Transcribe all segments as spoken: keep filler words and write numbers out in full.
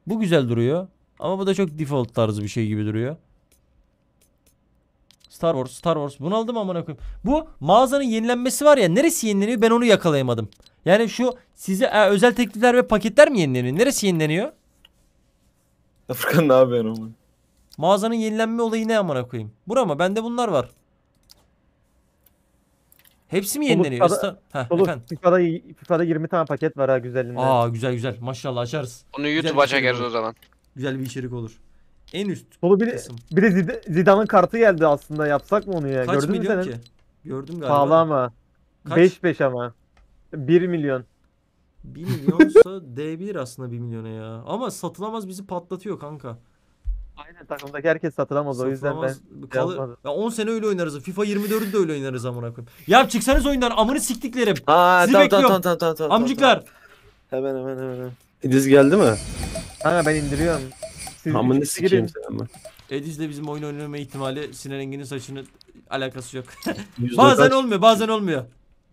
Bu güzel duruyor. Ama bu da çok default tarzı bir şey gibi duruyor. Star Wars, Star Wars. Bunu aldım amına koyayım. Bu mağazanın yenilenmesi var ya, neresi yenileniyor ben onu yakalayamadım. Yani şu size e, özel teklifler ve paketler mi yenileniyor? Neresi yenileniyor? Furkan ne yapıyorsun ama? Mağazanın yenilenme olayı ne amına koyayım? Bura mı? Bende bunlar var. Hepsi mi yenileniyor? FIFA'da, Heh, Dolu efendim. FIFA'da, FIFA'da yirmi tane paket var ha güzelinden. Aa güzel güzel. Maşallah açarız. Onu Güzel YouTube'a bir içerik çekeriz olur. o zaman. Güzel bir içerik olur. En üst Dolu bir, kısım. bir de Zid- Zidane'ın kartı geldi aslında, yapsak mı onu ya? Kaç Gördün mü milyon senin? ki? Gördüm galiba. Pahalı ama. Kaç? beş beş ama. bir milyon. bir milyonsa değebilir aslında bir milyona ya. Ama satılamaz, bizi patlatıyor kanka. Aynen, takımdaki herkes satılamaz, o yüzden ben Satılamaz. Kalır. yapmadım. Ya on sene öyle oynarız. FIFA yirmi dördü de öyle oynarız amına koyayım. Ya çıksanız oyundan, amını siktiklerim. Ha Sizi tamam, bekliyorum. tamam tamam tamam tamam. Amcıklar. Hemen hemen hemen. hemen. Ediz geldi mi? Kanka ben indiriyorum. Siz Amını üçünüz sikeyim girin. sen ama. Ediz'le bizim oyun oynama ihtimali Sinan Engin'in saçını alakası yok. Yüzde Bazen kaç? olmuyor, bazen olmuyor.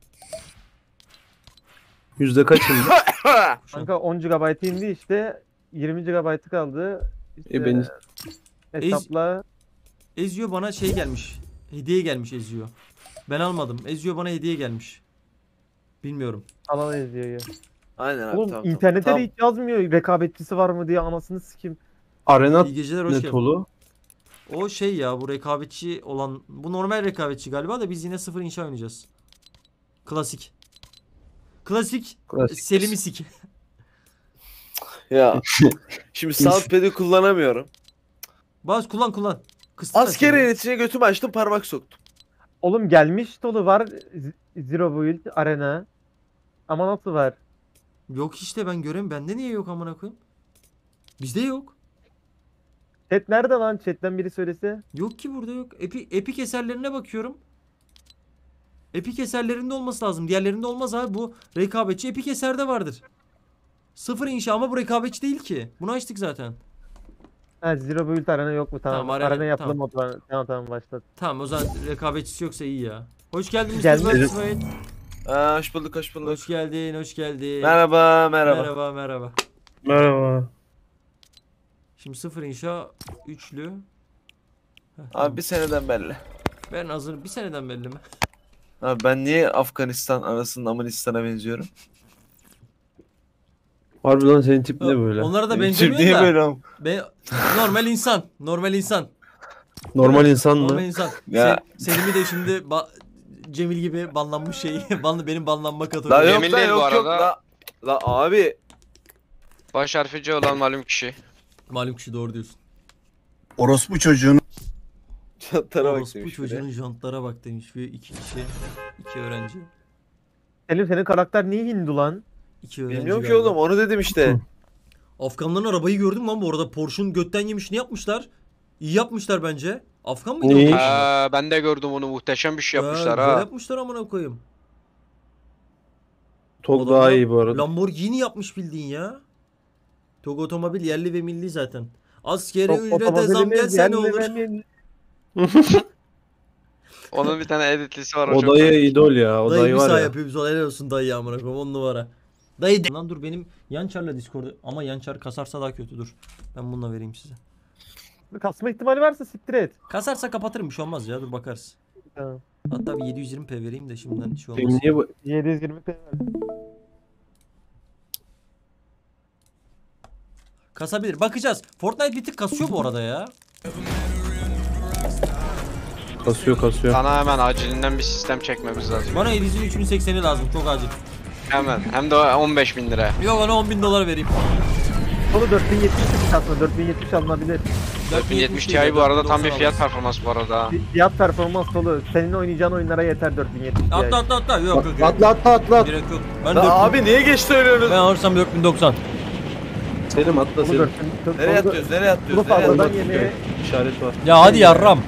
Yüzde kaç şimdi? Kanka on gigabayt indi işte. yirmi gigabaytı kaldı. İşte E ben hesapla. Ezio bana şey gelmiş. Hediye gelmiş Ezio. Ben almadım. Ezio bana hediye gelmiş. Bilmiyorum. Alan izliyor. Aynen abi, Oğlum tamam, internette tamam. de hiç yazmıyor rekabetçisi var mı diye, anasını sikim. Arena İyi geceler, hoş ne geldin. tolu? O şey ya, bu rekabetçi olan, bu normal rekabetçi galiba da biz yine sıfır inşa oynayacağız. Klasik. Klasik, Klasik. Selim'i sik. Ya şimdi Southpad'i kullanamıyorum. Bas kullan kullan. Kıstık Asker açıldı. eğitimine götümü açtım, parmak soktum. Oğlum gelmiş dolu var. Z- Zero Build Arena. Ama nasıl var? Yok işte, ben göremiyorum. Bende niye yok amına koyayım? Bizde yok. Chat nerede lan? Chat'ten biri söylese. Yok ki burada yok. Epi, Epic eserlerine bakıyorum. Epic eserlerinde olması lazım. Diğerlerinde olmaz abi. Bu rekabetçi Epic eserde vardır. Sıfır inşa ama bu rekabetçi değil ki. Bunu açtık zaten. Ha, Zero Build Arena yok mu? Tamam. Tamam, Arena- arena yapalım tamam. o zaman. Tamam tamam, başlat. Tamam, o zaman rekabetçisi yoksa iyi ya. Hoş geldin Geldi. mister İsmail. Aa, hoş bulduk hoş bulduk. Hoş geldin, hoş geldin. Merhaba merhaba. Merhaba, merhaba. Merhaba. Şimdi sıfır inşa üçlü. Heh, Abi tamam. bir seneden belli. Ben hazır bir seneden belli mi? Abi ben niye Afganistan arasında Amanistan'a benziyorum? Harbiden senin tip ne böyle? Onlara da Benim benzemiyor niye da. böyle am- Ben normal insan, normal insan. Normal insan mı? Normal insan. Ya. Sen, Selim'i de şimdi ba- Cemil gibi banlanmış şey. Ban, benim banlanma La kategori. yok Emin la değil bu yok yok arada. la. La abi. Baş harfi C olan malum kişi. Malum kişi, doğru diyorsun. Orospu çocuğunu Çatara bak Orospu demiş çocuğunun biri. jantlara bak demiş ve iki kişi, iki öğrenci. Selim, senin karakter niye Hindu lan? İki öğrenci Bilmiyorum ki galiba. oğlum, onu dedim işte. Afganların arabayı gördüm lan bu arada. Porsche'un götten yemiş, ne yapmışlar? İyi yapmışlar bence. Afgan mıydı İyi. o Porsche? Aa, ben de gördüm onu, muhteşem bir şey Ya, yapmışlar güzel ha. yapmışlar amına koyayım. Tog Adamlar daha iyi bu arada. Lamborghini yapmış bildiğin ya. Tog otomobil yerli ve milli zaten. Askeri Top- ücrete zam otomobilimiz gelse ne yerli olur? ve milli. Onun bir tane editlisi var o O çok. dayı idol ya. O Dayı dayı bir var sağ ya. yapıyor, biz helal olsun dayı amına koyayım, on numara. Dayı de- Lan dur, benim Yançar'la Discord'da, ama Yançar kasarsa daha kötü, dur. Ben bununla vereyim size. Kasma ihtimali varsa siktir et. Kasarsa kapatırım, bir şey olmaz ya, dur bakarız. Tamam. Hatta bir yedi yüz yirmi p vereyim de şimdiden şey Benim olmaz. niye bu? yedi yüz yirmi p. Kasabilir, bakacağız. Fortnite bir tık kasıyor bu arada ya. Kasıyor kasıyor. Sana hemen acilinden bir sistem çekmemiz lazım. Bana Ediz'in üç bin sekseni lazım, çok acil. Hemen. Hem de on beş bin lira. Yok, ona on bin dolar vereyim. Onu dört bin yetmiş aslında, dört bin yetmiş alınabilir. dört bin yetmiş değil Ti ya, bu arada tam bir doksan fiyat alırız. performans bu arada. ha. Fiyat performans dolu. Senin oynayacağın oyunlara yeter dört bin yetmiş. Atla atla atla, yok yok yok. Atla atla atla. Gerek yok. Ben La dört bin, abi niye geç söylüyorsunuz? ben alırsam dört bin doksan. Selim atla Onu Selim. dört bin. Nereye atıyoruz? Nereye Bunu atıyoruz? Nereye fazladan atıyoruz? yemeğe. İşaret var. Ya hadi yarram.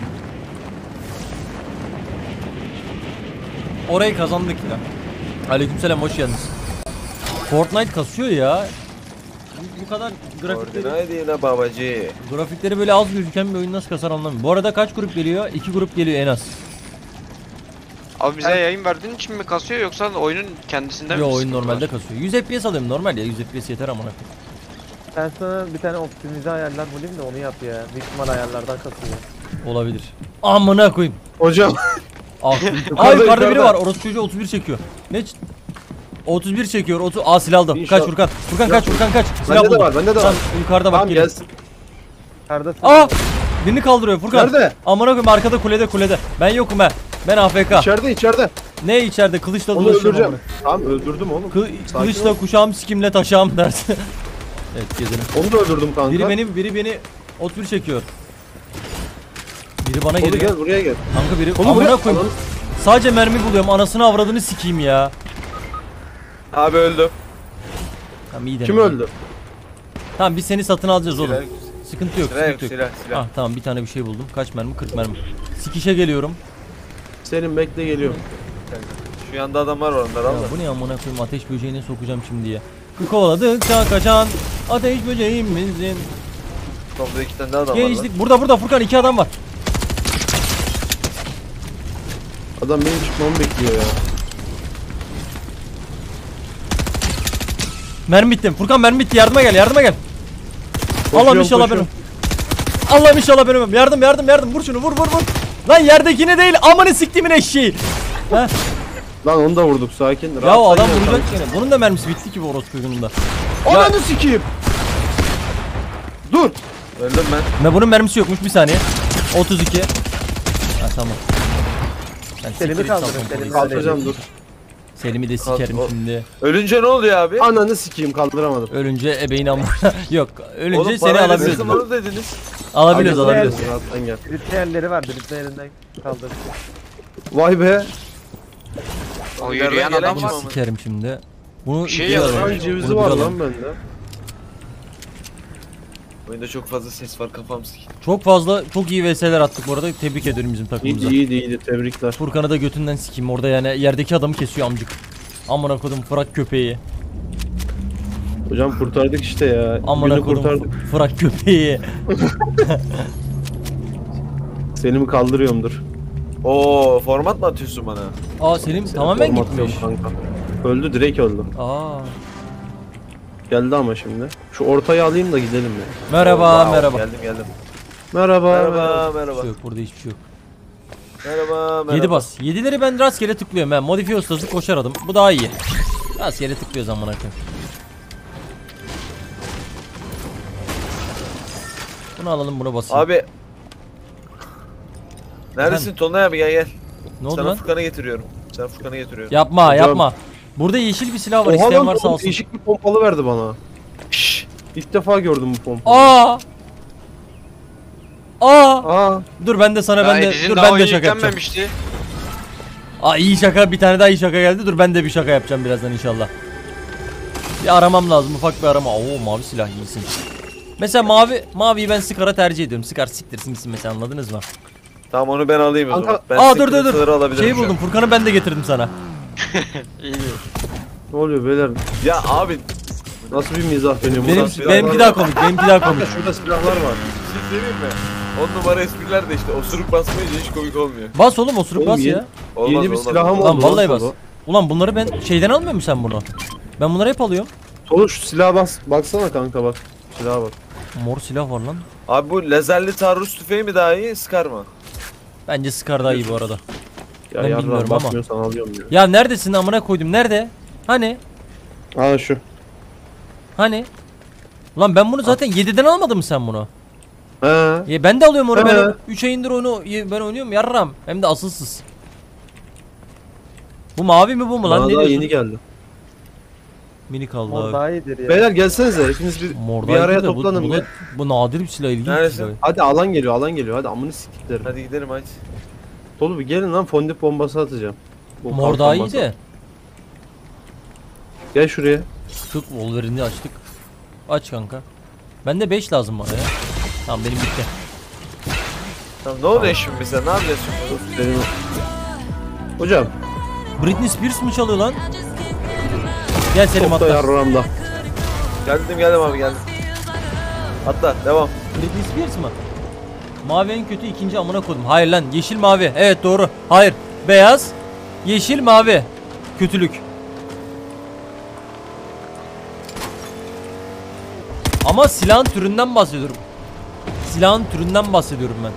Orayı kazandık ya. Aleykümselam, hoş geldiniz. Fortnite kasıyor ya. Bu, bu kadar grafikleri, Ordinay değil ha babacı. grafikleri böyle az gözüken bir oyun nasıl kasar anlamıyorum. Bu arada kaç grup geliyor? iki grup geliyor en az. Abi bize yayın verdiğin için mi kasıyor yoksa oyunun kendisinden mi? Yo, oyun sıkıntı normalde var? kasıyor. yüz F P S alıyorum, normal ya, yüz F P S yeter amına koyayım. Ben sana bir tane optimize ayarlar bulayım da onu yap ya. Büyük ihtimal ayarlardan kasıyor. Olabilir. Amına koyayım. Hocam. Ah. Yukarıda, Ay yukarıda biri yukarıda. var. Orospu çocuğu otuz bir çekiyor. Ne? ç- otuz bir çekiyor. otuz Aa silah aldı. İnşallah. Kaç Furkan. Furkan kaç Furkan kaç. Silah Bende de buldum. var, bende de Lan var. yukarıda bak Tamam geliyor. gelsin. Karda Aa! Birini kaldırıyor Furkan. Nerede? Amına koyayım arkada kulede kulede. Ben yokum ha. Ben A F K. İçeride içeride. Ne içeride kılıçla Onu dolaşıyorum. öldüreceğim. amına. Tamam öldürdüm oğlum. Kı- Sakin kılıçla ol. kuşağım sikimle taşağım dersin. Evet gezelim. Onu da öldürdüm kanka. Biri beni biri beni otuz bir çekiyor. Biri bana Onu geliyor. gel buraya gel. Kanka biri Onu amına buraya koyayım. Ananı- Sadece mermi buluyorum. Anasını avradını sikeyim ya. Abi öldüm. Tamam iyi Kim denedim. öldü? Tamam biz seni satın alacağız oğlum. Silah, Sıkıntı yok, silah yok, sıkıntı yok. silah, silah. Ah tamam bir tane bir şey buldum. Kaç mermi? kırk mermi. Sikişe geliyorum. Senin bekle geliyorum. Şu yanda adamlar var onlar Ya al da. bu ne amına koyayım ateş böceğine sokacağım şimdi ya. Kovaladıkça kaçan ateş böceğimizin. Topda iki tane daha adam var lan. Gençlik. Burada burada Furkan iki adam var. Adam benim çıkmamı bekliyor ya. Mermi bitti. Furkan mermi bitti. Yardıma gel, yardıma gel. Allah'ım Koşuyorum, inşallah benim. koşuyorum. Allah'ım inşallah benim. Yardım yardım yardım. Vur şunu vur vur vur. Lan yerdekini değil. Amanı siktimin eşeği. Heh. Lan onu da vurduk sakin. Ya Rahattan o adam gel vuracak kanka. gene. Bunun da mermisi bitti ki bu orospu çocuğunun da. Ya- Ananı sikeyim. Dur. Öldüm ben. Ne bunun mermisi yokmuş bir saniye. otuz iki. Ha tamam. Ben Selim'i siktir et, kaldırın, salsam Selim'i polisi. Kaldıracağım dur. Selim'i de sikerim Kaldır- şimdi. Ölünce ne oluyor abi? Ananı sikeyim kaldıramadım. Ölünce ebeğin amına. Yok. Ölünce Oğlum seni parayla alabiliyoruz. teslim olur dediniz. Alabiliyoruz Abi, alabiliyoruz. Rahattan gel. Diriltme yerleri var. Diriltme yerinden kaldır. Vay be. O Nereden yürüyen gelen adam kim var. ama? Sikerim şimdi. Bunu Bir şey bir yazıyor. alalım. Lan cevizi Bunu var bir alalım. lan bende. Oyunda çok fazla ses var kafam sik. Çok fazla çok iyi V S'ler attık bu arada. Tebrik ederim bizim takımımıza. İyiydi iyiydi iyiydi tebrikler. Furkan'ı da götünden sikeyim orada yani yerdeki adamı kesiyor amcık. Amına kodum Fırak köpeği. Hocam kurtardık işte ya. Amına Günü kodum kurtardık. Fırak köpeği. Seni mi kaldırıyorumdur. Oo format mı atıyorsun bana? Aa Selim tamamen Format gitmiş. atıyorum kanka. Öldü direkt öldü. Aa. Geldi ama şimdi. Şu ortayı alayım da gidelim ya. Merhaba Wow, merhaba. Geldim geldim. Merhaba. Merhaba Bir merhaba. şey yok burada hiçbir şey yok. Merhaba merhaba. yedi bas. yedileri ben rastgele tıklıyorum ben. Modifiye ustası koşar adım. Bu daha iyi. Rastgele tıklıyoruz amına koyayım. Bunu alalım bunu basayım. Abi. Neredesin Efendim? Tonlay abi gel gel. ne oldu Sana lan? Furkan'ı getiriyorum. Sana Furkan'ı getiriyorum. Yapma Hocam. yapma. Burada yeşil bir silah var. Oha İsteyen lan varsa oğlum, alsın. değişik bir pompalı verdi bana. Şşş. İlk defa gördüm bu pompayı. Aa! Aa! Aa. Dur ben de sana ben Ya de Ediz'in dur daha ben de oyun şaka yapacağım. yüklenmemişti. Aa iyi şaka bir tane daha iyi şaka geldi. Dur ben de bir şaka yapacağım birazdan inşallah. Bir aramam lazım ufak bir arama. Oo mavi silah iyisin. Mesela mavi maviyi ben Scar'a tercih ediyorum. Scar siktirsin gitsin mesela anladınız mı? Tamam onu ben alayım o Kanka- zaman. Ben Aa size dur dur kırıntıları dur. alabilirim Şeyi şu an. buldum. Furkan'ı ben de getirdim sana. İyi. Ne oluyor beyler? Ya abi. Nasıl bir mizah benim? Benim Burada silahlar benimki var. daha komik. Benimki daha komik. Şurada silahlar var. Bir şey söyleyeyim mi? On numara espriler de işte osuruk basmayınca hiç komik olmuyor. Bas oğlum osuruk Oğlum bas yeni- ya. Olmaz Yeni bir olmaz. silahım Lan oldu. vallahi bas. Tolu. Ulan bunları ben şeyden almıyor musun sen bunu? Ben bunları hep alıyorum. Tolu şu silaha bas. Baksana kanka bak. Silaha bak. Mor silah var lan. Abi bu lazerli taarruz tüfeği mi daha iyi Scar mı? Bence Scar daha iyi bu arada. Ya Ben yardım bilmiyorum ama. basmıyorsan alıyorum diyor. Ya neredesin amına koydum? Nerede? Hani? Aa şu. Hani? Lan ben bunu zaten yediden almadın mı sen bunu? He. Ya ben de alıyorum onu. Ben Evet. üç ayındır onu ben oynuyorum yarram. Hem de asılsız. Bu mavi mi bu mu lan? Bana Ne daha diyorsun? yeni geldi. Mini kaldı Mor abi. daha iyidir ya. Beyler gelsenize hepiniz bir, Mor bir daha araya iyi de bu- toplanın. Bu, bir. da- bu nadir bir silah ilginç bir Neredesin? silah. Hadi alan geliyor alan geliyor hadi amını siktiklerim. Hadi gidelim hadi. Tolu bir gelin lan fondip bombası atacağım. Bu Mor kamp daha iyi bombası. de. Gel şuraya. Tık Wolverine'i açtık. Aç kanka. Bende beş lazım bana ya. Tamam benim bitti. Tamam ne oluyor şimdi bize ne yapacağız şimdi? Benim... Hocam. Britney Spears mı çalıyor lan? Gel Selim Çok da atla. yarramda. Geldim geldim abi geldim. Atla devam. Britney Spears mı? Mavi en kötü ikinci amına koydum. Hayır lan yeşil mavi. Evet doğru. Hayır. Beyaz. Yeşil mavi. Kötülük. Ama Ama silahın türünden bahsediyorum. Silahın türünden bahsediyorum ben.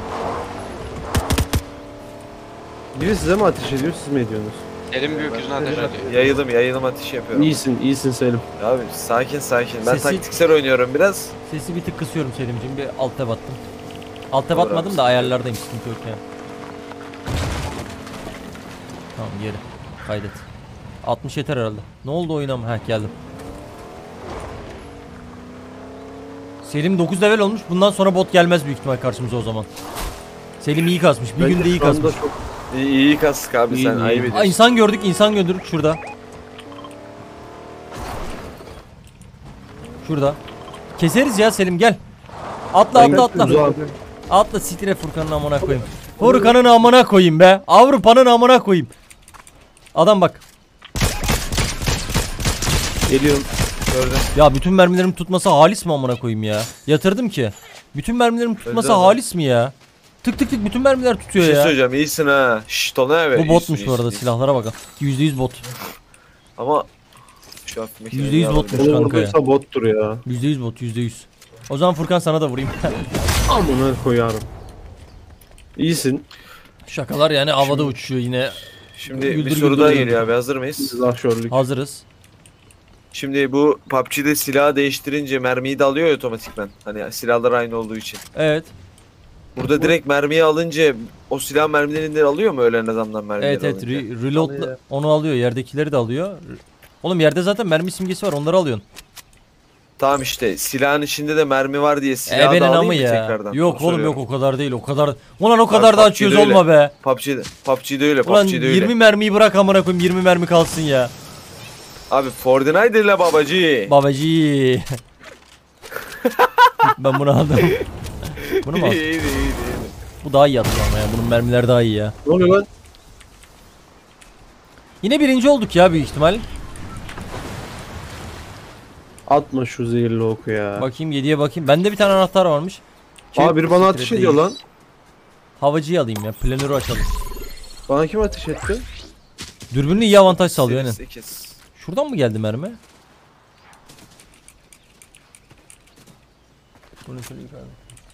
Biri size mi ateş ediyor, siz mi ediyorsunuz? Elim büyük yüzüne ateş ediyor. Yayılım yayılım ateşi yapıyorum. İyisin, iyisin Selim. Abi sakin sakin. Ben Sesi- taktiksel oynuyorum biraz. Sesi bir tık kısıyorum Selimciğim. Bir alt tab attım. Alt tab Olur atmadım abi, da ayarlardayım, sıkıntı yok ya. Tamam geri. Kaydet. altmış yeter herhalde. Ne oldu oyuna mı? Heh geldim. Selim dokuz level olmuş. Bundan sonra bot gelmez büyük ihtimal karşımıza o zaman. Selim iyi kasmış. Bir Bence günde iyi şu anda kasmış. çok İyi, iyi kastık abi İyi, sen iyi. ayıp Aa, ediyorsun. insan gördük, insan gördük şurada. Şurada. Keseriz ya Selim, gel. Atla Ben atla atla. uzağım. Atla sitire Furkan'ın amına koyayım. Furkan'ın amına koyayım be. Avrupa'nın amına koyayım. Adam bak. Geliyorum. Gördüm. Ya bütün mermilerim tutması halis mi amına koyayım ya? Yatırdım ki. Bütün mermilerim tutması Öldü adam. halis mi ya? Tık tık tık bütün mermiler Bir tutuyor şey ya. söyleyeceğim iyisin ha. Şşt ona evet. Bu botmuş bu arada, silahlara bakın. yüzde yüz bot. Ama şu hafif makineyi Yüzde yüz aldım. botmuş. Bunu kanka ya. vurduysa bottur ya. yüzde yüz bot, yüzde yüz. O zaman Furkan sana da vurayım. Amına koyarım. İyisin. Şakalar yani havada uçuyor yine. Şimdi bir Güldür soru güldür daha güldür. geliyor abi, hazır mıyız? Silahşörlük. Hazırız. Şimdi bu P U B G'de silahı değiştirince mermiyi de alıyor ya otomatikman. Hani silahlar aynı olduğu için. Evet. Burada direkt mermiyi alınca o silah mermilerini de alıyor mu ölen adamdan mermileri Evet evet. alınca? Re- reload Alıyor. onu alıyor. Yerdekileri de alıyor. Oğlum yerde zaten mermi simgesi var. Onları alıyorsun. Tamam işte silahın içinde de mermi var diye silahı Ebenin da alayım amı mı ya. tekrardan? Yok Onu oğlum yok, soruyorum. o kadar değil. O kadar. Ulan o kadar da P U B G'de açıyoruz öyle. olma be. P U B G'de, P U B G'de öyle, Ulan P U B G'de öyle. yirmi mermiyi bırak amına koyayım. yirmi mermi kalsın ya. Abi Fortnite ile babacı. Babacı. Ben bunu aldım. Bunu mu aldın? İyi, iyi, iyi, iyi. Bu daha iyi atıyor ama ya. Bunun mermileri daha iyi ya. Ne oluyor lan? Yine birinci olduk ya büyük ihtimal. Atma şu zehirli oku ya. Bakayım yediye bakayım. Bende bir tane anahtar varmış. Aa biri bana Siktir ateş değil. ediyor lan. Havacıyı alayım ya. Planörü açalım. Bana kim ateş etti? Dürbünlü iyi avantaj sağlıyor aynen. sekiz. Şuradan mı geldi mermi? Bunu şöyle yukarıda.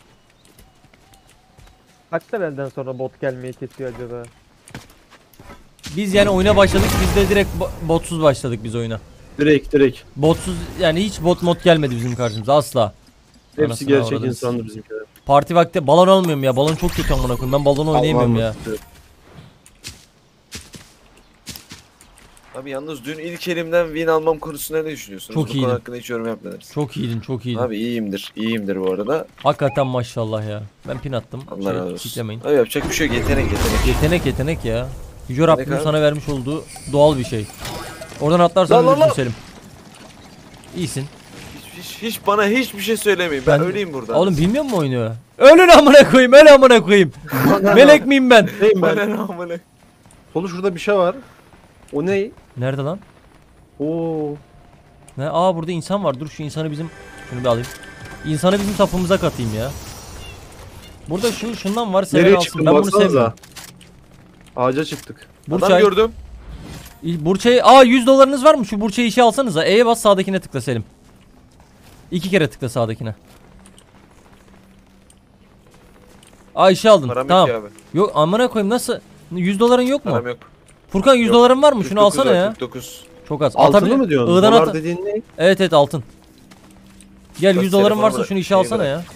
Kaç levelden sonra bot gelmeyi kesiyor acaba? Biz yani oyuna başladık. Biz de direkt bo- botsuz başladık biz oyuna. Direkt direkt. Botsuz yani hiç bot mod gelmedi bizim karşımıza asla. Hepsi Anasını gerçek avradını insandı bizimkiler. Parti vakti balon almıyorum ya. Balon çok kötü amına koyayım. Ben balon oynayamıyorum ya. Abi yalnız dün ilk elimden win almam konusunda ne düşünüyorsunuz? Çok Bu iyiydi. konu hakkında hiç yorum yapmadınız. Çok iyiydin, çok iyiydin. Abi iyiyimdir, iyiyimdir bu arada. Hakikaten maşallah ya. Ben pin attım. Allah Şey, razı olsun. siklemeyin. Abi yapacak bir şey yok, yetenek yetenek. Yetenek yetenek ya. Yüce Rabbimin abi. sana vermiş olduğu doğal bir şey. Oradan atlarsan Lan, lan, ölürsün lan. Selim. İyisin. Hiç, hiç, hiç bana hiçbir şey söylemeyin. Ben, Ben- öleyim burada. Oğlum bilmiyor musun oyunu? Ölün amına koyayım, öl amına koyayım. Melek miyim ben? Neyim Bana ben? ne amına. Solu şurada bir şey var. O ne? Nerede lan? Oo. Ne? Aa burada insan var. Dur şu insanı bizim şunu bir alayım. İnsanı bizim tapımıza katayım ya. Burada şu şundan var, sever Nereye alsın. çıktın Ben bunu baksanıza. sevmiyorum. Ağaca çıktık. Adam Burçay, gördüm. Burçay, aa yüz dolarınız var mı? Şu Burçay'ı işe alsanıza. E'ye bas, sağdakine tıkla Selim. İki kere tıkla sağdakine. Aa işe aldın. Param Tamam. yok ki abi. Yok amına koyayım, nasıl? yüz doların yok mu? Param yok. Furkan yüz Yok. doların var mı? Şunu kırk dokuz alsana var, ya. kırk dokuz. Çok az. Altını Atabilir- mı diyorsun? I'dan Dolar at- dediğin ne? Evet evet altın. Gel Bak, yüz doların telefonu varsa bırak, şunu işe şeyi alsana bırak. ya.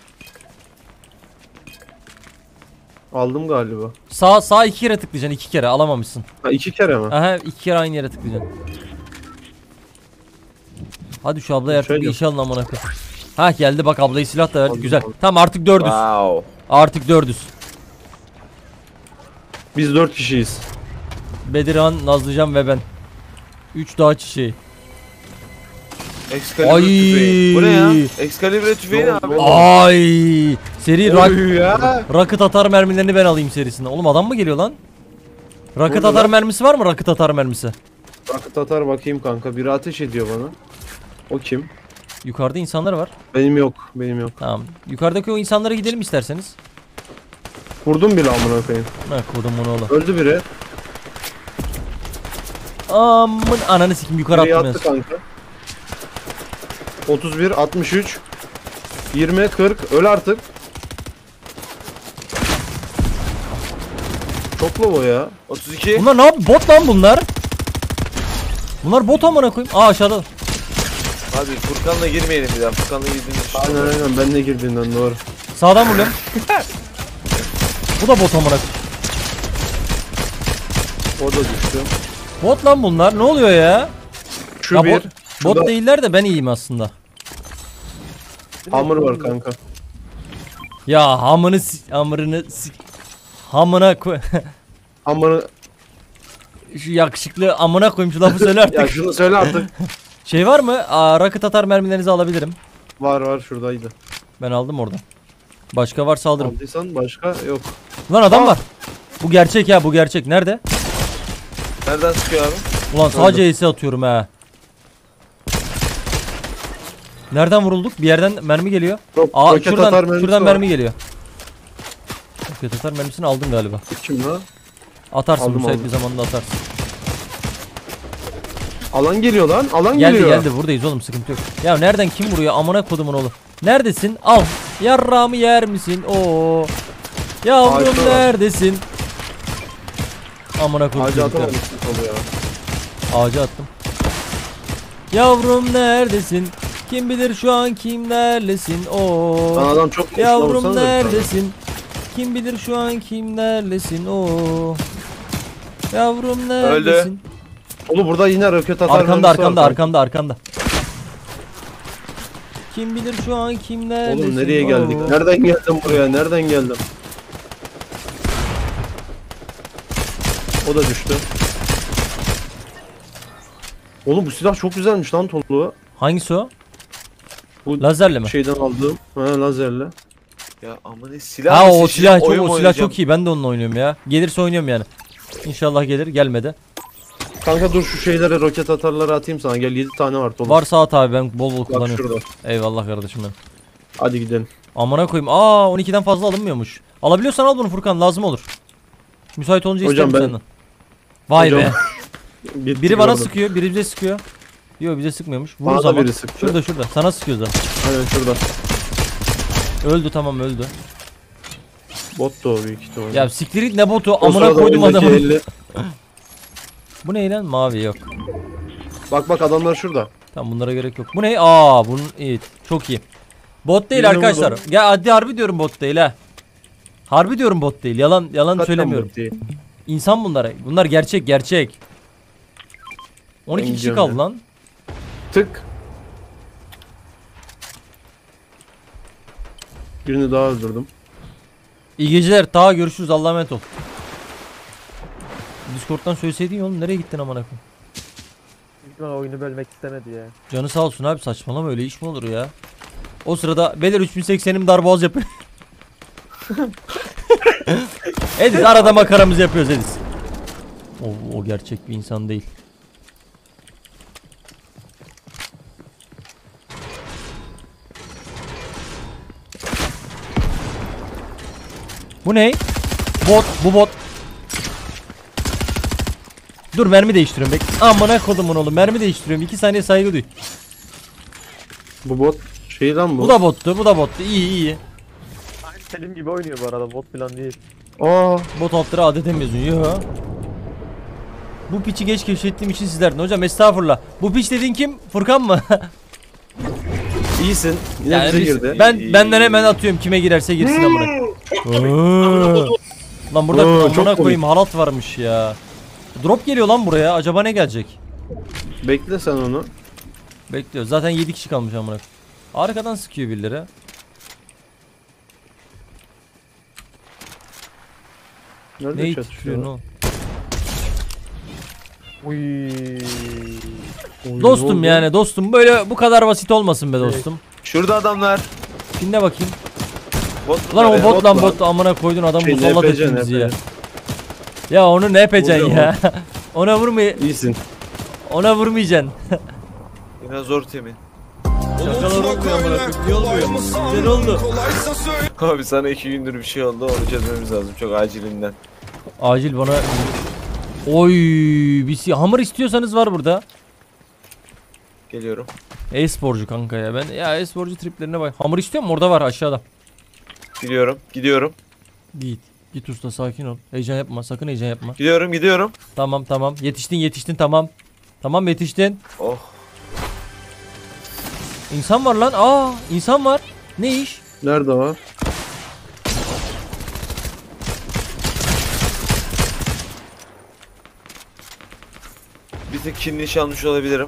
Aldım galiba. Sağ sağ iki kere tıklayacaksın, iki kere alamamışsın. Ha iki kere mi? Aha iki kere aynı yere tıklayacaksın. Hadi şu ablayı artık bir Şöyle. işe alın amına koyayım. Ha geldi bak, ablayı silah da verdik, Aldım, güzel. aldım. Tamam artık dördüz. Wow. Artık dördüz. Biz dört kişiyiz. Bedirhan, Nazlıcan ve ben. Üç daha çiçeği. Excalibur Ay. tüfeği. Bu ne ya? Excalibur tüfeği ne abi? Ay seri rak Oy ya. rakıt atar mermilerini ben alayım serisinden. Oğlum adam mı geliyor lan? Rakıt Burada atar lan. mermisi var mı? Rakıt atar mermisi. Rakıt atar bakayım kanka. Biri ateş ediyor bana. O kim? Yukarıda insanlar var. Benim yok. Benim yok. Tamam. Yukarıdaki o insanlara gidelim isterseniz. Vurdum bile amına koyayım. Ha kodum onu oğlum. Öldü biri. Amın ananı sikim, yukarı Biri attım yattı en kanka. otuz bir, altmış üç. yirmi kırk öl artık. Çok low o ya. otuz iki. Bunlar ne yap? Bot lan bunlar. Bunlar bot amına koyayım. Aa aşağıda. Abi Furkan'la girmeyelim bir daha. Furkan'la girdiğinde şu. Aynen aynen ben de girdiğinden doğru. Sağdan vuruyorum. Bu da bot amına koyayım. O da düştü. Bot lan bunlar. Ne oluyor ya? Şu Ya bir. bot, bot şurada değiller de ben iyiyim aslında. hamur var kanka. Ya hamını si- hamırını si- hamına koy. Hamur'u Şu yakışıklı amına koyayım şu lafı söyle artık. ya şunu söyle artık. Şey var mı? Aa, rocket atar mermilerinizi alabilirim. Var var şuradaydı. Ben aldım oradan. Başka varsa alırım. Aldıysan başka yok. Lan adam Aa. var. Bu gerçek ya, bu gerçek. Nerede? Nereden sıkıyor abi? Ulan sadece ace atıyorum ha. Nereden vurulduk? Bir yerden mermi geliyor. Yok, Aa roket atar şuradan mermisi şuradan var. mermi geliyor. Roket atar mermisini aldım galiba. Kim lan? Atarsın Aldım, müsait aldım. bir zamanda atarsın. Alan geliyor lan. Alan Geldi geliyor. geldi buradayız oğlum, sıkıntı yok. Ya nereden kim vuruyor amına kodumun oğlu. Neredesin? Al. Yarrağımı yer misin? Oo. Yavrum Ağaçta var. neredesin? Amına kodum Ağacı çocuklar. atamamışsın oluyor. Ağaca attım. Yavrum neredesin? Kim bilir şu an kimlerlesin? Oo. Lan adam çok Yavrum olsana da bir tane. neredesin? Kim bilir şu an kimlerlesin? Oo. Yavrum neredesin? Oğlum burada yine roket atar Arkamda mermisi arkamda var arkamda arkamda. Kim bilir şu an kimlerdesin? Oğlum nereye geldik? Oo. Nereden geldim buraya? Nereden geldim? O da düştü. Oğlum bu silah çok güzelmiş lan Tolu. Hangisi o? Bu Lazerle mi? şeyden aldığım. Ha lazerle. Ya aman silah Ha mı o seçeceğim, silah çok oyun o mu silah oynayacağım? çok iyi. Ben de onunla oynuyorum ya. Gelirse oynuyorum yani. İnşallah gelir. Gelmedi. Kanka dur şu şeylere roket atarları atayım sana. Gel yedi tane var Tolu. Varsa at abi, ben bol bol Bak kullanıyorum. şurada. Eyvallah kardeşim benim. Hadi gidelim. Amına koyayım. Aa on ikiden fazla alınmıyormuş. Alabiliyorsan al bunu Furkan, lazım olur. Müsait olunca Hocam isterim ben- senden. Vay Hocam, be. Bitti Biri bana gördüm. sıkıyor, biri bize sıkıyor. Yok bize sıkmıyormuş. Vur Bana o da zaman. biri sıktı. Şurada şurada. Sana sıkıyor zaten. Aynen şurada. Öldü tamam öldü. Bot da o büyük ihtimalle. Ya siktir git, ne botu, O amına sırada koydum oyundaki adamı. elli. Bu ne lan? Mavi yok. Bak bak adamlar şurada. Tamam bunlara gerek yok. Bu ne? Aa bunun iyi. Çok iyi. Bot değil Birini arkadaşlar. vurdum. Ya hadi harbi diyorum bot değil ha. Harbi diyorum bot değil. Yalan yalan Hakikaten söylemiyorum. bot değil. İnsan bunlar. Bunlar gerçek gerçek. on iki Ben kişi gidiyorum kaldı ya. lan. Tık. Birini daha öldürdüm. İyi geceler. Daha görüşürüz. Allah'a emanet ol. Discord'dan söyleseydin ya oğlum, nereye gittin amına koyayım? Büyük ihtimalle oyunu bölmek istemedi ya. Canı sağ olsun abi, saçmalama, öyle iş mi olur ya? O sırada beyler üç bin seksenim darboğaz yapıyor. Ediz arada makaramızı yapıyoruz Ediz. O, o gerçek bir insan değil. Bu ne? Bot, bu bot. Dur mermi değiştiriyorum bek. Amına kodumun oğlum, mermi değiştiriyorum. iki saniye saygı duy. Bu bot şey lan bu. Bu da bottu, bu da bottu. İyi iyi. Selim gibi oynuyor bu arada, bot falan değil. Aa, Bot altları adet edemiyorsun. Yo. Bu piçi geç keşfettiğim için sizlerden. Hocam estağfurullah. Bu piç dediğin kim? Furkan mı? iyisin. Yine Yani bize biz- girdi. ben benden hemen atıyorum. Kime girerse girsin amına. Oo. Lan burada Oo, çok amına komik. koyayım halat varmış ya. Drop geliyor lan buraya. Acaba ne gelecek? Bekle sen onu. Bekliyoruz. Zaten yedi kişi kalmış amına. Arkadan sıkıyor birileri. Nerede Neyi çatışıyor? tutuyorsun oğlum? Uy. Oy, ne Dostum oldu? yani dostum, böyle bu kadar basit olmasın be dostum. Şurada adamlar. Dinle bakayım. Bot Lan o bunlar ya. bot bot lan lan. bot, amına koydun adam Şey, musallat N P C, etti bizi N P C. ya. Ya onu ne yapacaksın Vuruyor ya? Ona vurmay İyisin. ona vurmayacaksın. Yine zor temin. Şakalar olmuyor amına koyayım. Ne olmuyor? Güzel oldu. Abi sana iki gündür bir şey oldu, onu çözmemiz lazım çok acilinden. Acil bana. Oy, bir si- hamur istiyorsanız var burada. Geliyorum. E-sporcu kanka ya. Ben ya e-sporcu triplerine bak. Hamur istiyor musun? Orada var aşağıda. Gidiyorum. Gidiyorum. Git. Git usta sakin ol. Heyecan yapma. Sakın heyecan yapma. Gidiyorum. Gidiyorum. Tamam tamam. Yetiştin yetiştin tamam. Tamam yetiştin. Oh. İnsan var lan. Aa insan var. Ne iş? Nerede o? Bir tek kinli çalmış olabilirim.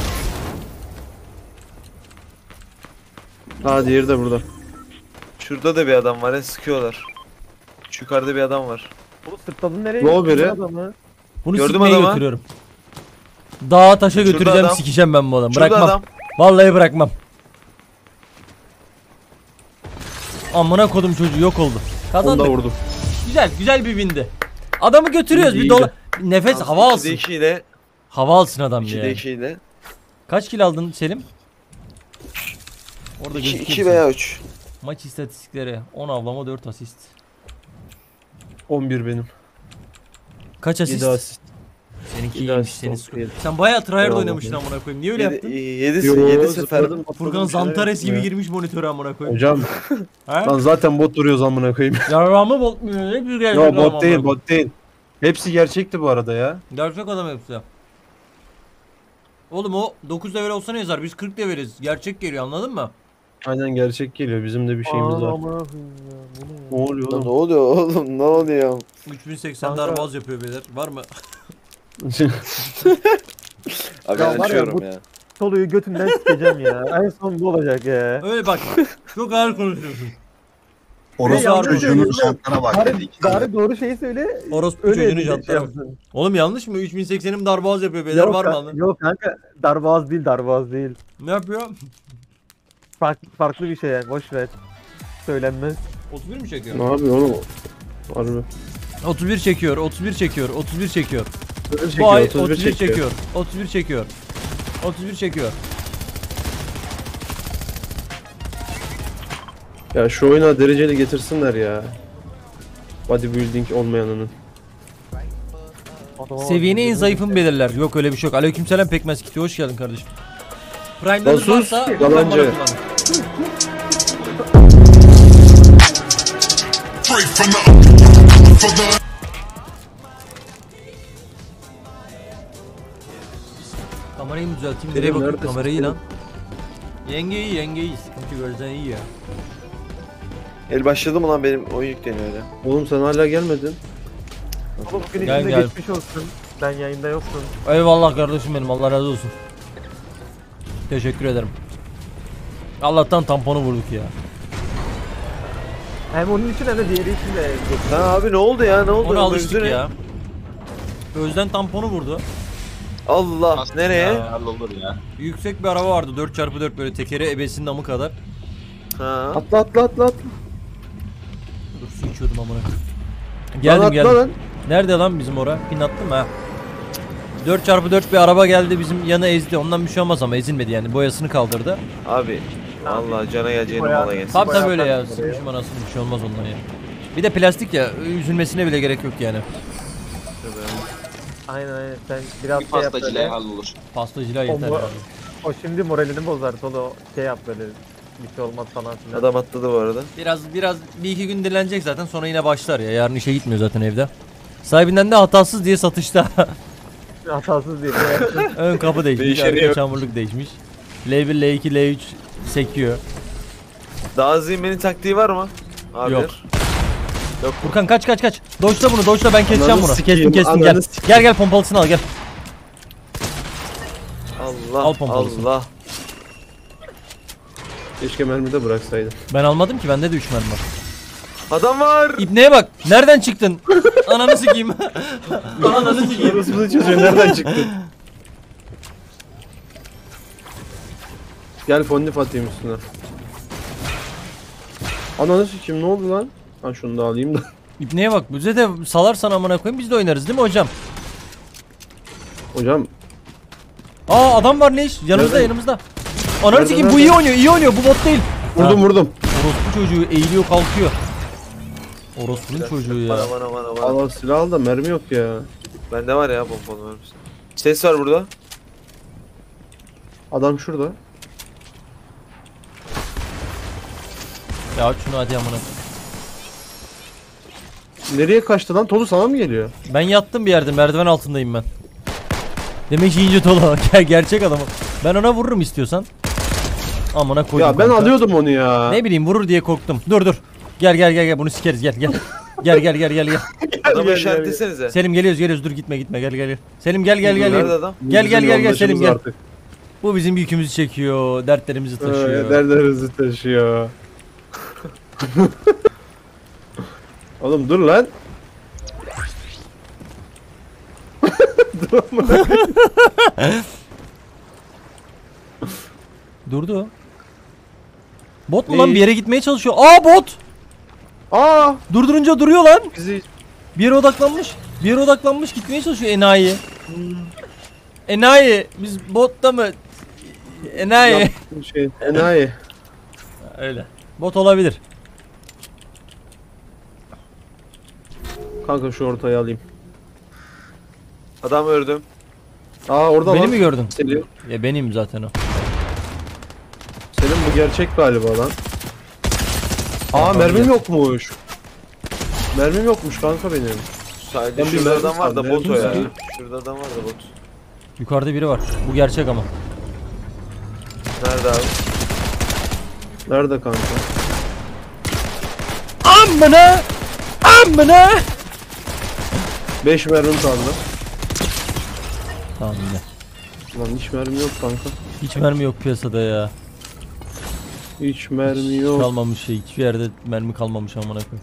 Ha diğeri de burada. Şurada da bir adam var ya, sıkıyorlar. Şu yukarıda bir adam var. Bu sırtladın nereye? Ne o götürdün biri? adamı? Bunu Gördüm sikmeye adamı. götürüyorum. Dağa taşa Şurada götüreceğim adam. sikeceğim ben bu adamı. Şurada Bırakmam. adam. Vallahi bırakmam. Amına kodum çocuğu yok oldu. Onu da Kazandık. vurdum. Güzel güzel bir bindi. Adamı götürüyoruz İyiydi, bir iyiydi. dola. Nefes hava alsın. ikide ikiyle. Hava alsın adam ikide ya. ikiyle. Kaç kill aldın Selim? Orada iki gözüküyor. veya üç. Maç istatistikleri on avlama dört asist. on bir benim. Kaç asist? yedi asist. Seninki yedi iyiymiş asist senin oldu, skor. yedi. Sen bayağı tryhard Eyvallah. oynamışsın amına koyayım. Niye öyle yaptın? yedi Yo, yedi sefer. zıpladım, atladım, Furkan bir şeyler Zantares yaptım gibi ya. girmiş monitöre amına koyayım. Hocam Ha? lan zaten bot duruyoruz amına koyayım. Yarrağımı bot mu? Ne bir gerçek Yo adam bot amına değil koyayım. bot değil. Hepsi gerçekti bu arada ya. Gerçek adam hepsi. Oğlum o dokuz level olsa ne yazar? Biz kırk leveliz. Gerçek geliyor anladın mı? Aynen gerçek geliyor. Bizim de bir şeyimiz Aa, var. amına koyayım ya, bu ne Ne ya? oluyor Lan ne oğlum? oluyor oğlum, ne oluyor? üç bin seksen Kanka. darbaz yapıyor beyler. Var mı? Abi Ya ben var ya, açıyorum bu- ya. Soluyu götünden sikeceğim ya. En son bu olacak ya. Öyle bak. Çok ağır konuşuyorsun. Orospu yanlış çocuğunun söylüyorsun. şartlarına bak. Bari, dedik. bari doğru şeyi söyle. Orospu Öyle çocuğunu şey jantlara bak. yapsın. Oğlum yanlış mı? üç bin seksenim darbaz yapıyor beyler. Yok, Var mı ka- anladın? yok kanka, darboğaz değil darboğaz değil. Ne yapıyor? Farklı, farklı bir şey yani, boş ver. Söylenmez. otuz bir mi çekiyor? Ne yapıyor oğlum? Harbi. otuz bir çekiyor, otuz bir çekiyor, otuz bir çekiyor. otuz bir Bu çekiyor, ay otuz bir otuz bir çekiyor. çekiyor, otuz bir çekiyor. otuz bir çekiyor. Ya şu oyuna dereceli getirsinler ya. Bodybuilding olmayanının. Adama Seviyeni en bak, zayıfın belirler. Yok öyle bir şey yok. Aleykümselam pekmez kiti. Hoş geldin kardeşim. Prime'da Lan sus, varsa yalancı. ben bana kullanın. Kamerayı mı düzelteyim? Nereye Selim, bakayım neredesin kamerayı Selim? lan? Yenge iyi yenge iyi. Sıkıntı gözden iyi ya. El başladı mı lan, benim oyun yükleniyor ya. Oğlum sen hala gelmedin. Oğlum bugün Gel, içinde gel. geçmiş olsun. Ben yayında yoksun. Eyvallah kardeşim benim. Allah razı olsun. Teşekkür ederim. Allah'tan tamponu vurduk ya. Hem onun için hem de diğeri için de geçmiş. Ha abi ne oldu ya, ne oldu? Ona alıştık Mevzu ne? ya. Özden tamponu vurdu. Allah, nereye? Ya. Hallolur ya. Yüksek bir araba vardı dört çarpı dört böyle tekeri ebesinin amı kadar. Ha. Atla atla atla atla. Dur su içiyordum amına. Lan Geldim atla geldim. lan. Nerede lan bizim ora? Pin attım ha. dört çarpı dört bir araba geldi bizim yana ezdi. Ondan bir şey olmaz ama ezilmedi yani. Boyasını kaldırdı. Abi Allah cana geleceğini Bayağı- mala gelsin. Tabi Bayağı tabi öyle ya. takmış oraya. Sıkmışım anasını bir şey olmaz ondan ya. Bir de plastik ya. Üzülmesine bile gerek yok yani. Aynen aynen, sen biraz Bir şey yap pastacıyla böyle. hallolur. Pastacıyla yeter Combo- abi. O şimdi moralini bozar Solu, şey yap böyle. Bir şey olmaz falan filan. Adam atladı bu arada. Biraz biraz bir iki gün dinlenecek zaten sonra yine başlar ya. Yarın işe gitmiyor zaten evde. Sahibinden de hatasız diye satışta. Hatasız değil. Ön kapı değişmiş, Değişeni arka yok. çamurluk değişmiş. L bir, L iki, L üç sekiyor. Daha zimmenin taktiği var mı? Abi. Yok. Furkan kaç kaç kaç. Dodge'la bunu, dodge'la ben keseceğim Ananı bunu. sikeyim, Kestim kestim ananı gel. sikeyim. Gel gel pompalısını al gel. Allah Al pompalısını. Allah. Keşke mermi de bıraksaydın. Ben almadım ki bende de üç mermi var. Adam var. İbneye bak. Nereden çıktın? Ananı sikeyim. Ananı sikeyim. Orası bu çocuğu nereden çıktı? Gel fondip atayım üstüne. Ananı sikeyim, ne oldu lan? Ha şunu da alayım da. İbneye bak. Bize de salarsan amına koyayım biz de oynarız değil mi hocam? Hocam Aa adam var ne iş? Yanımızda Nerede? yanımızda. Ananı Nerede, sikeyim bu nerede? iyi oynuyor iyi oynuyor bu bot değil. vurdum Ha, vurdum. Orospu çocuğu eğiliyor kalkıyor. Orospu'nun çocuğu ya. Aman aman aman. Allah silah al da mermi yok ya. Bende var ya pompalı var mısın? Ses var burada. Adam şurada. Ya aç şunu hadi amına. Nereye kaçtı lan? Tolu sana mı geliyor? Ben yattım bir yerde, merdiven altındayım ben. Demek ki ince Tolu. Gerçek adamı. Ben ona vururum istiyorsan. Amına koydum. Ya ben kanka. alıyordum onu ya. Ne bileyim, vurur diye korktum. Dur dur. Gel gel gel gel, bunu sikeriz, gel gel. Gel gel gel gel gel. Adamı gel, işaretlesenize. Selim geliyoruz geliyoruz, dur gitme gitme, gel gel gel. Selim gel gel gel Nerede gel. adam? Gel gel gel gel Selim gel. Artık. Bu bizim yükümüzü çekiyor, dertlerimizi taşıyor. Ee, Derlerinizi taşıyor. Oğlum dur lan. Dur amına. Durdu. Bot mu İyi. lan, bir yere gitmeye çalışıyor. Aa bot. Aa! Durdurunca duruyor lan. Bizi Bir yere odaklanmış. Bir yere odaklanmış, gitmeye çalışıyor enayi. Enayi. Biz botta mı? Enayi. yaptığın şey. Enayi. Öyle. Bot olabilir. Kanka şu ortayı alayım. Adam ördüm. Aa orada Beni lan. mi gördün? Selim. Ya benim zaten o. Selim bu gerçek galiba lan. Aa Tamam, mermim gel. yokmuş. Mermim yokmuş kanka benim. Sadece Ben bir şurada mermi adam var da sandım, bot o ya. mermi Şurada adam var da bot. Yukarıda biri var. Bu gerçek ama. Nerede abi? Nerede kanka? Amına! Amına! beş mermim kaldı. Tamam yine. Lan hiç mermi yok kanka. Hiç mermi yok piyasada ya. Hiç mermi yok. Kalmamış şey. Hiçbir yerde mermi kalmamış amına koyayım.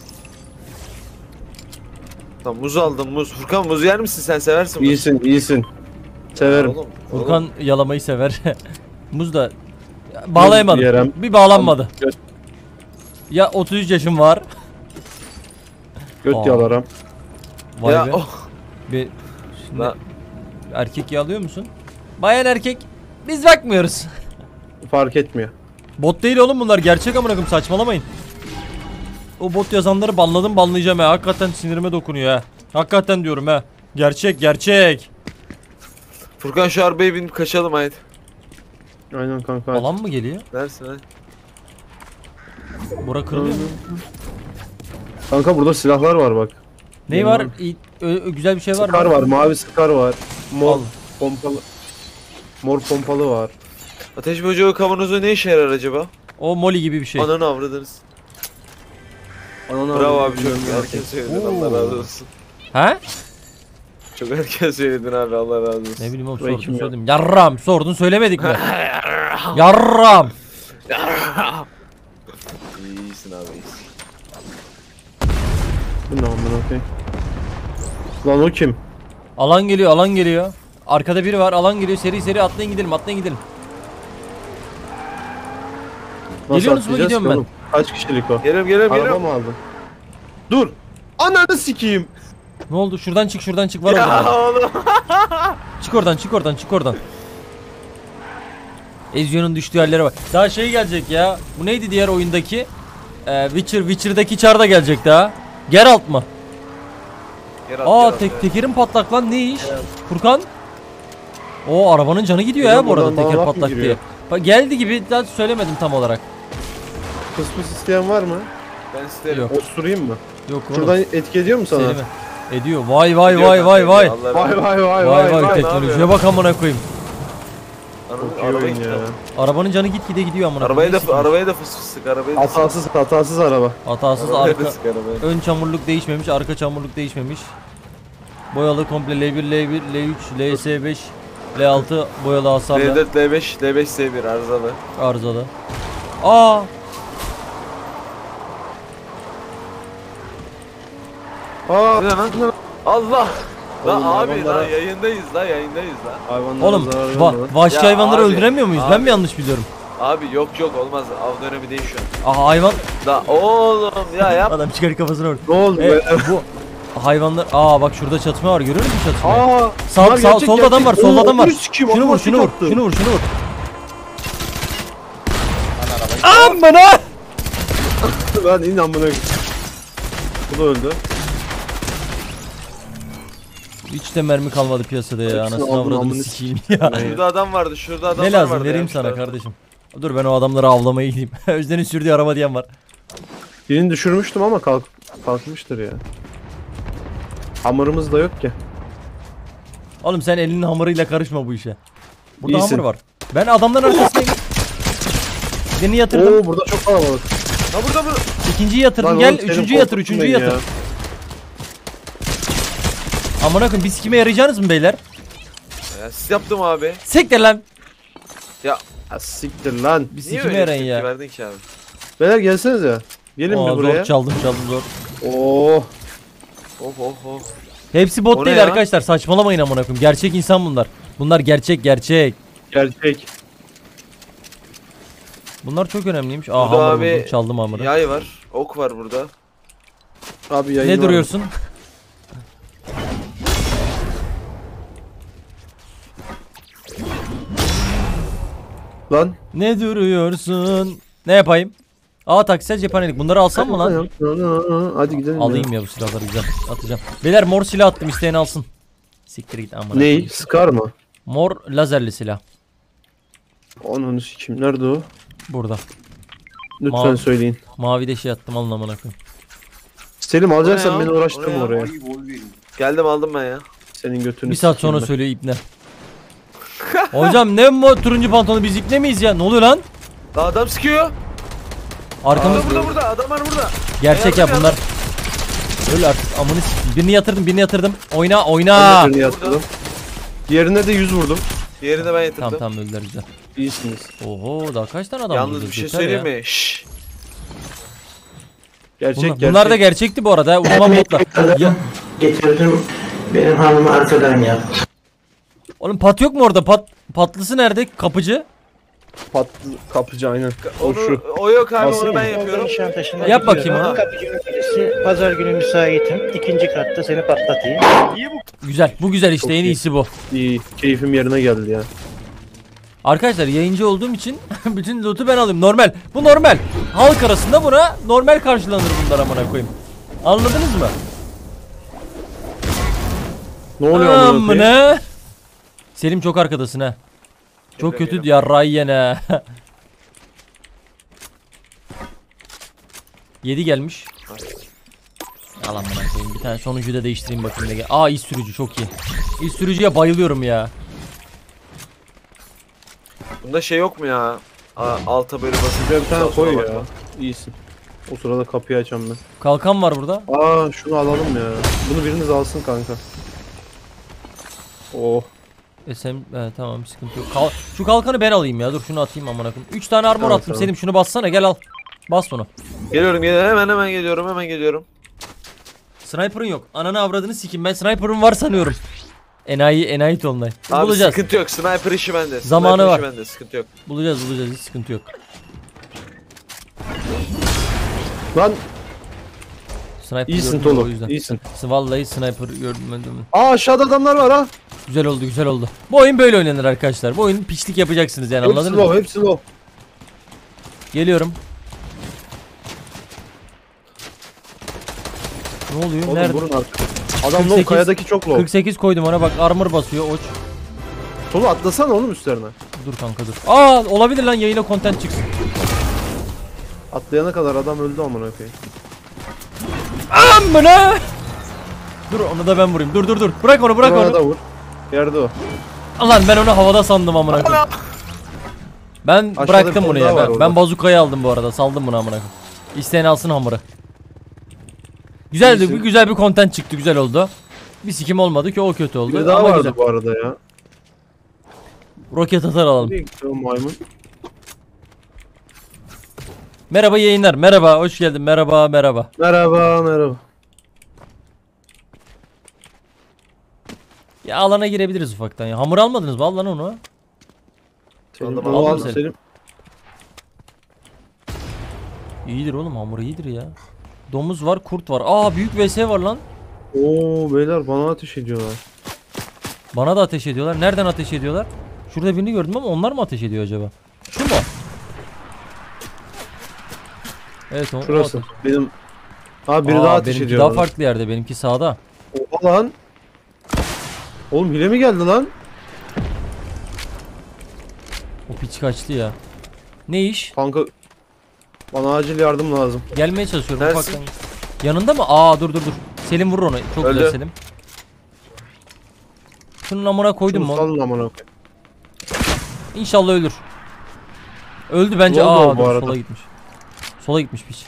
Tamam muz aldım muz. Furkan muz yer misin, sen seversin muz. İyisin iyisin. Severim. Oğlum, Furkan yalamayı sever. Muz da bağlayamadım. Yerem. Bir bağlanmadı. Göt, Ya otuz üç yaşım var. göt Aa. yalaram. Vay ya be. oh. Bir şimdi Lan. erkek yalıyor musun? Bayan erkek. Biz bakmıyoruz. Fark etmiyor. Bot değil oğlum bunlar, gerçek amına koyayım, saçmalamayın. O bot yazanları banladım, banlayacağım ha. Hakikaten sinirime dokunuyor ha. Hakikaten diyorum ha. Gerçek gerçek. Furkan şu arabaya binip kaçalım haydi. Aynen kanka. Alan mı geliyor? Neresin hadi. Bura kırılıyor mu? Kanka burada silahlar var bak. Ney var? İyi- ö- ö- güzel bir şey var Skar mı? var, mavi skar var. Mor Al. pompalı. Mor pompalı var. Ateş böceği kavanozu ne işe yarar acaba? O moli gibi bir şey. Ananı avradınız. Ananı Bravo avradım, abi, çok bilmiyorum erken artık. söyledin, Oo. Allah razı olsun. Ha? Çok erken söyledin abi, Allah razı olsun. Ne bileyim oğlum, Burayı sordun kim söyledim. Yarram sordun söylemedik mi? Yarram. İyisin abi, iyisin. Bu ne amına koyayım? Lan o kim? Alan geliyor, alan geliyor. Arkada biri var, alan geliyor. Seri seri atlayın gidelim, atlayın gidelim. Nasıl Geliyor musun, atlayacağız gidiyorum ki ben. oğlum? Kaç kişilik o? Geliyorum geliyorum Araba geliyorum. mı aldın? Dur! Ananı sikeyim! Ne oldu? Şuradan çık, şuradan çık, var orada. Ya oğlum. Çık oradan, çık oradan, çık oradan. Ezio'nun düştüğü yerlere bak. Daha şey gelecek ya. Bu neydi diğer oyundaki? Ee, Witcher, Witcher'daki çar da gelecek daha. Geralt mı? Gel at, Aa gel at, tek gel. tekerin patlak lan, ne iş? Furkan? O arabanın canı gidiyor Hocam ya bu arada, buradan teker bana laf mı patlak diye. giriyor? Bak geldi gibi, daha söylemedim tam olarak. Pıs pıs isteyen var mı? Ben isterim. Yok. Osurayım mı? Yok oğlum. Şuradan etki ediyor mu sana? Selim'e. Ediyor. Vay vay Gidiyor vay kanka, vay vay. Allah Vay razı vay vay Vay vay ne teknolojiye yapıyor? bak amına koyayım. olsun. Çok iyi Arabayı oyun git ya. ama. Arabanın canı gitgide gidiyor amına Arabaya koyayım. da Ne sikeyim? arabaya da fıs fıstık, arabaya da Hatasız hatasız araba. Hatasız Arabaya arka. da sık, arabaya. Ön çamurluk değişmemiş, arka çamurluk değişmemiş. Boyalı komple L bir, L bir, L üç, L S beş, L altı boyalı L hasarlı, dört, L beş, L beş S bir arızalı. arızalı. Aa! Aa! Ne lan? Allah! Lan Oğlum, abi hayvanlara- lan yayındayız lan, yayındayız lan. Hayvanlara Oğlum zarar va- verme lan. vahşi Ya hayvanları abi, öldüremiyor muyuz? Ben abi. mi yanlış biliyorum? Abi yok yok olmaz, av dönemi değil şu an. Aha hayvan Da oğlum ya yap. adam çıkar kafasına vur. Ne oldu E, be? bu hayvanlar, aa bak şurada çatışma var, görüyor musun çatışmayı? Aa! Sağ, bunlar sağ, gerçek, solda adam var, gerçek. solda Oo, adam var. onu sikeyim, Şunu aklıma vur, şunu tek vur, attı. şunu vur, şunu vur. Amına! Lan in amına. Bu da öldü. Hiç de mermi kalmadı piyasada ya, Hepsini anasını aldım, avradını amını sikeyim ya. Şurada adam vardı, şurada adam Ne vardı. lazım vereyim ya, sana şurada. kardeşim. Dur ben o adamları avlamaya gideyim. Özden'in sürdüğü araba diyen var. Birini düşürmüştüm ama kalk kalkmıştır ya. Hamurumuz da yok ki. Oğlum sen elinin hamuruyla karışma bu işe. Burada İyisin. hamur var. Ben adamların arkasına birini yatırdım. Oo burada çok kalabalık. Ha burada burada. İkinciyi yatırdım. Lan Gel oğlum, senin üçüncüyü yatır. korkuttun Üçüncüyü beni yatır. ya. Amına koyayım biz kime yarayacaksınız mı beyler? Ya, siz yaptım abi. Siktir lan. Ya siktir lan. Biz Niye kime öyle yarayın tepki ya? verdin ki abi? Beyler gelsenize. Gelin Aa, bir zor buraya. çaldım çaldım zor. Oo. Oh oh oh. Hepsi bot O ne değil ya? arkadaşlar. Saçmalamayın amına koyayım. Gerçek insan bunlar. Bunlar gerçek gerçek. Gerçek. Bunlar çok önemliymiş. Aa Burada hamur abi buldum. Çaldım hamuru. Yay var. Ok var burada. Abi yayın Ne var. duruyorsun? Lan. Ne duruyorsun? Ne yapayım? Aa taksel cephanelik. Bunları alsam mı lan? Hadi gidelim. Alayım ya bu silahları güzel. Atacağım. Beyler mor silah attım. İsteyen alsın. Siktir git amına. Ney? koyayım. Scar mı? Mor lazerli silah. Onun sikim. Nerede o? Burada. Lütfen Mavi. söyleyin. Mavi de şey attım. Alın amına koyayım. Selim alacaksan O ne ya? beni uğraştırma O ne ya? oraya. Geldim aldım ben ya. Senin götünü Bir saat sikeyim sonra ben. söylüyor ipne. Hocam ne bu turuncu pantolonu biz ipne miyiz ya? Ne oluyor lan? Daha adam sıkıyor. Arkamız Burada burada burada. Adamlar burada. gerçek ya Yardım bunlar. Öyle artık amını sikeyim. Birini yatırdım, birini yatırdım. Oyna, Ben oyna. de birini yatırdım. Diğerine de yüz vurdum. Diğerini ben yatırdım. Tamam tamam öldüler güzel. İyisiniz. Oho daha kaç tane adam Yalnız vuracağız? bir şey Yeter söyleyeyim ya. mi? Şşş. Gerçek Bunlar, gerçek. bunlar da gerçekti bu arada. Uzman botlar. Ya, Getirdim. Benim hanım arkadan yaptı. oğlum pat yok mu orada? Pat patlısı nerede? Kapıcı. Patlı kapıcı aynen. O Onu, şu. o yok abi Nasıl onu ben yani? yapıyorum. Nişantaşı'na Yap gidiyorum. bakayım ha. Kapıcının birisi pazar günü müsaitim. İkinci katta seni patlatayım. Güzel. Bu güzel işte Çok en iyi. iyisi bu. İyi. Keyfim yerine geldi ya. Arkadaşlar yayıncı olduğum için bütün loot'u ben alayım. Normal. Bu normal. Halk arasında buna normal karşılanır bunlar amına koyayım. Anladınız mı? Ne oluyor amına koyayım? Amına. Selim çok arkadasın ha. Çok Geliyorum, kötü ya Rayyen ha. yedi gelmiş. Al amına koyayım. Bir tane sonuncuyu da değiştireyim bakayım ne gel. Aa iş sürücü çok iyi. İş sürücüye bayılıyorum ya. Bunda şey yok mu ya? A- alta böyle basıp Şuraya bir tane sağa sola koy ya. bakma. İyisin. O sırada kapıyı açacağım ben. Kalkan var burada. Aa şunu alalım ya. Bunu biriniz alsın kanka. Oh. S M evet, tamam sıkıntı yok. Kal şu kalkanı ben alayım ya. Dur şunu atayım amına koyayım. üç tane armor Tamam, attım. tamam. Selim şunu bassana gel al. Bas bunu. Geliyorum geliyorum hemen hemen geliyorum hemen geliyorum. Sniper'ın yok. Ananı avradını sikim. Ben sniper'ın var sanıyorum. Enayi enayi tonlay. Abi Bulacağız. sıkıntı yok. Sniper işi bende. Zamanı Sniper var. işi bende. Sıkıntı yok. Bulacağız bulacağız hiç sıkıntı yok. Lan Sniper iyisin gördüm de o Tolu. yüzden. İyisin. Vallahi sniper gördüm ben de. Aa aşağıda adamlar var ha. Güzel oldu güzel oldu. Bu oyun böyle oynanır arkadaşlar. Bu oyun piçlik yapacaksınız yani Hepsi anladınız mı? low, hepsi low. Geliyorum. Ne oluyor? Oğlum Nerede? vurun artık. Adam low, kırk sekiz kayadaki çok low. kırk sekiz koydum ona bak armor basıyor oç. Tolu atlasana oğlum üstlerine. Dur kanka dur. Aa olabilir lan yayına content çıksın. Atlayana kadar adam öldü amına koyayım. Amına! Dur onu da ben vurayım. Dur dur dur. Bırak onu bırak Buna onu. da vur. Yerde o. Lan ben onu havada sandım amına koyayım. Ben Aşağıda bıraktım bir bunu tane ya. daha var Ben, orada. ben bazukayı aldım bu arada. Saldım bunu amına koyayım. İsteyen alsın hamuru. Güzeldi. İyisin. Bir güzel bir content çıktı. Güzel oldu. Bir sikim olmadı ki o kötü oldu. Bir daha Ama vardı güzel. bu arada ya. Roket atar alalım. Nereye gitti o maymun? Merhaba yayınlar. Merhaba. Hoş geldin. Merhaba. Merhaba. Merhaba merhaba. Ya alana girebiliriz ufaktan ya. Hamur almadınız mı? Al lan onu. Selim, Aldım, bunu aldım al, seni. Selim. İyidir oğlum. Hamur iyidir ya. Domuz var. Kurt var. Aa büyük V S var lan. Oo beyler bana ateş ediyorlar. Bana da ateş ediyorlar. Nereden ateş ediyorlar? Şurada birini gördüm ama onlar mı ateş ediyor acaba? Şu mu? Evet o. o Şurası. ateş- Benim. Abi biri Aa, daha ateş benimki ediyor. daha bana. farklı yerde. Benimki sağda. Oha lan. Oğlum hile mi geldi lan? O piç kaçtı ya. Ne iş? Kanka Bana acil yardım lazım. Gelmeye çalışıyorum Neredesin? ufaktan. Yanında mı? Aa dur dur dur. Selim vurur onu. Çok Öldü. güzel Selim. Şunun amına koydum Şunu mu? salın amına koyayım. İnşallah ölür. Öldü bence. Oldu Aa bu dur, arada. sola gitmiş. Sola gitmiş piç.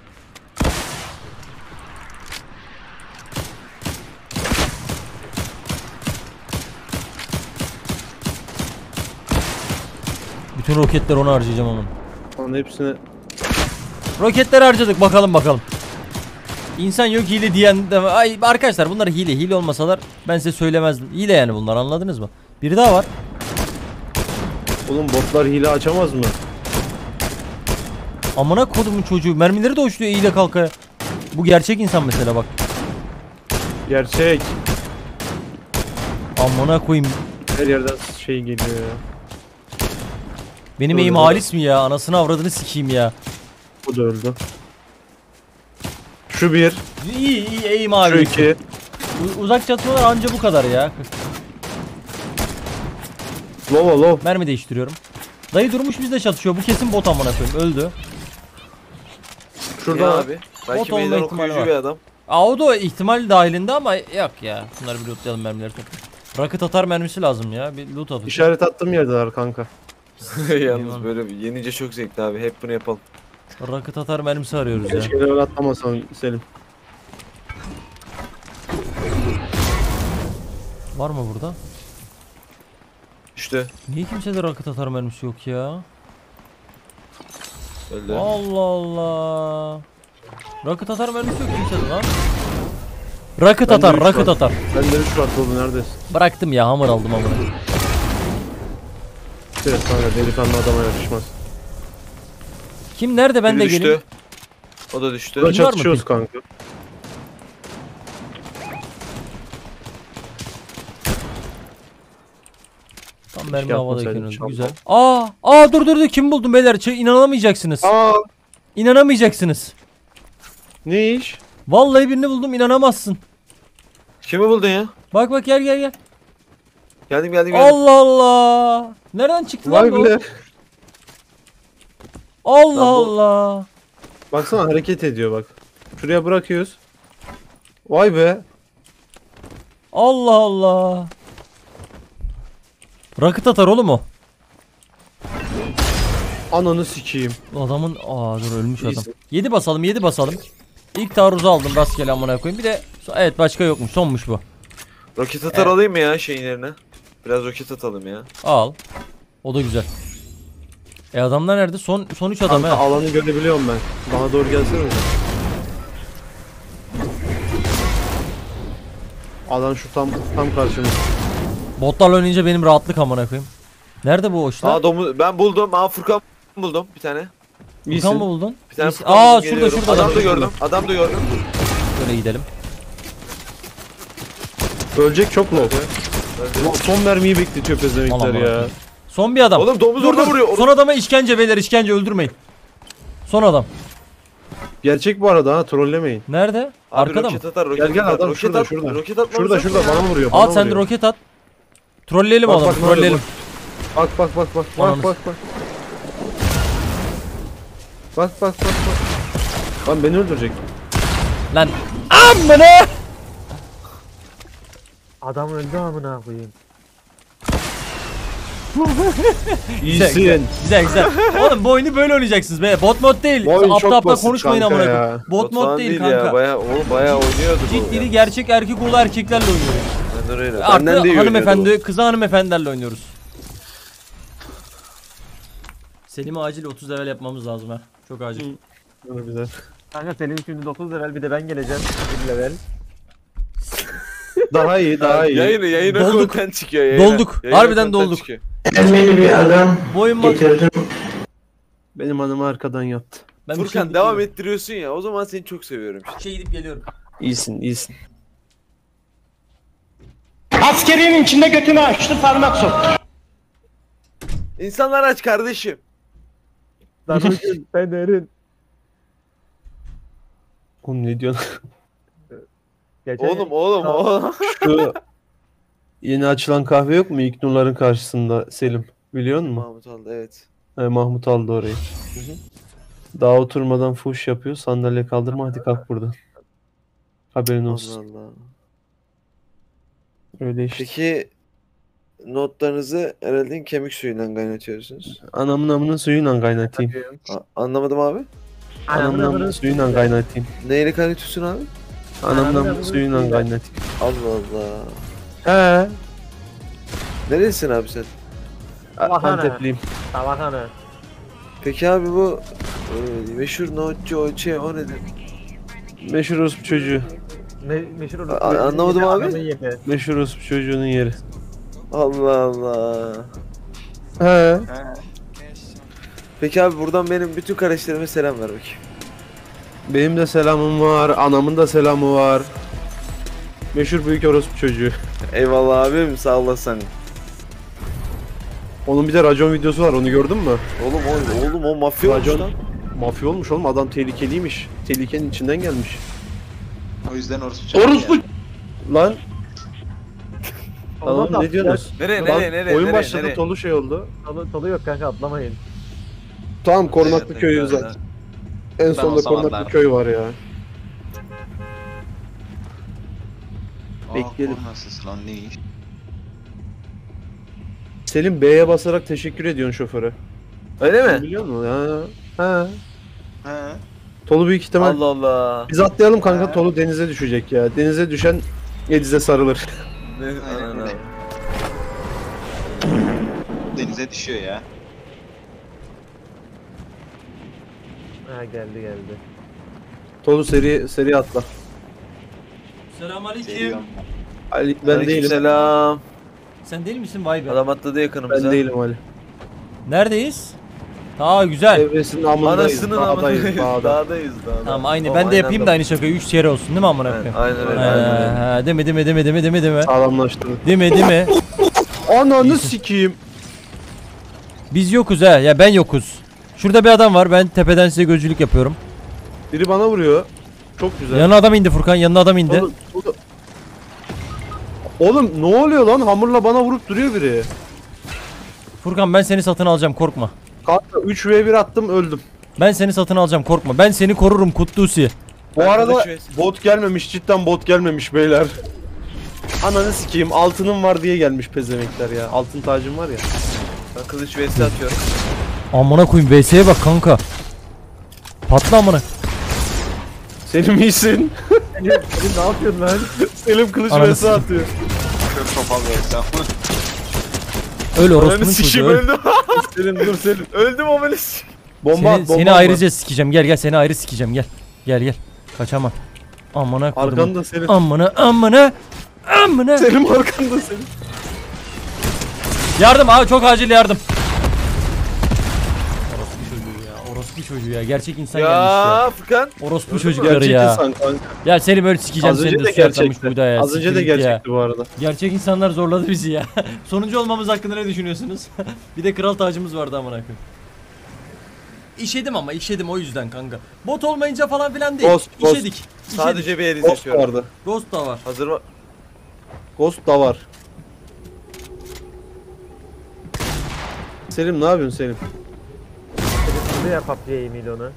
Bütün roketler ona harcayacağım onun. Onun hepsini Roketler harcadık bakalım bakalım. İnsan yok hile diyen de ay arkadaşlar bunlar hile hile olmasalar ben size söylemezdim. Hile yani bunlar anladınız mı? Biri daha var. oğlum botlar hile açamaz mı? Amına kodumun çocuğu mermileri de uçluyor hile kalkaya. Bu gerçek insan mesela bak. Gerçek. Amına koyayım. Her yerden şey geliyor ya. Benim Öyle eğim de. halis mi ya? Anasını avradını sikeyim ya. Bu da öldü. Şu bir. İyi iyi eğim Şu abi. iki. U- uzak çatmalar anca bu kadar ya. Lova lov. Mermi değiştiriyorum. Dayı durmuş bizle çatışıyor. Bu kesin bot amına koyayım. Öldü. Şurada Şurada abi. Belki Bot olma meydan ihtimali okuyucu var. bir adam. Aa o da ihtimal dahilinde ama yok ya. Bunları bir lootlayalım mermileri toplayalım. Rocket atar mermisi lazım ya. Bir loot atın. işaret attığım yerdeler kanka. Yalnız Eyvallah. böyle bir yenince çok zevkli abi. Hep bunu yapalım. Rocket atar mermisi arıyoruz ya. Keşke level atlamasan Selim. Var mı burada? İşte Niye kimsede rocket atar mermisi yok ya? öldü. Allah Allah. Rocket atar mermisi yok kimsede lan. Rocket Bende atar, üç rocket var. atar. Bende üç var dolu neredesin? Bıraktım ya hamur aldım amına. Evet kanka delikanlı adama yakışmaz. Kim nerede ben Biri de düştü. geleyim. O da düştü. Burada Kim var mı çatışıyoruz pil? kanka. Tam mermi yapma havadayken sen, öldü. çabuk Güzel. ol. Aa, aa dur dur dur kim buldum beyler? Şey, inanamayacaksınız. Aa İnanamayacaksınız. ne iş? Vallahi birini buldum inanamazsın. Kimi buldun ya? Bak bak gel gel gel. Geldim geldim geldim. Allah Allah. Nereden çıktı lan Vay bu? be. Allah Lan bu- Allah. Baksana hareket ediyor bak. Şuraya bırakıyoruz. Vay be. Allah Allah. Rocket atar oğlum o. Ananı sikeyim. Adamın aa dur ölmüş adam. İyisin. yedi basalım yedi basalım. İlk taarruzu aldım rastgele amına koyayım. Bir de evet başka yokmuş sonmuş bu. Roket atar alayım mı ya şeyin yerine? Biraz roket atalım ya. Al. O da güzel. E adamlar nerede? Son son üç adam Kanka ha. alanı görebiliyorum ben. Bana doğru gelsene. Alan şu tam tam karşımız. Botlarla oynayınca benim rahatlık amına koyayım. Nerede bu hoşlar? Aa domuz ben buldum. Aa Furkan buldum bir tane. Furkan İyisin. mı buldun? Bir tane İyisin. Furkan Aa buldum, şurada geliyorum. şurada Adam adam. da gördüm. Adam da gördüm. Şöyle gidelim. Ölecek çok low. Öldü. Ulan son mermiyi bekletiyor pezemekler Aman ya. Allah'ım. Son bir adam. Oğlum domuz dur orada dur. vuruyor. Son adama işkence beyler işkence öldürmeyin. Son adam. Gerçek bu arada ha trollemeyin. Nerede? Abi Arkada mı? roket atar, roket Gel gel atar. adam roket şurada at, şurada. Roket atmamız Şurada yok şurada ya. bana vuruyor. Bana Al sen de vuruyor. roket at. Trolleyelim Bak, adamı bak, nerede trolleyelim. Bak bak bak bak Ananı bak bak bak. Bak bak bak bak. Lan beni öldürecek. Lan amına. Adam öldü amına koyayım. İyisin. Güzel güzel. Oğlum bu oyunu böyle oynayacaksınız be. Bot mod değil. Bu oyun çok Aptal aptal basit konuşmayın kanka amına ya. koyayım. Bot mod falan değil Ya. kanka. Bayağı, oğlum bayağı oynuyordu bu. Ciddili ya. gerçek erkek oğlu erkeklerle oynuyoruz. Benden öyle. Artı Benden de iyi hanımefendi, oynuyordu kıza hanımefendilerle oynuyoruz. Selim'e acil otuz level yapmamız lazım ha. Çok acil. Güzel. Kanka senin şimdi dokuz level bir de ben geleceğim. bir level. Daha iyi bu. daha iyi. Yayını yayına Dolduk. content çıkıyor yayına. Dolduk. Yayına Harbiden content dolduk. çıkıyor. Elmeli bir adam Bu oyun bak. getirdim. Benim hanım arkadan yattı. Ben bir şey Furkan gidip devam geliyorum. ettiriyorsun ya. O zaman seni çok seviyorum. Bir şey gidip geliyorum. İyisin iyisin. Askerinin içinde götünü açtı parmak soktu. İnsanlar aç kardeşim. Lan bugün Fener'in Oğlum ne diyorsun? geçen Oğlum oğlum oğlum. Şu yeni açılan kahve yok mu İlknur'ların karşısında Selim? Biliyor musun? Mahmut aldı evet. He, Mahmut aldı orayı. Daha oturmadan fuş yapıyor. Sandalye kaldırma, hadi kalk buradan. Haberin Allah olsun. Allah. Öyle işte. Peki notlarınızı herhalde kemik suyundan kaynatıyorsunuz. Anamın amının suyuyla kaynatayım. A- anlamadım abi. Anamın amının suyuyla kaynatayım. Neyle kaynatıyorsun abi? Anamın amının suyuyla kaynatayım. Allah Allah. He. Neresin abi sen? Bahane. Antepliyim. Tavakhanı. Peki abi bu e, meşhur notçu o şey o nedir? Meşhur orospu çocuğu. Me meşhur A- anlamadım abi. adamın yedi. Meşhur orospu çocuğunun yeri. Allah Allah. He. Peki abi buradan benim bütün kardeşlerime selam ver bakayım. Benim de selamım var. Anamın da selamı var. Meşhur büyük orospu çocuğu. Eyvallah abim sağ olasın. Onun bir de racon videosu var, onu gördün mü? Oğlum o, oğlum o mafya olmuş Racon lan. mafya olmuş oğlum, adam tehlikeliymiş. Tehlikenin içinden gelmiş. O yüzden orası çok Orospu! Lan Ondan oğlum da ne diyorsunuz? Nereye Lan, nereye nereye oyun nereye, başladı, nereye? Tolu şey oldu. Tadı, tadı yok kanka atlamayın. Tamam, Korunaklı Evet, köyü evet, zaten. En Ben sonunda o zaman Korunaklı derdim. köy var ya. Aa, Bekleyelim. kornasız lan ne iş? Selim B'ye basarak teşekkür ediyorsun şoföre. Öyle mi? Biliyor musun? Ha. Ha. He. Tolu büyük ihtimal. Allah Allah. Biz atlayalım kanka, Ha. Tolu denize düşecek ya. Denize düşen Ediz'e sarılır. Ne, Aynen ana, öyle. Denize düşüyor ya. Ha geldi geldi. Tolu seri seri atla. Selamünaleyküm. Seviyorum. Ali, ben değilim. Selam. Sen değil misin vay be? Adam atladı yakınımıza. Ben değilim Ali. Neredeyiz? Aa güzel. Evresinin amındayız. Anasının Dağdayız, amındayız. dağda. Dağdayız dağda. Tamam aynı. Oğlum, Ben de yapayım anda- da aynı şakayı üç kere olsun değil mi amına Aynen, koyayım? aynen öyle. aynen öyle. Ha, değil mi değil mi değil mi değil mi değil mi değil mi? Sağlamlaştırdık. Değil mi değil mi? Ananı sikeyim. Biz yokuz ha. Ya ben yokuz. Şurada bir adam var. Ben tepeden size gözcülük yapıyorum. Biri bana vuruyor. Çok güzel. Yanına adam indi Furkan. Yanına adam indi. Oğlum, oğlum. Oğlum ne oluyor lan? Hamurla bana vurup duruyor biri. Furkan ben seni satın alacağım korkma. Kanka üç ve bir attım, öldüm. Ben seni satın alacağım korkma. Ben seni korurum Kutlusi. Bu Ben arada kılıç bot gelmemiş, cidden bot gelmemiş beyler. Ananı sikeyim, altınım var diye gelmiş pezemekler ya. Altın tacım var ya. Ben kılıç vs atıyorum. Amına koyayım V S'ye bak kanka. Patla amına. Selim iyisin. Selim, Selim ne yapıyorsun lan? Selim kılıç Ananı vs sikeyim. atıyor. Kör topal versen. Öyle Ananı orospunun çocuğu. sikeyim Öl. öldüm. Selim dur Selim. Öldüm amına sikeyim. Bomba Seni, at, bomba seni at. ayrıca sikeceğim. Gel gel seni ayrı sikeceğim. Gel. Gel gel. Kaçama. Amına koydum. Arkanda Selim. Amına amına amına. Selim arkanda Selim. Yardım abi çok acil yardım. Orospu çocuğu ya. Orospu çocuğu ya. Gerçek insan gelmiş ya. Ya Furkan. Orospu Gördün mü? çocukları Gerçek ya. insan kanka. Ya seni böyle sikeceğim Az seni önce de de su yatlamış gerçekti. burada ya. Az önce de Siktir git ya. gerçekti bu arada. Gerçek insanlar zorladı bizi ya. Sonuncu olmamız hakkında ne düşünüyorsunuz? Bir de kral tacımız vardı amına koyayım. İşedim ama işedim o yüzden kanka. Bot olmayınca falan filan değil. Ghost, ghost. İşedik. İşedik. Sadece bir eliz Ghost yaşıyorum. vardı. Ghost da var. Hazır mı? Ghost da var. Selim ne yapıyorsun Selim? Selim ya P U B G iyiydi onu.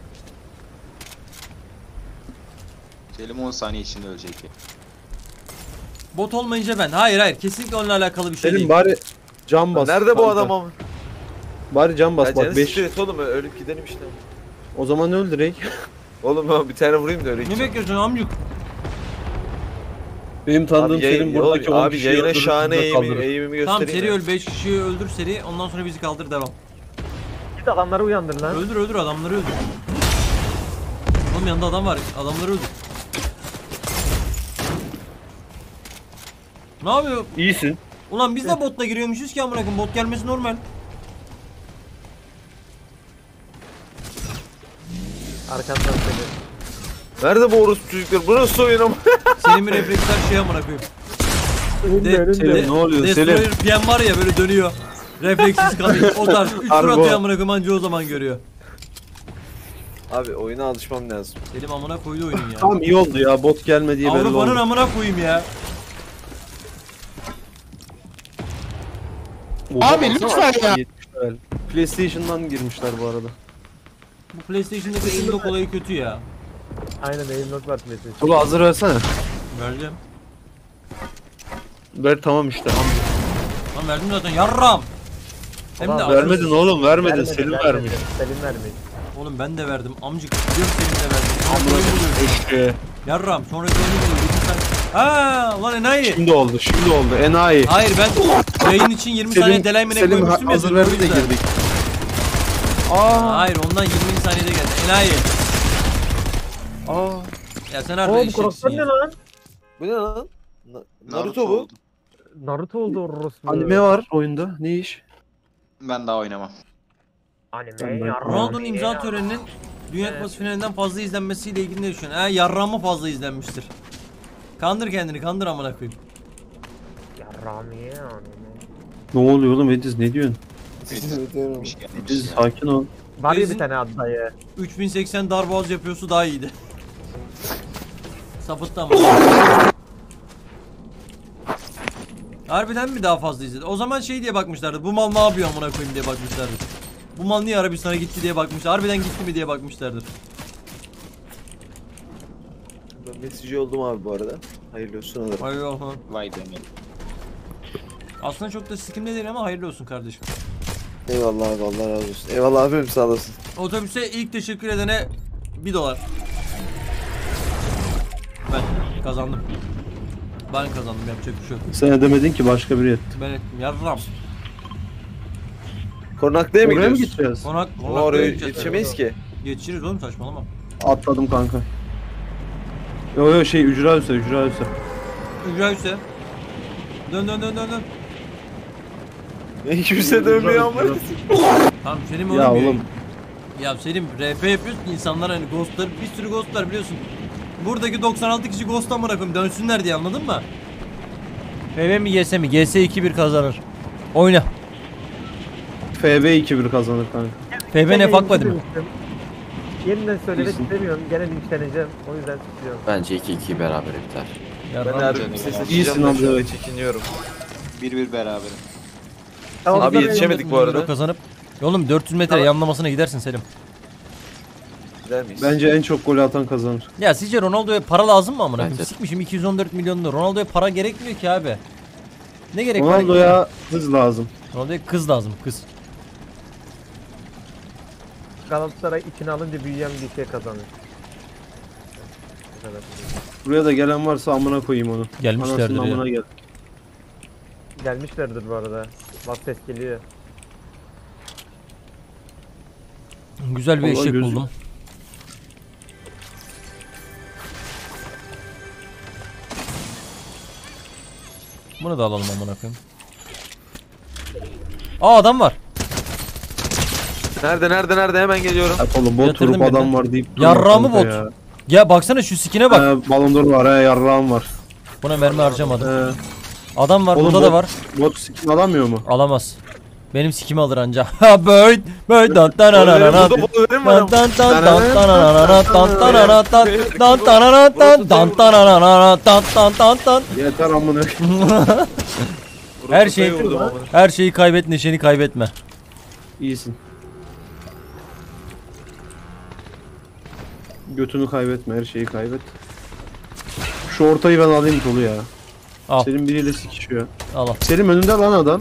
Selim on saniye içinde ölecek ya. Bot olmayınca ben. Hayır hayır kesinlikle onunla alakalı bir şey Selim değil. bari cam bas. Nerede bu kanka. adam ama? Bari cam Ya bas canı bak beş. siktir et oğlum ölüp gidelim işte. O zaman öl direkt. Oğlum ben bir tane vurayım da öyle Ne gideceğim. bekliyorsun amcuk? Benim tanıdığım Abi, yayın, Selim buradaki oğlum, on abi kişiyi yayına öldürüp şahane bizi eğimi, kaldırır. eğimimi Tamam göstereyim seri ya. öl beş kişiyi öldür seri ondan sonra bizi kaldır devam. Git adamları uyandır lan. Öldür öldür adamları öldür. Oğlum yanında adam var adamları öldür. Ne yapıyor? İyisin. Ulan biz de botla giriyormuşuz ki amına koyayım bot gelmesi normal. Arkandan seni. Nerede bu orospu çocuklar? Bu nasıl oyun ama? Senin bir refleksler şey amına koyayım. Önünde önünde. Selim, ne oluyor Destroyer Selim? P M var ya böyle dönüyor. Refleksiz kalıyor. O tarz üç tur Harbi atıyor o. amına koyayım anca o zaman görüyor. Abi oyuna alışmam lazım. Selim amına koydu oyunun ya. Tamam iyi oldu ya, bot gelmedi diye belli Avrupa'nın oldu. amına koyayım ya. Oha, Abi baksana, lütfen ya. yetmiş level. PlayStation'dan girmişler bu arada. Bu PlayStation'daki aimlock olayı kötü ya. Aynen aimlock var PlayStation. Tolu hazır versene. Vereceğim. Ver tamam işte. Lan verdim zaten yarram. Hem de Ulan acısız. Vermedin oğlum vermedin. Vermedi, Selim vermedi. vermiş. Selim vermiş. Oğlum ben de verdim. Amcık biliyorum senin de verdim. Amına buluyorum. Eşke. Yarram sonra oyunu buluyor. yirmi saniye. Aa lan enayi. Şimdi oldu şimdi oldu. Enayi. Hayır ben yayın için yirmi saniye delaymine Selim koymuştum ya. hazır dedim, o verdi de yüzden. girdik. Aa. Hayır ondan yirmi saniyede geldi. Enayi. Aa. Ya sen Oo harbi bu eşeksin karakter ne ya. lan? Bu ne lan? Na- Naruto bu. oldu. Naruto oldu orospu. Anime var oyunda. Ne iş? Ben daha oynamam. Anime Ben- yarram. Ronaldo'nun imza töreninin Dünya Kupası finalinden fazla izlenmesiyle ilgili ne düşünüyorsun? Ha yarrağıma fazla izlenmiştir. Kandır kendini kandır amına koyayım. Yarram ya anime. Ne oluyor oğlum Ediz ne diyorsun? Gelmiş, gelmiş Ediz ya. sakin ol. Var ya Bizim- bir tane adı dayı. üç bin seksen darboğaz yapıyorsa daha iyiydi. Sapıttı ama. Harbiden mi daha fazla izledi? O zaman şey diye bakmışlardı. Bu mal ne yapıyor amına koyayım diye bakmışlardı. Bu mal niye Arabistan'a gitti diye bakmışlar. Harbiden gitti mi diye bakmışlardır. Ben mesajı oldum abi bu arada. Hayırlı olsun alırım. Hayırlı olsun. Vay demek. Aslında çok da sikimde değil ama hayırlı olsun kardeşim. Eyvallah abi Allah razı olsun. Eyvallah abim sağ olasın. Otobüse ilk teşekkür edene bir dolar. Ben kazandım. Ben kazandım yapacak bir şey yok. Sen edemedin ki başka biri etti. Ben ettim yarram. Kornaklaya mı Oraya mı gidiyoruz? gideceğiz? Konak, Ama konak oraya yetişemeyiz ki. Geçiriz oğlum saçmalama. Atladım kanka. Yo yo şey ücra üse ücra üse. Ücra Hüse. Dön dön dön dön dön. Ne kimse dönmüyor ama. Tamam Selim Ya oğlum. oğlum. Ya Selim R P yapıyorsun insanlar hani ghostlar bir sürü ghostlar biliyorsun. Buradaki doksan altı kişi ghost amına koyayım dönsünler diye anladın mı? F B mi G S mi? G S iki bir kazanır. Oyna. F B iki bir kazanır kanka. F B ne fakmadı mı? Yeniden söylemek İyisin. istemiyorum. Gene linçleneceğim. O yüzden susuyorum. Bence iki iki beraber biter. Ya Ben ben her canım bir ya. ses İyisin açacağım da abi, şu an evet. çekiniyorum. Bir bir beraber. Tamam, Abi biz de- yetişemedik bu arada. Kazanıp oğlum dört yüz metre Tamam. yanlamasına gidersin Selim. Gider miyiz? Bence en çok gol atan kazanır. Ya sizce Ronaldo'ya para lazım mı amına koyayım? Bence. Sikmişim iki yüz on dört milyonlu. Ronaldo'ya para gerekmiyor ki abi. Ne gerek var? Ronaldo'ya hız lazım. Ronaldo'ya kız lazım kız. Galatasaray içine alınca büyüyen bir şey kazanır. Bu kadar. Buraya da gelen varsa amına koyayım onu. Gelmişlerdir Anasının ya. amına gel. Gelmişlerdir bu arada. Bak ses geliyor. Güzel bir Vallahi eşek gözüm- buldum. Bunu da alalım amına koyayım. Aa adam var. Nerede nerede nerede hemen geliyorum. Hep oğlum bot Yatırdım vurup adam birine. var deyip. durma Yarrağımı kanka bot. ya. Ya baksana şu skine bak. Ee, Ballon d'Or var he yarrağım var. Buna mermi harcamadım. Ee, Adam var oğlum burada da bot- var. Bot skin alamıyor mu? Alamaz. Benim sikimi alır anca. Ha böyle böyle dan tan tan tan Burada botlarım var ama. tan tan tan tan tan tan tan tan tan tan tan tan tan tan. Yeter amına. Her şey Vurdum ama. her şeyi kaybet neşeni kaybetme. İyisin. Götünü kaybetme, her şeyi kaybet. Şu ortayı ben alayım Tolu ya. Al. Selim biriyle sikişiyor. Al al. Selim önünde lan adam.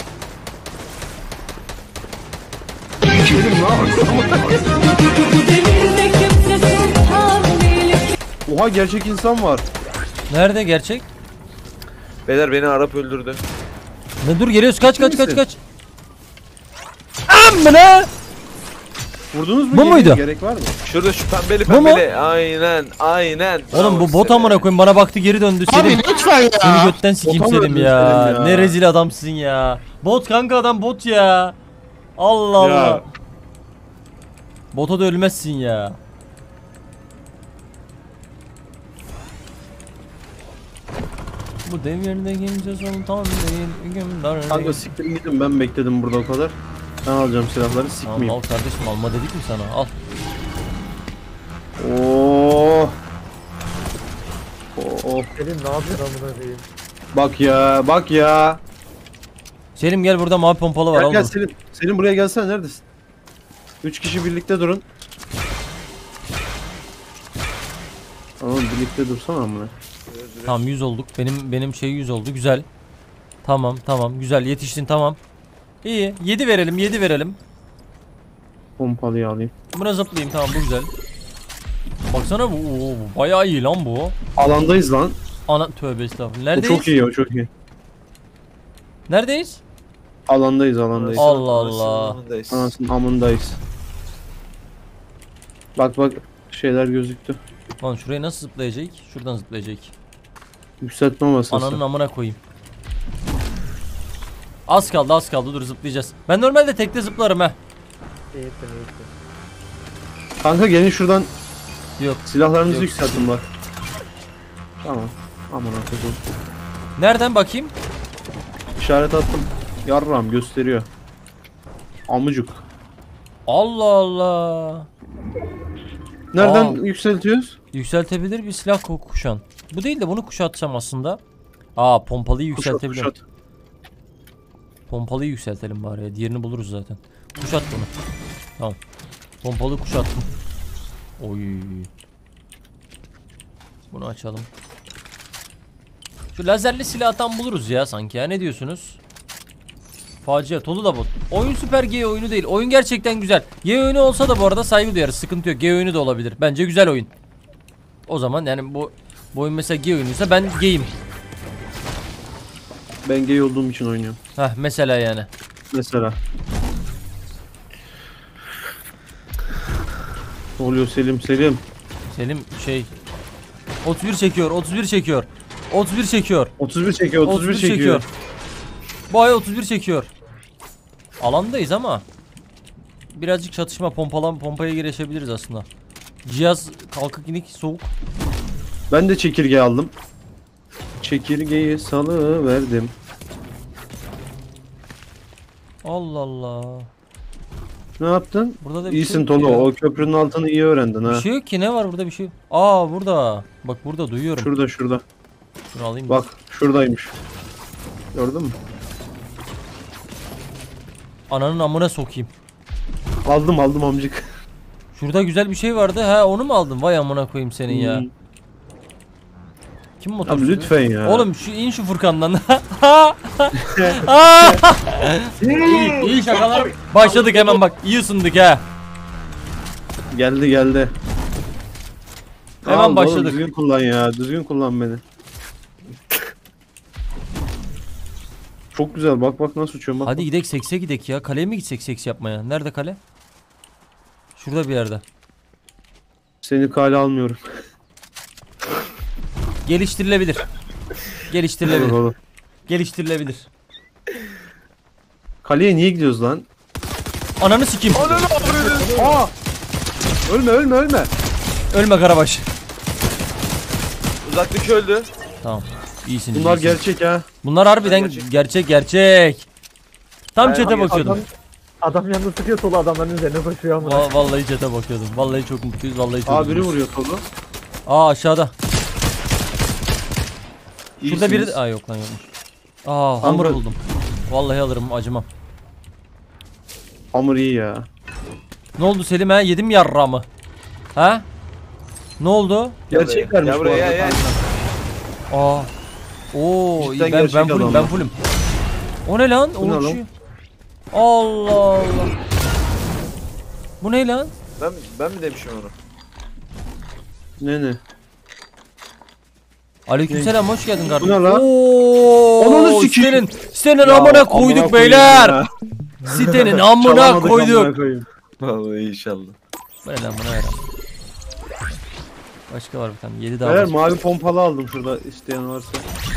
Oha gerçek insan var. Nerede gerçek? Beyler beni Arap öldürdü. Ne dur geliyoruz kaç kaç kaç misin? kaç. Amına! Vurdunuz mu? Bu Gelin, muydu? Gerek var mı? Şurada şu pembeli Bu mu? pembeli. Aynen aynen. Oğlum bu Bravo bot size. amına koyayım bana baktı geri döndü Selim. lütfen ya. Seni götten sikeyim Bota Selim mı ya. öldün Selim ya? Ne rezil adamsın ya. Bot kanka adam bot ya. Allah Allah. Ya. Bota da ölmezsin ya. Bu devirde kimse sultan değil. Hükümdar Kanka değil. siktir gidin, ben bekledim burada o kadar. Ben alacağım silahları, Al, sikmeyeyim. al kardeşim alma dedik mi sana? Al. Oo. Oo. Selim ne yapıyorsun amına koyayım? Bak ya, bak ya. Selim gel burada mavi pompalı var Gel al gel bunu. Selim. Selim buraya gelsene, neredesin? Üç kişi birlikte durun. Oğlum birlikte dursana amına. Tamam yüz olduk. Benim benim şey yüz oldu. Güzel. Tamam tamam güzel yetiştin tamam. İyi. yedi verelim yedi verelim. Pompalıyı alayım. Buna zıplayayım tamam bu güzel. Baksana bu, oo, bu bayağı iyi lan bu. Alandayız lan. Ana tövbe estağfurullah. O Neredeyiz? çok iyi o çok iyi. Neredeyiz? Alandayız alandayız. Allah Allah. Anasındayız. Anasının amındayız. Bak bak şeyler gözüktü. Lan şuraya nasıl zıplayacak? Şuradan zıplayacak. Yükseltme masası. Ananın amına koyayım. Az kaldı az kaldı dur zıplayacağız. Ben normalde tekte zıplarım he. İyisin iyisin. Kanka gelin şuradan Yok. silahlarınızı Yok. yükseltin bak. Tamam. Aman akıllı. Nereden bakayım? İşaret attım. Yarram gösteriyor. Amucuk. Allah Allah. Nereden Aa. yükseltiyoruz? Yükseltebilir bir silah ku- kuşan. Bu değil de bunu kuşatsam aslında. Aa pompalıyı Kuşat, yükseltebilirim. kuşat. Pompalıyı yükseltelim bari ya. Diğerini buluruz zaten. Kuşat bunu. Tamam. Pompalı kuşattım. Oy. Bunu açalım. Şu lazerli silahtan buluruz ya sanki ya. Ne diyorsunuz? Facia. Tolu da bot. Oyun süper G oyunu değil. Oyun gerçekten güzel. G oyunu olsa da bu arada saygı duyarız. Sıkıntı yok. G oyunu da olabilir. Bence güzel oyun. O zaman yani bu bu oyun mesela G oyunuysa ben G'yim. Ben gay olduğum için oynuyorum. Heh mesela yani. Mesela. Ne oluyor Selim Selim? Selim şey otuz bir çekiyor, otuz bir çekiyor. otuz bir çekiyor. otuz bir çekiyor, otuz bir çekiyor. Bu ay otuz bir çekiyor. Alandayız ama birazcık çatışma pompalan pompaya girişebiliriz aslında. Cihaz kalkık inik soğuk. Ben de çekirge aldım. Çekirgeyi salı verdim. Allah Allah. Ne yaptın? Burada da bir İyisin şey yok Tolu. ya. O köprünün altını iyi öğrendin ha. Bir şey yok ki ne var burada bir şey yok. Aa burada. Bak burada duyuyorum. Şurada şurada. Şunu alayım. Bak şuradaymış. Gördün mü? Ananın amına sokayım. Aldım aldım amcık. Şurada güzel bir şey vardı. Ha onu mu aldın? Vay amına koyayım senin ya. Hmm. Kim motor Abi sürüyor? lütfen ya. Oğlum şu in şu Furkan'dan. iyi, iyi şakalar. Başladık hemen bak. İyi ısındık ha. Geldi geldi. Hemen Al oğlum, başladık. Düzgün kullan ya. Düzgün kullan beni. Çok güzel. Bak bak nasıl uçuyorum bak. Hadi gidek sekse gidek ya. Kaleye mi gitsek seks yapmaya? Nerede kale? Şurada bir yerde. Seni kale almıyorum. Geliştirilebilir. Olur Geliştirilebilir. olur. Geliştirilebilir. Kaleye niye gidiyoruz lan? Ananı sikeyim. Aa! Ölme ölme ölme. Ölme Karabaş. Uzaktaki öldü. Tamam. İyisin. Bunlar iyisin. gerçek ha. Bunlar harbiden Gerçek. gerçek gerçek. Tam Aynen, çete bakıyordum. Adam, adam yanında sıkıyor solu adamların üzerine koşuyor ama. Va- vallahi çete bakıyordum. Vallahi çok mutluyuz. Vallahi çok Aa biri mutluyuz. vuruyor Tolu. Aa aşağıda. Şurada biri... İyisiniz. Aa yok lan yokmuş. Aa hamur Hamur. buldum. Vallahi alırım acımam. Hamur iyi ya. Ne oldu Selim ha? Yedim yarramı. Ha? Ne oldu? Gerçeklermiş Ya bu buraya arada. ya ya. Aa. Oo, iyi. Cidden ben gerçek ben fullüm, ben adamlar. fullüm. O ne lan? Bu ne O lan? uçuyor. Allah Allah. Bu ne lan? Ben, ben mi demişim onu? Ne ne? Aleykümselam hoş geldin kardeşim. Bu ne lan? Oo, Ananı sikeyim. Sitenin, sitenin Ya, amına koyduk amına beyler. koyayım ya. Sitenin amına Çalamadık, koyduk. amına koyayım. Vallahi inşallah. Bu ne lan buna yaram. Başka var bir tane. yedi daha Eğer var. mavi pompalı aldım şurada isteyen varsa.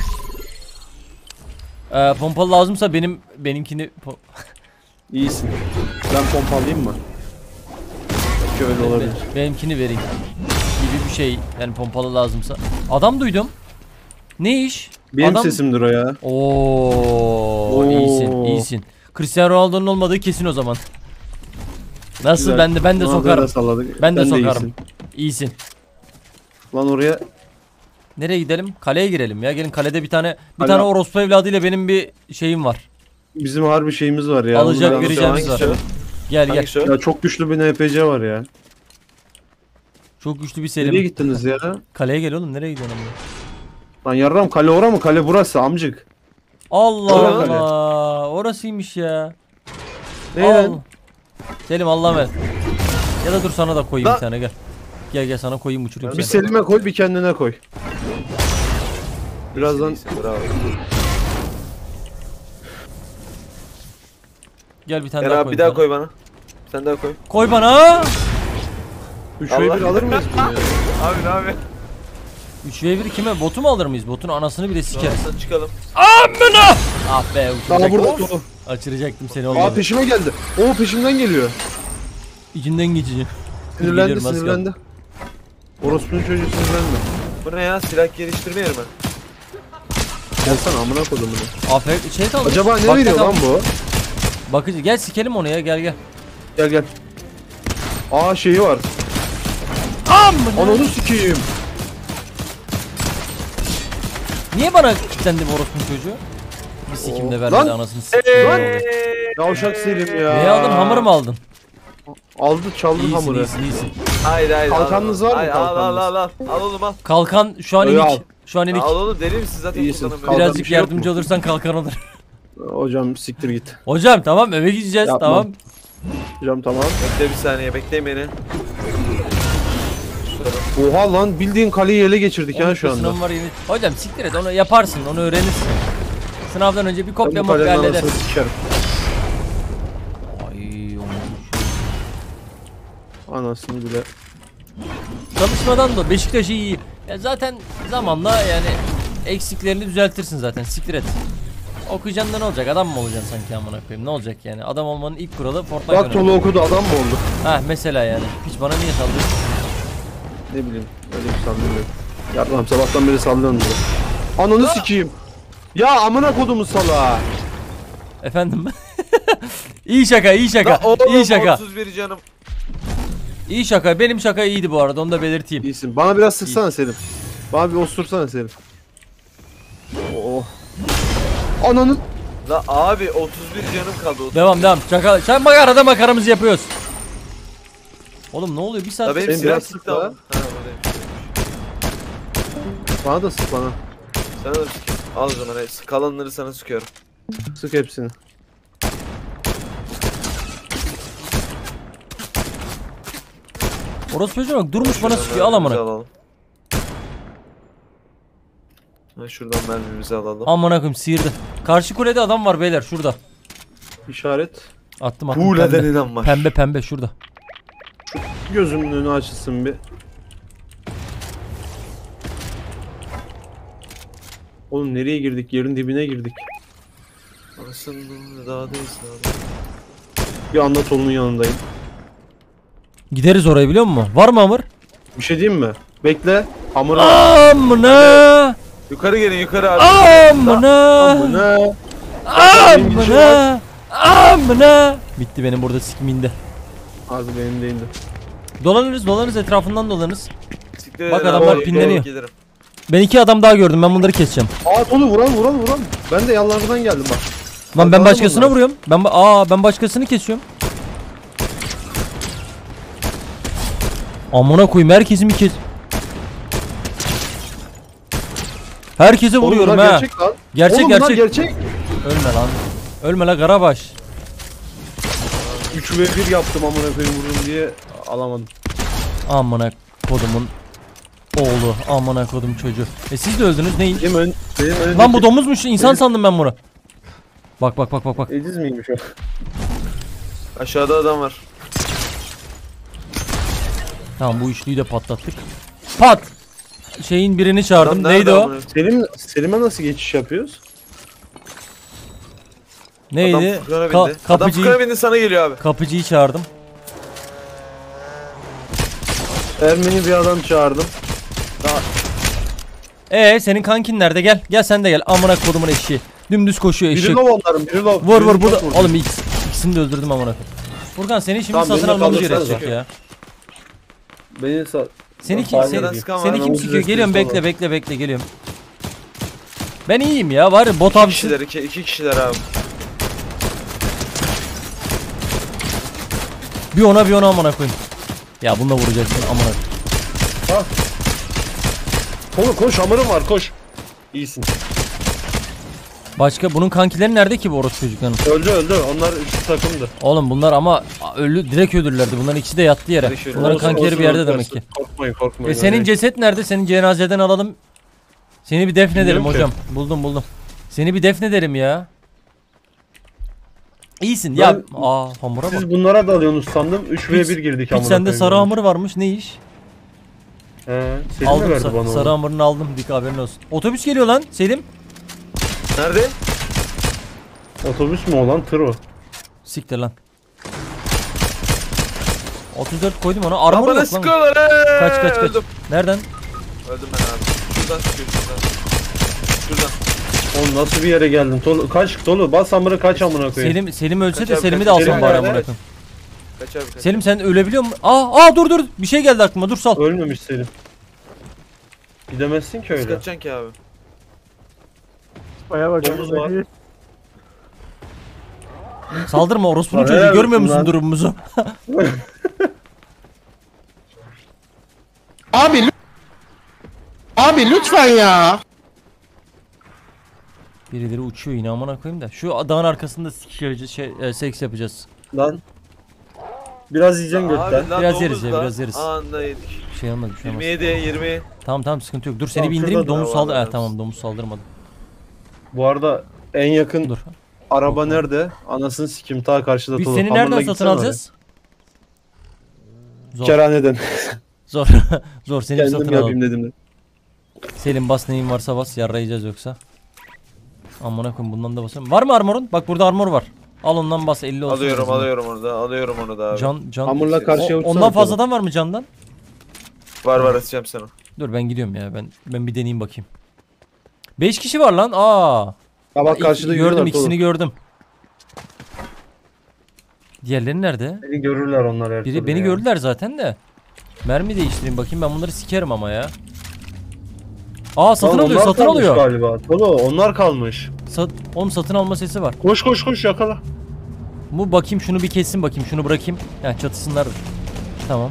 Ee, pompalı lazımsa benim benimkini po- İyisin. Ben pompalıyım mı? Belki öyle olabilir. be- benimkini vereyim gibi bir şey yani pompalı lazımsa. Adam duydum. Ne iş? Benim Adam... sesimdir o ya. Oo, Oo. iyisin, iyisin. Cristiano Ronaldo'nun olmadığı kesin o zaman. Nasıl Güzel. ben de ben de Ona sokarım. da salladık. Ben de Sen sokarım. iyisin. İyisin. Lan oraya Nereye gidelim? Kaleye girelim ya. Gelin kalede bir tane bir Kale- tane orospu evladıyla benim bir şeyim var. bizim harbi şeyimiz var ya. Alacak Bundan vereceğimiz sonra- var. Gel gel. Hangisi o? Ya çok güçlü bir N P C var ya. Çok güçlü bir Nereye Selim. gittiniz ya? Kaleye gel oğlum, nereye gidiyorsun amına? Lan yarram kale ora mı? Kale burası amcık. Allah Oraya kale. Allah. Orasıymış ya. Ne Al. lan? Selim Allah'a ver. Ya da dur sana da koyayım La- bir tane gel. Gel gel sana koyayım uçurayım Bir seni. Selim'e koy bir kendine koy. Birazdan İyisi, iyisi, bravo. Gel bir tane Gel daha abi koy. bir daha sana. koy bana. Sen daha koy. Koy bana. üç ve Allah. bir alır mıyız bunu ya? Abi ne abi? üç ve bir kime? Botu mu alır mıyız? Botun anasını bile sikeriz. Sonrasında çıkalım. Amına! Ah be Daha uçuracaktım. burada Tolu. Açıracaktım seni Aa olmadı. peşime geldi. Oo peşimden geliyor. İçinden geçici. Sinirlendi Geliyorum, az sinirlendi. Orospu'nun çocuğu sinirlendi. Bu ne ya? Silah geliştirme yeri mi? Gelsene amına koydum bunu. Aferin şey kaldı. Acaba ne Bak veriyor bakalım. lan bu? Bakıcı gel sikelim onu ya, gel gel. Gel gel. Aa şeyi var. Amına! Ananı sikeyim. Niye bana kilitlendi bu orospunun çocuğu? Bir sikim de Oo. vermedi Lan! anasını sikeyim. Lan! Lan! Yavşak Selim ya. Ne aldın, hamur mu aldın? Aldı çaldı İyisin hamuru. iyisin iyisin. Haydi haydi. Kalkanınız al, var mı, Haydi, Al al kalkanınız? al al. Al oğlum al. Kalkan şu an Öyle al. inik. Şu an inik. Al oğlum deli misin zaten İyisin. kullanamıyorum. Kalkan Birazcık bir şey yok yardımcı mu? olursan kalkan olur. Hocam siktir git. Hocam tamam eve gideceğiz Yapma. tamam. Hocam tamam. Bekle bir saniye bekleyin beni. Oha lan bildiğin kaleyi ele geçirdik ya şu anda. Sınavım var yeni. Hocam siktir et, onu yaparsın, onu öğrenirsin. Sınavdan önce bir Ben kopya bu mopya kalenin halledersin. anasını sikerim. Ay, Anasını bile. çalışmadan da Beşiktaş'ı iyi. Ya zaten zamanla yani eksiklerini düzeltirsin zaten. Siktir et. Okuyacaksın da ne olacak? Adam mı olacaksın sanki amına koyayım? Ne olacak yani? Adam olmanın ilk kuralı Fortnite Bak oynamak. Tolu okudu adam mı oldu? Ha mesela yani. Hiç bana niye saldırıyorsun? Ne bileyim öyle bir sallıyor. Yardım sabahtan beri sallıyorsun bize. Ananı sikeyim. Ya amına kodumu sala. Efendim? İyi şaka, iyi şaka. La oğlum iyi şaka. otuz bir canım. İyi şaka. Benim şaka iyiydi bu arada. Onu da belirteyim. İyisin. Bana biraz sıksana Selim. Bana bir osursana Selim. Oh. Ananın. La abi otuz bir canım kaldı. otuz. Devam devam. Şaka. Sen bak arada makaramızı yapıyoruz. Oğlum ne oluyor? Bir saat. La benim Senin silah biraz sıktı sıktı ama. ha. Ha buradayım. Bana da sık bana. Sana da sıkıyorum. Al o zaman hepsi. Kalanları sana sıkıyorum. Sık hepsini. Orası çocuğu bak durmuş bana Şuradan sıkıyor. Al amına. mermimizi alalım. Ha, şuradan mermimizi alalım. Amına koyayım sıyırdı. Karşı kulede adam var beyler şurada. İşaret. Attım attım. Hule Pembe. denilen var. Pembe pembe şurada. Gözümün önü açılsın bir. Oğlum nereye girdik? Yerin dibine girdik. Aslında dağdayız dağda. Bir anda Tolu'nun yanındayım. Gideriz oraya biliyor musun? Var mı hamur? Bir şey diyeyim mi? Bekle. Hamura. Amına. Yukarı gelin yukarı abi. Amına. Amına. Amına. Amına. Bitti benim burada sikiminde. Harbi benim değildi. Dolanırız dolanırız etrafından dolanırız. Siktir Bak edin adamlar abi, pinleniyor. gelirim. Ben iki adam daha gördüm, ben bunları keseceğim. Aa Tolu vuran vuran vuran. Ben de yanlarından geldim bak. Lan ben Arkadan başkasına bunlar. vuruyorum. Ben ba- aa ben başkasını kesiyorum. Amına koyayım herkesi mi kes? Herkese Oğlum vuruyorum bunlar ha. Gerçek lan. Gerçek Oğlum bunlar gerçek. gerçek. Ölme lan. Ölme la Karabaş. üç ve bir yaptım amına koyayım vururum diye alamadım. Amına kodumun oğlu. Amına kodum çocuğu. E siz de öldünüz neyin? Benim ön, benim önümdeki- Lan bu domuzmuş. İnsan sandım ben bunu. Bak bak bak bak bak. Ediz miymiş o? Aşağıda adam var. Tamam bu üçlüyü de patlattık. Pat. Şeyin birini çağırdım. Adam Neydi nerede o? amına? Selim, Selim'e nasıl geçiş yapıyoruz? Neydi? Adam Furkan'a Ka- bindi. Adam kapıcıyı Furkan'a bindi sana geliyor abi. kapıcıyı çağırdım. Ermeni bir adam çağırdım. Ee senin kankin nerede? Gel. Gel sen de gel. Amına kodumun eşeği. Dümdüz koşuyor Biri eşek. lov onların, biri lov. Vur vur Birini burada. çok vurdu. Oğlum ikisi, ikisini de öldürdüm amına koyayım. Furkan seni şimdi Tamam, satın beni de almamız kaldırsanıza. gerekecek ya. Beni sa... Seni kim Fark seni, eder. sıkan var seni ama kim o sikiyor? yüzden Geliyorum sıkıntı bekle var. bekle bekle geliyorum. Ben iyiyim ya var ya bot İki abisi. kişiler iki, iki kişiler abi. Bir ona bir ona amına koyayım. Ya bununla vuracaksın amına. Ha. Tolu koş, hamurun var, koş. İyisin. Başka bunun kankileri nerede ki bu orospu çocukların? Öldü öldü. Onlar üçlü takımdı. Oğlum bunlar ama ölü direkt öldürürlerdi. Bunların ikisi de yattı yere. Direkt öldü. Bunların Olsun, kankileri olsun, bir yerde olsun. demek ki. Korkmayın korkmayın. E senin ceset nerede? Senin cenazeden alalım. Seni bir defnedelim Bilmiyorum ki. hocam. Buldum buldum. Seni bir defnedelim ya. İyisin Ben- ya. Aa hamura bak. Siz bunlara da alıyorsunuz sandım. üç ve Hiç- bir girdik Hiç amına sende koyayım sarı ya. hamur varmış. Ne iş? He, Selim mi Aldım verdi sa- bana sarı onu? hamurunu aldım. Dik haberin olsun. Otobüs geliyor lan Selim. Nerede? Otobüs mü o lan, tır o. Siktir lan. otuz dört koydum ona. Lan Armor bana yok lan. sıkıyorlar. Ee, Kaç kaç kaç. Öldüm. Nereden? Öldüm ben abi. Şuradan sıkıyor şuradan. Şuradan. Oğlum nasıl bir yere geldin? Tolu, kaç Tolu, bas hamuru kaç amına koyayım. Selim Selim ölse Kaç de abi, Selim'i kaç? de alsam Selim bari nerede? amına koyayım. Kaç abi kaç. Selim sen ölebiliyor musun? Aa aa dur dur. Bir şey geldi aklıma. Dur sal. Ölmemiş Selim. Gidemezsin ki Nasıl öyle. kaçacaksın ki abi? Baya bak. Domuz var. Saldırma orospunun Lan çocuğu. helal Görmüyor olsun musun lan. durumumuzu? Abi lü- Abi lütfen ya. Birileri uçuyor yine amına koyayım da. Şu dağın arkasında sikişeceğiz, şey, e, seks yapacağız. Lan. Biraz yiyeceksin götten. Abi lan Biraz domuz yeriz ya, lan. biraz yeriz. Anında yedik. Bir şey olmadı, bir şey olmaz. yirmi yedi yirmi. Tamam tamam sıkıntı yok. Dur seni Tamam, bir indireyim. şurada da Domuz var saldır. yalnız. Eh, tamam domuz saldırmadı. Bu arada en yakın Dur. araba nerede? Anasını sikim, ta karşıda Biz Tolu. seni Hamurla nereden satın gitsene alacağız? oraya. Zor. Kerhaneden. Zor. Zor seni bir Kendim satın yapayım alalım. dedim de. Selim bas neyin varsa bas. Yarrayacağız yoksa. Amına koyayım bundan da basıyorum. Var mı armorun? Bak burada armor var. Al ondan bas elli olsun. Alıyorum arasında. alıyorum onu da. Alıyorum onu da abi. Can can. Hamurla karşıya O- uçsana ondan Tolu. fazladan var mı candan? Var var atacağım sana. Dur ben gidiyorum ya. Ben ben bir deneyeyim bakayım. beş kişi var lan. Aa. Ha bak İki- karşıda gördüm yürüyorlar ikisini Tolu. gördüm. Diğerleri nerede? Beni görürler onlar her Biri türlü beni ya. gördüler zaten de. Mermi değiştireyim bakayım ben bunları sikerim ama ya. Aa satın Lan alıyor, onlar satın kalmış alıyor. galiba. Tolu onlar kalmış. Sat Oğlum satın alma sesi var. Koş koş koş yakala. Bu bakayım şunu bir kessin bakayım şunu bırakayım. Ya çatısınlar. Tamam.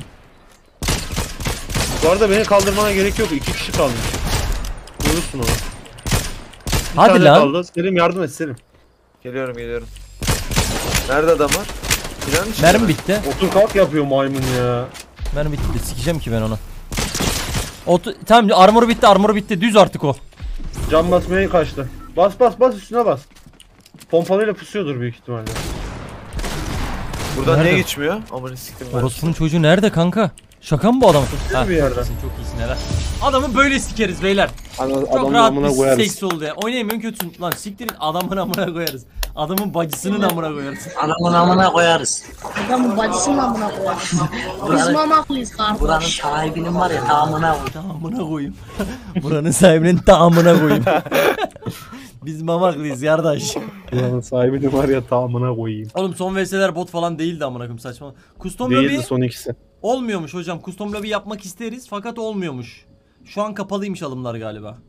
Bu arada beni kaldırmana gerek yok. İki kişi kalmış. Vurursun onu. Bir Hadi tane lan. kaldı. Selim yardım et Selim. Geliyorum geliyorum. Nerede adamlar? Plan içinde Mermi mi? bitti. Otur kalk yapıyor maymun ya. Mermi bitti de sikeceğim ki ben onu. Otu tamam armoru bitti armoru bitti düz artık o. Cam basmaya kaçtı. Bas bas bas üstüne bas. Pompalıyla pusuyordur büyük ihtimalle. Buradan Nerede? niye geçmiyor? Aman siktim ben. Orospu'nun çocuğu nerede kanka? Şaka mı bu adam? Değil mi bir yerden? Sen çok iyisin helal. Adamı böyle sikeriz beyler. Ana, Çok adamın rahat amına bir koyarız. seks oldu ya. Oynayamıyorsun kötüsün. Lan siktirin adamın amına koyarız. Adamın bacısının amına koyarız. Anamın amına koyarız. Adamın bacısının amına koyarız. Biz mamaklıyız Buranın kardeş. sahibinin var ya tamamına koy. Tamamına koyayım. Buranın sahibinin tamamına koyayım. Biz mamaklıyız kardeş. Buranın sahibi de var ya tamamına koyayım. Oğlum son V S'ler bot falan değildi amına koyayım saçma. Custom lobby Değildi son ikisi. olmuyormuş hocam. Custom lobby yapmak isteriz fakat olmuyormuş. Şu an kapalıymış alımlar galiba.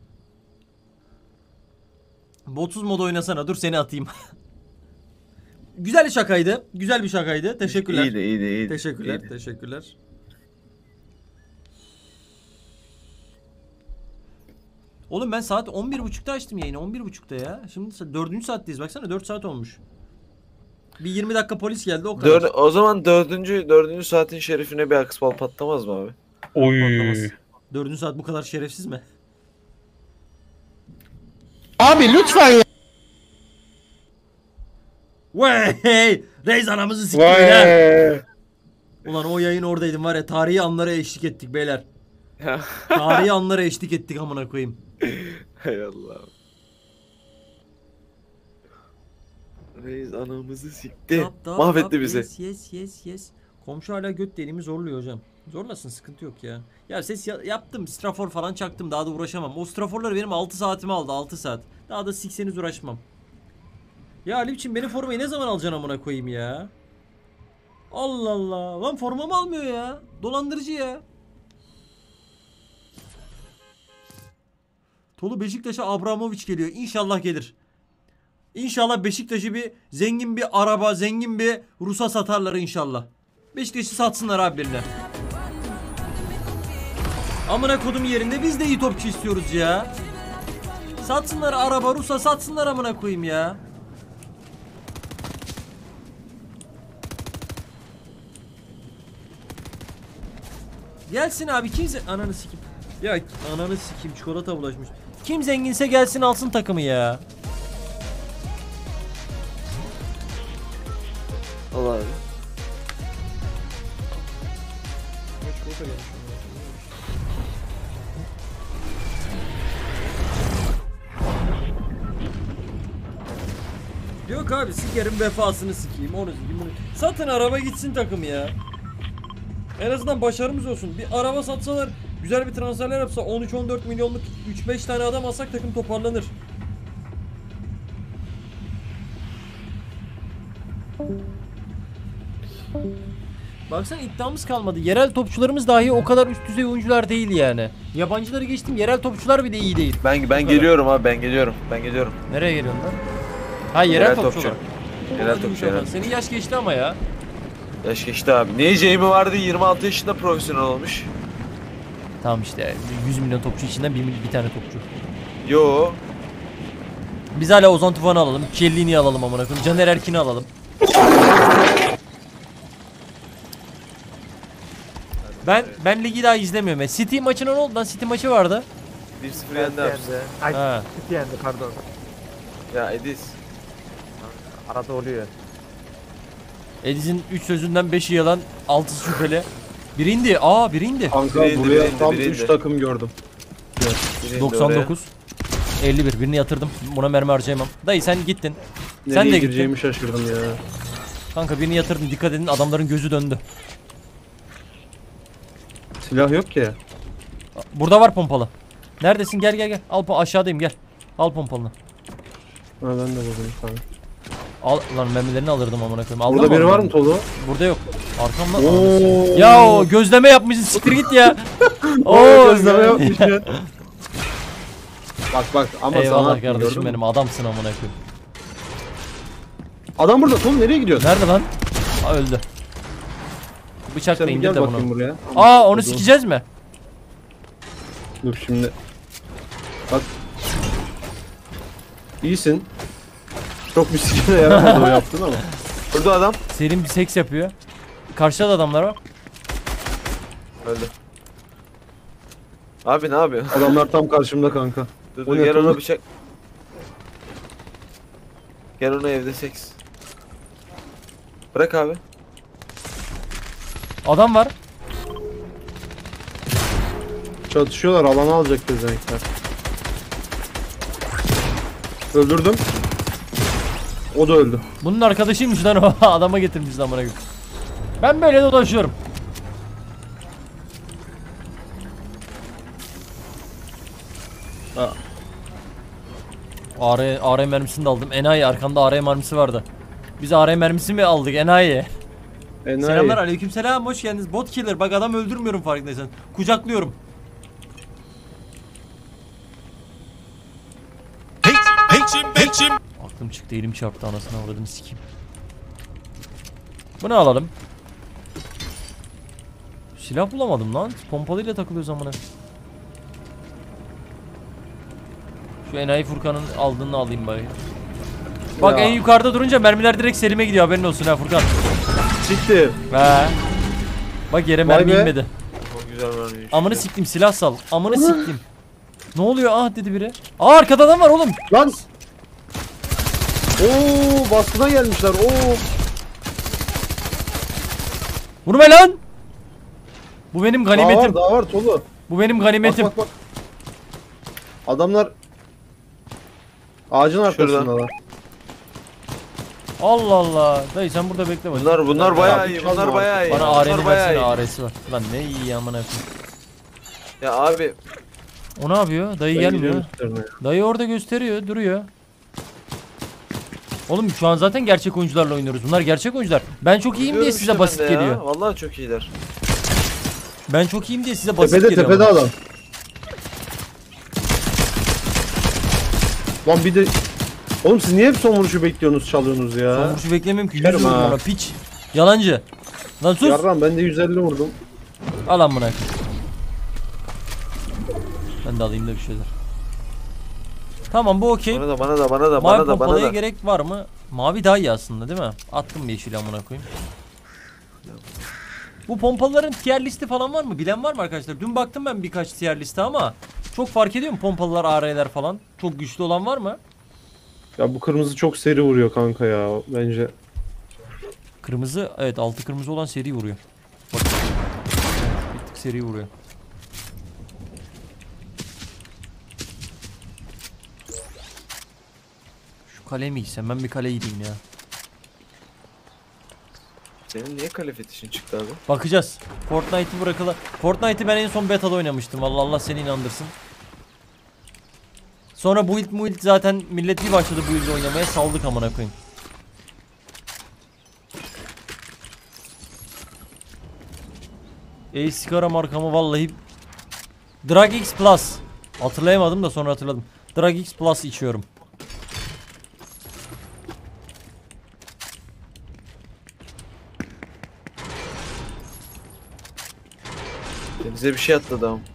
Botsuz mod oynasana. Dur seni atayım. Güzel bir şakaydı. Güzel bir şakaydı. Teşekkürler. İyiydi iyiydi iyiydi. Teşekkürler. iyiydi. Teşekkürler. Oğlum ben saat on bir buçukta açtım yayını. on bir buçukta ya. Şimdi dördüncü saatteyiz. Baksana dört saat olmuş. Bir yirmi dakika polis geldi o kadar. Dör, o zaman dördüncü, dördüncü saatin şerifine bir akspal patlamaz mı abi? Oy. Patlamaz. Dördüncü saat bu kadar şerefsiz mi? Abi lütfen ya. Vay! Reis anamızı sikti beyler. Vay. Ulan o yayın oradaydım var ya. Tarihi anlara eşlik ettik beyler. Tarihi anlara eşlik ettik amına koyayım. Hay Allah. Reis anamızı sikti. Yap, yap, Mahvetti yap. bizi. Yes yes yes yes. Komşu hala göt deliğimi zorluyor hocam. Zorlasın sıkıntı yok ya. Ya ses ya- yaptım strafor falan çaktım daha da uğraşamam. O straforlar benim altı saatimi aldı altı saat. Daha da sikseniz uğraşmam. Ya Ali biçim benim formayı ne zaman alacaksın amına koyayım ya? Allah Allah. Lan formamı almıyor ya. Dolandırıcı ya. Tolu Beşiktaş'a Abramovich geliyor. İnşallah gelir. İnşallah Beşiktaş'ı bir zengin bir araba, zengin bir Rus'a satarlar inşallah. Beşiktaş'ı satsınlar abi birine. Amına kodum yerinde biz de iyi topçu istiyoruz ya. Satsınlar araba Rus'a, satsınlar amına koyayım ya. Gelsin abi kimse ananı sikim. Ya ananı sikim çikolata bulaşmış. Kim zenginse gelsin alsın takımı ya. Allah abi. Yok abi sikerim vefasını sikeyim onu sikeyim bunu. Satın araba gitsin takım ya. En azından başarımız olsun. Bir araba satsalar, güzel bir transferler yapsa on üç on dört milyonluk üç beş tane adam alsak takım toparlanır. Baksana iddiamız kalmadı. Yerel topçularımız dahi o kadar üst düzey oyuncular değil yani. Yabancıları geçtim, yerel topçular bile iyi değil. Ben ben geliyorum abi, ben geliyorum. Ben geliyorum. Nereye geliyorsun lan? Ha yerel, Yerel topçu. topçu. olarak. Yerel Hadi topçu, inşallah. yerel. Senin yaş geçti ama ya. Yaş geçti abi. Niye Jamie vardı, yirmi altı yaşında profesyonel olmuş? Tamam işte yüz milyon topçu içinden bir, bir tane topçu. Yo. Biz hala Ozan Tufan'ı alalım, Kellini'yi alalım amına koyayım, Caner Erkin'i alalım. Ben ben ligi daha izlemiyorum. Ya. City maçına ne oldu lan? City maçı vardı. bir sıfır yendi abi. Ay, Ha. City yendi pardon. Ya Edis. Arada oluyor. Ediz'in üç sözünden beşi yalan, altısı şüpheli. Biri indi. Aa biri indi. Kanka Biriydi, buraya biriydi, tam biriydi. üç takım gördüm. Biriydi doksan oraya. dokuz. elli bir. Birini yatırdım. Buna mermi harcayamam. Dayı sen gittin. Nereye Sen de gittin. gireceğimi şaşırdım ya. Kanka birini yatırdım. Dikkat edin adamların gözü döndü. Silah yok ki. Burada var pompalı. Neredesin? Gel gel gel. Al po- aşağıdayım gel. Al pompalını. Ha ben de buradayım tamam. Al lan mermilerini alırdım amına koyayım. Aldın Burada mı biri onu? var mı Tolu? Burada yok. Arkamda. Oo. Ya o gözleme yapmışsın siktir git ya. Oo gözleme yapmış ya. Bak bak ama Eyvallah sana kardeşim gördün mü? benim adamsın amına koyayım. Adam burada Tolu nereye gidiyorsun? Nerede lan? Aa öldü. Bıçakla Sen indir gel de bakayım bunu. buraya. Aa onu sikeceğiz mi? Dur şimdi. Bak. İyisin. Çok bir sikine yaramadı o yaptın ama. Burada adam. Serin bir seks yapıyor. Karşıda da adamlar var. Öldü. Abi ne yapıyorsun? Adamlar tam karşımda kanka. Dur O dur ne gel ona Tolu? bıçak. Gel ona evde seks. Bırak abi. Adam var. Çatışıyorlar, alanı alacak pezevenkler. Öldürdüm. O da öldü. Bunun arkadaşıymış lan o. Adama getirmiş amına koyayım. Ben böyle dolaşıyorum. Ha. A R, A R mermisini de aldım. Enayi arkanda A R mermisi vardı. Biz A R mermisi mi aldık enayi? Enayi. Selamlar aleykümselam hoş geldiniz. Bot killer bak adam öldürmüyorum farkındaysan. Kucaklıyorum. Aklım çıktı elim çarptı anasını avradını sikeyim. Bunu alalım. Silah bulamadım lan. Pompalıyla takılıyoruz amına. Şu enayi Furkan'ın aldığını alayım bari. Bak Ya. en yukarıda durunca mermiler direkt Selim'e gidiyor haberin olsun ha Furkan. Siktir. He. Bak yere Vay mermi be. inmedi. Çok güzel vermiş. Amını siktim silah sal. Amını siktim. Ne oluyor ah dedi biri. Aa arkada adam var oğlum. Lan. Oo baskına gelmişler. Oo. Vurma lan. Bu benim Daha var, ganimetim. daha var Tolu. Bu benim Bak ganimetim. bak bak. Adamlar ağacın arkasındalar. Allah Allah. Dayı sen burada bekle bak. Bunlar bunlar bayağı iyi. Çalma Bunlar artık. bayağı iyi. Bana Bunlar A R'ni bayağı versene iyi. A R'si var. Lan ne iyi amına koyayım. Ya abi O ne yapıyor? Dayı Ben gelmiyor. gidiyorum üstlerine ya. Dayı orada gösteriyor, duruyor. Oğlum şu an zaten gerçek oyuncularla oynuyoruz. Bunlar gerçek oyuncular. Ben çok iyiyim diye biliyorum size işte basit ben de ya. geliyor. Vallahi çok iyiler. Ben çok iyiyim diye size basit Tepede geliyor. tepede ama. adam. Lan bir de oğlum siz niye hep son vuruşu bekliyorsunuz, çalıyorsunuz ya? Son vuruşu beklemiyorum ki. Yüz Sikerim vurdum ha. ona piç. Yalancı. Lan sus. Yarram ben de yüz elli vurdum. Al amına. Ben de alayım da bir şeyler. Tamam bu okey. Bana da bana da bana da Mavi bana da bana pompalıya da. gerek var mı? Mavi daha iyi aslında değil mi? Attım bir yeşil amına koyayım. Bu pompalıların tier listi falan var mı? Bilen var mı arkadaşlar? Dün baktım ben birkaç tier liste ama çok fark ediyor mu pompalılar, A R'ler falan? Çok güçlü olan var mı? Ya bu kırmızı çok seri vuruyor kanka ya bence. Kırmızı, evet, altı kırmızı olan seri vuruyor. Bak. Bir tık seri vuruyor. Şu kale mi giysem? Ben bir kale gideyim ya. Senin niye kale fetişin çıktı abi? Bakacağız. Fortnite'ı bırakıla. Fortnite'ı ben en son beta'da oynamıştım. Vallahi Allah seni inandırsın. Sonra build build zaten millet bir başladı build oynamaya, saldık amına koyayım. Ey sigara markamı vallahi Drag X Plus. Hatırlayamadım da sonra hatırladım. Drag X Plus içiyorum. Denize bir şey atladı ama.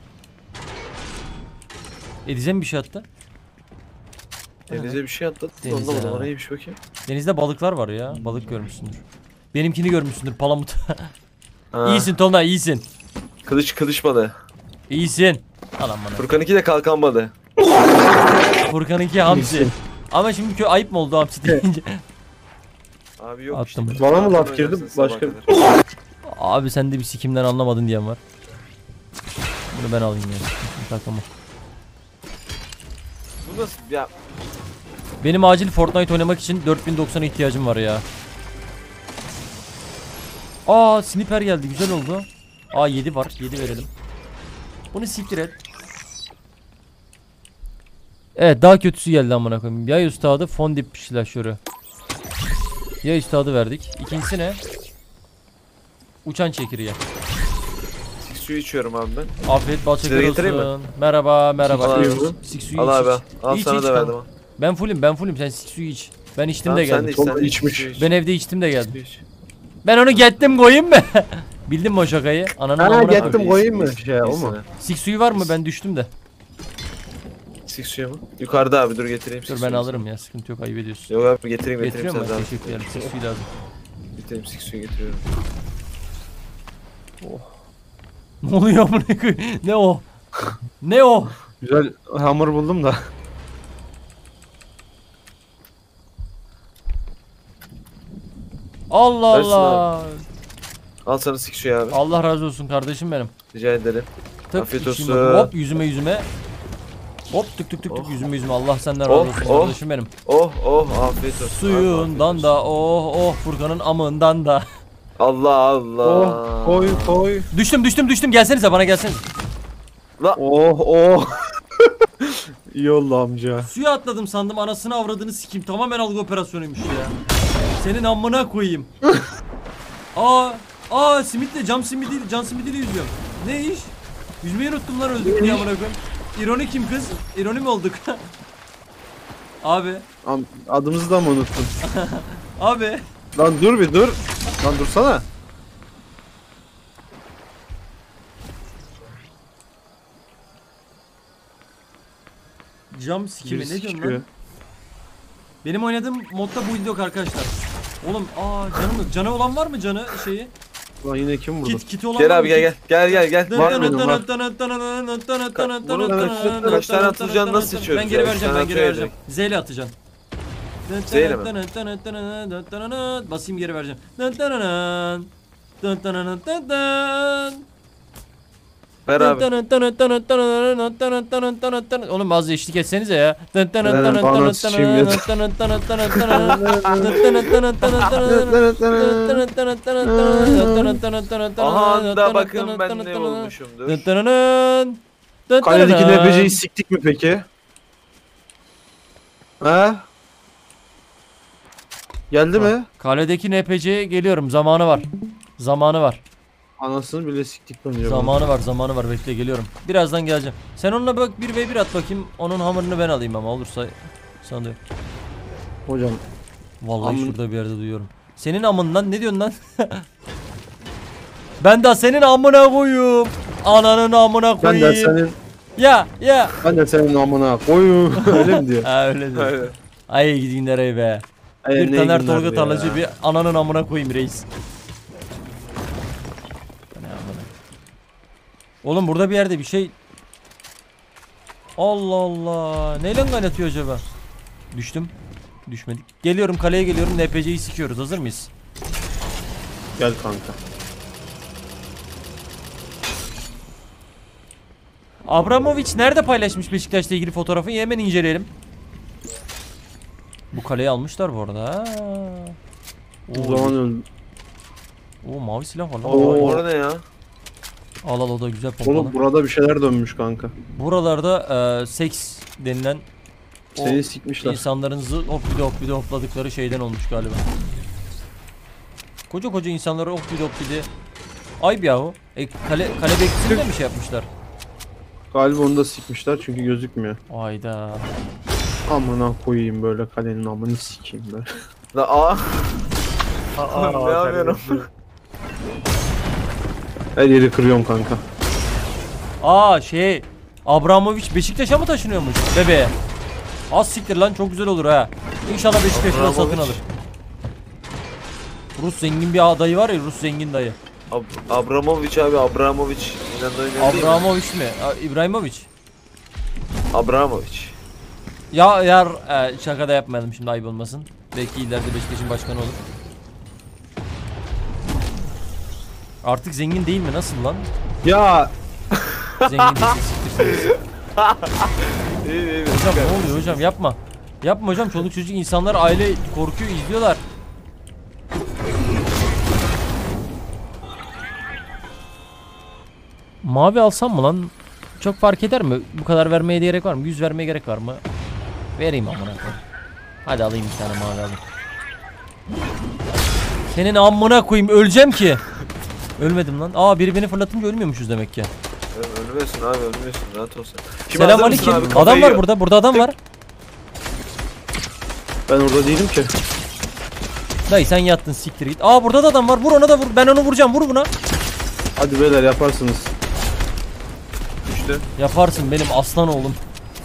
Edize mi bir şey attı? Denize bir şey atladı. Denize Ondan ha. o neymiş bakayım. Denizde balıklar var ya. Balık görmüşsündür. Benimkini görmüşsündür palamut. Ha. İyisin Tolunay, iyisin. Kılıç kılıç balığı. İyisin. Alan bana. Furkan'ınki de kalkan balığı. Furkan'ınki hamsi. Ama şimdi kö ayıp mı oldu hamsi deyince? Abi yok Attım. işte. Bana mı laf Zaten girdi? oynarsın sabaha Başka- kadar. Abi sen de bir sikimden anlamadın diyen var. Bunu ben alayım ya. Takımı. Bu nasıl ya? Benim acil Fortnite oynamak için dört bin doksana ihtiyacım var ya. Aa, sniper geldi, güzel oldu. Aa, yedi var, yedi verelim. Bunu siktir et. Evet, daha kötüsü geldi amına koyayım. Yay üstadı fondip silahşörü. Yay üstadı verdik. İkincisi ne? Uçan çekirge. Suyu içiyorum abi ben. Afiyet bal Size şeker getireyim mi? olsun. Merhaba, merhaba. Al abi. Sik suyu Al iç, abi. iç. Al İç, sana iç da kanka. verdim. al. Ben fullüm, ben fullüm. Sen sik suyu iç. Ben içtim Tamam, de sen geldim. de iç, sen Çok de iç, içmiş. suyu iç. Ben evde içtim de geldim. Suyu iç. Ben onu gettim koyayım mı? Bildin mi o şakayı? Ananın Ha, amına gettim. koyayım. koyayım mı? iç, Şey, o iç mu? sana. Sik suyu var mı? Ben düştüm de. Sik suyu mu? Yukarıda abi dur getireyim. Dur sik ben suyunu alırım sana. ya, sıkıntı yok, ayıp ediyorsun. Yok abi getireyim getireyim Getiriyor sen mu? zaten. Teşekkür ederim. Sik suyu lazım. Getireyim sik suyu getiriyorum. Ne oluyor amına koyayım? Ne o? Ne o? Güzel hamur buldum da. Allah Versin Allah. Al sana sik suyu abi. Allah razı olsun kardeşim benim. Rica ederim. Tık, Afiyet içeyim olsun. bakayım. Hop yüzüme yüzüme. Hop tık tık tık tık Oh. yüzüme yüzüme. Allah senden razı Oh, olsun oh. kardeşim benim. Oh oh afiyet olsun. abi, Suyundan afiyet da oh oh Furkan'ın amından da. olsun. Allah Allah. Oh koy koy. Düştüm düştüm düştüm, gelsenize bana gelsenize. Oh oh. İyi oldu amca. Suya atladım sandım, anasını avradını sikeyim. Tamamen algı operasyonuymuş ya. Senin amına koyayım. Aa, aa simitle cam simidiyle can simidiyle yüzüyorum. Ne iş? Yüzmeyi unuttum lan, öldük diye amına koyayım. İroni kim kız? İroni mi olduk? Abi, Am- Adımızı da mı unuttun? abi. Lan dur bir dur. Lan dursana. Cam sikimi ne Birisi diyorsun çıkıyor. lan? Benim oynadığım modda build yok arkadaşlar. Oğlum aa canım yok. Canı olan var mı canı şeyi? Lan yine kim vurdu? Kit kiti olan var Gel mı? abi gel gel. Gel gel gel. Var benim, var. Bunun kaç- kaç tane atılacağını nasıl seçiyoruz Ben geri ya? vereceğim, Üç ben tane geri atıyor vereceğim. Z ile atacaksın. Z ile mi? Basayım geri vereceğim. Ver abi. Oğlum bazı eşlik etsenize ya. bana sıçayım yeter. Aha da bakın ben ne olmuşumdur. Kaledeki nebeceyi siktik mi peki? Ha? Geldi mi? Kaledeki N P C'ye geliyorum, zamanı var. Zamanı var. Anasını bile siktik bence. Zamanı var, zamanı var. Bekle geliyorum. Birazdan geleceğim. Sen onunla bak bir ve bir at bakayım. Onun hamurunu ben alayım ama olursa sanıyorum. Hocam Vallahi Amın- şurada bir yerde duyuyorum. Senin amından ne diyorsun lan? Ben de senin amına koyayım. Ananın amına ben koyayım. de senin Ya ya. Ben de senin amına koyun. Öyle mi diyor? Ha öyle diyor. Aynen. Ay gidin nereye be. Ay, Bir ne Taner günler Tolga ya. Tarlacı bir ananın amına koyayım reis. Ne amına. Oğlum burada bir yerde bir şey. Allah Allah. Neyle kaynatıyor acaba? Düştüm. Düşmedik. Geliyorum kaleye geliyorum. N P C'yi sikiyoruz. Hazır mıyız? Gel kanka. Abramovich nerede paylaşmış Beşiktaş'la ilgili fotoğrafı? Hemen inceleyelim. Bu kaleyi almışlar bu arada. Ha. O Oo, zaman öldü. Oo, mavi silah var lan. Oo. Orada ne ya? Al al o da güzel pompalı. Oğlum burada bir şeyler dönmüş kanka. Buralarda e, seks denilen o Seni sikmişler. insanların zı hoppide hoppide hopladıkları şeyden olmuş galiba. Koca koca insanları hoppide hoppide. Ayıp yahu. E, kale, kale bekçisini mi şey yapmışlar? Galiba onu da sikmişler çünkü gözükmüyor. Ayda. Amına koyayım böyle kalenin amını sikeyim böyle. La aa. Aa, Ne yapıyorum? Her yeri kırıyorum kanka. Aa şey Abramovich Beşiktaş'a mı taşınıyormuş bebeğe? Az siktir lan çok güzel olur ha. İnşallah Beşiktaş'ı da satın Abramovich. alır. Rus zengin bir dayı var ya Rus zengin dayı. Ab Abramovich abi Abramovich. İnanılmaz değil mi? Abramovich mi? A- İbrahimovic. Abramovich. Ya yar e, şaka da yapmayalım şimdi ayıp olmasın. Belki ileride Beşiktaş'ın başkanı olur. Artık zengin değil mi? Nasıl lan? Ya Zengin değilsin siktirsiniz. İyi iyi. Hocam ne oluyor hocam yapma. Yapma hocam çoluk çocuk insanlar aile korkuyor izliyorlar. Mavi alsam mı lan? Çok fark eder mi? Bu kadar vermeye gerek var mı? yüz vermeye gerek var mı? Vereyim amına koyayım. Hadi alayım bir tane mavi alayım. Senin amına koyayım öleceğim ki. Ölmedim lan. Aa biri beni fırlatınca ölmüyormuşuz demek ki. Ö- Ölmüyorsun abi ölmüyorsun rahat olsun. Kim Selam hazır mısın aleyküm. abi? Adam var Kafayı- burada. Burada adam var. ben orada değilim ki. Dayı sen yattın siktir git. Aa burada da adam var. Vur ona da vur. Ben onu vuracağım. Vur buna. Hadi beyler yaparsınız. Düştü. Yaparsın benim aslan oğlum.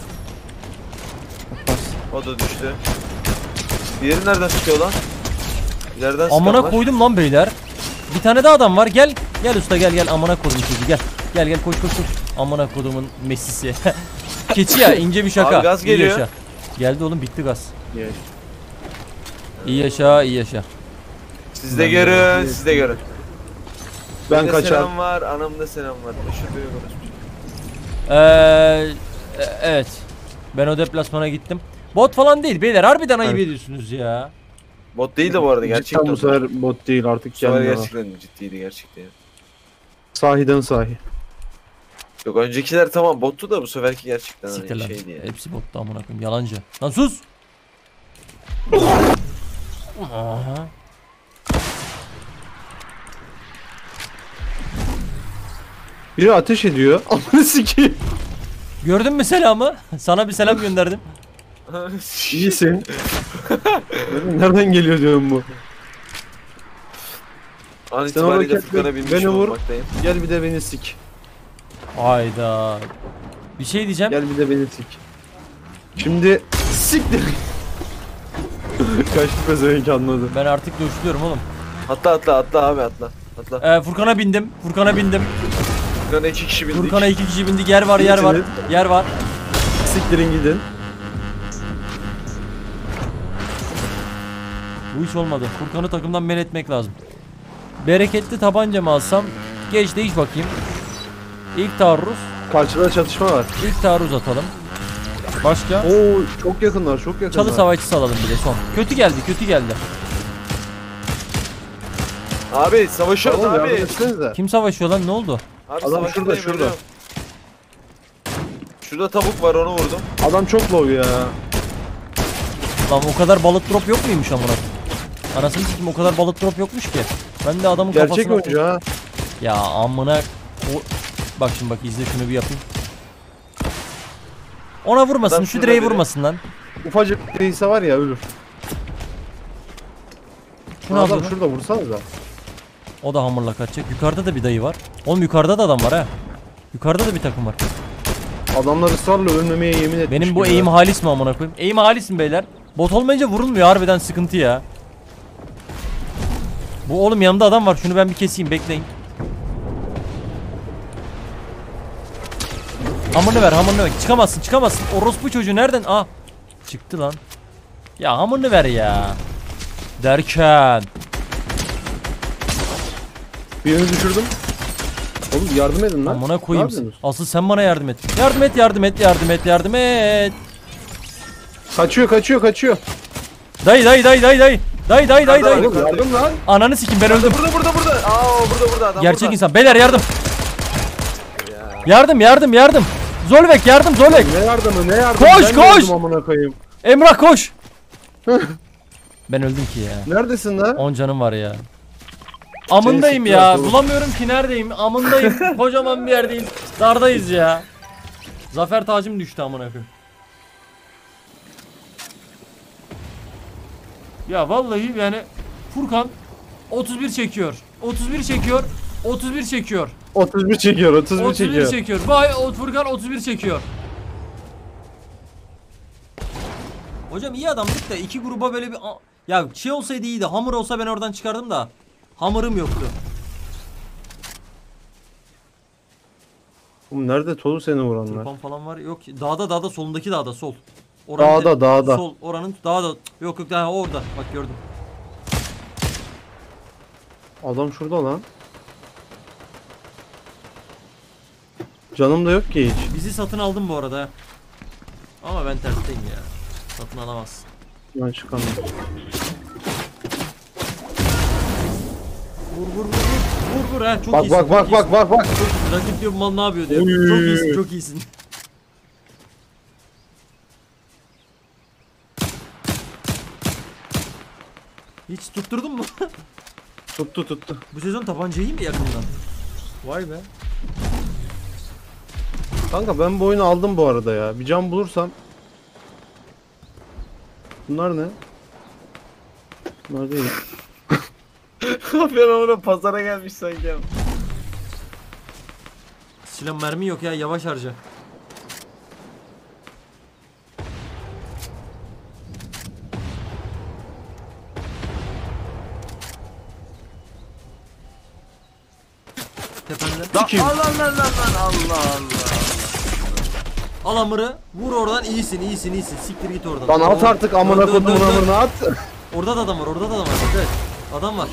O da düştü. Diğeri nereden sıkıyor lan? İleriden Amına sıkan var. koydum lan beyler. Bir tane daha adam var. Gel. Gel usta gel gel. Amına koydum çocuğu gel. Gel gel koş koş koş. Amına kodumun Messi'si. Keçi ya ince bir şaka. Abi gaz İyi geliyor. yaşa. Geldi oğlum bitti gaz. Gel. İyi yaşa iyi yaşa. Siz de görün, siz de görün. Ben Benim de kaçar. selam var, anamda selam var. Şurada yok konuşmuş. Ee, e- evet. Ben o deplasmana gittim. Bot falan değil beyler. Harbiden ayıp Evet. ediyorsunuz ya. Bot değil de bu arada gerçekten. Cidden bu sefer bot değil artık Bu sefer gelmiyor. gerçekten ciddiydi gerçekten. Sahiden sahi. Yok öncekiler tamam bottu da bu seferki gerçekten Siktir hani lan. şeydi yani. Hepsi botta amına koyayım. Yalancı. Lan sus. Aha. Biri ateş ediyor. Amına sikeyim. Gördün mü selamı? Sana bir selam gönderdim. İyisin. Nereden geliyor diyorum bu. An Sen orada itibariyle kes, Furkan'a binmiş beni vur. olmaktayım. Gel bir de beni sik. Hayda. Bir şey diyeceğim. Gel bir de beni sik. Şimdi siktir. Kaçtı pezevenk anladı. Ben artık dövüşüyorum oğlum. Atla atla atla abi atla. Atla. Ee, Furkan'a bindim. Furkan'a bindim. Furkan'a iki kişi bindik. Furkan'a iki kişi bindik. Yer var, yer var. Yer var. Siktirin gidin. Bu hiç olmadı. Furkan'ı takımdan men etmek lazım. Bereketli tabanca mı alsam? Geç değiş bakayım. İlk taarruz. Karşıda çatışma var. İlk taarruz atalım. Başka? Oo çok yakınlar, çok yakınlar. Çalı savaşçısı alalım bir de son. Kötü geldi, kötü geldi. Abi savaşıyoruz Tamam, abi. yardım etsenize. Kim savaşıyor lan? Ne oldu? Abi Adam savaştayım, şurada, şurada. ölüyorum. Şurada tavuk var onu vurdum. Adam çok low ya. Lan o kadar balık drop yok muymuş amına? Anasını sikeyim o kadar balık drop yokmuş ki. Ben de adamın Gerçek kafasına... oyuncu ha. Ya amına... O... Bak şimdi bak izle şunu bir yapayım. Ona vurmasın, Adam şu şurada direği biri. vurmasın lan. Ufacık değilse var ya ölür. Şunu Adam al bunu. şurada vursanıza. O da hamurla kaçacak. Yukarıda da bir dayı var. Oğlum yukarıda da adam var ha. Yukarıda da bir takım var. Adamlar ısrarla ölmemeye yemin etmiş. Benim bu gibi eğim ya. halis mi amına koyayım? Eğim halis mi beyler? Bot olmayınca vurulmuyor, harbiden sıkıntı ya. Bu oğlum yanımda adam var, şunu ben bir keseyim, bekleyin. Hamurunu ver, hamurunu ver. Çıkamazsın, çıkamazsın. Orospu çocuğu nereden? Ah. Çıktı lan. Ya hamurunu ver ya. Derken. Birini düşürdüm. Oğlum yardım edin lan. Amına Ne koyayım. yapıyorsunuz? Asıl sen bana yardım et. Yardım et, yardım et, yardım et, yardım et. Kaçıyor kaçıyor kaçıyor. Dayı dayı dayı dayı dayı. Dayı dayı dayı dayı. Oğlum yardım lan. Ananı sikim, ben öldüm. Burada burada burada. Aa burada burada adam Gerçek burada. insan. Beyler yardım. Yardım yardım yardım. Zolbek yardım Zolbek. Ne yardımı ne yardımı? Koş, Ben koş! öldüm amına koyayım. Emrah koş. Ben öldüm ki ya. Neredesin lan? on canım var ya. Amındayım Seni ya. siktir, Bulamıyorum ki neredeyim. Amındayım. Kocaman bir yerdeyiz. Dardayız ya. Zafer tacım düştü amına koyayım. Ya vallahi yani Furkan otuz bir çekiyor. otuz bir çekiyor. otuz bir çekiyor. otuz bir çekiyor otuz bir otuz bir çekiyor. çekiyor. Vay o Furkan otuz bir çekiyor. Hocam iyi adamdık da iki gruba böyle bir ya şey olsaydı iyiydi. Hamur olsa ben oradan çıkardım da hamurum yoktu. Oğlum nerede Tolu seni vuranlar? Tırpan falan var. Yok dağda dağda solundaki dağda sol. Oranın Dağda, te- dağda. Sol oranın dağda. Yok yok daha orada. Bak gördüm. Adam şurada lan. Canım da yok ki hiç. Bizi satın aldım bu arada. Ama ben tersteyim ya. Satın alamazsın. Ben çıkamıyorum. Vur vur vur vur. Vur vur ha çok Bak iyisin. bak çok bak iyisin. bak bak bak. Rakip diyor bu mal ne yapıyor diyor. Oy. Çok iyisin çok iyisin. Hiç tutturdun mu? Tuttu tuttu. Bu sezon tabancayı mı yakından? Vay be. Kanka ben bu oyunu aldım bu arada ya. Bir can bulursam. Bunlar ne? Bunlar değil. Ben ona pazara gelmiş sanki. Silah mermi yok ya, yavaş harca. Tepende. Kim? Allah Allah Allah Allah Allah. Al hamuru, vur oradan, iyisin iyisin iyisin. Siktir git oradan. Lan at Oo. artık amına Dön, dön, kodumun dön, dön. hamurunu at. Orada da adam var, orada da adam var. Evet. Adam var.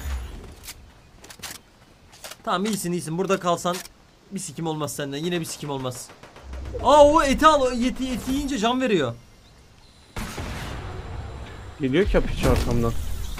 Tamam iyisin iyisin. Burada kalsan bir sikim olmaz senden. Yine bir sikim olmaz. Aa o eti al. O eti, eti yiyince can veriyor. Geliyor ki piç arkamdan.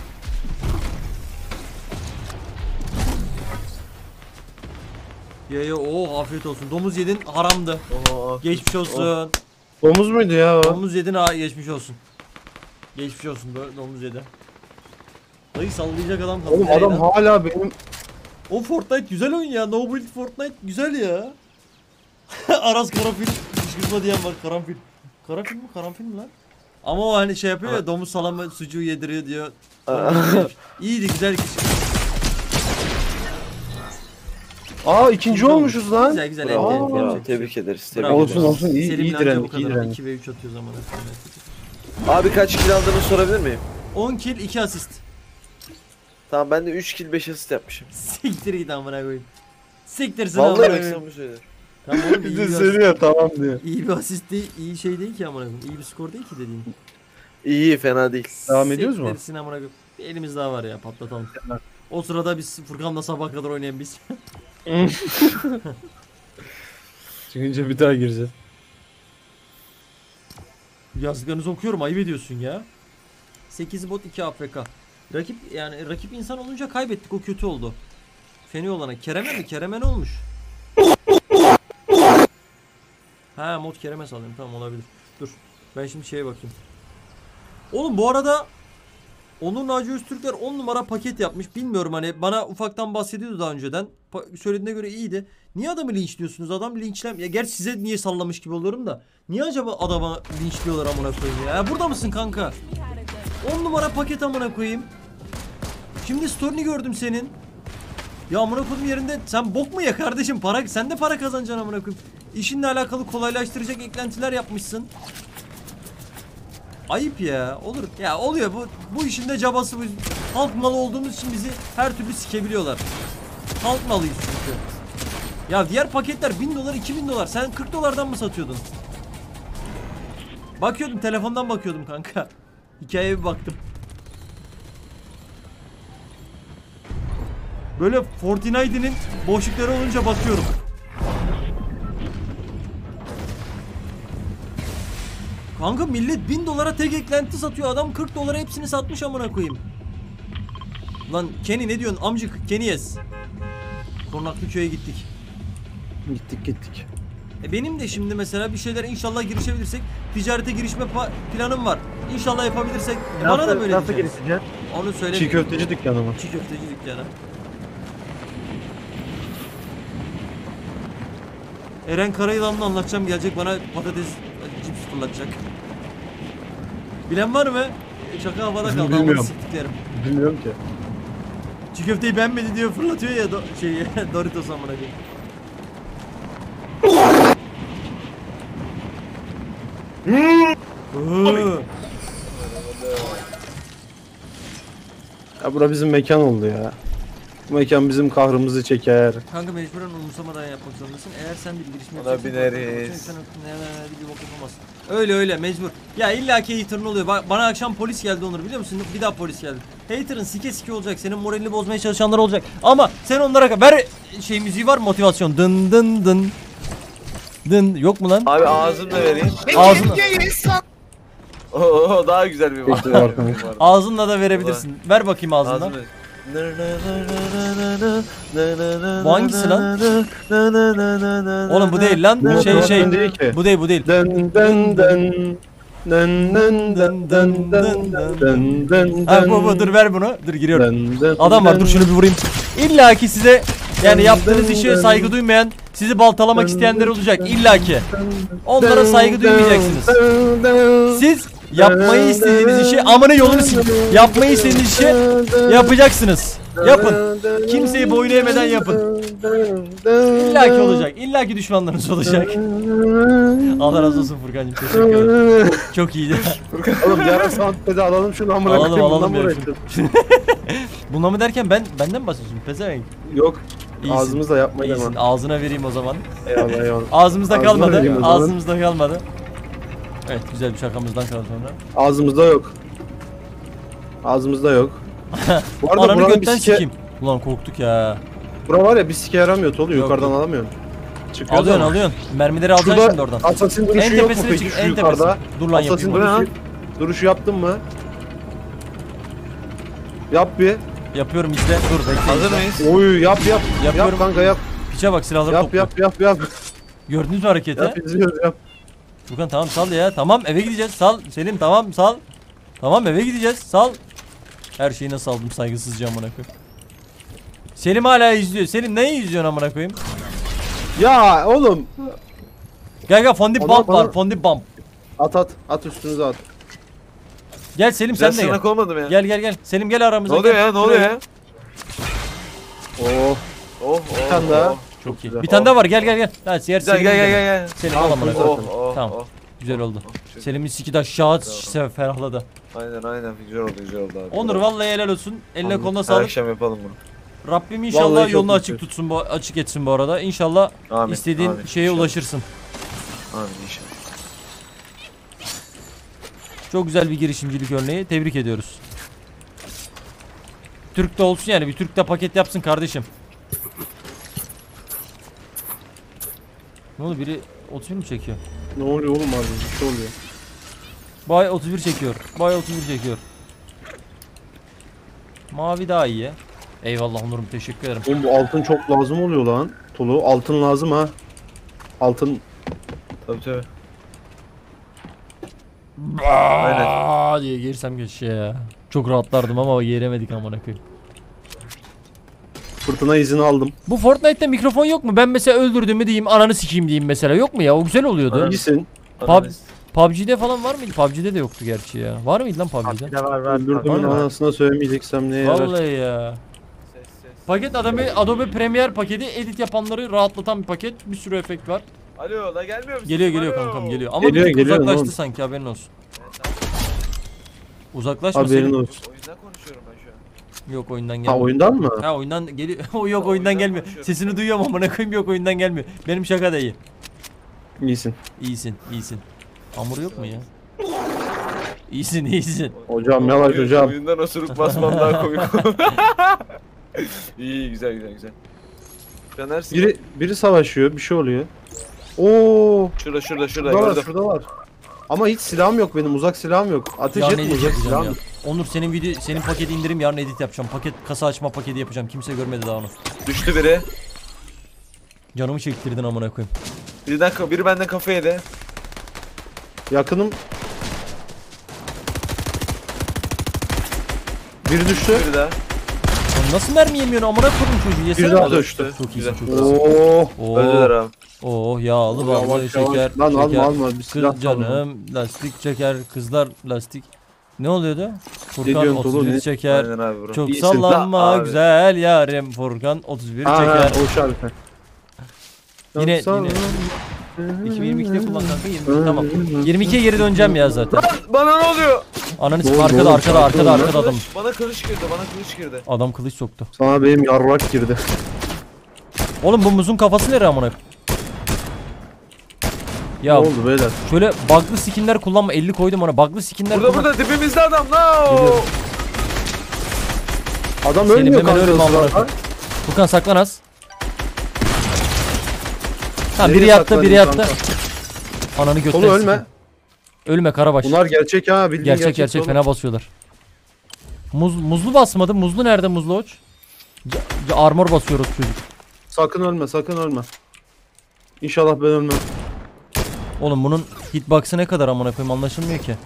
Ya ya oh afiyet olsun. Domuz yedin haramdı. Oho. Geçmiş olsun. Domuz muydu ya o? Domuz yedin ha geçmiş olsun. Geçmiş olsun böyle domuz yedi. Dayı sallayacak adam kaldı. Oğlum Nereye adam lan? hala benim. O Fortnite güzel oyun ya. No Build Fortnite güzel ya. Aras karanfil kışkırtma diyen var karanfil. Karanfil mi karanfil mi lan? Ama o hani şey yapıyor ya domuz salamı sucuğu yediriyor diyor. İyiydi güzel kışkırtma. Aa ikinci olmuşuz lan. Güzel güzel Bravo, evet, bravo. evet, Tebrik ederiz. Tebrik Bravo. Olsun ederiz. olsun iyi, Selim'in iyi anca bu direndik iyi kadar. direndik. iki ve üç atıyoruz ama. Abi kaç kill aldığını sorabilir miyim? on kill iki asist. Tamam ben de üç kill beş asist yapmışım. Siktir git amına koyayım. Siktirsin amına Vallahi bak koyayım. samimi söylüyorum. Tamam oğlum iyi Bir bir, de asist, söylüyor tamam diyor. iyi bir asist değil, iyi şey değil ki amına koyayım. İyi bir skor değil ki dediğin. İyi fena değil. Devam ediyoruz mu? Siktirsin amına koyayım. Bir elimiz daha var ya patlatalım. O sırada biz Furkan'la sabah kadar oynayan biz. Çıkınca bir daha gireceğiz. Yazdıklarınızı okuyorum ayıp ediyorsun ya. sekiz bot iki A F K. Rakip yani rakip insan olunca kaybettik o kötü oldu. Feni olana. Kerem'e mi? Kerem'e ne olmuş? Ha mod Kerem'e sanırım tamam olabilir. Dur ben şimdi şeye bakayım. Oğlum bu arada Onur Naci Öztürkler on numara paket yapmış. Bilmiyorum hani bana ufaktan bahsediyordu daha önceden. Pa- söylediğine göre iyiydi. Niye adamı linçliyorsunuz? Adam linçlem... Ya gerçi size niye sallamış gibi oluyorum da. Niye acaba adama linçliyorlar amına koyayım ya? ya? Burada mısın kanka? on numara paket amına koyayım. Şimdi story'ni gördüm senin. Ya amına koyayım yerinde sen bok mu ya kardeşim? Para sen de para kazanacaksın amına koyayım. işinle alakalı kolaylaştıracak eklentiler yapmışsın. Ayıp ya. Olur. Ya oluyor bu bu işin de cabası bu. Halk malı olduğumuz için bizi her türlü sikebiliyorlar. Halk malıyız çünkü. Ya diğer paketler bin dolar, iki bin dolar. Sen kırk dolardan mı satıyordun? Bakıyordum, telefondan bakıyordum kanka. Hikayeye bir baktım. Böyle Fortnite'nin boşlukları olunca bakıyorum. Kanka millet bin dolara tek eklenti satıyor. Adam kırk dolara hepsini satmış amına koyayım. Lan Kenny ne diyorsun amcık? Kenny yes. Kornaklı köye gittik. Gittik gittik. E benim de şimdi mesela bir şeyler inşallah girişebilirsek ticarete girişme planım var. İnşallah yapabilirsek e bana Nasıl, da böyle nasıl diyeceksin. girişeceksin? Onu söyle. Çiğ köfteci dükkanı mı? Çiğ köfteci dükkanı. Eren Karayılan'la anlatacağım, gelecek bana patates cips fırlatacak. Bilen var mı? Şaka havada kaldı. Bilmiyorum. Bilmiyorum. Bilmiyorum ki. Çiğ köfteyi beğenmedi diyor, fırlatıyor ya do şey Doritos amına koyayım. Oo. Ya bura bizim mekan oldu ya. Bu mekan bizim kahrımızı çeker. Kanka mecburen umursamadan yapmak zorundasın. Eğer sen bir girişim Ona yapacaksın, bineriz. sen bir bok yapamazsın. Öyle öyle mecbur. Ya illaki hater'ın oluyor. Ba- Bana akşam polis geldi Onur, biliyor musun? Bir daha polis geldi. Hater'ın sike sike olacak. Senin moralini bozmaya çalışanlar olacak. Ama sen onlara ver şey müziği var, motivasyon. Dın dın dın. Dın yok mu lan? Abi ağzımla vereyim. Ağzına. Oo daha güzel bir Peki, var kanka. Ağzınla da verebilirsin. Ver bakayım ağzından. Ağzımla. Bu hangisi lan? Oğlum bu değil lan. Bu Şey motivasyon şey. değil ki. Bu değil bu değil. Dın dın dın. Dın dın dın dın dın dın dın. Ha bu bu dur ver bunu. Dur giriyorum. Dın dın Adam var, dın. dur şunu bir vurayım. İlla ki size yani yaptığınız işe saygı duymayan, sizi baltalamak isteyenler olacak illa ki. Onlara saygı duymayacaksınız. Siz yapmayı istediğiniz işi, amına yolunu sil. Yapmayı istediğiniz işi yapacaksınız. Yapın. Kimseyi boyun eğmeden yapın. İlla ki olacak. İlla ki düşmanlarınız olacak. Allah razı olsun Furkan'cığım, teşekkür ederim. Çok iyiydi. Oğlum yarın soundpad'i alalım şunu amına Alalım, koyayım, alalım bundan mı ya. uğraşacağız? Bununla mı derken ben benden mi bahsediyorsun? Pezevenk. Yok. İyisin. Ağzımızla yapmayı İyisin. demem. Ağzına vereyim o zaman. Eyvallah eyvallah. Ağzımızda Ağzına kalmadı. vereyim o zaman. Ağzımızda kalmadı. Evet, güzel bir şakamızdan kaldı sonra. Ağzımızda yok. Ağzımızda yok. Bu arada Ananı buranın bir götten sike... sikeyim. Ulan korktuk ya. Bura var ya bir sike yaramıyor Tolu, Yok, yukarıdan yok. alamıyorsun. Çıkıyor Alıyorsun ama. alıyorsun. Mermileri alacaksın Şurada şimdi oradan. Assassin En duruşu yok mu tepesine peki çık, şu en yukarıda? tepesine. Dur lan Assassin yapayım. duruşu, duruşu yaptın mı? Yap bir. Yapıyorum izle. Dur bekle. Hazır izle. mıyız? Oy yap yap. Yapıyorum. Yap kanka yap. Piçe bak, silahları Yap topluyor. yap yap yap. Gördünüz mü hareketi? Yap izliyoruz yap. Furkan tamam sal ya. Tamam eve gideceğiz. Sal. Selim tamam sal. Tamam eve gideceğiz. Sal. Her şeyi nasıl aldım saygısızca amına koyayım. Selim hala izliyor. Selim neyi izliyorsun amına koyayım? Ya oğlum. Gel gel fondip Adam bump bana- var. Fondip bump. At at. At üstünüze at. Gel Selim Güzel sen de gel. sırnak olmadı mı ya? Gel gel gel. Selim gel aramıza. Ne oluyor gel. ya? Ne oluyor ya? Oh. Oh Bir tane daha. Çok iyi. güzel. Bir tane daha var. Gel gel gel. Hadi yer Güzel Selim. gel gel gel gel. Selim Tamam, al amına güzel. koyayım. Oh oh Tamam. oh. Güzel oldu. Çok- Selim'in siki de şahat se- ferahladı. Aynen aynen güzel oldu güzel oldu abi. Onur vallahi helal olsun. Eline Abi, koluna Her sağlık. akşam yapalım bunu. Rabbim inşallah Vallahi çok yolunu açık mutluyum. tutsun bu açık etsin bu arada. İnşallah Amin. istediğin amin, şeye inşallah. ulaşırsın. Amin inşallah. Çok güzel bir girişimcilik örneği. Tebrik ediyoruz. Türk de olsun yani. Bir Türk de paket yapsın kardeşim. Ne oldu, biri otuz bir mi çekiyor? Ne oluyor oğlum abi? Bir şey oluyor. Bay otuz bir çekiyor. Bay otuz bir çekiyor. Mavi daha iyi. Eyvallah Onurum, teşekkür ederim. Oğlum bu altın çok lazım oluyor lan. Tolu altın lazım ha. Altın. Tabii tabii. Aa diye girsem geç ya. Çok rahatlardım ama yeremedik amına koyayım. Fırtına izini aldım. Bu Fortnite'te mikrofon yok mu? Ben mesela öldürdüğümü diyeyim, ananı sikeyim diyeyim mesela. Yok mu ya? O güzel oluyordu. İyisin. Pub, P U B G'de falan var mıydı? P U B G'de de yoktu gerçi ya. Var mıydı lan P U B G'de? Bir de var var. Öldürdüm var. anasına söylemeyeceksem ne yarar. Vallahi ya. Paket Adobe, Adobe Premiere paketi, edit yapanları rahatlatan bir paket. Bir sürü efekt var. Alo la gelmiyor musun? Geliyor geliyor Alo. kankam geliyor. Ama Geliyor, bir tık geliyor, ne uzaklaştı oldu? sanki, haberin olsun. Uzaklaşma Haberin Selim. olsun. Oyundan konuşuyorum ben şu an. Yok oyundan Ha gelmiyor. oyundan mı? Ha oyundan geliyor. O yok oyundan oyundan gelmiyor. konuşuyorum. Sesini duyuyorum ama ne koyayım, yok oyundan gelmiyor. Benim şaka da iyi. İyisin. İyisin, iyisin. Hamur yok mu ya? İyisin, iyisin. Hocam yavaş Oyun- hocam. Oyundan osuruk basmam daha komik. İyi güzel güzel güzel. Sen neresin? Biri biri savaşıyor, bir şey oluyor. Oo, Şurada şurada şurada şurada var, gördüm. şurada var. Ama hiç silahım yok benim, uzak silahım yok. Ateş Yarın etme, edit uzak yapacağım silahım ya. yok. Onur senin video, senin paketi indirim, yarın edit yapacağım. Paket, kasa açma paketi yapacağım. Kimse görmedi daha onu. Düştü biri. Canımı çektirdin amına koyayım. Biri, dakika, biri benden kafa yedi. Yakınım. Biri düştü. Biri daha. Lan nasıl mermi yemiyorsun amına koyayım çocuğu, yesene. Bir daha lan. düştü. Çok Güzel. iyisin, çok iyisin. Oo. Oo, Öldüler abi. oo yağlı ballı Yavaş, şeker, yavaş. Lan şeker. alma alma, bir silah Kız canım. canım, lastik çeker, kızlar lastik. Ne oluyordu? Furkan diyorsun Tolu, otuz bir ne? çeker. Aynen abi bro. Çok İyisin. sallanma La abi. güzel yarim Furkan otuz bir Ha, ha, çeker. o şarkı. Yine- Yoksa- yine- iki bin yirmi ikide kullan kanka yirmi tamam. yirmi ikiye geri döneceğim ya zaten. Bana ne oluyor? Ananı Ne s**eyim, oldu arkada oğlum? arkada arkada Şarkı arkada adam. Kılıç, bana kılıç girdi bana kılıç girdi. Adam kılıç soktu. Sana benim yarrak girdi. Oğlum bu muzun kafası nereye amına? Ne Ya oldu beyler? şöyle bug'lı skinler kullanma, elli koydum ona. Bug'lı skinler Burada kullan. burada dibimizde adam. No. Geliyorum. Adam Selim ölmüyor hemen ölme kanka amına sırada. koyayım. Furkan saklan az. Tamam Nereye biri yattı, biri saklanayım yattı. kanka? Ananı götür. Oğlum ölme. Ölme Karabaş. Bunlar gerçek ha, bildiğin gerçek gerçek oğlum. fena basıyorlar. Muz, muzlu basmadı. Muzlu nerede muzlu uç? C- c- armor basıyoruz çocuk. Sakın ölme, sakın ölme. İnşallah ben ölmem. Oğlum bunun hitbox'ı ne kadar amına koyayım, anlaşılmıyor ki.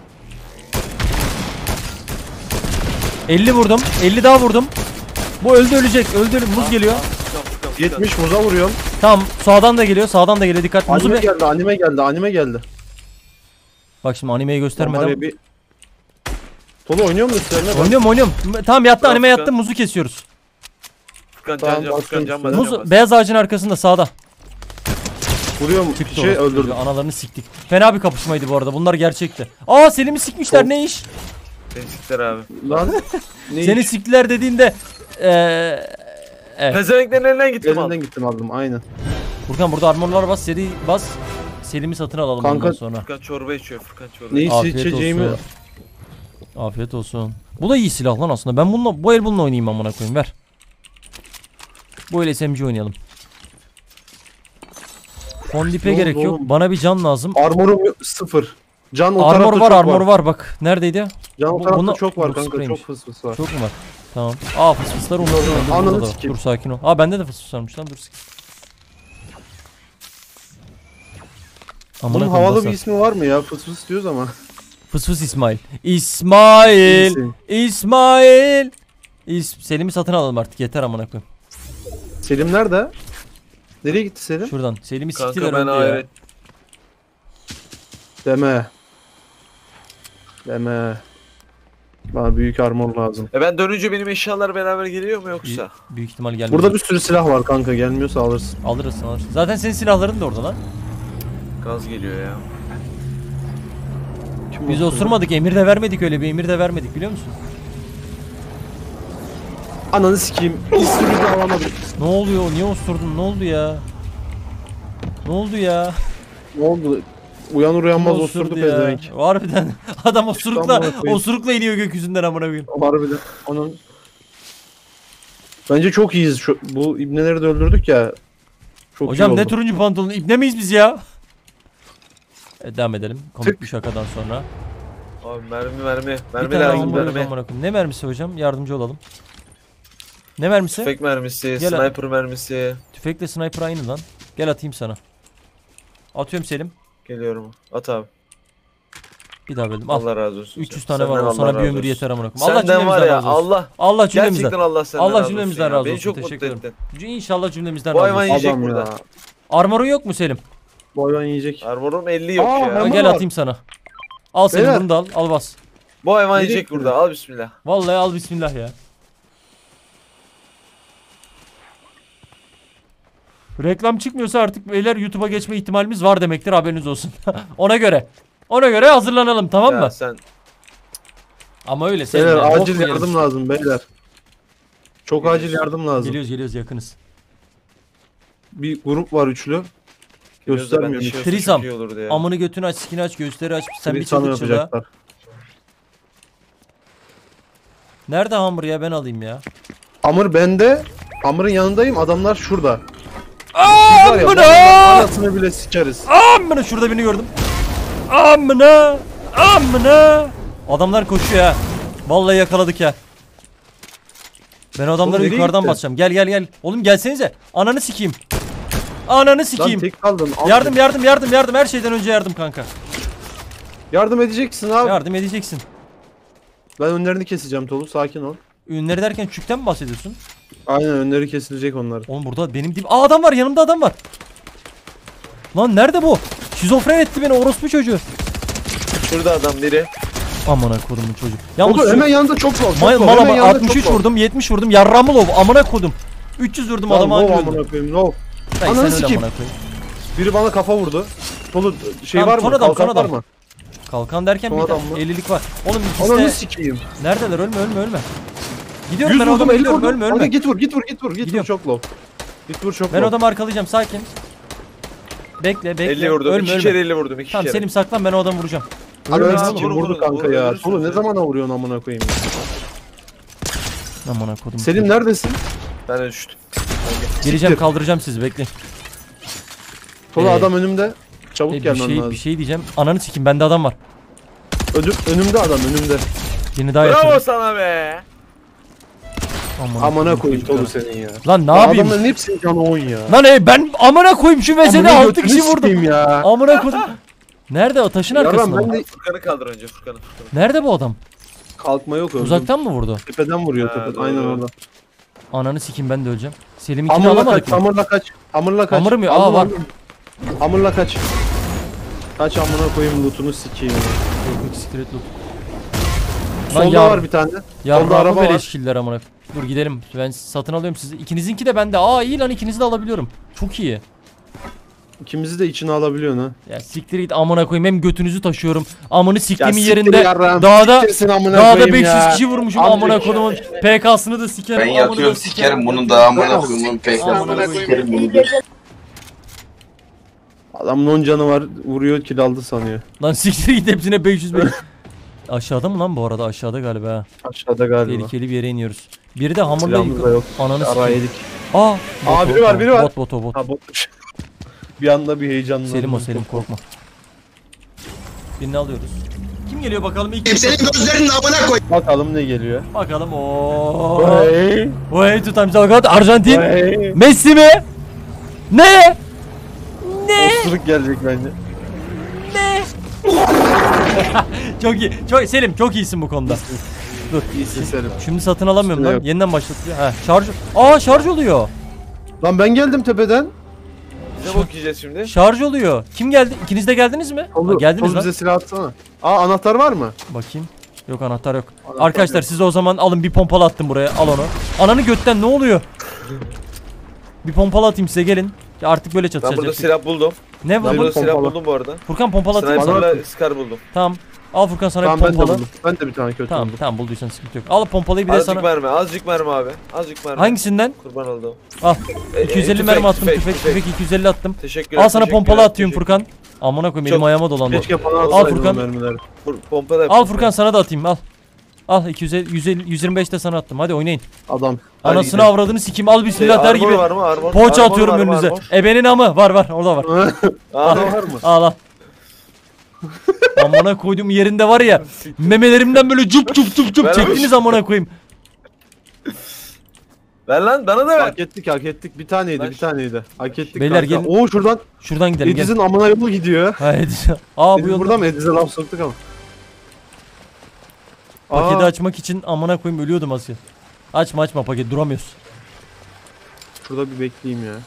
elli vurdum. elli daha vurdum. Bu öldü, ölecek. Öldü, öldü. Muz geliyor. Furkan, Furkan, Furkan. yetmiş muza vuruyorum. Tamam, sağdan da geliyor. Sağdan da geliyor. Dikkat. Muzu Anime be. geldi, anime geldi, anime geldi. Bak şimdi animeyi göstermeden. Abi bir... Tolu oynuyor mu üstlerine? Bak. Oynuyorum, oynuyorum. Tamam yattı, Tamam, anime Furkan. yattı. Muzu kesiyoruz. Furkan Tamam, can can Furkan bastım. can bas. Muz can bas. beyaz ağacın arkasında sağda. Vuruyorum, Çıktı şey orası öldürdüm. çocuğu, analarını siktik. Fena bir kapışmaydı bu arada. Bunlar gerçekti. Aa Selim'i sikmişler, Çok- ne iş? Beni siktir abi. Lan ne Seni iş? siktiler dediğinde eee evet. Pezevenklerin elinden gittim Elinden abi. gittim aldım, aynen. Furkan burada armorlar bas, seri bas. Selim'i satın alalım Kanka- ondan sonra. Furkan çorba içiyor Furkan çorba. Ne Afiyet içeceğimi... olsun. Afiyet olsun. Bu da iyi silah lan aslında. Ben bununla, bu el bununla oynayayım amına koyayım, ver. Bu el S M G oynayalım. Fondip'e Ne gerek oldu yok. oğlum? Bana bir can lazım. Armorum yok, sıfır. Can o Armor tarafta var, çok armor var. Bak. Neredeydi? Can o Bu- tarafta buna- çok var bu kanka, spreymiş. çok fıs fıs var. Çok mu var? Tamam. Aa fısfıslar unuttum. Dur, Ananı burada da var. sikeyim. Dur sakin ol. Aa bende de fısfıs varmış lan, dur sikeyim. Amına Bunun koyayım, havalı basar. bir ismi var mı ya? Fıs fıs diyoruz ama. Fıs fıs İsmail. İsmail. İyisin. İsmail. İs Selim'i satın alalım artık, yeter amına koyayım. Selim nerede? Nereye gitti Selim? Şuradan. Selim'i siktiler Kanka ben öldü ya. ayrı. Deme. Deme. Bana büyük armor lazım. E ben dönünce benim eşyalar beraber geliyor mu yoksa? Büyük ihtimal gelmez. Burada bir sürü silah var kanka, gelmiyorsa alırsın. Alırız alırız. Zaten senin silahların da orada lan. Gaz geliyor ya. Kim Biz osurdu? osurmadık, emir de vermedik, öyle bir emir de vermedik biliyor musun? Ananı sikeyim. İsmini de alamadım. Ne oluyor? Niye osurdun? Ne oldu ya? Ne oldu ya? Ne oldu? Uyanır uyanmaz Kim osurdu ya? pezevenk. Harbiden. Adam osurukla amına koyayım. osurukla iniyor gökyüzünden amına koyayım. Harbiden. Onun... Bence çok iyiyiz. Şu, bu ibneleri de öldürdük ya. Çok Hocam iyi ne oldu. turuncu pantolon? İbne miyiz biz ya? E, devam edelim. Komik Tık. bir şakadan sonra. Abi mermi mermi. Bir Mermi tane lazım almalıyız mermi. amına koyayım. Ne mermisi hocam? Yardımcı olalım. Ne mermisi? Tüfek mermisi, Gel abi. sniper mermisi. Tüfekle sniper aynı lan. Gel atayım sana. Atıyorum Selim. Geliyorum. At abi. Bir daha verdim. Al. Allah razı olsun. üç yüz Senden tane var. O Allah sana bir razı ömür olsun. yeter amına koyayım. Allah Senden var cümlemizden ya razı olsun. Allah. Allah cümlemizden. Gerçekten Allah senden Allah razı olsun cümlemizden ya. razı Beni olsun. çok Teşekkür mutlu ederim. ettin. İnşallah cümlemizden Bu razı hayvan olsun. yiyecek Adam burada. ya. Armorun yok mu Selim? Bu hayvan yiyecek. Armorum elli yok Aa, ya. ben- Gel var. atayım sana. Al Selim, Beyler. bunu da al. Al bas. Bu hayvan Nereye yiyecek gidiyor? burada. Al bismillah. Vallahi al bismillah ya. Reklam çıkmıyorsa artık beyler YouTube'a geçme ihtimalimiz var demektir, haberiniz olsun. Ona göre. Ona göre hazırlanalım, tamam Ya mı? sen Ama öyle sen Beyler yani, bok acil yiyelim. yardım lazım beyler. Çok acil yardım lazım. Geliyoruz geliyoruz yakınız. Bir grup var üçlü. Göstermiyorum hiç. Trisam. Ya. Amını götünü aç, sikini aç, göğüsleri aç. Sen bir Trisam çabuk şurada. yapacaklar. Nerede hamur ya, ben alayım ya. Hamur bende. Hamurun yanındayım. Adamlar şurada. Amına! Biz var ya, anasını bile sikeriz. Amına, şurada birini gördüm. Amına! Amına! Adamlar koşuyor ha. Vallahi yakaladık ya. Ben adamları Oğlum nereye yukarıdan gitti? basacağım. Gel gel gel. Oğlum gelsenize. Ananı sikeyim. Ananı Lan sikeyim. tek kaldın. Al. Yardım yardım yardım yardım, her şeyden önce yardım kanka. Yardım edeceksin abi. Yardım edeceksin. Ben önlerini keseceğim Tolu. Sakin ol. Ünleri derken çükten mi bahsediyorsun? Aynen önleri kesilecek onlar. Oğlum burada benim dip... Aa, adam var, yanımda adam var. Lan nerede bu? Şizofren etti beni orospu çocuğu. Şurada adam biri. Amına kodumun çocuğu. Yalnız Tolu şu... hemen yanında çok low. Çok Ma low. mala Hemen yanında altmış üç çok low. vurdum, yetmiş vurdum. Yarramı lov. Amına kodum. üç yüz vurdum, Lan adamı low hangi öldü? amına koyayım low. Dayı, Ananı sen öyle sikeyim. amına koyayım. Biri bana kafa vurdu. Tolu şey Tamam, var son mı? adam, Kalkan son var adam. mı? Kalkan derken Son bir adam tane mı? ellilik var. Oğlum ikisi Ananı de... sikeyim. Neredeler? Ölme ölme ölme. Gidiyorum Yüz ben vurdum odama, elli gidiyorum, vurdum. ölme Hadi ölme. git vur git vur git vur. Git Gidiyorum. vur çok low. Git vur çok Ben low. odamı arkalayacağım, sakin. Bekle bekle. elli vurdum. Ölme iki ölme. kere elli vurdum. iki Tamam kere. Selim saklan, ben o adamı vuracağım. Hadi Ölme ben oğlum. sikeyim Vur, vurdu vur, kanka vur, ya. vurursun Tolu ne sen. zamana vuruyorsun amına koyayım ya. Amına kodum. Selim neredesin? Ben de düştüm. Geleceğim, Siktir. kaldıracağım sizi, bekleyin. Tolu Ee, adam önümde. Çabuk E, bir gelmen şey lazım. bir şey diyeceğim. Ananı sikeyim, bende adam var. Ödüm, önümde adam önümde. Yeni daha Bravo yatırdım. sana be. Amına Amına koyayım çocuklar. Tolu senin ya. Lan ne Ya yapayım? Adamların hepsinin canı on ya. Lan ey, ben amına koyayım şu mesele, Amına altı kişi götünü vurdum. sikeyim ya. Amına koydum. Nerede o taşın Yaram arkasında ben mı? de Furkan'ı kaldır önce Furkan'ı. Furkan'ı. Nerede bu adam? kalkma yok öldüm. Uzaktan mı vurdu? Tepeden vuruyor Ha, tepeden. doğru. Aynen orada. Ananı sikeyim, ben de öleceğim. Selim'inkini Hamurla alamadık kaç, mı? hamurla kaç. Hamurla kaç. Hamur mu? Aa, Aldım, var. aldım. Hamurla kaç. Kaç amına koyayım lootunu sikeyim. Yok yok, sikret loot. Lan Solda yar- var bir tane. Yarrağımı solda araba var. beleşkiller amına. Dur gidelim. Ben satın alıyorum sizi. İkinizinki de bende. Aa iyi lan, ikinizi de alabiliyorum. Çok iyi. İkimizi de içine alabiliyorsun ha. Ya siktir git amına koyayım. Hem götünüzü taşıyorum. Amını siktimin siktir yerinde. yarrağım, Dağda siktirsin amına dağda koyayım beş yüz ya. kişi vurmuşum Amca- amına kodumun. P K'sını da sikerim. Ben amını yatıyorum da sikerim bunun da amına koyayım P K'sını Amına da koyayım. sikerim bunu da. Adamın on canı var. Vuruyor kill aldı sanıyor. Lan siktir git, hepsine beş yüz beş. Aşağıda mı lan bu arada? Aşağıda galiba ha. Aşağıda galiba. Tehlikeli bir yere iniyoruz. Biri de hamurla Silahımız da yıkıyor. yok. Ananı Ara sikeyim. yedik. Aa. Aa, bot, biri bot, var, biri var. Bot bot o bot. Ha botmuş. Bir anda bir heyecanlandım. Selim o, Selim korkma. Birini alıyoruz. Kim geliyor bakalım ilk? Senin gözlerinin amına koy. Bakalım ne geliyor. Bakalım o. Hey. Wait to time to Arjantin. Hey. Messi mi? Ne? Ne? Osuruk gelecek bence. Çok iyi. Çok Selim, çok iyisin bu konuda. Dur. İyisin Selim. Şimdi satın alamıyorum Üstüne lan. yok. Yeniden başlatıyor. Ha, şarj. Aa, şarj oluyor. Lan ben geldim tepeden. Ne bok yiyeceğiz şimdi? Şarj oluyor. Kim geldi? İkiniz de geldiniz mi? Ha, Tolu, geldiniz Tolu lan. bize silah atsana. Aa anahtar var mı? Bakayım. Yok, anahtar yok. Anahtar Arkadaşlar yok. siz de o zaman alın, bir pompalı attım buraya. Al onu. Ananı götten ne oluyor? Bir pompalı atayım size, gelin. Ya artık böyle Ben çatışacağız. burada hepsi. silah buldum. Ne Ben var? burada silah pompalı. buldum bu arada. Furkan pompalı atayım mı sana? Sniper'la Scar buldum. Tamam. Al Furkan, sana Tamam bir ben de pompalı. buldum. Ben de bir tane kötü Tamam buldum. tamam, bulduysan sıkıntı yok. Al pompalıyı, bir de Azıcık sana. mermi, azıcık mermi abi. Azıcık mermi. Hangisinden? Kurban oldum. Al. E, iki yüz elli e, mermi tüfek, attım, tüfek tüfek iki yüz elli attım. Teşekkürler. Al sana teşekkürler, pompalı atıyorum teşekkürler. Furkan. Amına koyayım, Çok- elim ayağıma dolandı. Keşke bana Al atsaydın Furkan. o mermileri. Fur- Pompa da Al yapacağım. Furkan, sana da atayım, al. Al iki yüz elli, yüz elli, yüz yirmi beş de sana attım. Hadi oynayın. Adam. Hadi Anasını gidelim. avradını sikeyim, al Şey, bismillah der armor gibi. var mı? Armor. Poğaça Armor atıyorum var mı? önünüze. Armor. Ebenin amı var var, orada var. Aa, var mı? Al al. Amına koyduğum yerinde var ya. Memelerimden böyle cup cup cup cup Ben çektiniz amına koyayım. Ver lan, bana da ver. Hak ettik hak ettik. Bir taneydi Ben- bir taneydi. Hak ettik Beyler kanka. gelin. Oo şuradan Şuradan gidelim, gel. Ediz'in amına yolu gidiyor. Ha Ediz. Aa bu Ediz yolda. burada mı? Ediz'e laf soktuk ama. Paketi Aa, açmak için amına koyayım ölüyordum Asya. Açma açma, paket duramıyoruz. şurada bir bekleyeyim ya.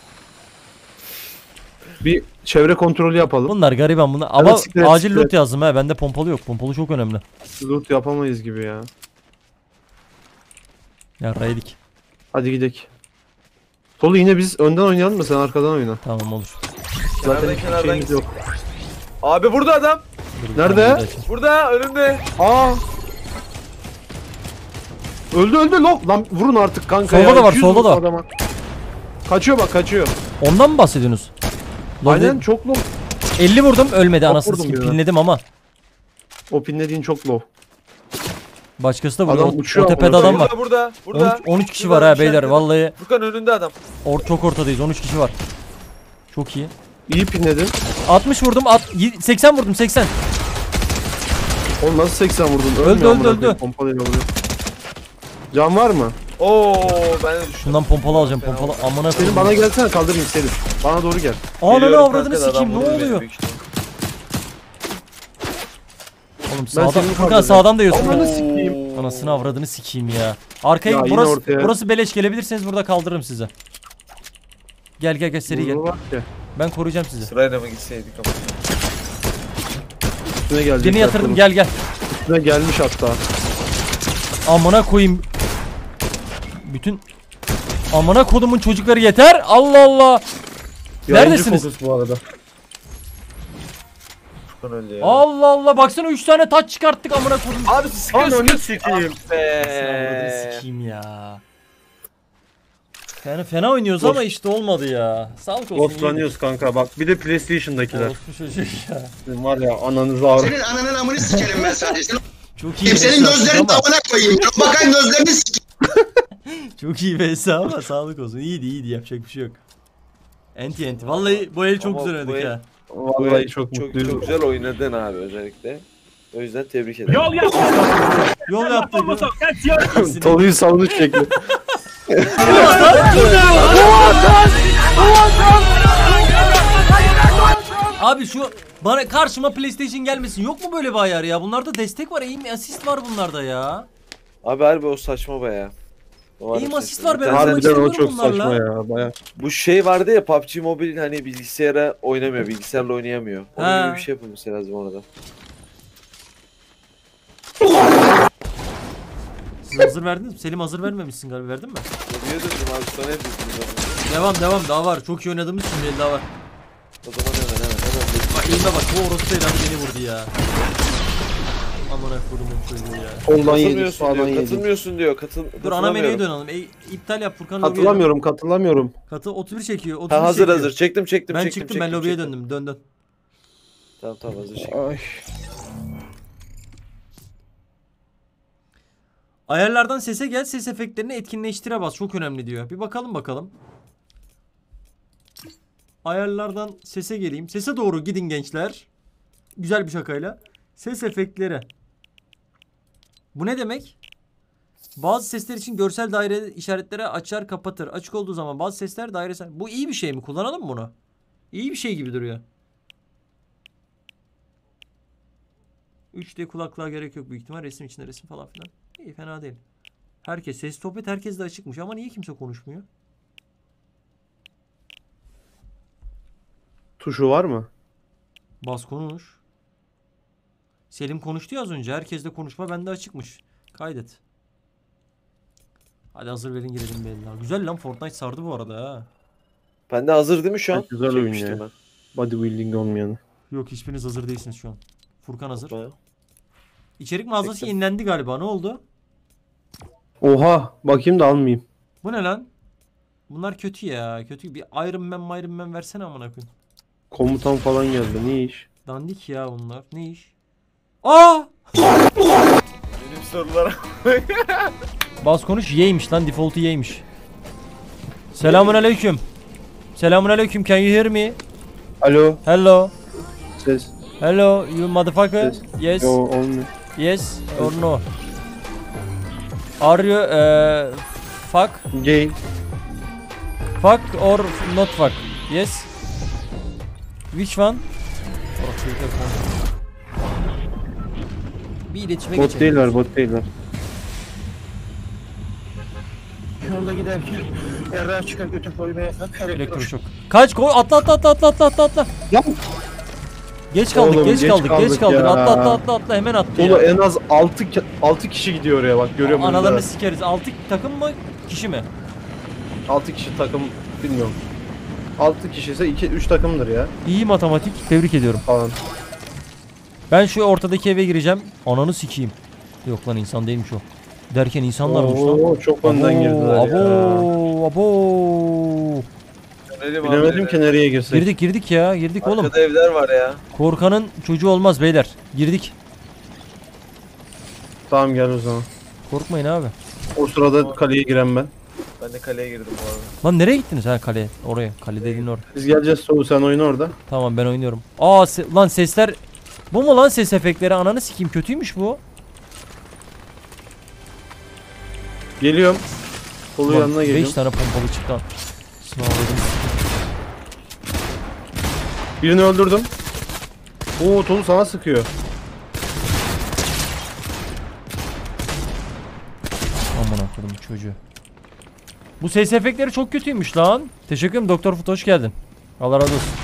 Bir çevre kontrolü yapalım. Bunlar gariban bunlar. Ama Evet, siktir et, acil siktir loot yazdım ha. Bende pompalı yok. Pompalı çok önemli. Loot yapamayız gibi ya. Ya raydik. Hadi gidelim. Tolu yine biz önden oynayalım mı? Sen arkadan oyna. Tamam olur. Zaten Kenardan hiçbir kenardan şeyimiz gitsin. yok. Abi burada adam. Dur, Nerede? tamam, bir dakika. Burada önümde. Aa! Öldü öldü lan. Lan vurun artık kanka Solda ya. da var, iki yüz solda vurdu da. adama. Kaçıyor bak kaçıyor. Ondan mı bahsediyorsunuz? Aynen çok low. elli vurdum ölmedi Çok anasını vurdum sikeyim birine. pinledim ama. O pinlediğin çok low. Başkası da vuruyor. Adam O- uçuyor o tepede ama adam var. Burada burada. Burada. on üç, on üç kişi Şurada var ha bir şey beyler yapıyor. vallahi. Furkan önünde adam. Or çok ortadayız on üç kişi var. Çok iyi. İyi pinledin. altmış vurdum at y- seksen vurdum seksen. Oğlum nasıl seksen vurdun? Öldü, Ölmüyor öldü, amına öldü. koyayım, pompalıyla vuruyor. Can var mı? Oo ben de düştüm. Şundan pompalı alacağım pompalı amına Senin koyayım. bana gelsene kaldırmayayım seni. Bana doğru gel. Ananı Geliyorum avradını kanka da adam sikeyim ne vurdu beni oluyor? büyük ihtimal. Oğlum Ben sağdan seni Furkan kaldıracağım. sağdan da yiyorsun. Ananı Oo. sikeyim. Anasını avradını sikeyim ya. Arkaya Ya yine burası ortaya. burası beleş gelebilirseniz burada kaldırırım sizi. Gel gel gel seri gel. Vurdu var ki. Ben koruyacağım sizi. Sırayla mı gitseydik ama. Üstüne gelecek. Seni yatırdım gel gel. Üstüne gelmiş hatta. Amına koyayım. Bütün amına kodumun çocukları yeter. Allah Allah. Yayıncı Neredesiniz? fokus bu arada. Furkan öldü ya. Allah Allah baksana üç tane taç çıkarttık amına kodum. Abi sıkıyorsun. Ananı sikeyim. Avradını Be. sikeyim ya. Yani fena oynuyoruz ama işte olmadı ya. Sağlık olsun. Ghostlanıyoruz kanka bak. Bir de PlayStation'dakiler. Orospu çocuğu ya. Sizin var ya ananızı ağrı. Senin ananın amını sikerim ben sadece. Çok iyi. Senin vs gözlerini ama. tavana koyayım. Bakan gözlerini sikeyim. Çok iyi vs ama sağlık olsun. İyiydi iyiydi yapacak bir şey yok. Enti enti. Vallahi bu el çok Ama güzel bu oynadık el- ha. Vallahi çok, çok, mutluyum. çok güzel oynadın abi özellikle. O yüzden tebrik ederim. Yol yaptık. Toluyu savunuş şekli. Abi şu bana karşıma PlayStation gelmesin. Yok mu böyle bir ayar ya? Bunlarda destek var. Aim assist var bunlarda ya. Abi harbi o saçma baya. O Aim harbi assist saçma. var, ben Bir tane- oynamak Harbiden o istemiyorum çok bunlarla. saçma ya. Baya. Bu şey vardı ya P U B G Mobile hani bilgisayara oynamıyor, bilgisayarla oynayamıyor. Onun Ha. gibi bir şey yapılması lazım orada. Siz hazır verdiniz mi? Selim hazır vermemişsin galiba. Verdin mi? Ne diyordun abi sana hep diyorsunuz. Devam devam daha var. Çok iyi oynadığımız için belli daha var. O zaman hemen hemen hemen. Bak elime bak. Bu orospu evladı beni vurdu ya. Amına kodumun çocuğu ya. Soldan yedik, Katılmıyorsun sağdan diyor, yedik. katılmıyorsun diyor. Katıl, Dur ana menüye katılamıyorum. dönelim. E, iptal yap Furkan lobiye dön. Katılamıyorum katılamıyorum. Katı otuz bir çekiyor. otuz bir Ha hazır çekiyor. hazır. Çektim çektim Ben çektim. çıktım ben çektim, lobiye çektim. döndüm. Dön dön. Tamam tamam hazır çektim. Ay. Ayarlardan sese gel, ses efektlerini etkinleştire bas. Çok önemli diyor. Bir bakalım bakalım. Ayarlardan sese geleyim. Sese doğru gidin gençler. Güzel bir şakayla. Ses efektleri. Bu ne demek? Bazı sesler için görsel daire işaretleri açar kapatır. Açık olduğu zaman bazı sesler dairesel. Bu iyi bir şey mi? Kullanalım mı bunu? İyi bir şey gibi duruyor. üç D kulaklığa gerek yok büyük ihtimal. Resim içinde resim falan filan. İyi fena değil. Herkes ses sohbet herkes de açıkmış ama niye kimse konuşmuyor? Tuşu var mı? Bas konuş. Selim konuştu ya az önce. Herkes de konuşma bende açıkmış. Kaydet. Hadi hazır verin girelim belli. Güzel lan Fortnite sardı bu arada ha. Ben de hazır değil mi şu an? Çok güzel oyun Çekmiştim ya. Bodybuilding olmayanı. Yok hiçbiriniz hazır değilsiniz şu an. Furkan hazır. ben. İçerik mağazası Çektim. yenilendi galiba. Ne oldu? Oha bakayım da almayayım. Bu ne lan? Bunlar kötü ya. Kötü. Bir Iron Man, Iron Man versene amına koyayım. Komutan falan geldi. Ne iş? Dandik ya bunlar. Ne iş? Aa! Benim sorulara. Bas konuş Y'ymiş lan. Default'u Y'ymiş. Selamun aleyküm. Selamun aleyküm. Can you hear me? Alo. Hello. Ses. Hello you motherfucker. Ses. Yes. Yo olmuyor. Yes or no? Are you uh, fuck? Gay. Fuck or not fuck? Yes. Which one? Bir iletişime Bot geçelim. değiller bot değiller. Yolda giderken yarrağı çıkar götü koymaya kalk. Elektroşok. Kaç koy atla atla atla atla atla atla atla. Ya. Geç kaldık Oğlum, geç, geç kaldık, geç kaldık kaldık ya. atla atla atla atla hemen attı Oğlum ya. en az altı altı kişi gidiyor oraya bak görüyorum. Analarını sikeriz. altı takım mı kişi mi? altı kişi takım bilmiyorum. altı kişi ise iki üç takımdır ya İyi matematik. Tebrik ediyorum. falan. Ben şu ortadaki eve gireceğim. Ananı sikeyim. Yok lan insan değilmiş o. Derken insanlarmış lan. Oo, çok önden Abo, girdiler abo, ya. abo. Dönelim abi, Bilemedim dönelim. ki nereye girsek. Girdik girdik ya. Girdik oğlum. Arkada evler var ya. Korkanın çocuğu olmaz beyler. Girdik. Tamam gel o zaman. Korkmayın abi. O sırada kaleye giren ben. Ben de kaleye girdim bu arada. Lan nereye gittiniz ha kaleye? Oraya. Kale dediğin orada. Biz geleceğiz Soğu, sen oyna orada. Tamam ben oynuyorum. Aa se- lan sesler. Bu mu lan ses efektleri? Ananı sikeyim. Kötüymüş bu. Geliyorum. Solu Ulan, yanına geliyorum. beş tane pompalı çıktı lan. Sınavladım. Birini öldürdüm. Oo Tolu sana sıkıyor. Aman akıllım çocuğu. Bu ses efektleri çok kötüymüş lan. Teşekkür ederim Doktor Fut, hoş geldin. Allah razı olsun.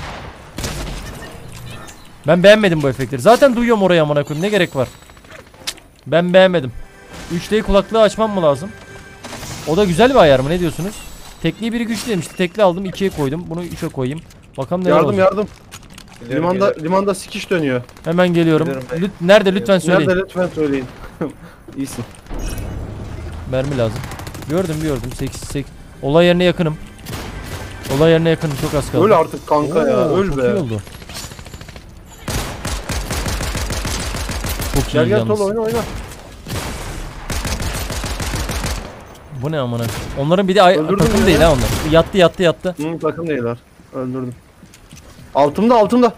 Ben beğenmedim bu efektleri. Zaten duyuyorum oraya amına koyayım. Ne gerek var? Ben beğenmedim. üç D'yi kulaklığı açmam mı lazım? O da güzel bir ayar mı? Ne diyorsunuz? Tekliği biri güçlü demişti. Tekli aldım, ikiye koydum. Bunu üçe koyayım. Bakalım neler Yardım olacak. yardım. Geliyorum, Limanda geliyorum. limanda sikiş dönüyor. Hemen geliyorum. Geliyorum ben. Lüt- Nerede lütfen söyleyin. Nerede lütfen söyleyin. İyisin. Mermi lazım. Gördüm gördüm. sekiz sekiz. Olay yerine yakınım. Olay yerine yakınım. Çok az kaldı. Öl artık kanka ya. Oo, Öl çok be. iyi oldu. Çok iyi Gel gel yalnız. Tolu oyna oyna. Bu ne amına? Onların bir de ay- Öldürdün takım mü değil ya? ha onlar. Yattı yattı yattı. Hı, takım değiller. Öldürdüm. Altımda altımda.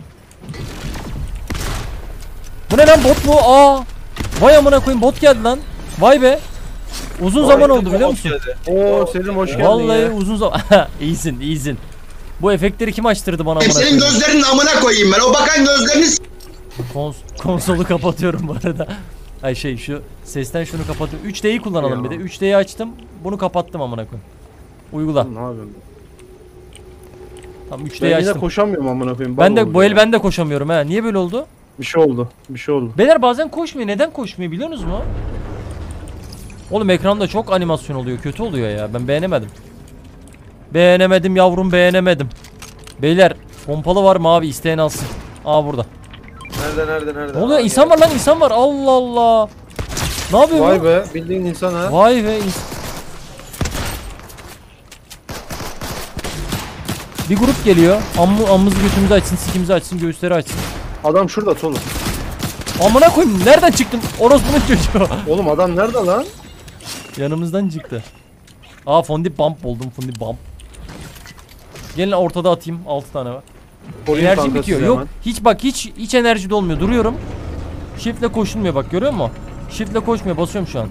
Bu ne lan, bot mu? Aa! Vay amına koyayım, bot geldi lan. Vay be. Uzun zaman oldu biliyor musun? Oo Selim hoş geldin Vallahi ya. uzun zaman. iyisin iyisin. Bu efektleri kim açtırdı bana amına Senin koyayım? gözlerinin amına koyayım ben. O bakan gözlerini s- Kons konsolu kapatıyorum bu arada. Ay şey şu sesten şunu kapatıyorum. üç D'yi kullanalım Ya. bir de. üç D'yi açtım. Bunu kapattım amına koyayım. Uygula. Ne yapıyorsun? Tamam üç Ben D'yi yine açtım. koşamıyorum amına koyayım. Ben bal de oldu bu el ya. ben de koşamıyorum ha. Niye böyle oldu? Bir şey oldu. Bir şey oldu. Beyler bazen koşmuyor. Neden koşmuyor biliyor musunuz mu? Oğlum ekranda çok animasyon oluyor. Kötü oluyor ya. Ben beğenemedim. Beğenemedim yavrum, beğenemedim. Beyler pompalı var mı abi? İsteyen alsın. Aa burada. Nerede nerede nerede? Ne oluyor? Aa, İnsan var lan, insan var. Allah Allah. Ne yapıyor bu? Vay be bildiğin insan ha. Vay be. ins- Bir grup geliyor. Amma, ammızı götümüzü açsın, sikimizi açsın, göğüsleri açsın. Adam şurada Tolu. Amına koyayım, nereden çıktın? Orospu'nun çocuğu. Oğlum adam nerede lan? Yanımızdan çıktı. Aa fondip bump buldum, fondip bump. Gelin ortada atayım, altı tane var. Koruyun Enerji kanka bitiyor. sizi Yok hemen. hiç bak hiç hiç enerji dolmuyor. Duruyorum. Shift'le koşulmuyor bak, görüyor musun? Shift'le koşmuyor, basıyorum şu an.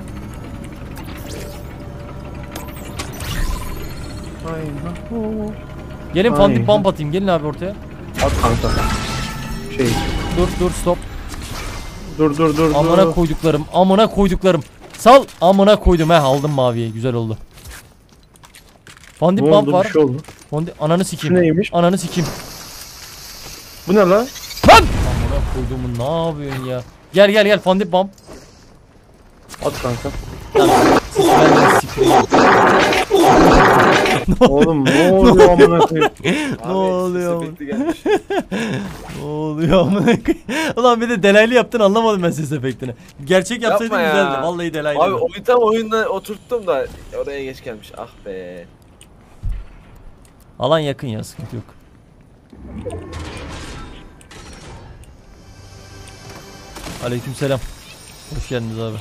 Gelin Ay. fondip bump atayım. Gelin abi ortaya. At kanka. Şey. Dur dur stop. Dur dur dur Amına dur. koyduklarım. Amına koyduklarım. Sal. Amına koydum he. Aldım maviye. Güzel oldu. Fondip Ne bump oldu? var. Bir şey oldu. Fondi ananı Şu sikeyim. neymiş? Ananı sikeyim. Bu ne lan? Lan! Amına koyduğumu ne yapıyorsun ya? Gel gel gel fondip bump. At kanka. Sus ben de sikeyim. Oğlum ne oluyor amına koyayım? Ne oluyor? ses efekti gelmiş. Ne oluyor amına koyayım? Ulan bir de delaylı yaptın, anlamadım ben ses efektini. Gerçek yapsaydın Yapma ya. güzeldi. Vallahi delaylı. Abi oyun tam oyunda oturttum da oraya geç gelmiş. Ah be. Alan yakın ya, sıkıntı yok. Aleykümselam. Hoş geldiniz abi.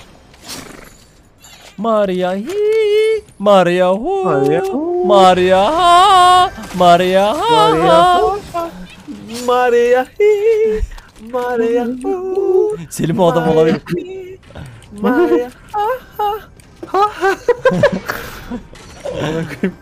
Maria hi Maria hu Maria hu. Maria ha Maria ha Maria Maria hi Maria hu Selim o adam olabilir. Maria. Amına koyayım.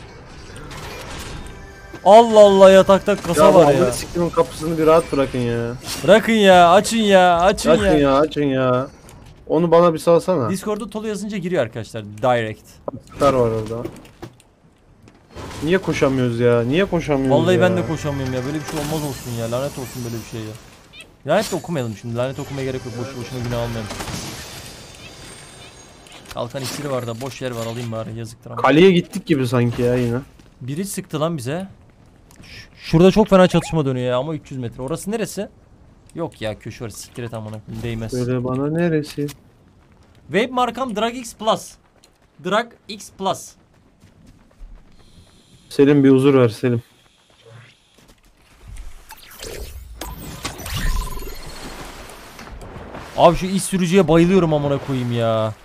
Allah Allah, yatakta kasa Ya var var ya. Siktimin kapısını bir rahat bırakın ya. Bırakın ya, açın ya, açın, Açın ya. ya açın ya. Onu bana bir salsana. Discord'da Tolu yazınca giriyor arkadaşlar. Direct. Star var orada. Niye koşamıyoruz ya? Niye koşamıyoruz Vallahi ya? ben de koşamıyorum ya. Böyle bir şey olmaz olsun ya. Lanet olsun böyle bir şey ya. Lanet de okumayalım şimdi. Lanet okumaya gerek yok. Boş boşuna günah almayalım. Kalkan iksiri var da boş yer var, alayım bari, yazıktır ama. Kaleye gittik gibi sanki ya yine. Biri sıktı lan bize. Ş- Şurada çok fena çatışma dönüyor ya ama üç yüz metre. Orası neresi? Yok ya köşe var, siktir et amına koyayım, değmez. Söyle bana neresi? Vape markam Drag X Plus. Drag X Plus. Selim bir huzur ver Selim. Abi şu iş sürücüye bayılıyorum amına koyayım ya.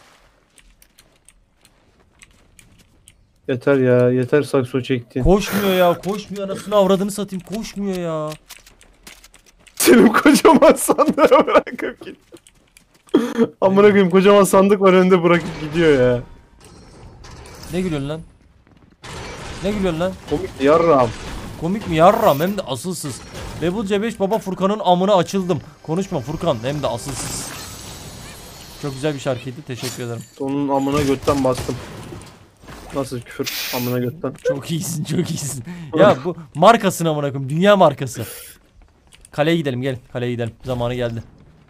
Yeter ya, yeter sakso çektin. Koşmuyor ya, koşmuyor, anasını avradını satayım, koşmuyor ya. Selim kocaman sandığı bırakıp git. Amına koyayım, kocaman sandık var önünde, bırakıp gidiyor ya. Ne gülüyorsun lan? Ne gülüyorsun lan? Komik yarram. Komik mi yarram, hem de asılsız. Level C beş baba Furkan'ın amına açıldım. Konuşma Furkan, hem de asılsız. Çok güzel bir şarkıydı, teşekkür ederim. Onun amına götten bastım. Nasıl küfür, amına götten. Çok iyisin, çok iyisin. Ya bu markasın amına koyayım, dünya markası. Kaleye gidelim, gel kaleye gidelim, zamanı geldi.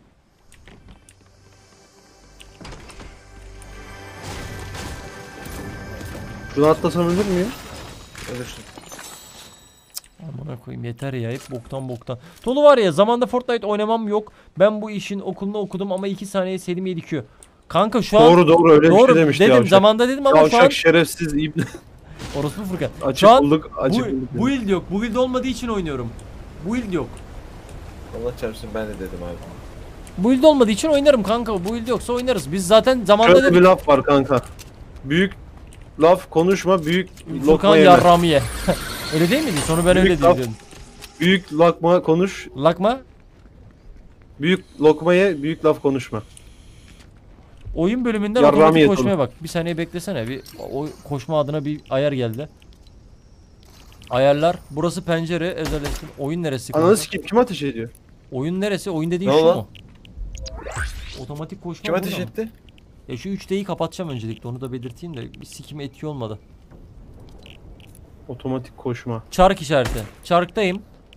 Şunu atlasam ölür müyüm? Ölürsün. Amına koyayım yeter ya, hep boktan boktan. Tolu var ya, zamanda Fortnite oynamam yok. Ben bu işin okulunu okudum ama iki saniye Selim'e dikiyor. Kanka şu an Doğru doğru öyle doğru bir şey demişti dedim yavşak. zamanda dedim ama Yavşak şu an şerefsiz ibne. orospu Furkan. Açık Şu an bulduk, bu, açık bulduk. bu build yok. Bu build olmadığı için oynuyorum. Bu build yok. Allah çarpsın, ben de dedim abi. Bu build olmadığı için oynarım kanka. Bu build yoksa oynarız. Biz zaten zamanda Şöyle bir dedik. laf var kanka. Büyük laf konuşma, büyük Furkan lokma yeme. yarrağımı ye. Öyle değil miydi? Sonu ben Büyük öyle laf- diyordum. Büyük lokma konuş, Lakma. büyük lokma ye, büyük laf konuşma. Oyun bölümünden Yarrağımı otomatik ye koşmaya bak. Bir saniye beklesene. Bir o koşma adına bir ayar geldi. Ayarlar. Burası pencere. Özelleştir. Oyun neresi? Ananı kanka? sikeyim, kim ateş ediyor? Oyun neresi? Oyun dediğin Ne şu oldu? mu? Otomatik koşma Kim burada ateş mı? etti? Ya şu üç D'yi kapatacağım öncelikle, onu da belirteyim de bir sikim etiği olmadı. Otomatik koşma. Çark işareti. Çarktayım.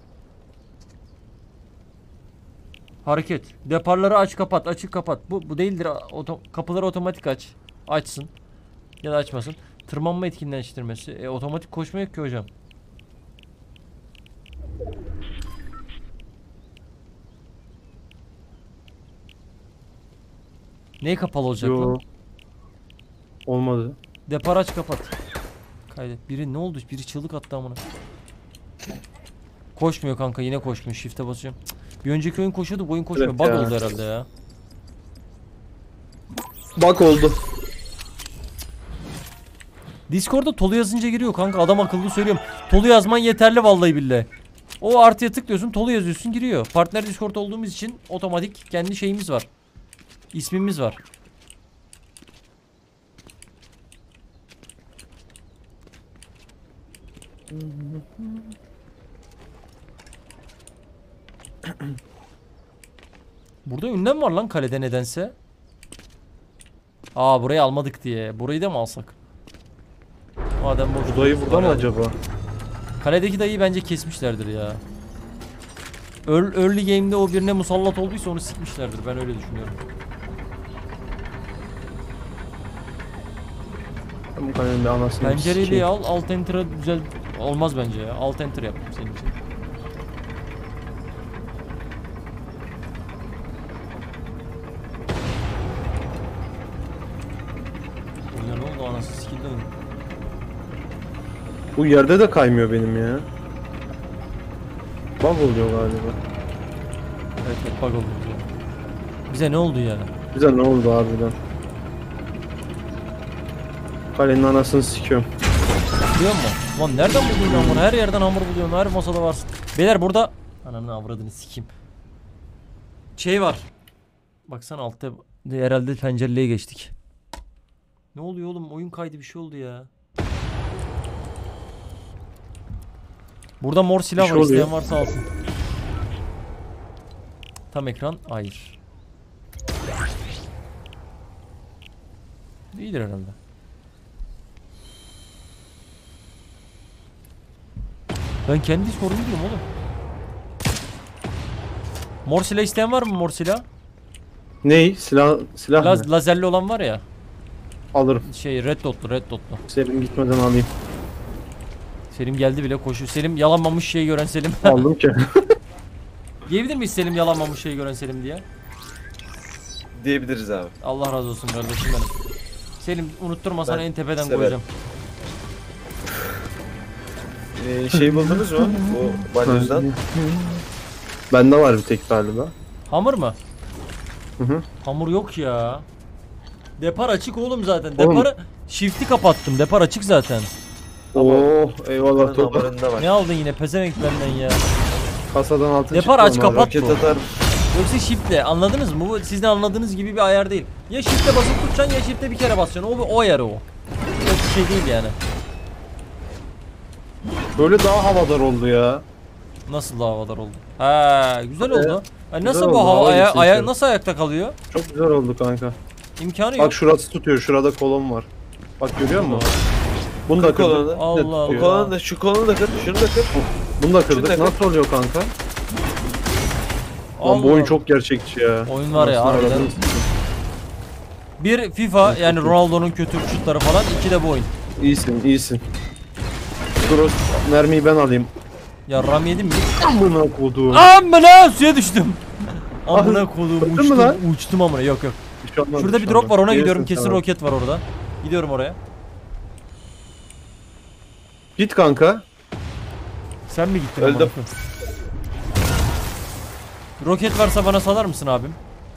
Hareket. Deparları aç kapat, açık kapat. Bu bu değildir. Oto, kapıları otomatik aç. Açsın. Ya da açmasın. Tırmanma etkinleştirmesi. E, otomatik koşma yok ki hocam. Neyi kapalı olacak Yo. lan? Olmadı. Depar aç kapat. Kaydet. Biri ne oldu? Biri çığlık attı amına. Koşmuyor kanka, yine koşmuyor. Shift'e basıyorum. Cık. Bir önceki oyun koşuyordu, bu oyun koşmuyor. Evet Bug ya. oldu herhalde ya. Bak oldu. Discord'da Tolu yazınca giriyor kanka, adam akıllı söylüyorum. Tolu yazman yeterli vallahi billahi. O artıya tıklıyorsun, Tolu yazıyorsun, giriyor. Partner Discord olduğumuz için otomatik kendi şeyimiz var. İsmimiz var. Burada ünlem var lan kalede nedense. Aa, burayı almadık diye. Burayı da mı alsak? Madem boş. Bu dayı burada mı acaba? Kaledeki dayıyı bence kesmişlerdir ya. Early, early game'de o birine musallat olduysa onu sikmişlerdir. Ben öyle düşünüyorum. Bu kalenin bir anasını Pencereyi sikeyim. al, alt enter'a güzel olmaz bence ya. Alt enter yaptım senin için. Oyuna ne oldu, anası sikildi oyun. Bu yerde de kaymıyor benim ya. Bug oluyor galiba. Evet evet, bug oldu bize. Bize ne oldu ya? Bize ne oldu harbiden? Kalenin anasını sikiyorum. Biliyor musun? Lan nereden buldun hamur? Her yerden hamur buluyorsun. Her masada varsın. Beyler burada... Ananı avradını sikeyim. Şey var. Baksana altta herhalde pencereliğe geçtik. Ne oluyor oğlum? Oyun kaydı, bir şey oldu ya. Burada mor silah Bir şey var. oluyor. İsteyen varsa alsın. Tam ekran. Hayır. İyidir herhalde. Ben kendi Discord'umu diyorum oğlum. Mor silah isteyen var mı, mor silah? Ney? Silah silah Laz, mı? lazerli olan var ya. Alırım. Şey red dotlu, red dotlu. Selim gitmeden alayım. Selim geldi bile koşuyor. Selim yalanmamış şeyi gören Selim. Aldım ki. Diyebilir miyiz Selim yalanmamış şeyi gören Selim diye? Diyebiliriz abi. Allah razı olsun kardeşim benim. Selim unutturma sana Ben en tepeden severim. koyacağım. Ee, şey buldunuz mu? O balyozdan. Bende var bir tek galiba. Hamur mu? Hı hı. Hamur yok ya. Depar açık oğlum zaten. Oğlum. Deparı shift'i kapattım. Depar açık zaten. Oo eyvallah Buranın top. hamurunda var. Ne aldın yine pezevenk benden ya. Kasadan altın Depar çıktı aç, ama kapat. Roket bu. atar. Yoksa shift'le anladınız mı? Bu sizin anladığınız gibi bir ayar değil. Ya shift'e basıp tutacaksın ya shift'e bir kere basacaksın. O, o ayarı o. Yok bir şey değil yani. Böyle daha havadar oldu ya. Nasıl da havadar oldu? Ha güzel oldu. Ay, nasıl güzel bu oldu, hava hava aya, gitsin aya içeri. nasıl ayakta kalıyor? Çok güzel oldu kanka. İmkanı yok. Bak şurası tutuyor. Şurada kolon var. Bak görüyor musun? Bunu da Kır kolonu. kırdık. Allah Ne Allah. O tutuyor? kolonu da şu kolonu da kır. Şunu da kır. Bunu da Şunu kırdık. da kır. Nasıl oluyor kanka? Lan bu Allah. oyun çok gerçekçi ya. Oyun var ya, Aslında harbiden. aradığımız- Bir FIFA yani Ronaldo'nun kötü şutları falan, iki de bu oyun. İyisin, iyisin. Cross mermiyi ben alayım. Ya ram yedim mi? Amına kodum. Amına suya düştüm. Amına Ah, kodum öldün mü uçtum, lan? uçtum amına, yok yok. Bir şey olmaz, Şurada bir bir şey drop var, olmaz. ona Gelirsin gidiyorum, kesin sen. roket var orada. Gidiyorum oraya. Git kanka. Sen mi gittin? Öldüm. amına koyayım? Roket varsa bana salar mısın abim?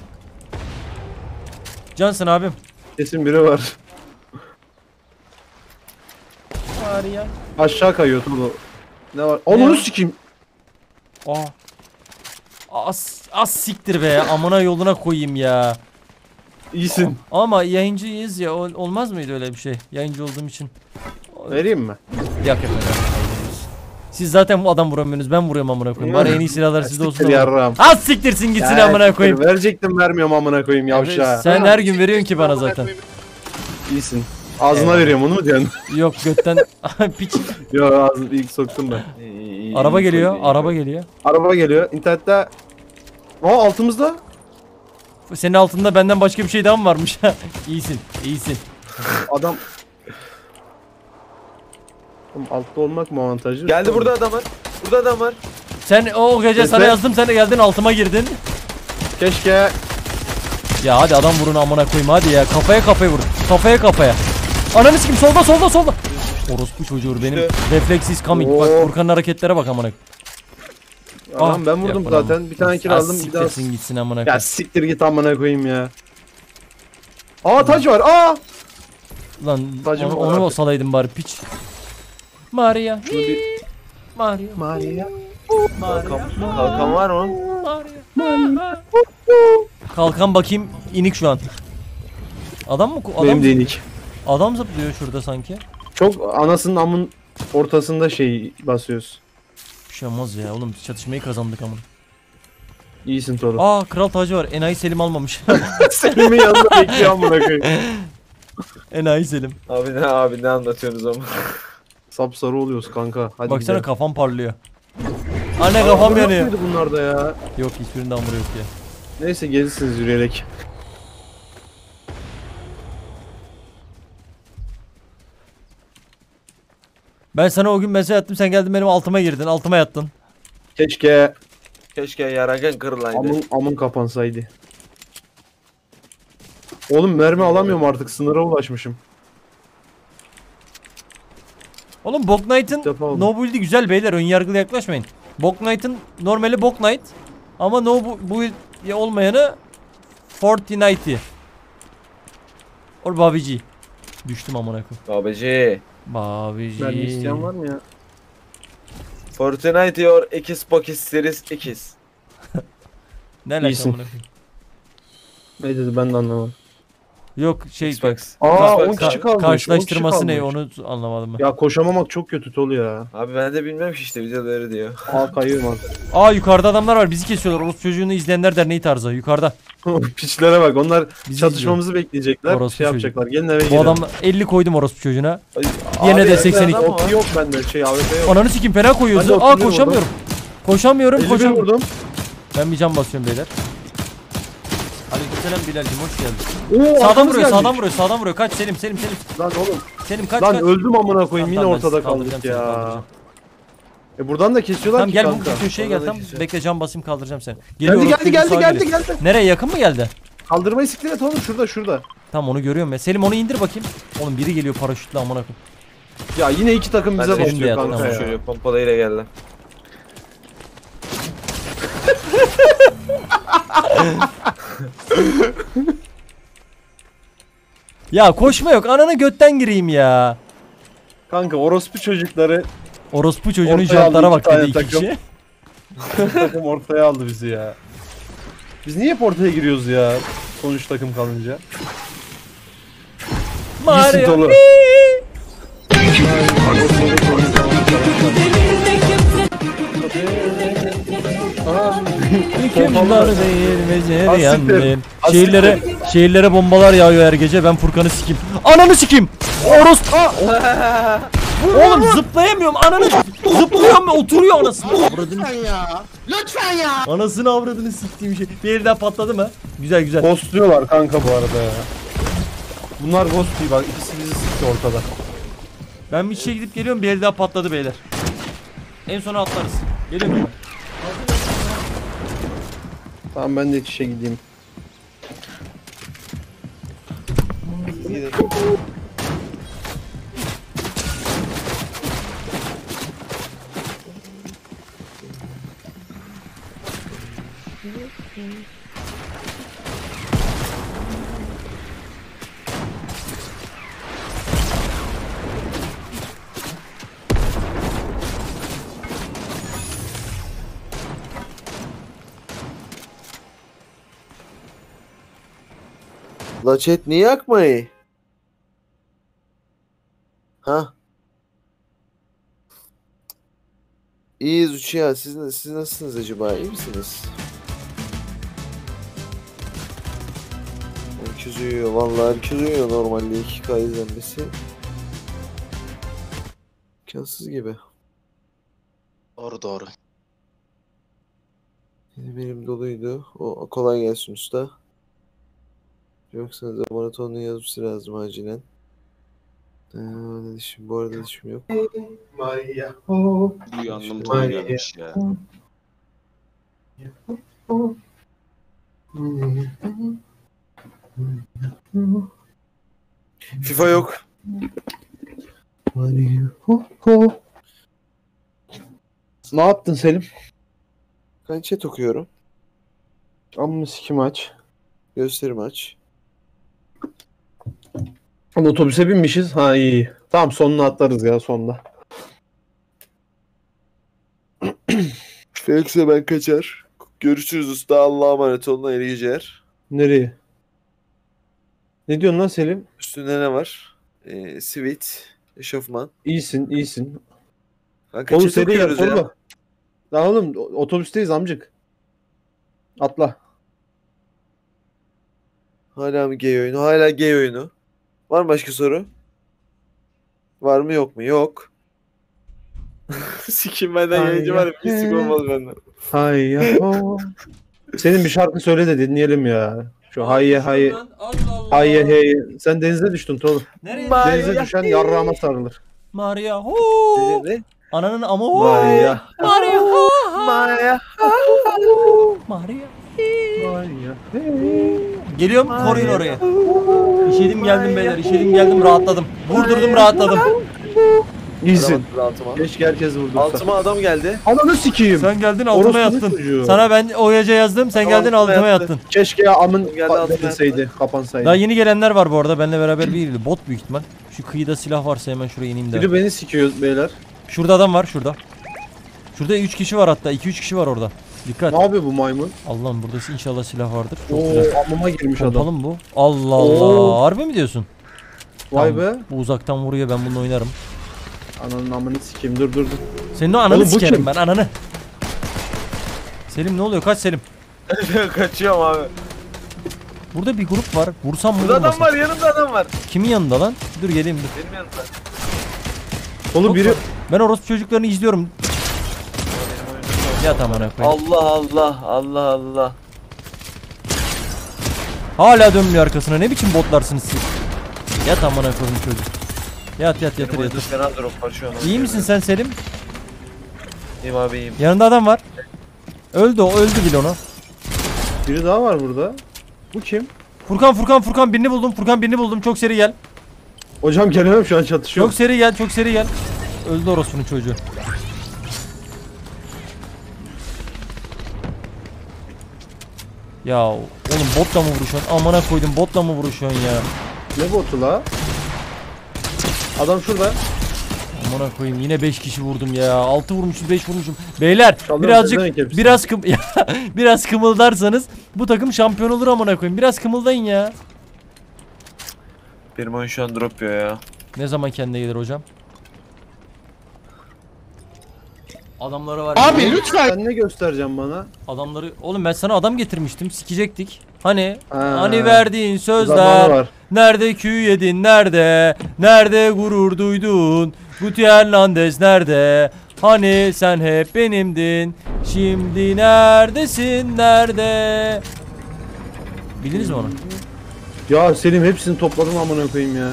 Cansın abim. Kesin biri var. Var ya. Aşağı kayıyor Tolu. Ne var? Ne Onu var? sikeyim. Aa. Az, az siktir be, amına yoluna koyayım ya. İyisin. Ama yayıncıyız ya, ol- olmaz mıydı öyle bir şey? Yayıncı olduğum için. Vereyim mi? Yak efendim. Siz zaten bu adam vuramıyorsunuz, ben vuruyorum amına koyayım. Bari en iyi silahlar sizde olsun. Siktir yarram. Az siktirsin gitsin Ya, amına koyayım. siktir, verecektim vermiyorum amına koyayım yavşağa. Sen her gün veriyorsun ki bana zaten. İyisin. Ağzına Eyvallah. veriyorum onu mu diyorsun? Yok götten piç. Yo ağzını ilk soktum ben. İyi, iyi, Araba iyi, geliyor, iyi. araba geliyor. Araba geliyor. İnternette. Aa altımızda. Senin altında benden başka bir şey daha mı varmış? İyisin, iyisin. Adam. Oğlum, altta olmak mı avantajlı? Geldi burada adam var. Burada adam var. Sen o gece sana Neyse. yazdım, sen de geldin altıma girdin. Keşke. Ya hadi adam vurun amına koyayım hadi ya, kafaya kafaya vur. Kafaya kafaya. Ananı sikim, solda solda solda. Orospu çocuğu benim. Refleksiz coming. Bak Oo. Furkan'ın hareketlere bak amına. Adam Ah, ben vurdum yapma lan. zaten. Bir tane kill aldım bir daha. Siktirsin gitsin amına Ya koyayım. siktir git amına koyayım ya. Aa taç var. Aa. Lan Tacım onu, var onu artık. salaydım bari piç. Maria. Şunu bir Maria. Maria. Kalkan, kalkan var mı? Maria. Kalkan bakayım, inik şu an. Adam mı? Adam, Benim de inik. adam zıplıyor şurada sanki. Çok anasının amın ortasında şey basıyoruz. Bir şey olmaz ya oğlum, çatışmayı kazandık ama. İyisin Tolu. Aa kral tacı var. Enayi Selim almamış. Selim'in yanında bekliyor amına koyayım. Enayi Selim. Abi ne abi ne anlatıyorsunuz ama. Sapsarı oluyoruz kanka. Hadi Baksana gidelim. kafam parlıyor. Anne Aa, kafam yok yanıyor. muydu bunlarda ya? Yok hiçbirinde hamur yok ya. Neyse gelirsiniz yürüyerek. Ben sana o gün mesaj attım, sen geldin benim altıma girdin, altıma yattın. Keşke Keşke yaragan kırılaydı. amın, amın kapansaydı. Oğlum mermi alamıyorum artık, sınıra ulaşmışım. Oğlum Bok Knight'ın İlk defa oldu. no build'i güzel beyler, önyargılı yaklaşmayın. Bok Knight'ın normali Bok Knight ama no bu build olmayanı Fortnite. Or Babici. Düştüm amına koyayım. Babacı. Babici. Mermi isteyen var mı ya? Fortnite diyor Xbox Series X. Ne alaka İyisin. amına koyayım? Ne dedi ben de anlamadım. Yok şey Xbox. Aa Xbox. on kişi kalmış. karşılaştırması on kişi ne kalmış. onu anlamadım ben. Ya koşamamak çok kötü Tolu ya. Abi ben de bilmem ki işte videoları diyor. Aa kayıyorum artık. Aa yukarıda adamlar var, bizi kesiyorlar. Orospu çocuğunu izleyenler derneği tarzı yukarıda. Piçlere bak, onlar Bizi çatışmamızı bekleyecekler. Orospu şey çocuğu. yapacaklar. Gelin eve Bu gidelim. adam elli koydum orospu çocuğuna. Ay, Yine abi, de seksen iki. adam mı var? Yok, yok bende şey A W P yok. Ananı sikim, fena koyuyorsun. Hadi Aa oturuyorum koşamıyorum. Koşamıyorum elli bir koşamıyorum. vurdum. Ben bir can basıyorum beyler. Aleykümselam Bilal'cim, hoş geldin. Oo, Sağdan arkamız vuruyor, gelmiş. sağdan vuruyor, sağdan vuruyor. Kaç Selim, Selim, Selim. Lan oğlum. Selim kaç Lan kaç. öldüm amına koyayım, yine Tamam, ben ortada sizi kaldıracağım, kaldık seni ya. kaldıracağım. E buradan da kesiyorlar Tamam ki gel bu kanka. köşeye gel Oradan tamam. kesiyor. Bekle can basayım kaldıracağım seni. Geldi Geliyor, geldi orospu geldi sağa geldi geliyor. geldi. Nereye yakın mı geldi? Kaldırmayı siktir et oğlum, şurada şurada. Tamam onu görüyorum ya. Selim onu indir bakayım. Oğlum biri geliyor paraşütle amına koyayım. Ya yine iki takım Ben bize de basıyor ya, kanka tamam. ya. Şöyle pompalayla geldi. Ya koşma yok. Ananı götten gireyim ya. Kanka orospu çocukları Orospu çocuğunun Ortaya jantlara aldı bak iki tane dedi iki takım. kişi. takım ortaya aldı bizi ya. Biz niye hep ortaya giriyoruz ya? Sonuç takım kalınca. İyisin Tolu. Hükümdar değil mezeri Asiktir, yandın. asiktir. Şehirlere, şehirlere bombalar yağıyor her gece. Ben Furkan'ı sikeyim. Ananı sikeyim. Oros. Oğlum zıplayamıyorum. Ananı zıplıyorum ve oturuyor anasını. Avradını. Lütfen ya. Lütfen ya. Anasını avradını siktiğim şey. Bir yerden patladı mı? Güzel güzel. Ghostluyorlar kanka bu arada ya. Bunlar ghost değil bak, ikisi bizi sıktı ortada. Ben bir işe gidip geliyorum. Bir el daha patladı beyler. En sona atlarız. Geliyorum. Tamam ben de işe gideyim. La chat niye yakmayı? Ha? İyiyiz Uçu ya. Siz, siz nasılsınız acaba? İyi misiniz? Herkes uyuyor. Vallahi herkes uyuyor normalde. iki K izlenmesi. İmkansız gibi. Doğru doğru. Benim doluydu. O kolay gelsin usta. Yoksa da maratonunu yazması lazım acilen. Ee, dişim, bu arada dişim yok. Uyandım Tolu gelmiş ya. FIFA yok. Ne yaptın Selim? Ben chat okuyorum. Amma sikim aç. Gösterim aç. Ama otobüse binmişiz. Ha iyi. Tamam sonuna atlarız ya sonda. Yoksa ben kaçar. Görüşürüz usta. Allah'a emanet olun. İyi geceler. Nereye? Ne diyorsun lan Selim? Üstünde ne var? Ee, sweet. Eşofman. İyisin iyisin. Kanka Oğlum chat seri yap okuyoruz ya. oğlum. Lan oğlum otobüsteyiz amcık. Atla. Hala mı gay oyunu? Hala gay oyunu. Var mı başka soru? Var mı yok mu? Yok. Sikim benden Ay yayıncı ya. var ya. Bir sik olmaz benden. Hayya ho. Senin bir şarkı söyle de dinleyelim ya. Şu hayye hayye. Hayye hey. Sen denize düştün Tolu. Nereye? Denize düşen yarrağıma sarılır. Maria ho. Ne? Ananın ama ho. Hayya. Maria ho. Maya. Maria. Hayya. Geliyorum koruyun oraya. İşedim geldim beyler. İşedim geldim rahatladım. Vurdurdum rahatladım. İyisin. Altıma. Keşke herkes vurdursa. Altıma adam geldi. Ananı sikeyim. Sen geldin altıma Orospunun yattın. çocuğu. Sana ben o gece yazdım. Sen Tamam, geldin altıma altıma yattı. yattın. Keşke ya amın Geldi altıma deseydi, kapansaydı. Daha yeni gelenler var bu arada. Benimle beraber bir bot büyük ihtimal. Şu kıyıda silah varsa hemen şuraya ineyim de. Biri beni sikiyor beyler. Şurada adam var şurada. Şurada üç kişi var hatta. iki üç kişi var orada. Dikkat. Ne yapıyor bu maymun? Allah'ım burada inşallah silah vardır. Çok güzel. Oo, amıma girmiş adam. Pompalı mı bu? Allah Allah. Oo. Harbi mi diyorsun? Vay Tamam, be. Bu uzaktan vuruyor ben bununla oynarım. Ananın amını sikeyim. Dur dur dur. Senin o ananı Oğlum bu sikerim kim? ben ananı. Selim ne oluyor? Kaç Selim. Kaçıyorum abi. Burada bir grup var. Vursam mı Burada adam vurmasam? var. Yanımda adam var. Kimin yanında lan? Dur geleyim dur. Benim yanımda. Oğlum biri... Ben orospu çocuklarını izliyorum. Ya tamam koyayım. Allah Allah. Allah Allah. Hala dönmüyor arkasına. Ne biçim botlarsınız siz? Ya tamam koyayım çocuk. Yat yat yatır Benim yatır. oyunda fena drop var şu an. İyi misin sen Selim? İyiyim abi iyiyim. Yanında adam var. Öldü o öldü bile onu. Biri daha var burada. Bu kim? Furkan Furkan Furkan birini buldum. Furkan birini buldum. Çok seri gel. Hocam gelemem şu an çatışıyor. Çok seri gel. Çok seri gel. Öldü orospunun çocuğu. Ya oğlum botla mı vuruşuyorsun? Amına koydum botla mı vuruşuyorsun ya? Ne botu la? Adam şurada. Amına koyayım yine beş kişi vurdum ya. altı vurmuşum beş vurmuşum. Beyler Çaldım, birazcık pezevenk hepsi. biraz kım biraz kımıldarsanız bu takım şampiyon olur amına koyayım. Biraz kımıldayın ya. Benim oyun şu an drop yiyor ya. Ne zaman kendine gelir hocam? Adamları var. ya. Abi lütfen. Sen ne göstereceğim bana? Adamları oğlum ben sana adam getirmiştim. Sikecektik. Hani Ha. hani verdiğin Zamanı sözler. var. Nerede kü yedin nerede? Nerede gurur duydun? Guti Hernandez nerede? Hani sen hep benimdin. Şimdi neredesin nerede? Bildiniz mi onu? Ya Selim hepsini topladım amına koyayım ya.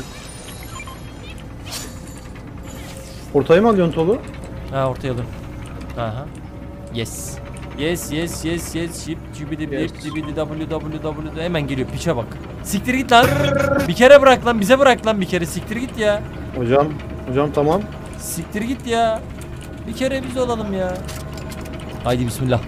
Ortaya mı alıyorsun Tolu? Ha ortaya alın. Aha. Yes. Yes yes yes yes ship cibidi bip cibidi w w w hemen geliyor piçe bak. Siktir git lan. Bir kere bırak lan bize bırak lan bir kere siktir git ya. Hocam, hocam tamam. Siktir git ya. Bir kere biz olalım ya. Haydi bismillah.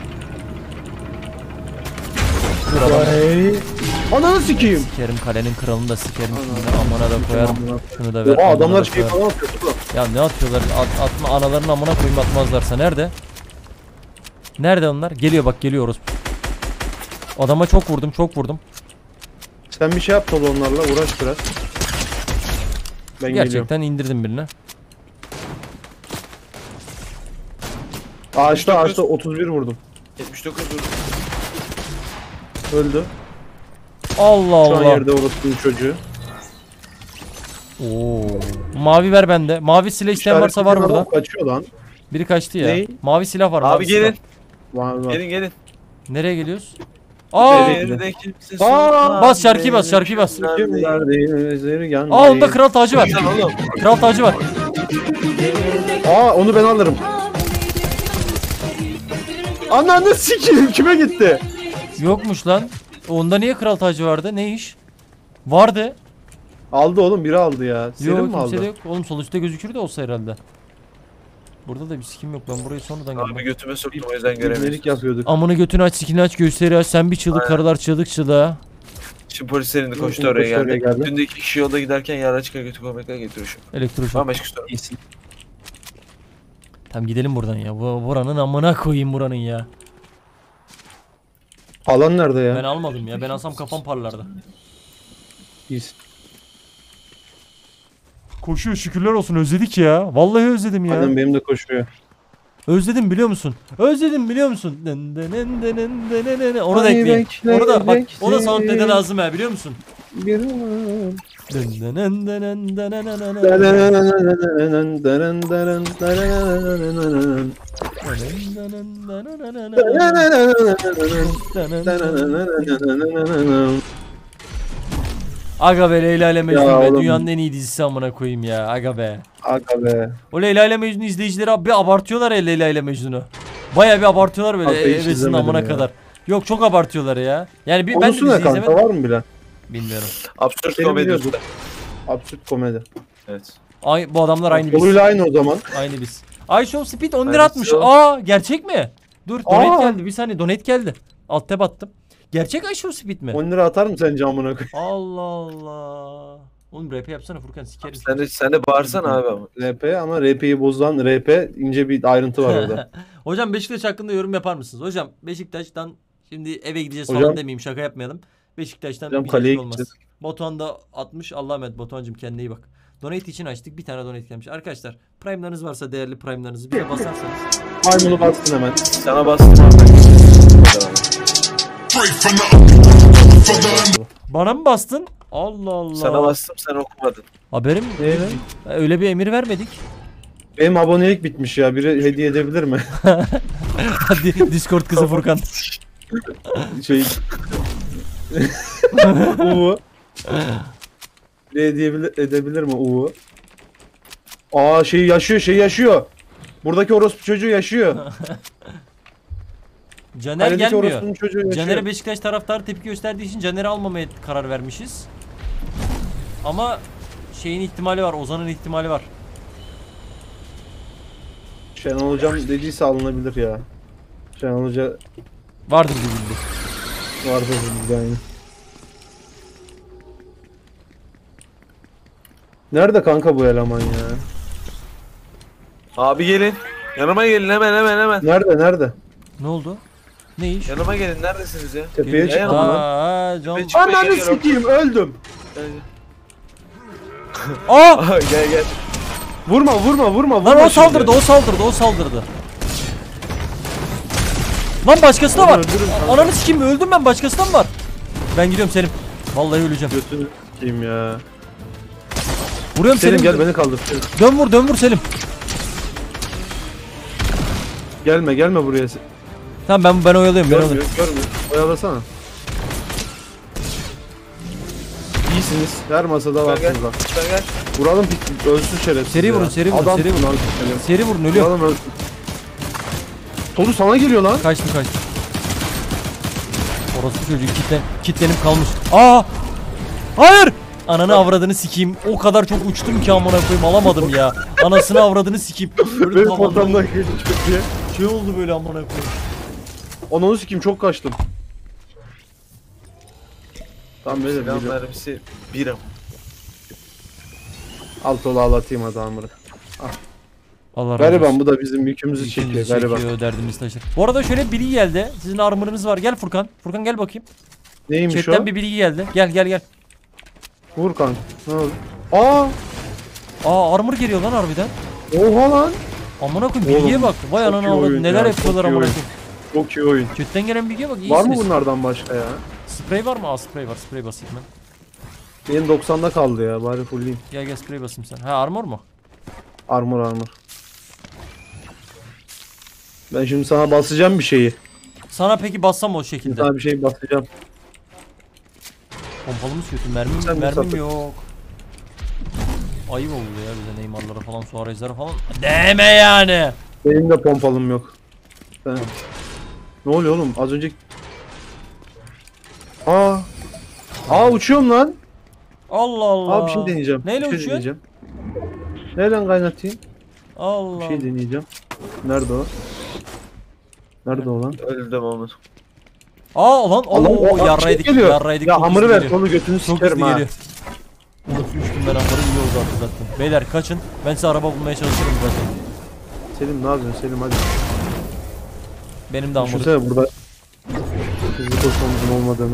Dur adam. Hey. Ananı sikeyim. Sikerim kalenin kralını da sikerim. Şunu amına da koyarım. Şunu da ver. Oha amına adamlar da şey koyarım. falan atıyor. Tolu. Ya ne atıyorlar? At, atma analarını amına koyayım atmazlarsa nerede? Nerede onlar? Geliyor bak geliyor orospu. Adama çok vurdum çok vurdum. Sen bir şey yap Tolu onlarla uğraş biraz. Ben geliyorum. Gerçekten indirdim birini. Ağaçta ağaçta otuz bir vurdum. yetmiş dokuz vurdum. Öldü. Allah Şu an Allah. yerde orospu'nun çocuğu. Oo. Mavi ver bende. Mavi silah isteyen varsa var İşaretli burada. adam kaçıyor lan. Biri kaçtı ya. Ney? Mavi silah var. mavi Abi silah. gelin. Var var. Gelin gelin. Nereye geliyoruz? Aa! Nerede kimse Aa! Bas şarkıyı bas şarkıyı bas. Aa onda kral tacı var. oğlum. Kral tacı var. Aa onu ben alırım. Ananı sikeyim kime gitti? Yokmuş lan. Onda niye kral tacı vardı? Ne iş? Vardı. Aldı oğlum biri aldı ya. Selim Yok mi kimse aldı? de yok. Oğlum sol üstte gözükür de olsa herhalde. Burada da bir sikim yok. Ben burayı sonradan Abi geldim. götüme soktum o yüzden Görevlilik göremiyorum. yapıyorduk. Amını götünü aç, sikini aç, göğüsleri aç. Sen bir çığlık, Aynen. karılar çığlık çığlığa. Şimdi polislerin de koştu Koştu oraya oraya geldi. geldi. Dün de iki kişi yolda giderken yara çıkar götü komekler getiriyor şu. Elektroşok. Tamam başka soru. Tamam gidelim buradan ya. Bu buranın amına koyayım buranın ya. Alan nerede ya? Ben almadım ya. Ben alsam kafam parlardı. İyisin. Koşuyor şükürler olsun özledik ya. Vallahi özledim ya. Aynen benim de koşuyor. Özledim biliyor musun? Özledim biliyor musun? Dın dın dın dın dın dın dın dın. Onu da Ay ekleyin. bekle, Onu da bak o da bekle. soundpad'e lazım ha biliyor musun? Bir... Dın dın dın dın dın dın dın dın. Aga be Leyla ile Mecnun Ya be. oğlum. Dünyanın en iyi dizisi amına koyayım ya. Aga be. Aga be. O Leyla ile Mecnun izleyicileri abi bir abartıyorlar ya Leyla ile Mecnun'u. Baya bir abartıyorlar böyle Kanka hiç evresinin izlemedim amına ya. kadar. Yok çok abartıyorlar ya. Yani bir, ben de Konusu dizi ne kanka izlemedim. var mı bilen? Bilmiyorum. Absürt Senin komedi biliyordun. usta. Absürt komedi. Evet. Ay, bu adamlar aynı biz. Koluyla aynı o zaman. Aynı biz. Ay Show Speed on lira Aynısı atmış. o. Aa gerçek mi? Dur donate Aa. geldi bir saniye donate geldi. Alt tab attım. Gerçek Ay Show Speed mi? on lira atar mı sence amına koyayım? Allah Allah. Oğlum rap yapsana Furkan sikerim. Sen de, sen de bağırsana abi ama. R P ama R P'yi bozan R P ince bir ayrıntı var orada. Hocam Beşiktaş hakkında yorum yapar mısınız? Hocam Beşiktaş'tan şimdi eve gideceğiz Hocam- falan demeyeyim şaka yapmayalım. Beşiktaş'tan Hocam bir kaleye şey olmaz. gideceğiz. Batuhan da atmış. Allah'a emanet Batuhan'cım kendine iyi bak. Donate için açtık. Bir tane donate gelmiş. Arkadaşlar Prime'larınız varsa değerli Prime'larınızı bize basarsanız. Maymunu bastın hemen. Sana bastım abi. Bana mı bastın? Allah Allah. Sana bastım sen okumadın. Haberim Neyle? öyle bir emir vermedik. Benim abonelik bitmiş ya. Biri hediye edebilir mi? Hadi Discord kızı Furkan. Şey... Uğu. Biri hediye bile- edebilir mi Uğu? Aa şey yaşıyor şey yaşıyor. Buradaki orospu çocuğu yaşıyor. Caner Kaledeki gelmiyor. orospunun çocuğu yaşıyor. Caner'e Beşiktaş taraftarı tepki gösterdiği için Caner'i almamaya karar vermişiz. Ama şeyin ihtimali var, Ozan'ın ihtimali var. Şenol hocam dediyse alınabilir ya. Şenol hoca Vardır bir bildi. vardı bir yani. Nerede kanka bu eleman ya? Abi gelin. Yanıma gelin hemen hemen hemen. Nerede nerede? Ne oldu? Ne iş? Yanıma gelin neredesiniz ya? Tepeye Gelin. çıktım lan. Aa, can... Tepeye çıkmayın, Ananı gel, gel, sikeyim öldüm. gel, gel. Aa! Aha, gel gel. Vurma vurma vurma vurma. Lan o şimdi. saldırdı, o saldırdı, o saldırdı. Lan başkası da var. Öldürün kanka. Ananı sikeyim, öldüm ben, başkası da mı var? Ben gidiyorum Selim. Vallahi öleceğim. Götünü sikeyim ya. Vuruyorum Selim. Selim gel beni kaldır. Selim. Dön vur, dön vur Selim. Gelme gelme buraya. Tamam ben ben oyalıyorum, ben Görmüyor oyalıyorum. görmüyor. Oyalasana. İyisiniz. Her masada Gel gel. varsınız bak. Gel gel. Vuralım pik ölsün şerefsiz Seri ya. vurun, seri vurun, Adam seri vurun. lan Selim. Seri vurun, ölüyor. Vuralım ölsün. Tolu sana geliyor lan. Kaçtı kaçtı. Orası çocuğu kitle, kitlenip kalmış. Aa! Hayır! Ananı avradını sikeyim. O kadar çok uçtum ki amına koyayım, alamadım ya. Anasını avradını sikeyim. Böyle Benim tavandan ortamdan geçti çok diye. şey oldu böyle amına koyayım. Onu sikeyim çok kaçtım. Tamam böyle Silah bir mermisi bir ama. alt ola ağlatayım adamı. Allah razı Gariban olsun. bu da bizim yükümüzü Yükümüzü çekiyor gariban. çekiyor, derdimizi taşır. Bu arada şöyle bir bilgi geldi. Sizin armor'ınız var. Gel Furkan. Furkan gel bakayım. Neymiş Chatten o? bir bilgi geldi. Gel gel gel. Vur kanka. Ne oldu? Aa! Aa armor geliyor lan harbiden. Oha lan! Amına koyayım bilgiye Oğlum, bak. Vay çok ananı iyi avradım. oyun Neler ya, yapıyorlar çok iyi amına oyun. koyayım. Çok iyi oyun. Chatten gelen bilgiye bak. Var mı iyisiniz. bunlardan başka ya? Sprey var mı? Aa sprey var. Sprey basayım ben. Benim doksanda kaldı ya bari fullleyeyim. Gel gel sprey basayım sen. Ha armor mu? Armor armor. Ben şimdi sana basacağım bir şeyi. Sana peki bassam o Şimdi şekilde. sana bir şey basacağım. Pompalımız kötü. Mermim, Sen bir mermim sapık. yok. Ayıp oldu ya bize Neymar'lara falan, Suarez'lere falan. Deme yani. Benim de pompalım yok. Sen... Ne oluyor oğlum? Az önce... Aa! Aa uçuyorum lan. Allah Allah. Aa bir şey deneyeceğim. Neyle bir şey uçuyorsun? deneyeceğim. Nereden kaynatayım? Allah. Bir şey deneyeceğim. Nerede o? Nerede o lan? Öldüm Ahmet. Aa lan Allah, ooo o- yarraydık şey geliyor. yarraydık. Ya çok hamuru hızlı ver geliyor. onu götünü Çok sikerim hızlı ha. geliyor. Oğlum uçtum ben hamuru iyi oldu artık zaten. Beyler kaçın, ben size araba bulmaya çalışırım zaten. Selim ne yapıyorsun Selim hadi. Benim de hamurum. Düşünsene burada hızlı koşmamızın olmadığını.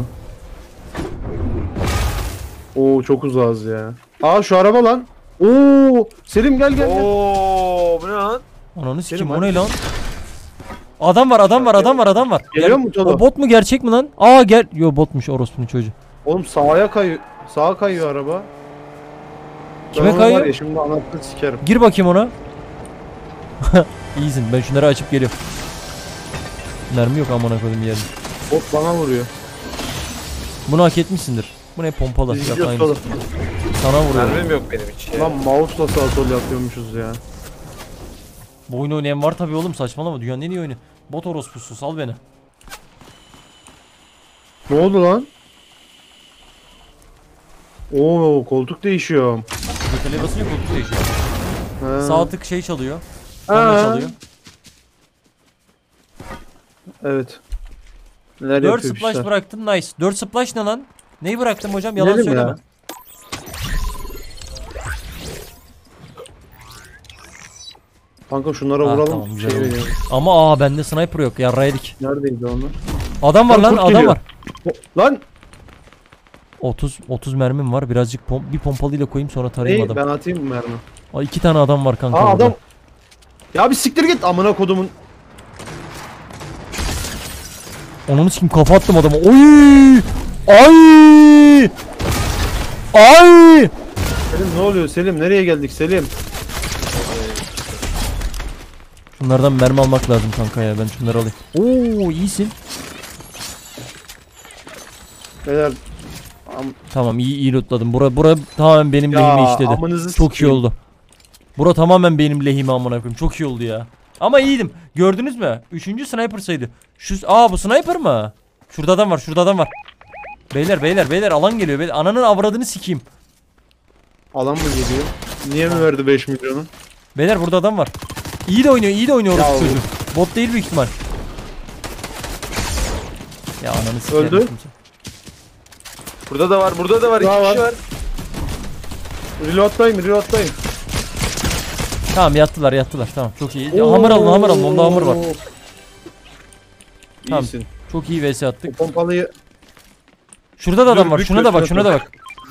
Oo çok uzağız ya. Aa şu araba lan. Oo Selim gel gel gel. Oo bu ne lan? Ananı sikeyim Benim o ne lan? Adam var adam var adam var adam var. Geliyor Gel- mu Todo? O bot mu gerçek mi lan? Aa gel. Yo botmuş orospunun çocuğu. Oğlum sağa kayıyor. Sağa kayıyor araba. Kime Ben onu kayıyor? Var ya, şimdi anahtarı sikerim. Gir bakayım ona. İyisin, ben şunları açıp geliyorum. Mermi yok amına koyayım yerim. Bot bana vuruyor. Bunu hak etmişsindir. Bu ne pompalı? Biz Yap gidiyoruz aynısını. Todo. Sana vuruyor. Mermim yok benim hiç ya. Lan mouse'la sağ sol yapıyormuşuz ya. Bu oyunu oynayan var tabii oğlum, saçmalama. Dünyanın en iyi oyunu. Bot orospusu, sal beni. Ne oldu lan? Oo koltuk değişiyor. Metale basınca koltuk değişiyor. Ha. Sağ tık şey çalıyor. Ha. Bomba çalıyor. Evet. Neler dört yapıyor splash işte. bıraktım, nice. dört splash ne lan? Neyi bıraktım hocam? Yalan Bilelim söyleme. ya. Kanka şunlara Ha, vuralım. tamam, güzel şey oldu. verelim. Ama aa bende sniper yok. Yarraydık. Neredeydi onlar? Adam var Lan lan, kurt adam geliyor. var. O- Lan! otuz otuz mermim var. Birazcık pom bir pompalıyla koyayım sonra tarayayım Neyi? adam. Ben atayım mı mermi? Aa, iki tane adam var kanka Aa burada. adam. Ya bir siktir git amına kodumun. Onun için kafa attım adama. Oy! Ay! Ay! Selim ne oluyor Selim? Nereye geldik Selim? Şunlardan mermi almak lazım kanka ya. Ben şunları alayım. Oo iyisin. Beyler. Am Tamam iyi iyi lootladım. Bura bura tamamen benim lehime ya işledi. amınızı Çok iyi sikeyim. oldu. Bura tamamen benim lehime amına koyayım. Çok iyi oldu ya. Ama iyiydim. Gördünüz mü? Üçüncü sniper saydı. Şu aa bu sniper mı? Şurada adam var. Şurada adam var. Beyler beyler beyler alan geliyor. Beyler. Ananın avradını sikeyim. Alan mı geliyor? Niye mi verdi beş milyonu? Beyler burada adam var. İyi de oynuyor. İyi de oynuyor orası çocuğu. Bot değil büyük ihtimal. Ya ananı sikeyim. Öldü. Burada da var, burada da var. İki Daha kişi var. var. Reload'dayım, reload'dayım. Tamam yattılar yattılar. Tamam çok iyi. Ya, hamur alın hamur alın. Onda hamur var. Tamam. İyisin. Çok iyi vs O attık. pompalıyı Şurada da adam Dur, var. büyük Şuna da bak. götüne Şuna da bak.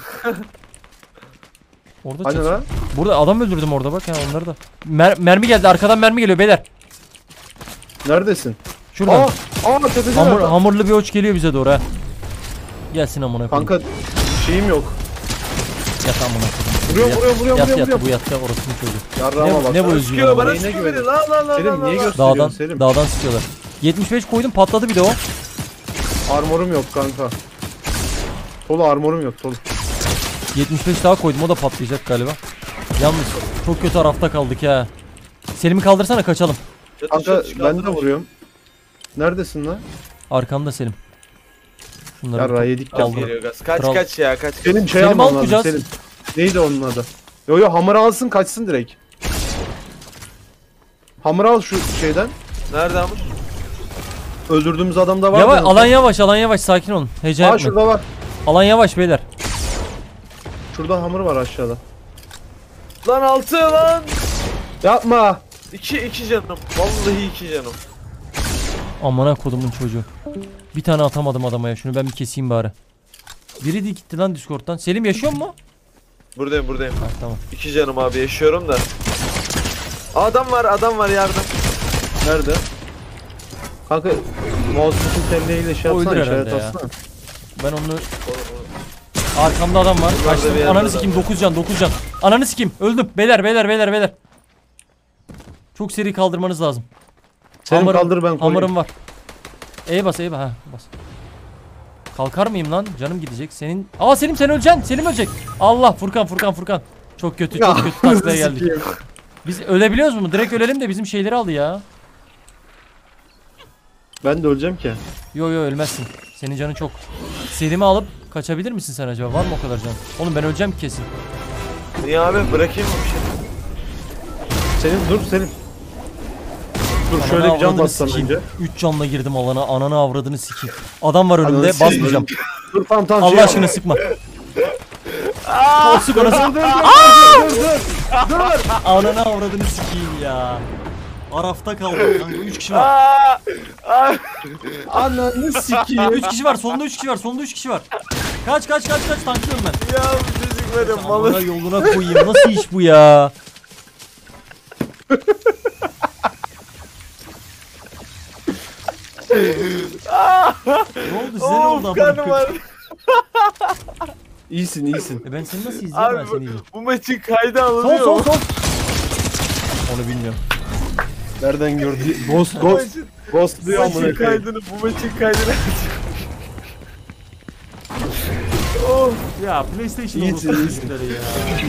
Orada hani çatı. lan? Burada adam öldürdüm orada bak ya onları da. Mer mermi geldi. Arkadan mermi geliyor beyler. Neredesin? Şuradan. Aa, aa tepede Hamur, var. hamurlu bir oç geliyor bize doğru ha. Gelsin amına koyayım. Kanka şeyim yok. Yat amına koyayım. Vuruyor, Yat- vuruyor, vuruyor, Yat vuruyor, yattı vuruyor. bu yattı orası mı çocuğu. Yarrağıma Ne, bak. ne bu Bana özgüven Sıkıyor, amına bana koyayım. sıkıyor beni. La la la Selim la niye la. gösteriyorsun Dağdan, Selim? dağdan sıkıyorlar. yetmiş beş koydum patladı bir de o. Armorum yok kanka. Tolu armorum yok Tolu. yetmiş beş daha koydum o da patlayacak galiba. Yalnız çok kötü arafta kaldık ya. Selim'i kaldırsana kaçalım. Çatı, Kanka çatı, çatı, ben de çatı. vuruyorum. Neredesin lan? Arkanda Selim. Şunları Yarrağı bir yedik top- ya. aldım. Geliyor gaz. Kaç Kral. kaç ya kaç. Selim şey Selim alman al lazım kucağız. Selim. Neydi onun adı? Yo yo hamur alsın kaçsın direkt. Hamur al şu şeyden. Nerede Amur? Öldürdüğümüz adamda var Yavaş, mı? alan yavaş alan yavaş sakin olun. Heyecan Aa yapmayın. şurada var. Alan yavaş beyler. Şurada hamur var aşağıda. Lan altı lan. Yapma. İki iki canım. Vallahi iki canım. Amına kodumun çocuğu. Bir tane atamadım adama ya. Şunu ben bir keseyim bari. Biri de gitti lan Discord'dan. Selim yaşıyor mu? Buradayım buradayım. Ha, tamam. İki canım abi yaşıyorum da. Adam var adam var yardım. Nerede? Kanka mouse'un telleğiyle şey O yapsana öldür işaret herhalde ya. atsana. Ben onu... Arkamda adam var. Yukarıda Kaçtım. bir yerde Ananı adam sikeyim var. dokuz can dokuz can. Ananı sikeyim öldüm. Beyler beyler beyler beyler. Çok seri kaldırmanız lazım. Selim Hamurum- kaldır ben koyayım. Hamurum var. E'ye bas E'ye bas. Ha, bas. Kalkar mıyım lan? Canım gidecek. Senin... Aa Selim sen öleceksin. Selim ölecek. Allah Furkan Furkan Furkan. Çok kötü çok kötü taklaya geldik. Biz ölebiliyoruz mu? Direkt ölelim de bizim şeyleri aldı ya. Ben de öleceğim ki. Yo yo ölmezsin. Senin canın çok. Selim'i alıp kaçabilir misin sen acaba? Var mı o kadar can? Oğlum ben öleceğim kesin. Niye abi bırakayım mı bir şey? Selim dur Selim. Dur Ananı şöyle bir can avradını bassan sikeyim. önce. üç canla girdim alana. Ananı avradını sikeyim. Adam var önümde. Ananı sikeyim. Basmayacağım. Dur tamam tamam. Allah şey aşkına yap. sıkma. O sık ona sık. Ananı avradını sikeyim ya. Arafta kaldım kanka. üç kişi var. Aa! Aa! Ananı sikeyim. üç kişi var. Sonunda üç kişi var. Sonunda üç kişi var. Kaç kaç kaç kaç tanklıyorum ben. Ya bu çocuk benim Amına malı. yoluna koyayım. Nasıl iş bu ya? Ne oldu size ne oldu Of amına kanım koyayım? var. İyisin iyisin. E ben seni nasıl izleyeyim Abi ben bu, seni izleyeyim. bu maçın kaydı Sol alınıyor sol mu? sol. Onu bilmiyorum. Nereden gördün? Ghost Bu ghost. maçın, Ghost bu diyor amına maçın koyayım. kaydını, bu maçın kaydını. Oh. Ya PlayStation İyisin, oldu iyisin. çocukları ya.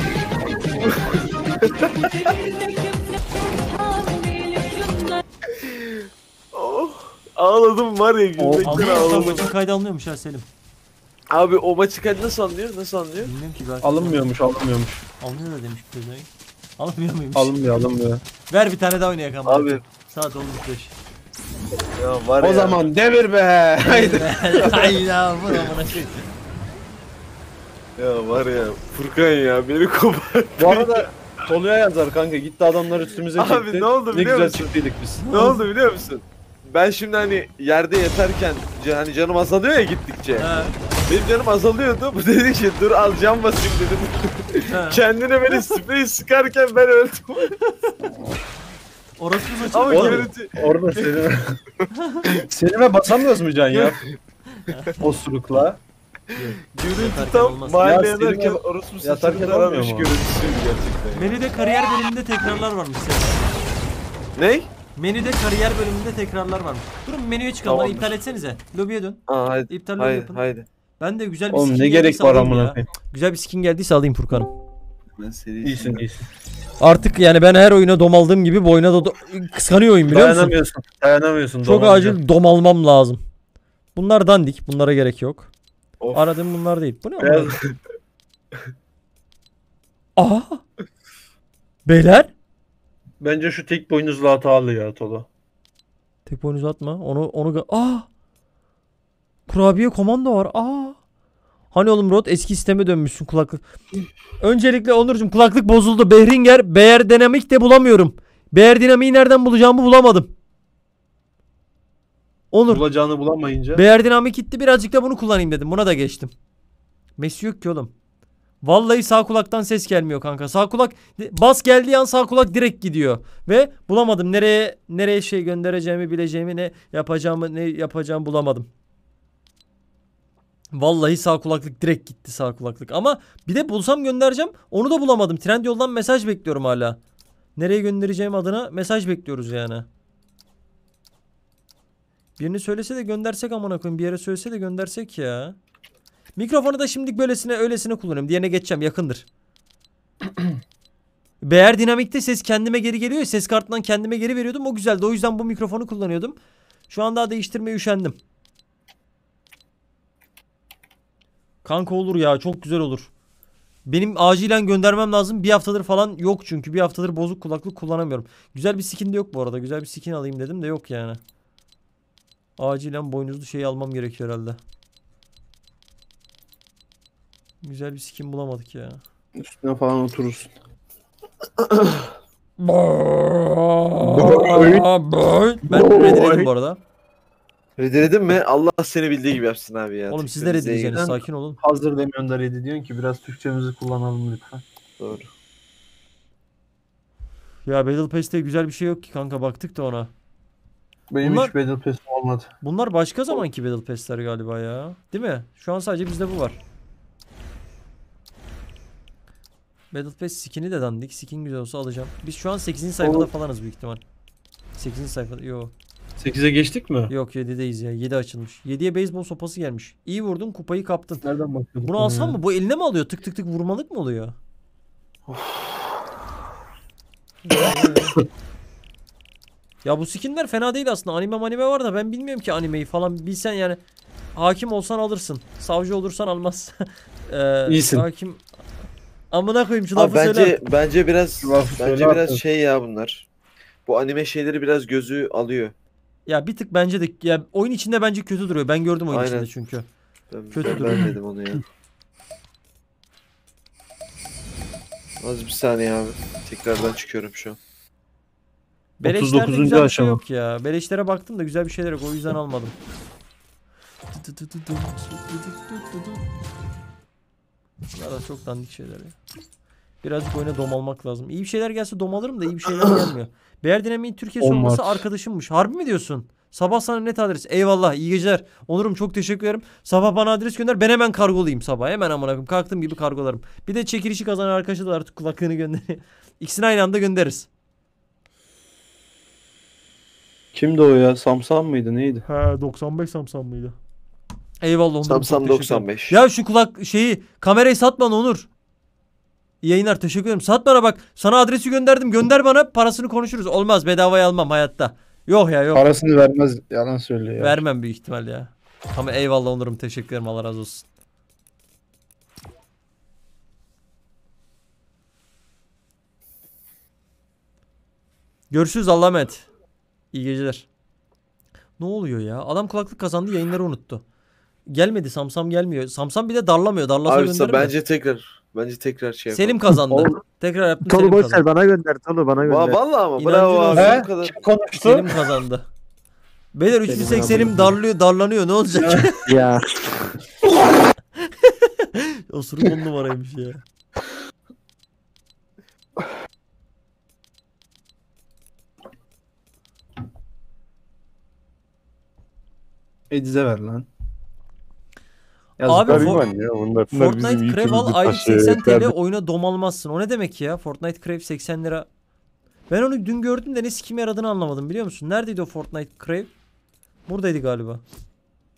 Oh. Ağladım var ya gülmekten Anlıyor musun? ağladım. Maçın kaydı alınıyormuş ha Selim. Abi o maçı kaydı nasıl anlıyor? Nasıl anlıyor? Bilmiyorum ki belki. Alınmıyormuş alınmıyormuş. Alınıyor da demiş pezevenk. Alınmıyor muymuş? Alınmıyor alınmıyor. Ver bir tane daha oynayak ama. Abi. Saat oldu beş. Ya var O ya. zaman devir be. Haydi. Hayda bu amına şey. Ya var ya Furkan ya beni kopar. Bu arada Tolu'ya yazar kanka gitti adamlar üstümüze Abi çekti. ne oldu Ne biliyor güzel musun? çıktıydık biz. Ne oldu biliyor musun? Ben şimdi hani yerde yatarken ca- hani canım azalıyor ya gittikçe. Ha. Benim canım azalıyordu. Bu dedi ki dur al can basayım dedim. Ha. Kendine böyle spreyi sıkarken ben öldüm. Orası saçma. Ama Oğlum, görüntü... Orada Selim'e Selim'e basamıyoruz mu can ya? Osurukla. Görüntü Yatarken tam olmaz. mahalle Ya yatarken Selim'e orospu yatarken saçını olmuyor taramış mu? görüntüsüydü gerçekten. Menüde kariyer bölümünde tekrarlar varmış Selim. Ney? Menüde kariyer bölümünde tekrarlar varmış. Durun menüye çıkalım. Tamamdır. İptal etsenize. Lobiye dön. Aa haydi. İptal Haydi yapın. haydi. Ben de güzel bir Oğlum skin ne gerek geldiyse var alayım amına ya. koyayım. Güzel bir skin geldiyse alayım Furkan'ım. Ben seri İyisin iyisin. Artık yani ben her oyuna domaldığım gibi bu oyuna da do- kıskanıyor oyun biliyor musun? Dayanamıyorsun. Dayanamıyorsun. Çok dolanınca. acil domalmam lazım. Bunlar dandik. Bunlara gerek yok. Of. Aradığım bunlar değil. Bu ne? Beyaz- amına? Aha. Beyler. Bence şu tek boynuzlu hatalı ya Tolo. Tek boynuz atma. Onu onu ga- Aa. Kurabiye komando var. Aa. Hani oğlum Rod eski sisteme dönmüşsün kulaklık. Öncelikle Onurcuğum kulaklık bozuldu. Behringer Beyer Dinamik de bulamıyorum. Beyer Dinamik'i nereden bulacağımı bulamadım. Onur. Bulacağını bulamayınca. Beyer Dinamik gitti, birazcık da bunu kullanayım dedim. Buna da geçtim. Messi yok ki oğlum. Vallahi sağ kulaktan ses gelmiyor kanka. Sağ kulak bas geldiği an sağ kulak direkt gidiyor. Ve bulamadım. Nereye nereye şey göndereceğimi, bileceğimi, ne yapacağımı, ne yapacağımı bulamadım. Vallahi sağ kulaklık direkt gitti, sağ kulaklık. Ama bir de bulsam göndereceğim. Onu da bulamadım. Trendyol'dan mesaj bekliyorum hala. Nereye göndereceğim adına mesaj bekliyoruz yani. Birini söylese de göndersek amına koyayım. Bir yere söylese de göndersek ya. Mikrofonu da şimdilik böylesine öylesine kullanıyorum. Diğerine geçeceğim, yakındır. Beyer Dinamik'te ses kendime geri geliyor ya. Ses kartından kendime geri veriyordum. O güzeldi. O yüzden bu mikrofonu kullanıyordum. Şu an daha değiştirmeye üşendim. Kanka olur ya, çok güzel olur. Benim acilen göndermem lazım. Bir haftadır falan yok çünkü. Bir haftadır bozuk kulaklık kullanamıyorum. Güzel bir skin de yok bu arada. Güzel bir skin alayım dedim de yok yani. Acilen boynuzlu şeyi almam gerekiyor herhalde. Güzel bir skin bulamadık ya. Üstüne falan oturursun. Ben reddeledim bu arada. Reddeledin mi? Allah seni bildiği gibi yapsın abi ya. Oğlum siz de Türklerimize iyi reddeleyeceksiniz, gelin. sakin olun. Hazır demiyorsun da ready diyorsun ki biraz Türkçemizi kullanalım lütfen. Doğru. Ya Battle Pass'te güzel bir şey yok ki kanka, baktık da ona. Benim Bunlar- hiç Battle Pass'im olmadı. Bunlar başka zamanki Battle Pass'ler galiba ya. Değil mi? Şu an sadece bizde bu var. Battle Pass skin'i de dandik. Skin güzel olsa alacağım. Biz şu an sekizinci sayfada Oğlum. falanız büyük ihtimal. sekizinci sayfada. Yok. sekize geçtik mi? Yok yedideyiz ya. yedi açılmış. yediye beyzbol sopası gelmiş. İyi vurdun, kupayı kaptın. Nereden bakıyorduk? Bunu ona alsam ya? mı? Bu eline mi alıyor? Tık tık tık vurmalık mı oluyor? Ya bu skinler fena değil aslında. Anime anime var da ben bilmiyorum ki animeyi falan. Bilsen yani hakim olsan alırsın. Savcı olursan almaz. ee, İyisin. Hakim. Amına koyayım şu Abi lafı söyle. bence bence biraz Lafı söyle bence biraz artık. şey ya bunlar. Bu anime şeyleri biraz gözü alıyor. Ya bir tık bence de ya oyun içinde bence kötü duruyor. Ben gördüm oyun Aynen. içinde çünkü. Ben, Kötü ben, duruyor. ben dedim onu ya. Az bir saniye abi. Tekrardan çıkıyorum şu an. Beleşlerde otuz dokuzuncu güzel bir şey aşama. yok ya. Beleşlere baktım da güzel bir şeyler yok. O yüzden almadım. Bunlar da çok dandik şeyler ya. Birazcık oyuna dom almak lazım. İyi bir şeyler gelse dom alırım da iyi bir şeyler gelmiyor. Beyer Dinamik'in Türkiye Olmaz. sorumlusu arkadaşımmış. Harbi mi diyorsun? Sabah sana net adres. Eyvallah, iyi geceler. Onurum çok teşekkür ederim. Sabah bana adres gönder. Ben hemen kargolayayım sabah. Hemen amına koyayım. Kalktığım gibi kargolarım. Bir de çekilişi kazanan arkadaşı da artık kulaklığını gönderiyor. İkisini aynı anda göndeririz. Kimdi o ya? Samsam mıydı? Neydi? He doksan beş Samsung mıydı? Eyvallah Onur'um, çok Samsung teşekkür doksan ederim. beş. Ya şu kulak şeyi kamerayı sat bana Onur. İyi yayınlar, teşekkür ederim. Sat bana bak. Sana adresi gönderdim. Gönder bana, parasını konuşuruz. Olmaz, bedavaya almam hayatta. Yok ya yok. Parasını vermez. Yalan söylüyor ya. Vermem büyük ihtimal ya. Ama eyvallah Onur'um, teşekkür ederim. Allah razı olsun. Görüşürüz, Allah'a emanet. İyi geceler. Ne oluyor ya? Adam kulaklık kazandı, yayınları unuttu. Gelmedi, Samsam gelmiyor. Samsam bir de darlamıyor. Darlasa Abi gönderir mi? bence tekrar bence tekrar şey yapalım. Selim kazandı. Oğlum. Tekrar yaptım, Tolu Selim boş kazandı. ver, bana gönder Tolu, bana gönder. Va vallahi ama İnancın bravo olsun. abi. He? Bu kadar. Kim konuştu? Selim kazandı. Beyler üç yüz seksenim darlıyor, darlanıyor. Ne olacak? Ya. Osuruk on numaraymış ya. Ediz'e ver lan. Abi Yazık. For- Gariban ya onlar. Bunlar Fortnite bizim Crave yükümüzü al aylık taşıyor. seksen T L yeterli. oyuna dom almazsın. O ne demek ya? Fortnite Crave seksen lira. Ben onu dün gördüm de ne sikim yaradığını anlamadım, biliyor musun? Neredeydi o Fortnite Crave? Buradaydı galiba.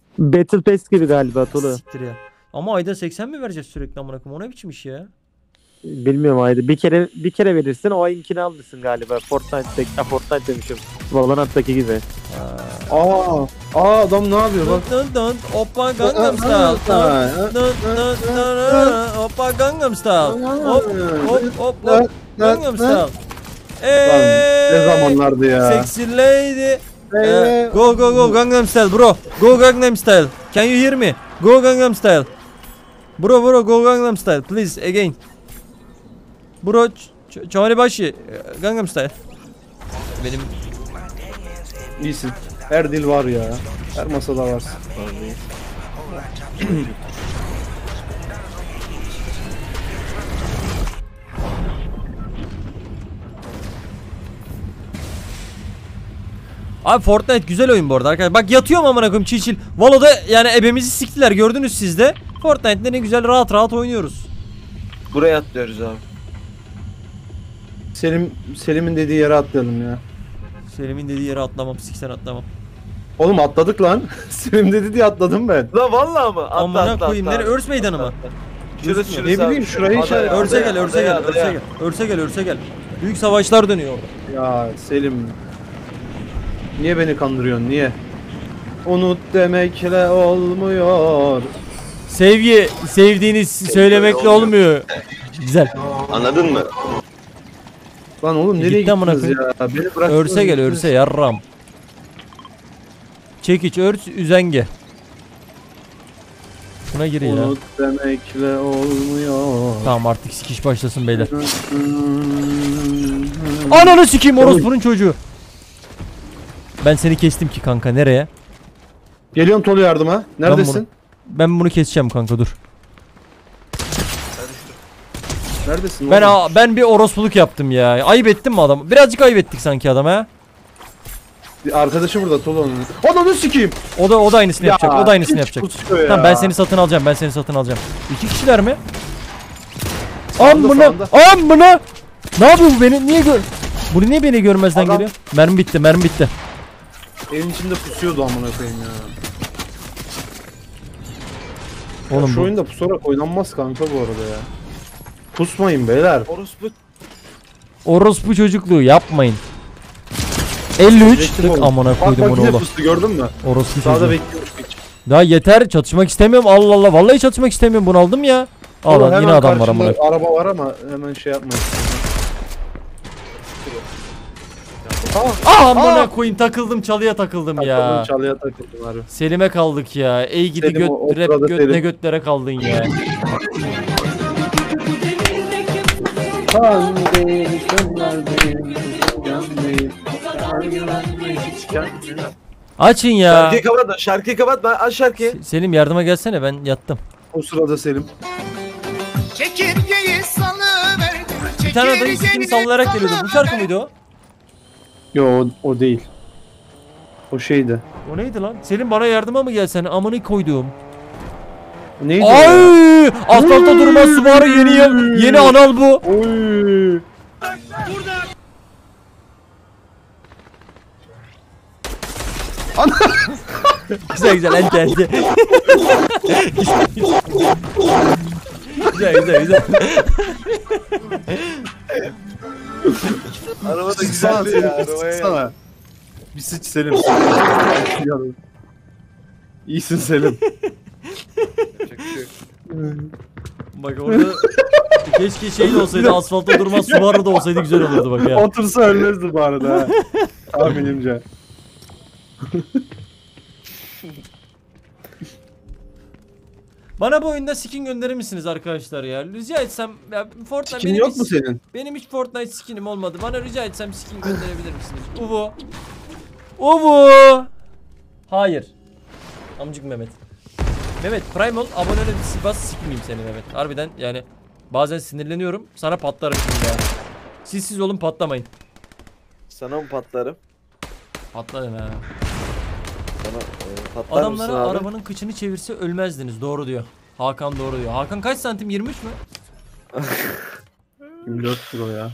Battle Pass gibi galiba Tolu. Siktir ya. Ama ayda seksen mi vereceğiz sürekli amına koyayım? O ne biçim iş ya? Bilmiyorum Aydı. Bir kere bir kere verirsin o ayınkini alırsın galiba. Fortnite'daki, ha, Fortnite demişim. Valorant'taki gibi. Aa, aa adam ne yapıyor bak. Dun dun dun. Oppa Gangnam Style. Dun dun dun dun. Oppa Gangnam Style. Hop hop hop hop. Gangnam Style. Eee. Ne zamanlardı ya. Sexy lady. Eh, go go go Gangnam Style bro. Go Gangnam Style. Can you hear me? Go Gangnam Style. Bro bro go Gangnam Style please again. Bro Çağrıbaşı Gangnam Style. Benim İyisin. Her dil var ya. Her masada varsın. Abi Fortnite güzel oyun bu arada arkadaşlar. Bak yatıyorum amına koyayım çil çil. Valo'da yani ebemizi siktiler gördünüz siz de. Fortnite'de ne güzel rahat rahat oynuyoruz. Buraya atlıyoruz abi. Selim Selim'in dediği yere atlayalım ya. Selim'in dediği yere atlamam, siksen atlamam. Oğlum atladık lan. Selim dedi diye atladım ben. Lan vallahi mı? Atla, Amına atla, koyayım atla, nere atla. örs meydanı mı? Şurası şurası Ne abi. bileyim, şurayı Adaya, işaret- Örse adaya, gel, örse adaya, gel, örse adaya. gel. Örse gel, örse gel. Büyük savaşlar dönüyor orada. Ya Selim. Niye beni kandırıyorsun niye? Unut demekle olmuyor. Sevgi sevdiğini söylemekle olmuyor. Güzel. Anladın mı? Lan oğlum nereye Gitti amına gittiniz ya? Beni bıraktınız. Örse gel, gittiniz. örse yarram. Çekiç, örs, üzenge. Şuna gir ya. Unut demekle olmuyor. Tamam artık sikiş başlasın beyler. Ananı sikeyim orospunun çocuğu. Ben seni kestim ki kanka nereye? Geliyorum Tolu yardıma. Neredesin? Ben bunu, ben bunu keseceğim kanka dur. Neredesin? Ben oğlum? a- ben bir orospuluk yaptım ya. Ayıp ettim mi adamı? Birazcık ayıp ettik sanki adama ha. Bir arkadaşı burada Tolu'nun. Ananı sikeyim. O da o da aynısını Ya, yapacak. O da aynısını hiç yapacak. kusuyor ya. Tamam ben seni satın alacağım. Ben seni satın alacağım. İki kişiler mi? Sağında, Amına! sağında. Amına! Ne yapıyor bu beni? Niye gör? Bu niye beni görmezden Adam- geliyor? Mermi bitti, mermi bitti. Evin içinde pusuyordu amına koyayım ya. Oğlum Şu bu oyunda pusarak oynanmaz kanka bu arada ya. Pusmayın beyler. Orospu. orospu çocukluğu yapmayın. elli üç Direktif tık oğlum. amına Bak koydum bak bunu yine oğlum. pustu gördün mü? Orospu Sağda çocuğu. bekliyormuş hiç. Daha yeter çatışmak istemiyorum. Allah Allah vallahi çatışmak istemiyorum. Bunu aldım ya. Al Oğlum, lan hemen yine adam var karşımda amına. araba var ama hemen şey yapmayın. Ah amına koyayım takıldım çalıya takıldım Takıldım, ya. çalıya takıldım harbi. Selim'e kaldık ya. Ey gidi Selim, göt o- o rap sırada göt Selim. ne götlere kaldın ya. Açın ya. Şarkıyı kapat, şarkıyı kapat, ben aç şarkıyı. Se- Selim yardıma gelsene ben yattım. O sırada Selim. Çekirgeyi salıverdim. Bir tane adayı sikini sallayarak geliyordu. Bu şarkı mıydı o? Yo o, o değil. O şeydi. O neydi lan? Selim bana yardıma mı gelsene? Amını koyduğum. Neydi o ya? Ay! Asfalta durmaz Subaru yeni yıl. Yeni anal bu. Oy. Güzel güzel ente ente. güzel güzel güzel. Araba da Sıçsana güzeldi Selim. ya, arabaya ya. Sıçsana. Bir sıç Selim. İyisin Selim. Yapacak bir şey yok. Bak orada keşke şey de olsaydı asfalta durmaz Subaru da olsaydı güzel olurdu bak ya. Otursa ölmezdi bu arada ha. Tahminimce. Bana bu oyunda skin gönderir misiniz arkadaşlar ya? Rica etsem ya Fortnite Skin benim yok hiç, mu senin? benim hiç Fortnite skinim olmadı. Bana rica etsem skin gönderebilir misiniz? Uvu. Uvu. Hayır. Amcık Mehmet. Mehmet Prime ol abone ol bas sikmeyeyim seni Mehmet. Harbiden yani bazen sinirleniyorum. Sana patlarım şimdi ya. Siz siz olun patlamayın. Sana mı patlarım? Patladım ha. Sana e, patlar Adamlara mısın abi? arabanın kıçını çevirse ölmezdiniz. Doğru diyor. Hakan doğru diyor. Hakan kaç santim? yirmi üç mü? yirmi dört kilo ya.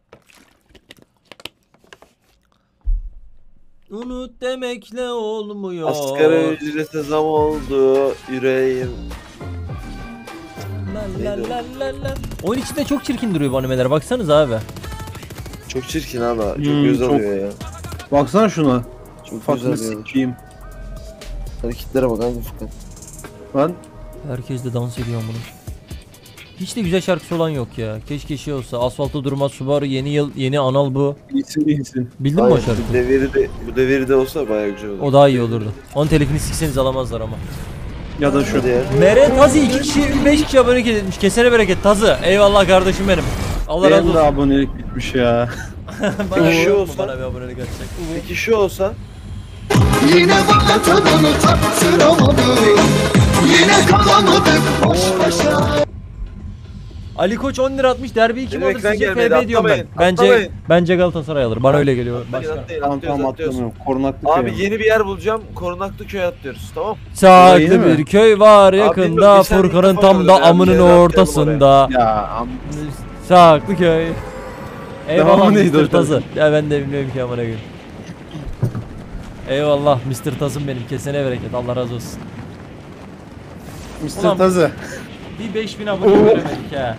Unut demekle olmuyor. Asgari ücrete zam oldu yüreğim. La la la la la. Oyun içinde çok çirkin duruyor bu animeler. Baksanıza abi. Çok çirkin abi. Çok Hmm, göz çok- alıyor ya. Baksana şuna. Çok Fatma göz alıyor. sikiyim. Hareketlere bak hangi Furkan. Lan Herkes de dans ediyor bunu. Hiç de güzel şarkısı olan yok ya. Keşke şey olsa. Asfaltta durmaz Subaru, yeni yıl, yeni anal bu. iyisin iyisin. Bildin mi o Aynen, şarkıyı? Bu deviri de, bu deviri de olsa bayağı güzel olur. O daha iyi olurdu. Onun telifini sikseniz alamazlar ama. Ya da şu. Hadi ya. Mere Tazi iki kişi beş kişi abone etmiş. Kesene bereket Tazı. Eyvallah kardeşim benim. Allah razı Benim de olsun. abonelik bitmiş ya. Bana, Bir şey bana, olsa- bana bir abonelik atacak. Peki şu olsa. Yine vatanını tapsıramadık. Yine kalamadık boş başa. Ali Koç on lira atmış. Derbiyi kim Benim alır ekran sizce? gelmedi, F B diyorum ben. atlamayın, Bence atlamayın. bence Galatasaray alır. Bana öyle geliyor. Başkan. Atlayın, Tamam atlıyoruz, tamam atlıyoruz. atlamıyorum. Korunaklı Abi köyüm. yeni bir yer bulacağım. Korunaklı köye atlıyoruz. Tamam. Saklı Yeni mi? bir köy var bilmiyorum, yakında. bir sen Furkan'ın ilk tam defa da gördüm ya, amının bir yere atlayalım ortasında. Ya am- Saklı köy. Eyvallah Devamı neydi mister hocam? Tazı. Ya ben de bilmiyorum ki amına koyayım. Eyvallah mister Tazım benim. Kesene bereket. Allah razı olsun. mister Ulan- Tazı. Bir beş bin abone veremedik ha.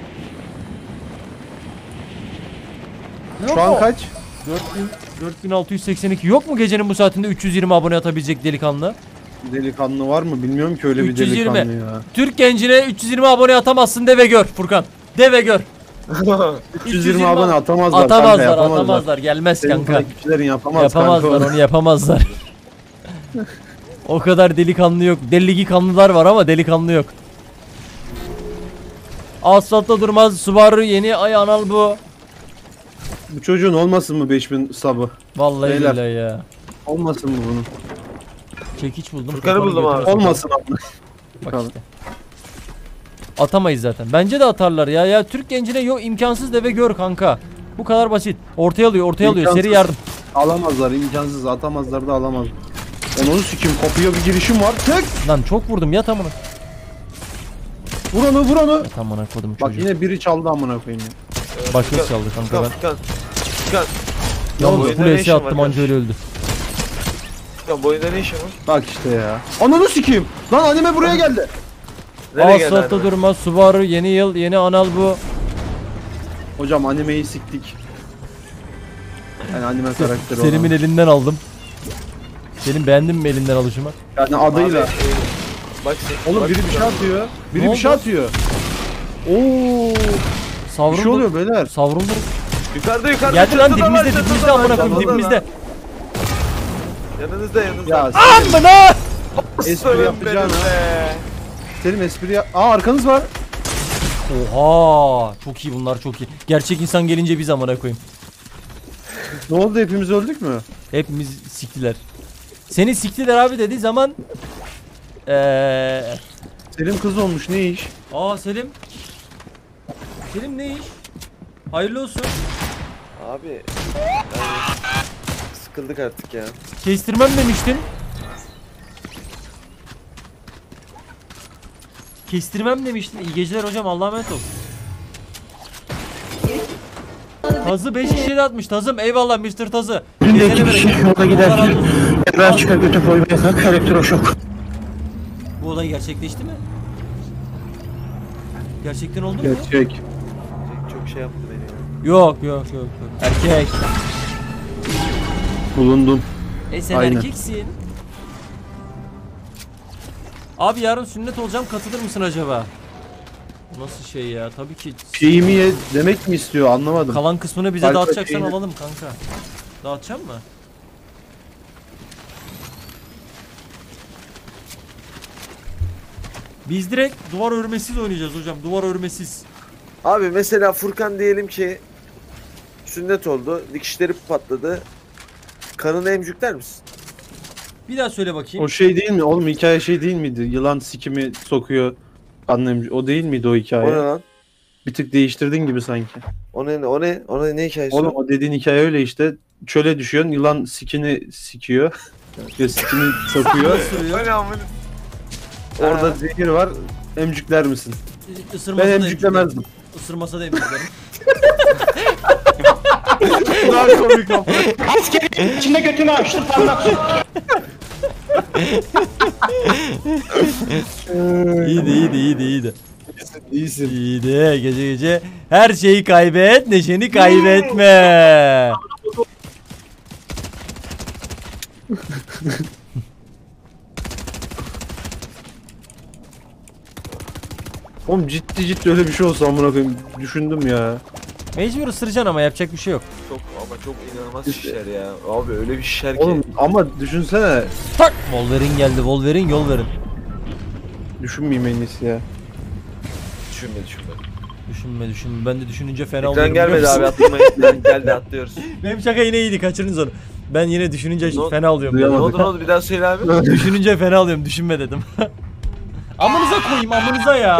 Şu an kaç? dört bin altı yüz seksen iki. Yok mu gecenin bu saatinde üç yüz yirmi abone atabilecek delikanlı? Delikanlı var mı? Bilmiyorum ki öyle bir üç yüz yirmi. delikanlı ya. Türk gencine üç yüz yirmi abone atamazsın de ve gör Furkan. De ve gör. üç yüz yirmi abone atamazlar. Atamazlar, kanka, yapamazlar. atamazlar. Gelmez Senin kanka. takipçilerin yapamaz Yapamazlar, kanka. onu yapamazlar. O kadar delikanlı yok. Deligi kanlılar var ama delikanlı yok. Asfaltta durmaz Subaru yeni ay anal bu. Bu çocuğun olmasın mı beş bin sabı? Vallahi Beyler. billahi ya. Olmasın mı bunun? Çekiç buldum. Furkan'ı Furkan'ı buldum götüne abi. sokacağım. Olmasın abi. Bak işte. Atamayız zaten. Bence de atarlar ya. Ya Türk gencine yok imkansız de ve gör kanka. Bu kadar basit. Ortaya alıyor, ortaya alıyor. İmkansız. Seri yardım. Alamazlar, imkansız. Atamazlar da alamaz. Onu sikeyim, kapıya bir girişim var. Tek! Lan çok vurdum ya tamına. Vur onu, vur onu. Tamına kodum Bak çocuğu. yine biri çaldı amına koyayım ya. Başkası çaldı kanka ben. Furkan. Furkan. Yalnız oyunda full ne S işin var attım anca öyle öldü. Furkan bu oyunda ne işin var? Bak işte ya. Ananı sikeyim. Lan anime buraya geldi. Nereye geldi Asfaltta anime? durmaz Subaru yeni yıl yeni anal bu. Hocam animeyi siktik. Yani anime karakteri Selim'in olan. elinden aldım. Selim beğendin mi elinden alışımı? Yani adıyla. Abi, e, bak sen- Oğlum bak biri bir Furkan. şey atıyor. Biri Ne bir şey oldu? atıyor. Oo. Savruldu. Bir şey oluyor beyler. Savruldu. Yukarıda yukarıda. Geldi lan çatıda var, dibimizde çatıda dibimizde var, amına koyayım çatıda var. dibimizde. Yanınızda yanınızda. Ya Amına! espri Aslanım yapacağına. benim be. Selim espri yap. Aa arkanız var. Oha! Çok iyi bunlar çok iyi. Gerçek insan gelince biz amına koyayım. Ne oldu, hepimiz öldük mü? Hepimiz siktiler. Seni siktiler abi dediği zaman eee Selim kız olmuş, ne iş? Aa Selim. Selim ne iş? Hayırlı olsun. Abi. Yani, sıkıldık artık ya. Kestirmem demiştin. Kestirmem demiştin. İyi geceler hocam. Allah'a emanet ol. Tazı beş kişiye de atmış. Tazım eyvallah mister Tazı. Günde Kesene iki kişi bereket. yolda Allah giderken razı olsun. Erra çıkar götü koymaya kalk elektroşok. Bu olay gerçekleşti mi? Gerçekten oldu mu? Gerçek. Çok şey yaptı beni ya. Yok yok yok. yok. Erkek. Bulundum. E sen Aynen. erkeksin. Abi yarın sünnet olacağım, katılır mısın acaba? Nasıl şey ya? Tabii ki. Şeyimi ye demek mi istiyor, anlamadım. Kalan kısmını bize Alfa dağıtacaksan şeyini- alalım kanka. Dağıtacak mı? Biz direkt duvar örmesiz oynayacağız hocam. Duvar örmesiz. Abi mesela Furkan diyelim ki sünnet oldu, dikişleri patladı. Kanını emcükler misin? Bir daha söyle bakayım. O şey değil mi? Oğlum hikaye şey değil miydi? Yılan sikimi sokuyor. Annem o değil miydi o O ne hikaye? lan? Bir tık değiştirdin gibi sanki. O ne? O ne? O ne, ne hikayesi? Oğlum o? o dediğin hikaye öyle işte. Çöle düşüyorsun, yılan sikini sikiyor. Ya sikini sokuyor. O ne amına? Orada Ha. zehir var. Emcükler misin? Isırmasa Ben da emcüklemezdim. emcüklerim. Isırmasa da emcüklerim. Daha komik ama. Askerin içinde götünü açtı parmak soktu. iyiydi iyiydi iyiydi iyiydi. İyisin. İyiydi gece gece. Her şeyi kaybet, neşeni kaybetme. Oğlum ciddi ciddi öyle bir şey olsa amına koyayım düşündüm ya. Mecbur ısıracaksın ama yapacak bir şey yok. Çok ama çok inanılmaz şişer ya. Abi öyle bir şişer ki. Oğlum ama düşünsene. Tak! Wolverine geldi. Wolverine yol verin. Düşünmeyeyim en iyisi ya. Düşünme düşünme. Düşünme düşünme. Ben de düşününce fena Ekran oluyorum. gelmedi biliyor abi musun? atlamayın. Ekran geldi atlıyoruz. Benim şaka yine iyiydi. Kaçırınız onu. Ben yine düşününce Ne oldu? fena oluyorum. Ne Duyamadım. oldu ne oldu bir daha söyle abi. Düşününce fena oluyorum. Düşünme dedim. Amınıza koyayım amınıza ya.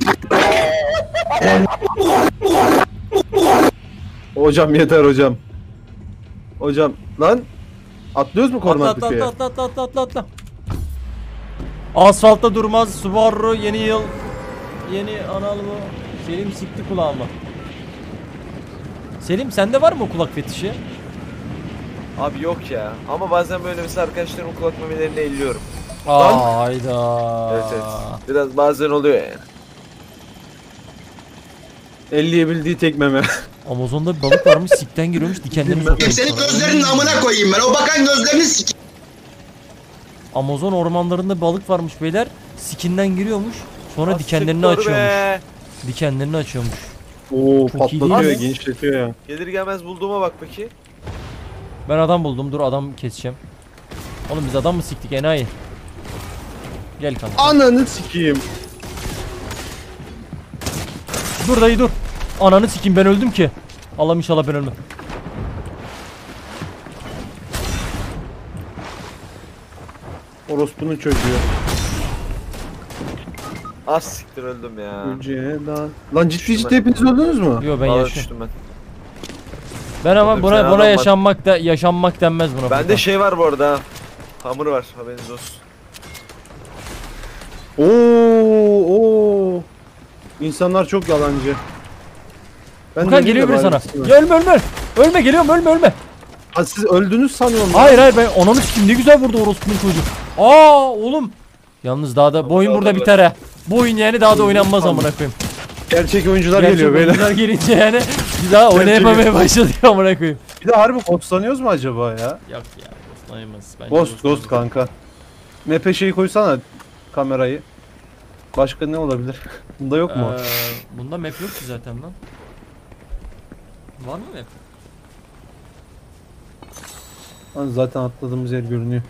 Hocam yeter hocam. Hocam lan atlıyoruz mu Atla kornat atla büfeye? atla atla atla atla atla. Asfaltta durmaz. Subaru yeni yıl. Yeni analı bu. Selim sikti kulağıma. Selim sende var mı kulak fetişi? Abi yok ya. Ama bazen böyle mesela arkadaşlarımın kulak memelerini elliyorum. Aa, hayda. Evet evet. Biraz bazen oluyor yani. elleyebildiği tek meme. Amazon'da bir balık varmış, sikten giriyormuş, dikenlerini sokuyormuş. Senin gözlerinin amına koyayım ben. O bakan gözlerini sik. Amazon ormanlarında balık varmış beyler. Sikinden giriyormuş. Sonra Ah, dikenlerini siktir açıyormuş. be. Dikenlerini açıyormuş. Oo Çok iyi patlatıyor değil ya, mi? genişletiyor ya. Gelir gelmez bulduğuma bak bakayım. Ben adam buldum. Dur adam keseceğim. Oğlum biz adam mı siktik enayi? Gel kanka. Ananı sikeyim. Dur dayı dur. Ananı sikeyim ben öldüm ki. Allah'ım inşallah ben ölmem. Orospu'nun çocuğu. Az siktir öldüm ya. Ceyda. Lan ciddi Düştüm ciddi ben. hepiniz öldünüz mü? Yo ben Vallahi yaşıyorum. düştüm ben. Ben ama Öldüm, buna sen buna adam yaşanmak da yaşanmak denmez buna. Bende Furkan. şey var bu arada ha. Hamur var haberiniz olsun. Oo, oo. İnsanlar çok yalancı. Ben Furkan de geliyor biri bari sana. gitsin. Ya ölme ölme. Ölme geliyorum ölme ölme. Ha, siz öldünüz sanıyorum. Hayır hayır ben ananı sikeyim ne güzel vurdu orospunun çocuk. Aa oğlum. Yalnız daha da bu oyun burada biter ha. Bu oyun yani daha da oynanmaz amına koyayım. Gerçek oyuncular Gerçek geliyor beyler. oyuncular gelince yani bir daha oynayamamaya başladık amına koyayım. Bir de harbi ghostlanıyoruz mu acaba ya? Yok ya ghostlayamaz. Bence Ghost ghost kanka. Map'e şey koysana kamerayı. Başka ne olabilir? Bunda yok mu? Ee, bunda map yok ki zaten lan. Var mı map? Lan zaten atladığımız yer görünüyor.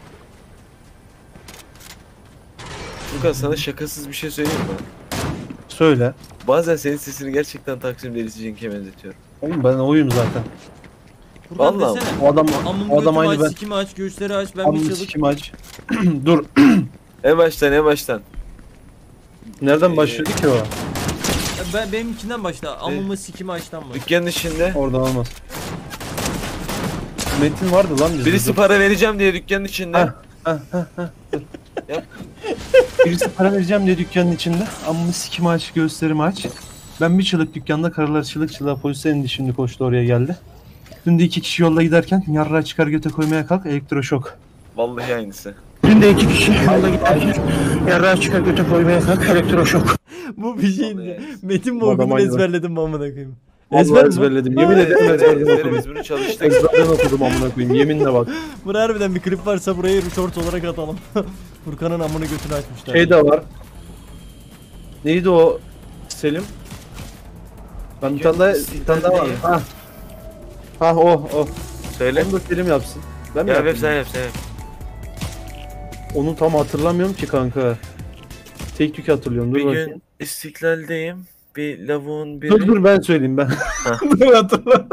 Furkan sana şakasız bir şey söyleyeyim mi? Söyle. Bazen senin sesini gerçekten Taksim delisi Cenk'e benzetiyorum. Oğlum ben oyum zaten. Furkan Vallahi. desene. O adam Amın o adam götümü aynı aç, ben. sikimi aç, göğüsleri aç, ben bir Amını çığlık. sikim aç. Dur. En baştan en baştan. Nereden Ee, başladı ki o? Ben benimkinden başla. Amımı sikimi açtan başla. Dükkanın içinde. Oradan olmaz. Metin vardı lan bizde. Birisi dur. para vereceğim diye dükkanın içinde. Heh. Yap. Birisi para vereceğim diye dükkanın içinde. Amını sikimi aç, göğüslerimi aç. Ben bir çığlık dükkanda, karılar çığlık çığlığa polise indi, şimdi koştu oraya geldi. Dün de iki kişi yolda giderken yarrağı çıkar göte koymaya kalk, elektroşok. Vallahi aynısı. Dün de iki kişi yolda giderken yarrağı çıkar götü koymaya kalk elektroşok. Bu bir şeydi. Metin mi Bu adam okudun aynı ezberledim amına koyayım. Vallahi Ezber mi? ezberledim. Yemin Evet, ederim evet, ezberden ezbere okudum. biz bunu çalıştık. Ezberden okudum amına koyayım. Yeminle bak. Bunu harbiden bir klip varsa burayı short olarak atalım. Furkan'ın amını götünü açmışlar. Şey de var. Neydi o Selim? Ben bir tane daha, bir tane daha var. Ha. Ha o o. Söyle. Onu da Selim yapsın. Ben mi Ya yapayım? hep sen yap sen yap. Onu tam hatırlamıyorum ki kanka. Tek tük hatırlıyorum. Dur Bir bakayım. gün istiklaldeyim. Bir lavuğun biri. Dur dur ben söyleyeyim ben. Dur hatırla.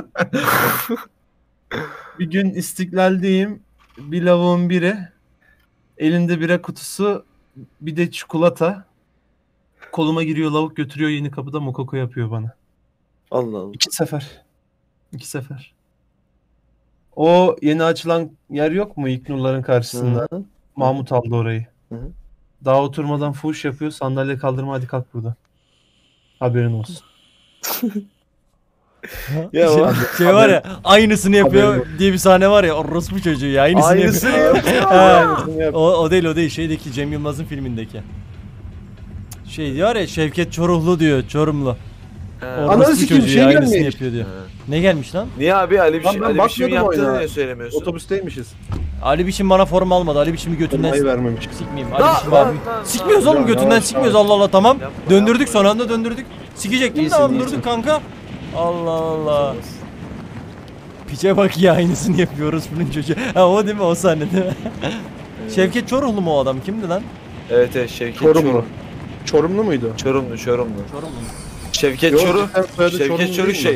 Bir gün istiklaldeyim. Bir lavuğun biri. Elinde bira kutusu. Bir de çikolata. Koluma giriyor lavuk, götürüyor yeni kapıda mokoko yapıyor bana. Allah Allah. İki sefer. İki sefer. O yeni açılan yer yok mu İlknurların karşısında? Hı. Mahmut aldı orayı. Hı hı. Daha oturmadan fuhuş yapıyor. Sandalye kaldırma, hadi kalk buradan. Haberin olsun. Ya şey, o- şey var ya aynısını yapıyor diye bir sahne var ya orospu çocuğu ya aynısını, Aynısını yapıyor. yapıyor. Ha, Aynısını yapıyor. o, o değil o değil şeydeki Cem Yılmaz'ın filmindeki. Şey diyor ya Şevket Çoruhlu diyor Çorumlu. Ha. Ananı sikeyim, çocuğu şey aynısını gelmiş. yapıyor diyor. Ne gelmiş lan? Niye abi Ali bir Lan şey ben Ali bir şeyin bakmadım yaptığını oyuna. niye söylemiyorsun? Otobüsteymişiz. Ali Biçim bana form almadı. Ali Biçim'i götünden Formayı vermemiş. sikmeyeyim. Ali Lan, Biçim lan, abi. lan, Sikmiyoruz lan. oğlum Ya, götünden yavaş, sikmiyoruz yavaş. Allah Allah tamam. Yapma, Döndürdük yapma. son anda döndürdük. Sikecektim İyisin, tamam iyisin. durduk kanka. Allah Allah. Piçe bak ya aynısını yapıyoruz bunun çocuğu. Ha o değil mi o sahne değil mi? Şevket Çoruhlu mu o adam kimdi lan? Evet evet Şevket Çorumlu. Çorum. Çorumlu muydu? Çorumlu Çorumlu. Çorumlu mu? Şevket Yok, Çoru. cidden soyadı Şevket Çorumlu Çoru değil şey.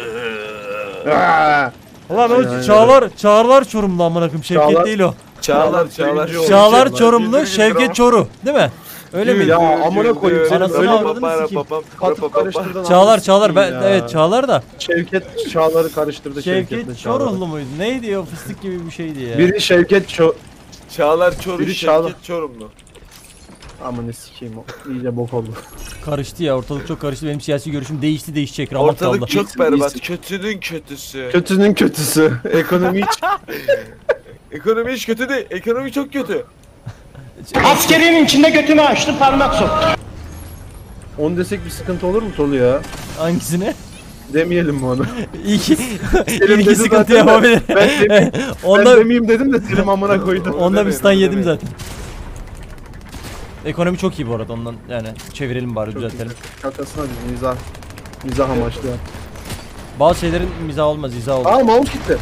Aa! Ulan o Aynen, Çağlar Çağlar Çorumlu amına koyayım Şevket Çağlar- değil o. Çağlar Çağlar. Çağlar- Çağlar Çorumlu Şevket Çoru değil mi? Öyle mi? Ya amına koyayım senin Anasını öyle avradını sikeyim. katıp karıştırdın. Çağlar anasını Çağlar ben sikeyim ya. evet Çağlar da Şevket Çağlar'ı karıştırdı Şevket'le Şevket Çağlar'ı. Çoruhlu muydu? Neydi o fıstık gibi bir şeydi ya. Biri Şevket Ço... Çağlar Çoru Biri Şevket Çağlar. Çorumlu. Aman ne sikeyim o. İyice bok oldu. Karıştı ya ortalık çok karıştı benim siyasi görüşüm değişti değişecek rahat Ortalık kaldı. çok İyisin, berbat. iyisin. Kötünün kötüsü. Kötünün kötüsü. Ekonomi hiç... Ekonomi hiç kötü değil. Ekonomi çok kötü. Askerinin içinde götümü açtı parmak soktu. On desek bir sıkıntı olur mu Tolu ya? Hangisine? Demeyelim mi onu? İyi ki Selim iyi ki dedi sıkıntı zaten de, yapabilir. Ben, demeyeyim, ben Onda demeyeyim dedim de Selim amına koydu. onda bir demeyin, stan onu yedim demeyin. zaten. Ekonomi çok iyi bu arada ondan yani çevirelim bari Çok düzeltelim. iyi. Şakasına bir mizah. Mizah amaçlı ya. Bazı şeylerin mizah olmaz izah olur. Aa mouse gitti.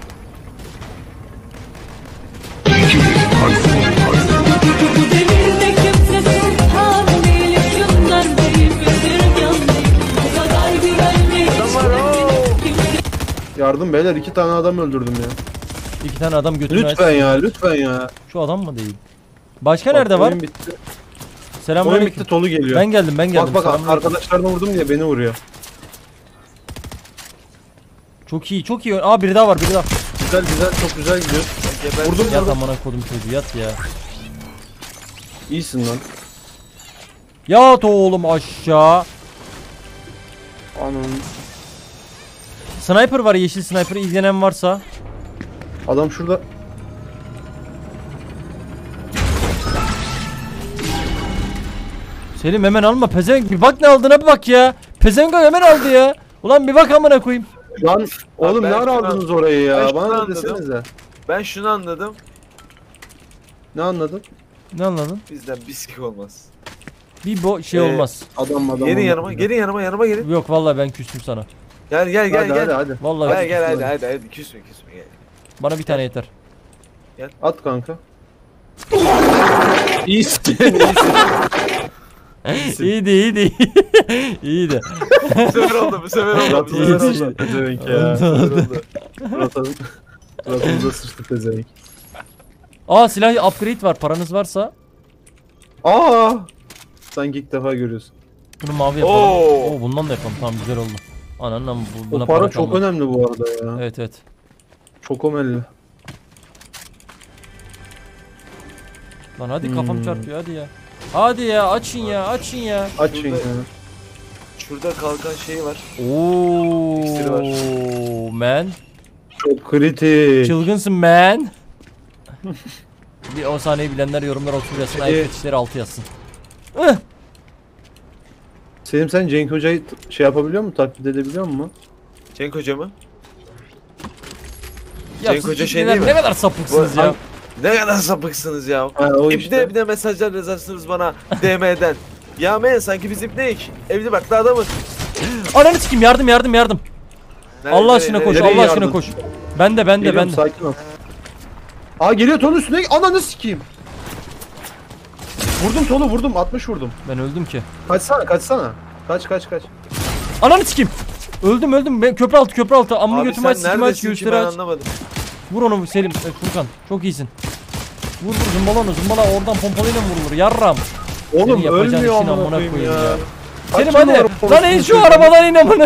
Devirde kimse sultan değil, şunlar benimdir yandım. O kadar güvenli Yardım beyler, iki tane adam öldürdüm ya. İki tane adam götürmez. Lütfen ya, lütfen ya. Şu adam mı değil? Başka Bak, nerede var? oyun bitti. Oyun Selamünaleyküm. bitti, Tolu geliyor. Ben geldim ben geldim. Bak bak Selamünaleyküm. arkadaşlarına vurdum diye beni vuruyor. Çok iyi çok iyi. Aa biri daha var biri daha. Güzel güzel, çok güzel gidiyor. Vurdum. Yat amına kodum çocuğu yat ya. İyisin lan. Yat oğlum aşağı. Anam. Sniper var yeşil sniper ilgilenen varsa. Adam şurada. Selim hemen alma pezevenk bir bak ne aldığına bir bak ya. Pezevenk hemen aldı ya. Ulan bir bak amına koyayım. Lan oğlum ben ne ara şunu- aldınız orayı ben ya? şunu Bana da anladım. desenize. Ben şunu anladım. Ne anladın? Ne anladın? Bizden bisik olmaz. Bir bo şey Ee, olmaz. Adam adam. Gelin adam. yanıma, gelin yanıma, yanıma gelin. Yok vallahi ben küstüm sana. Gel gel gel Hadi gel. hadi hadi. Vallahi Gel gel küstüm. hadi hadi hadi küsme küsme gel. Bana bir tane yeter. At kanka. İyisin. iyiydi iyiydi. iyiydi. Bu sefer oldu, bu sefer oldu. Bu sefer İyi, oldu. Sıçtı pezevenk ya. Bu sefer oldu. Suratın- Suratımıza sıçtı pezevenk. Aa silah upgrade var paranız varsa. Aa! Sanki ilk defa görüyorsun. Bunu mavi yapalım. Oo. Oo bundan da yapalım tamam güzel oldu. Ananla bu, buna O para çok kalmadı. önemli bu arada ya. Evet evet. Çok önemli. Lan hadi kafam Hmm. çarpıyor hadi ya. Hadi ya açın ya açın ya. Açın Şurada- ya. Şurada kalkan şeyi var. İksiri var. Oo man. Çok kritik. Çılgınsın man. Bir o sahneyi bilenler yorumlar otuz yazsın. Ayak Ee, fetişleri altı yazsın. Ih! Selim sen Cenk Hoca'yı t- şey yapabiliyor musun? Taklit edebiliyor musun? Cenk Hoca mı? Ya Cenk siz Hoca şey ikiniler değil mi? ne kadar sapıksınız Bu- ya. Ne kadar sapıksınız ya. Ha o İbne işte. bir de mesajlar yazarsınız bana D M'den. Ya men sanki biz ibneyik. Evli bak daha adamız. Ananı sikeyim yardım yardım yardım. Nerede, Allah aşkına nerede, koş nerede? nereye Allah aşkına yardım? koş. Ben de ben de Geliyorum, ben de. sakin ol. Aa geliyor Tolu üstüne. Ananı sikeyim. Vurdum Tolu vurdum. altmış vurdum. Ben öldüm ki. Kaçsana kaçsana. Kaç kaç kaç. Ananı sikeyim. Öldüm öldüm. Ben köprü altı köprü altı. Amını Abi götümü aç sen sikimi aç neredesin ki göğüsleri ben aç. anlamadım. Vur onu Selim. Evet, Furkan. Çok iyisin. Vur vur zımbala onu zımbala oradan pompalıyla mı vurulur yarram. Oğlum Senin yapacağın ölmüyor işin amına amına koyayım koyayım ya. ya. Kaç Selim numara hadi. Lan in orospu şu çocuğu? arabadan in amına.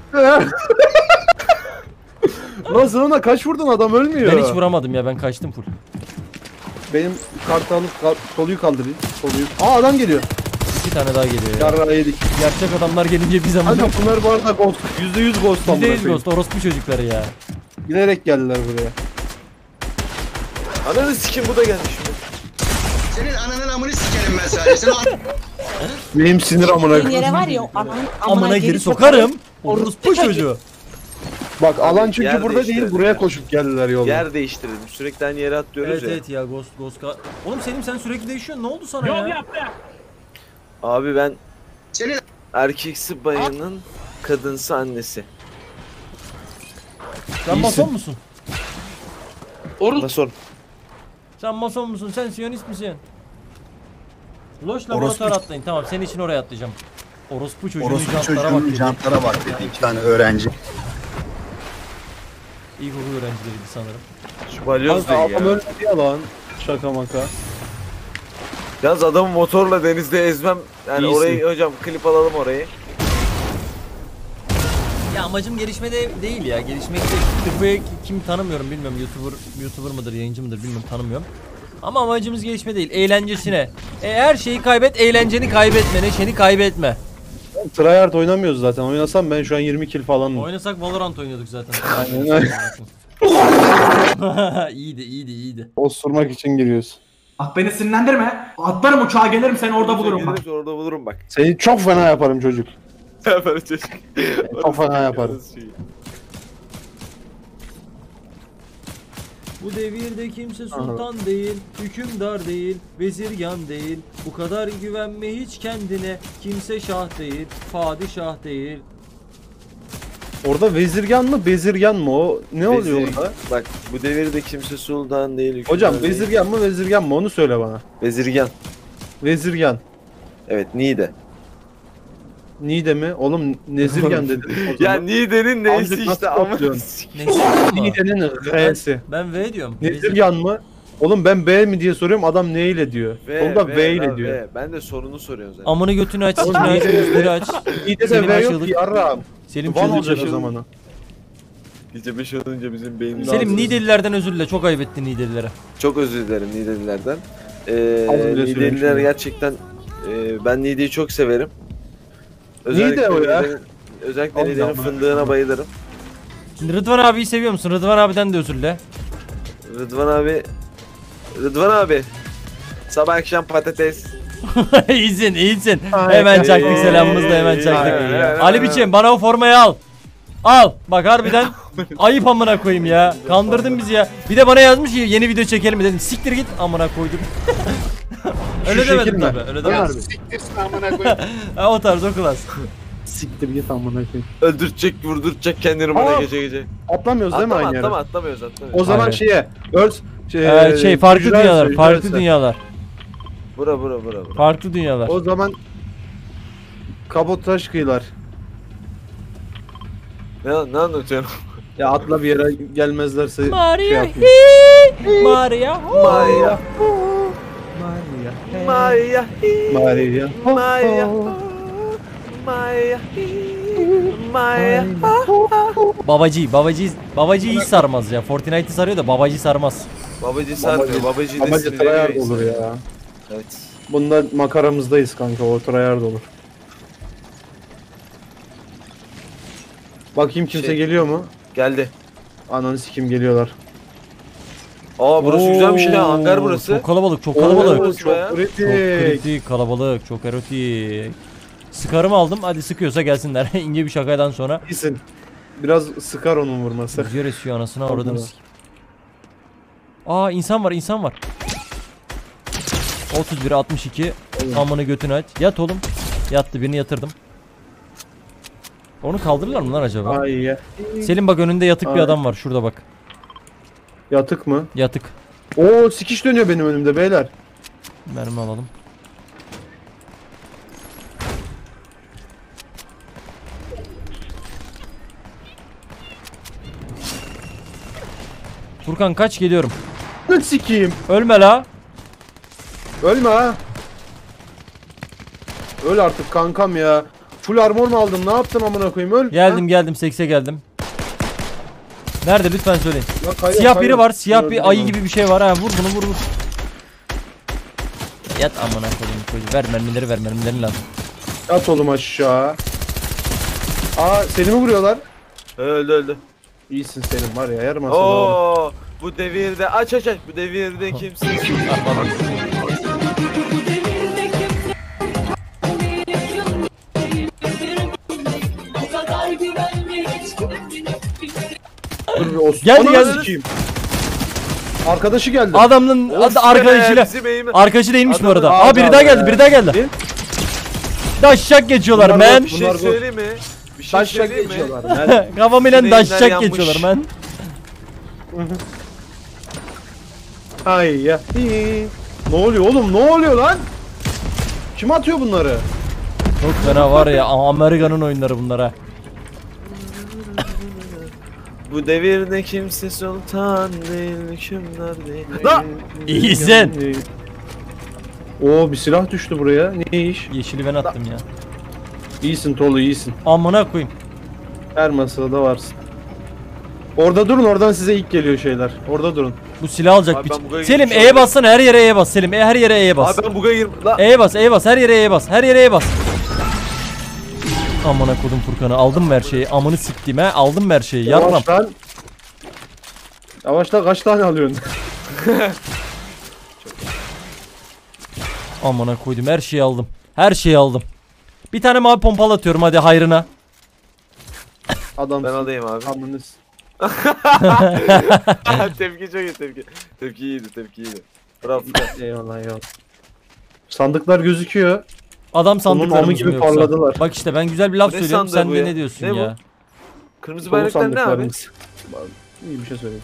Lan sen ona kaç vurdun, adam ölmüyor. Ben hiç vuramadım ya ben kaçtım full. Benim kartı alıp kal- Tolu'yu kaldırayım. Tolu'yu. Aa adam geliyor. İki tane daha geliyor ya. Yarrağı yedik. Gerçek adamlar gelince bir zaman. Kanka bunlar bu arada ghost. yüzde yüz ghost amına yüzde yüz koyayım. ghost orospu çocukları ya. Bilerek geldiler buraya. Ananı sikim bu da gelmiş. Senin ananın amını sikerim ben sadece. Sen Benim sinir amına Yere koyayım. var ya ananın Amına geri sokarım. Orospu çocuğu. Bak alan çünkü Yer burada değil değiştirelim buraya ya. koşup geldiler yolda. Yer değiştirelim. Sürekli aynı yere atlıyoruz Evet ya. evet ya ghost ghost. ka- Oğlum Selim sen sürekli değişiyorsun. Ne oldu sana ya? Abi ben Senin erkeksi bayanın kadınsı annesi. Sen mason musun? Nasıl? Sen mason musun? Sen siyonist misin? Loş laboratuvar atlayın. Tamam senin için oraya atlayacağım. Orospu çocuğunun Orospu jantlara bak çocuğunun dedi. jantlara bak dedi iki tane öğrenci. İlkokul öğrencileriydi sanırım. Şu balyoz Kanka değil adam ya. ölmedi ya lan. Şaka maka. Yalnız adamı motorla denizde ezmem. Yani İyisin. orayı hocam klip alalım orayı. Ya amacım gelişme de değil ya. Gelişmek değil. Tıbbı kim tanımıyorum bilmiyorum. YouTuber YouTuber mıdır, yayıncı mıdır bilmiyorum tanımıyorum. Ama amacımız gelişme değil. Eğlencesine. E, her şeyi kaybet, eğlenceni kaybetme, neşeni kaybetme. Tryhard oynamıyoruz zaten. Oynasam ben şu an yirmi kill falanım. Oynasak Valorant oynuyorduk zaten. Aynen öyle. iyiydi, iyiydi, iyiydi. Osurmak için giriyoruz. Bak beni sinirlendirme. Atlarım uçağa gelirim seni orada bulurum bak. Geliriz, orada bulurum bak. Seni çok fena yaparım çocuk. Yaparım çocuk. Çok fena yaparım. Bu devirde kimse sultan değil, hükümdar değil, vezirgan değil. Bu kadar güvenme hiç kendine. Kimse şah değil, padişah değil. Orada vezirgan mı bezirgan mı o? Ne oluyor Vezir- orada? Bak bu devirde kimse sultan değil. hükümdar Hocam değil. vezirgan mı vezirgan mı onu söyle bana. Vezirgan. Vezirgan. Evet Niğde. Niğde mi? Oğlum Nezirgan dedim. o Ya zaman. Niğde'nin neyse Azıcık nasıl işte ama. topluyorsun? Neyse ama. Niğde'nin R'si. Ben V diyorum. Nezirgan mı? Oğlum ben B mi diye soruyorum adam ne ile diyor. Onda V, ile lan, diyor. V. Ben de sorunu soruyorum zaten. Amını götünü aç, sikini aç, gözleri aç. Niğde'de Selim V aç yok yıldık. ki yarrağım. Selim Van olacak o çıldıracak. zaman. Gece beş olunca bizim beynimiz. Selim Niğdelilerden özür dile. Çok ayıp ettin Niğdelilere. Çok özür dilerim Niğdelilerden. Ee, Az bile Niğdeliler söylemişim. gerçekten e, ben Niğde'yi çok severim. Niğde o ya. Niğde'nin- Özellikle Allah Niğde'nin Allah. fındığına bayılırım. Şimdi Rıdvan abiyi seviyor musun? Rıdvan abiden de özür dile. Rıdvan abi Rıdvan abi sabah akşam patates. iyisin, iyisin. Ay, Hemen ay, çaktık ay, selamımızı da hemen ay, çaktık. ay, ay, Ali ay. biçim bana o formayı al. Al. Bak harbiden ayıp amına koyayım ya. Kandırdın bizi ya. Bir de bana yazmış ki yeni video çekelim mi dedim. Siktir git amına koydum. öyle Şu demedim şekil mi? tabii. Öyle demedim. Harbi. Siktirsin amına koyayım. Ha, o tarz o klas. Siktir git amına koyayım. Öldürecek vurduracak kendini bana Aa! gece gece. Atlamıyoruz değil mi Atlama aynı yere? atlama atlamıyoruz atlamıyoruz. O zaman Hayır. şeye Earth şey, Ee, şey farklı hücre dünyalar, arası, farklı hücre arası. dünyalar. Bura bura bura bura. Farklı dünyalar. O zaman kabotaj kıyılar. Ne, ne anlatıyorsun? Ya atla bir yere gelmezlerse şey Maria yapayım. hi Maria hu. Maya Maria he. Maya Maria. Maya Maya Maya. Babacı, babacı, babacı hiç sarmaz ya. Fortnite'ı sarıyor da babacı sarmaz. Babacı sarmıyor. Babacı da Amacı tryhard olur ya. Evet. Bunda makaramızdayız kanka o tryhard olur. Bakayım kimse Şey- geliyor mu? Geldi. Ananı sikim geliyorlar. Aa burası güzelmiş ya. Hangar burası. Çok kalabalık, çok kalabalık. Oo, Oo, çok bayağı. kritik. Çok kritik, kalabalık, çok erotik. Sıkarımı aldım. Hadi sıkıyorsa gelsinler. İnce bir şakadan sonra. İyisin. Biraz sıkar onun vurması. Rüzgar esiyor anasına Tamam. uğradınız. Aa insan var, insan var. otuz bir altmış iki. Amını götünü aç. Yat oğlum. Yattı, birini yatırdım. Onu kaldırırlar mı lan acaba? Ay ya. Selim bak önünde yatık bir Ay. adam var. Şurada bak. Yatık mı? Yatık. Oo sikiş dönüyor benim önümde beyler. Mermi alalım. Furkan kaç geliyorum. Ne sikiyim? Ölme la. Ölme ha. Öl artık kankam ya. Full armor mu aldın? Ne yaptın amına koyayım? Öl. Geldim geldim sekse geldim. Nerede lütfen söyleyin. Ha? Ya kayıyor, Siyah biri kayıyor. var. Siyah Öldüm bir ayı abi. gibi bir şey var. Ha vur bunu vur vur. Yat amına koyayım çocuğu. Ver mermileri ver mermilerini lazım. At oğlum aşağı. Aa seni mi vuruyorlar? Öldü öldü. İyisin senin var ya yer masada. Oo, bu devirde aç aç aç. Bu devirde kimse Dur bir Osman. Geldi, Ananı geldi. sikeyim. Arkadaşı geldi. Adamın Of ad- arkadaşıyla be, bizim eğimi- arkadaşı değilmiş bu Adamın- arada. Aa, Aa biri daha geldi, be. biri daha geldi. Daşşak geçiyorlar Bunlar men. Bir şey Bunlar bu- söyleyeyim mi? Bir şey Taşak söyleyeyim mi? geçiyorlar. Ben- Kafamıyla Sinirler daşşak yanmış. geçiyorlar men. Ay ya. İyi. Ne oluyor oğlum? Ne oluyor lan? Kim atıyor bunları? Çok fena var ya, Amerika'nın oyunları bunlara. Bu devirde kimse sultan değil, hükümdar değil. Lan! İyisin. Oo bir silah düştü buraya. Ne iş? Yeşili ben attım ya. İyisin Tolu iyisin. Amına koyayım. Her masada varsın. Orada durun, oradan size ilk geliyor şeyler. Orada durun. Bu silah alacak Abi bir. ben bugaya Selim gitmiş E'ye oldum. bassana, her yere E'ye bas. Selim e, her yere E'ye bas. Abi ben buga girdim. La. E'ye bas, E'ye bas, her yere E'ye bas. Her yere E'ye bas. Amına kodum Furkan'ı, aldım mı her şeyi? Amını siktim he, aldım mı her şeyi? Yarram. Yavaş lan. Yavaş lan, kaç tane alıyorsun? Amına koydum, her şeyi aldım. Her şeyi aldım. Bir tane mavi pompalı atıyorum hadi hayrına. Adam Ben alayım abi. Amınız. Tepki çok iyi tepki. Tepki iyiydi tepki iyiydi. Bravo Furkan. Eyvallah eyvallah. Sandıklar gözüküyor. Adam Onun sandıklarımız amı mı gibi yoksa? parladılar. Bak işte ben güzel bir laf Ne söylüyorum, sandığı sen bu de ya? ne diyorsun Ne bu? ya? Kırmızı Dolu bayraklar ne abi? sandıklarımız. İyi bir şey söyleyeyim.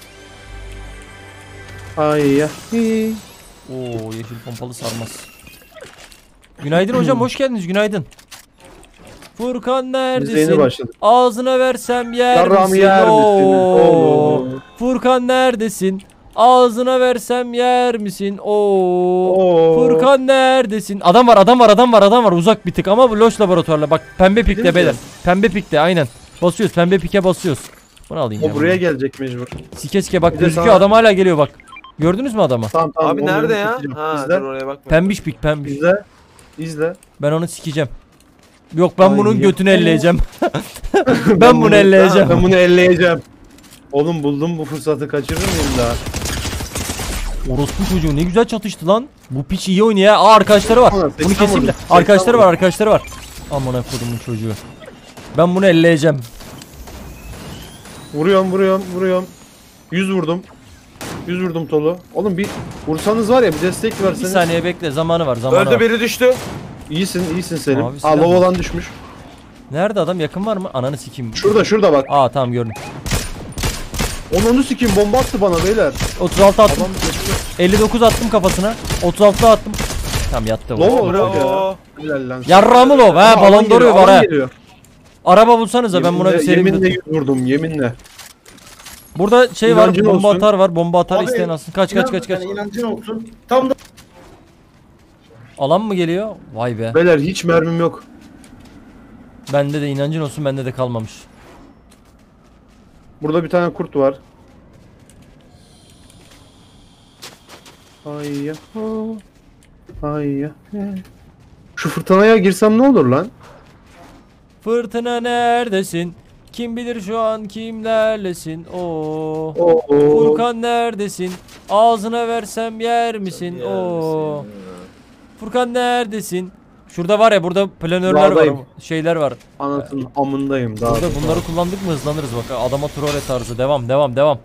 Ay ya. Hii. Oo yeşil pompalı sarmaz. Günaydın hocam, hoş geldiniz, günaydın. Furkan Biz de yeni neredesin? başladık. Ağzına versem yer Yarrağımı misin? yer misin? Oo. Oo. Furkan neredesin? Ağzına versem yer misin? Oo. Oo. Furkan neredesin? Adam var, adam var, adam var, adam var. Uzak bir tık ama bu loş laboratuvarla. Bak pembe pikte Değil mi? beyler. Pembe pikte aynen. Basıyoruz, pembe pike basıyoruz. Bunu alayım O ya. buraya bunu. gelecek mecbur. Sike sike bak Bir de gözüküyor, sana- adam hala geliyor bak. Gördünüz mü adamı? Tamam tamam. Abi onu nerede ya? sikeceğim. Ha İzle. dur oraya bakma. Pembiş pik, pembiş. İzle. İzle. Ben onu sikeceğim. Yok ben Ay, bunun ya. götünü elleyeceğim. ben bunu elleyeceğim. Ben bunu elleyeceğim. Oğlum buldum bu fırsatı, kaçırır mıyım daha? Orospu çocuğu ne güzel çatıştı lan. Bu piç iyi oynuyor ya. Aa arkadaşları var. Ulan, Bunu seksen keseyim de. vurdum, seksen Arkadaşları var, vurdum. arkadaşları var. Aman kodumun çocuğu. Ben bunu elleyeceğim. Vuruyorum vuruyorum vuruyorum. yüz vurdum. yüz vurdum Tolu. Oğlum bir vursanız var ya, bir destek Bir verseniz. saniye bekle, zamanı var, zamanı Öldü var. biri düştü. İyisin iyisin Selim. Abi, Aa silah low mı? olan düşmüş. Nerede adam, yakın var mı? Ananı sikeyim. Şurada şurada bak. Aa tamam gördüm. Onu onu sikeyim, bomba attı bana beyler. otuz altı attım. Adam geçiyor. elli dokuz attım kafasına. otuz altı attım. Tamam yattı. Low bu. olur Bravo. ya. Helal lan. Yarramı lov ha, Alan balon geliyor, doruyor var alan ha. geliyor. Araba bulsanıza, ben buna bir Yeminle- seri Yeminle bir- yüz vurdum yeminle. Burada şey var, İnancın bomba olsun. atar var, bomba atar Abi, isteyen alsın. Kaç kaç kaç kaç. Yani inancın olsun. Tam da Alan mı geliyor? Vay be. Beyler hiç mermim yok. Bende de inancın olsun, bende de kalmamış. Burada bir tane kurt var. Ay ya. Ay ya. Şu fırtınaya girsem ne olur lan? Fırtına neredesin? Kim bilir şu an kimlerlesin? Oo. Oo. Furkan neredesin? Ağzına versem yer misin? Oo. Furkan neredesin? Şurada var ya, burada planörler var, Dağdayım. şeyler var. Anasının amındayım daha. Burada bunları kullandık mı hızlanırız bak. Adama troll tarzı. Devam devam devam.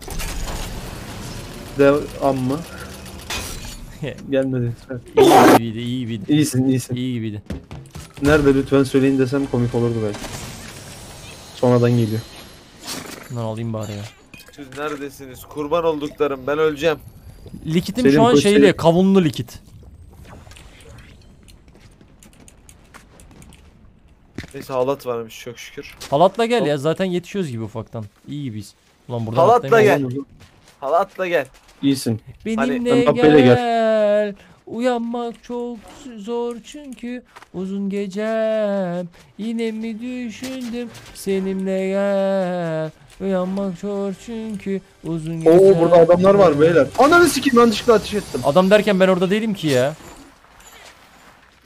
De amma. Gelmedi. İyi gibiydi, iyi gibiydi. İyisin iyisin. İyi gibiydi. Nerede lütfen söyleyin desem komik olurdu belki. Sonradan geliyor. Bundan alayım bari ya. Siz neredesiniz? Kurban olduklarım, ben öleceğim. Likitim Selim şu an koş, şeyli, Selim. kavunlu likit. Neyse halat varmış çok şükür. Halatla gel ya, zaten yetişiyoruz gibi ufaktan. İyi gibiyiz. Ulan burada Halatla gel. Halatla gel. İyisin. Benimle Hani- gel. gel. Uyanmak çok zor çünkü uzun gecem. Yine mi düşündüm seninle gel. Uyanmak zor çünkü uzun gecem. Oo burada adamlar var beyler. Ananı sikeyim, yanlışlıkla ateş ettim. Adam derken ben orada değilim ki ya.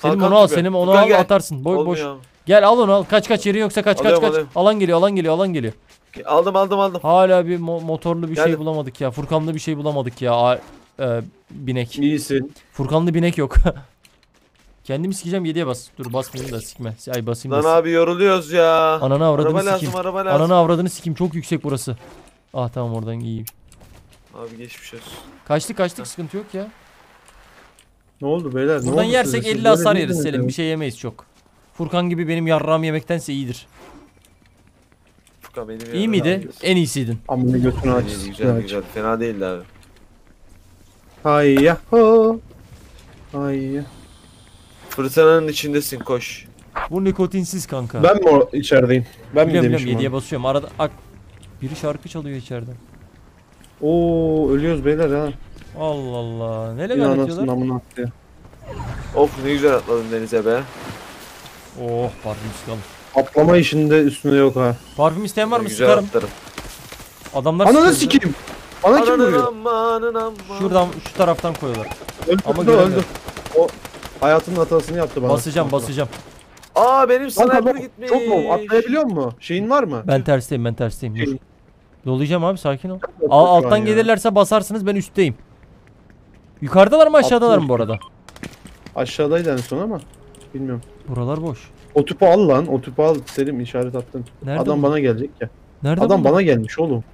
Selim Kalkan onu al, gibi. Selim onu Furkan al gel. atarsın. Boy, boş. Olmuyor. Gel al onu al. Kaç kaç yeri yoksa kaç kaç Alıyorum, kaç. alıyorum. Alan geliyor, alan geliyor, alan geliyor. Aldım aldım aldım. Hala bir mo- motorlu bir şey Geldim. bulamadık ya. Furkanlı bir şey bulamadık ya. A- e, binek. İyisin. Furkanlı binek yok. Kendimi sikeceğim yediye bas. Dur basmayayım da sikme. Ay basayım Lan da. abi yoruluyoruz ya. Ananı avradını Araba sikeyim. lazım araba lazım. Ananı avradını sikeyim. Çok yüksek burası. Ah tamam oradan iyiyim. Abi geçmiş olsun. Kaçtık kaçtık sıkıntı yok ya. Ne oldu beyler? Ne Buradan oldu yersek size? Siz elli hasar böyle yeriz değildiniz Selim. ya. Bir şey yemeyiz çok. Furkan gibi benim yarrağımı yemektense iyidir. Furkan benim İyi miydi? En iyisiydin. Amına götünü aç. İyiydi, güzel güzel. Fena değildi abi. Hayya ho. Hayya. Fırtınanın içindesin koş. Bu nikotinsiz kanka. Ben mi o içerideyim? Ben mi biliyorum biliyorum demişim yediye onu? basıyorum. Arada ak biri şarkı çalıyor içeriden. Oo ölüyoruz beyler ha. Allah Allah. Ne Bir legal anasının atıyorlar? amına attı ya. Of ne güzel atladın denize be. Oh parfüm sıkalım. Atlama işinde üstüne yok ha. Parfüm isteyen var mı? Güzel Sıkarım. atlarım. Adamlar Ananı sıkıyor. sikeyim. Bana kim Ananın vuruyor? amanın aman. Şuradan şu taraftan koyuyorlar. Öldü Ama öldü göremiyorum. öldü. O hayatının hatasını yaptı bana. Basacağım basacağım. Aa benim Kanka sniper bu gitmiş. çok mu? Atlayabiliyor mu? Şeyin var mı? Ben tersteyim ben tersteyim. Dur. Şey- Dolayacağım abi sakin ol. Yok, Al, yok şu alttan an ya. gelirlerse basarsınız ben üstteyim. Yukarıdalar mı aşağıdalar mı bu arada? Aşağıdaydı en son ama. Bilmiyorum. Buralar boş. O tüpü al lan. O tüpü al. Selim işaret attım. Nerede Adam bu? bana gelecek ya. Nerede Adam bu? bana gelmiş oğlum.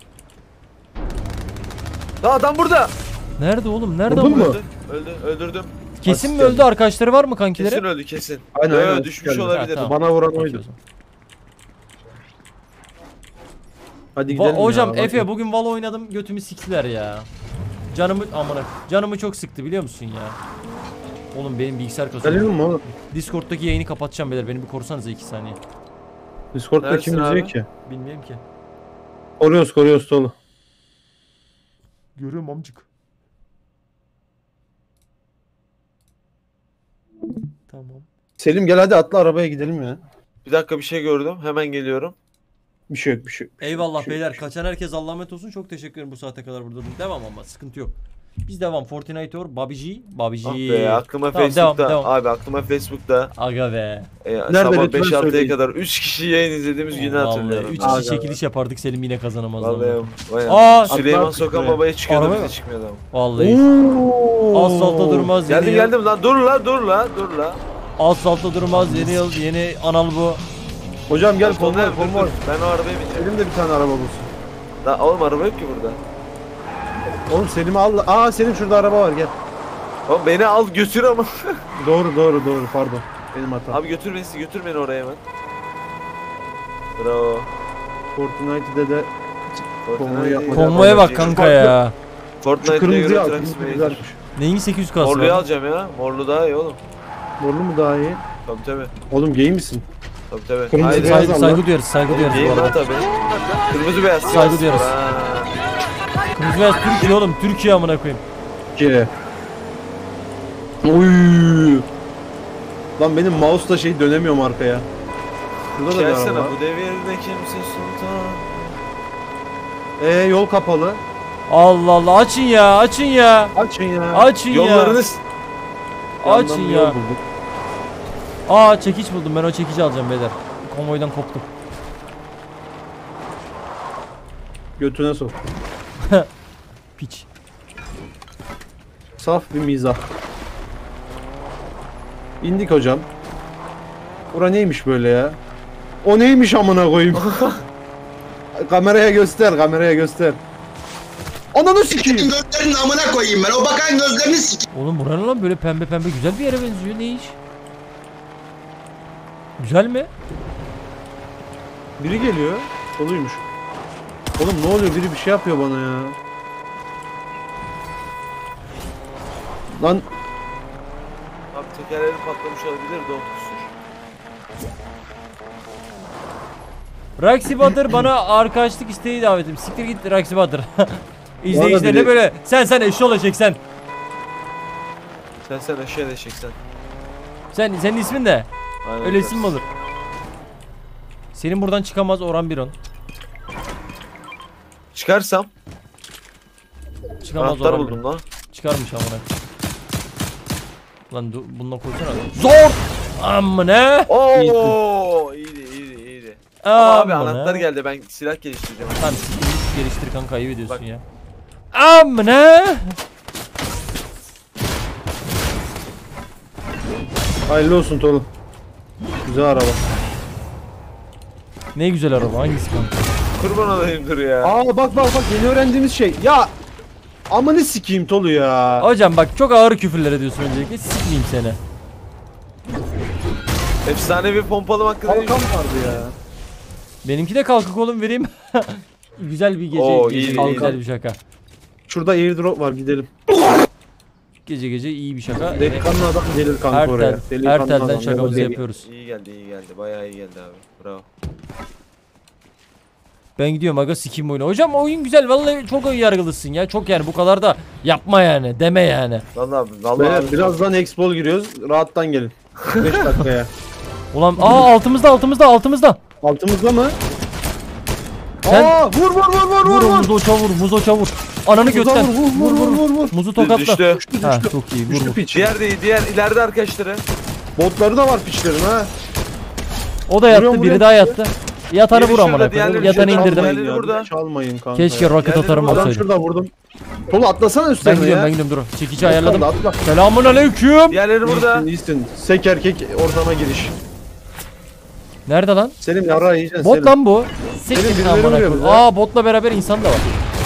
Lan adam burada. Nerede oğlum? Nerede Vurdun bu? mu? Öldü. Öldü. Öldürdüm. Kesin mi Asist öldü? Arkadaşları var mı kankileri? Kesin öldü kesin. Aynen, Yo, yo, aynen, düşmüş geldi. olabilir. Ha, tamam. Bana vuran Okey o oydu. zaman. Hadi Va- gidelim hocam ya. Efe bugün Valo oynadım götümü siktiler ya. Canımı amına canımı çok sıktı biliyor musun ya? Oğlum benim bilgisayar kasıyor. Gelelim mi oğlum? Discord'daki yayını kapatacağım beyler. Beni bir korusanıza iki saniye. Discord'da Neredesin kim izliyor abi? ki? Bilmiyorum ki. Koruyoruz koruyoruz dolu. Görüyorum amcık. Tamam. Selim gel hadi atla arabaya gidelim ya. Bir dakika bir şey gördüm. Hemen geliyorum. Bir şey yok bir şey yok. Eyvallah Şu- beyler. Kaçan herkes Allah'a emanet olsun. Çok teşekkür ederim bu saate kadar burada. Devam ama sıkıntı yok. Biz devam. Fortnite or, P U B G, P U B G. Ah be aklıma Tamam, Facebook'ta. devam, devam. Abi aklıma Facebook'ta. Aga be. E, Nerede sabah lütfen beş altıya söyleyin. kadar üç kişi yayın izlediğimiz günü hatırlıyorum. üç Aga. kişi çekiliş yapardık. Selim yine kazanamazdı. ama. Vallahi vay Aa, Süleyman atlar Sokan çıkıyor. babaya çıkıyordu Araba bize mı? çıkmıyordu ama. Vallahi. Oo. Asfaltta durmaz Geldim yeni yıl. geldim lan dur la dur la dur la. Asfaltta durmaz yeni yıl. Yeni anal bu. Hocam gel Dur, konvoy dur, konvoy. dur. Ben o arabaya bineceğim. Selim de bir tane araba bulsun. Lan oğlum araba yok ki burada. Oğlum Selim'i al. Aa Selim şurada araba var gel. Oğlum beni al götür ama. Doğru doğru doğru pardon. Benim hatam. Abi götür beni götür beni oraya hemen. Bravo. Fortnite'de de Fortnite'de yapma. Konvoya bak kanka ya. şu Fortnite'de kırmızıyı göre al. Truck Kırmızı Simulator. güzelmiş. Neyin sekiz yüz kası Morluyu var? alacağım ya. Morlu daha iyi oğlum. Morlu mu daha iyi? Tabii tabii. Oğlum gay misin? Tabii tabii. Kırmızı Haydi. beyaz Saygı, al saygı lan. duyarız, saygı duyarız bu Değil lan arada. tabii. Kırmızı beyaz. Saygı Sivas. duyarız. Ha. Kırmızı beyaz Türkiye oğlum, Türkiye amına koyayım. Ki. Oy. Lan benim mouse'la şey dönemiyorum arkaya. Şurada da bir araba Gelsene var. bu devirde kimse sultan. Ee yol kapalı. Allah Allah açın ya, açın ya. Açın ya. Açın ya. Yollarınız. Yandan Açın bir yol ya. bulduk. Aa çekiç buldum, ben o çekici alacağım beyler. Konvoydan koptum. Götüne sok. Piç. Saf bir mizah. İndik hocam. Bura neymiş böyle ya? O neymiş amına koyayım? Kameraya göster, kameraya göster. Ananı sikeyim. Gözlerinin amına koyayım ben. O bakan gözlerini sikeyim. Oğlum buranın lan böyle pembe pembe güzel bir yere benziyor, ne iş? Güzel mi? Biri geliyor. Soluymuş. Oğlum ne oluyor? Biri bir şey yapıyor bana ya. Lan Abi tekerleri patlamış olabilir de o kusur. Raksi Badır bana arkadaşlık isteği davetim. Siktir git Raksi Badır. Bana İzleyicilerine biri- böyle sen sen eşol eşek sen. Sen sen aşağıya çeksen. Sen senin ismin de. Aynen Öyle isim mi olur? Senin buradan çıkamaz Orhan Biron. Çıkarsam. Çıkamaz Anahtar Orhan buldum Biron. lan. Çıkarmış amına. Lan dur, bununla koysana. Zor! Amına! Oo, iyiydi iyiydi iyiydi. Ama abi anahtar geldi, ben silah geliştireceğim. Tamam silah geliştir kanka, ayıp ediyorsun ya. Amına! Hayırlı olsun Tolu. Güzel araba. Ne güzel araba, hangisi kanka? Kurban olayım dur ya. Aa bak bak bak, yeni öğrendiğimiz şey. Ya amını sikeyim Tolu ya. Hocam bak çok ağır küfürler ediyorsun öncelikle, sikmeyeyim seni. Efsane bir pompalım hakkında. Kalkan vardı ya. Benimki de kalkık oğlum, vereyim. Güzel bir gece, Oo, gece iyi, güzel iyi. bir şaka. Şurada airdrop var, gidelim. Gece gece iyi bir şaka. Delikanlı adam gelir kanka Her oraya. tel, Delikanlı her telden adam, şakamızı deli. yapıyoruz. İyi geldi iyi geldi, bayağı iyi geldi abi. Bravo. Ben gidiyorum aga, sikeyim oyunu. Hocam oyun güzel, vallahi çok ön yargılısın ya. Çok yani, bu kadar da yapma yani, deme yani. Vallahi vallahi Beyler, abi. birazdan Expo giriyoruz. Rahattan gelin. beş dakikaya. Ulan aa altımızda altımızda altımızda. Altımızda mı? Sen- Aa, vur vur vur vur Vur vur vur. muzo çavur, muzo çavur. Ananı götten. Vur vur vur vur vur. Muzu tokatla. Düştü. Ha çok iyi, vur Düştü vur. piç. Diğer de diğer ileride arkadaşları. Botları da var piçlerin ha. O da yattı, Vuruyorum, biri vuruyorum. daha yattı. Yatanı Diğeri vur amına şurada, koyayım. diğerleri Yatanı şurada. indirdim. Diğerleri Çalmayın burada. ya, çalmayın kanka. Keşke ya. roket Diğerleri atarım burada. Adam olsaydı. şurada vurdum. Tolu atlasana Ben üstlerine gidiyorum, ya. ben gidiyorum, dur. Çekici ayarladım. Atla, atla. Selamun aleyküm. Diğerleri burada. İyisin, iyisin. Sek erkek ortama giriş. Nerede lan? Selim yara yiyeceksin Bot Selim. lan bu. Selim, Siktir birileri amına vuruyor koyayım. bize. Aa botla beraber insan da var.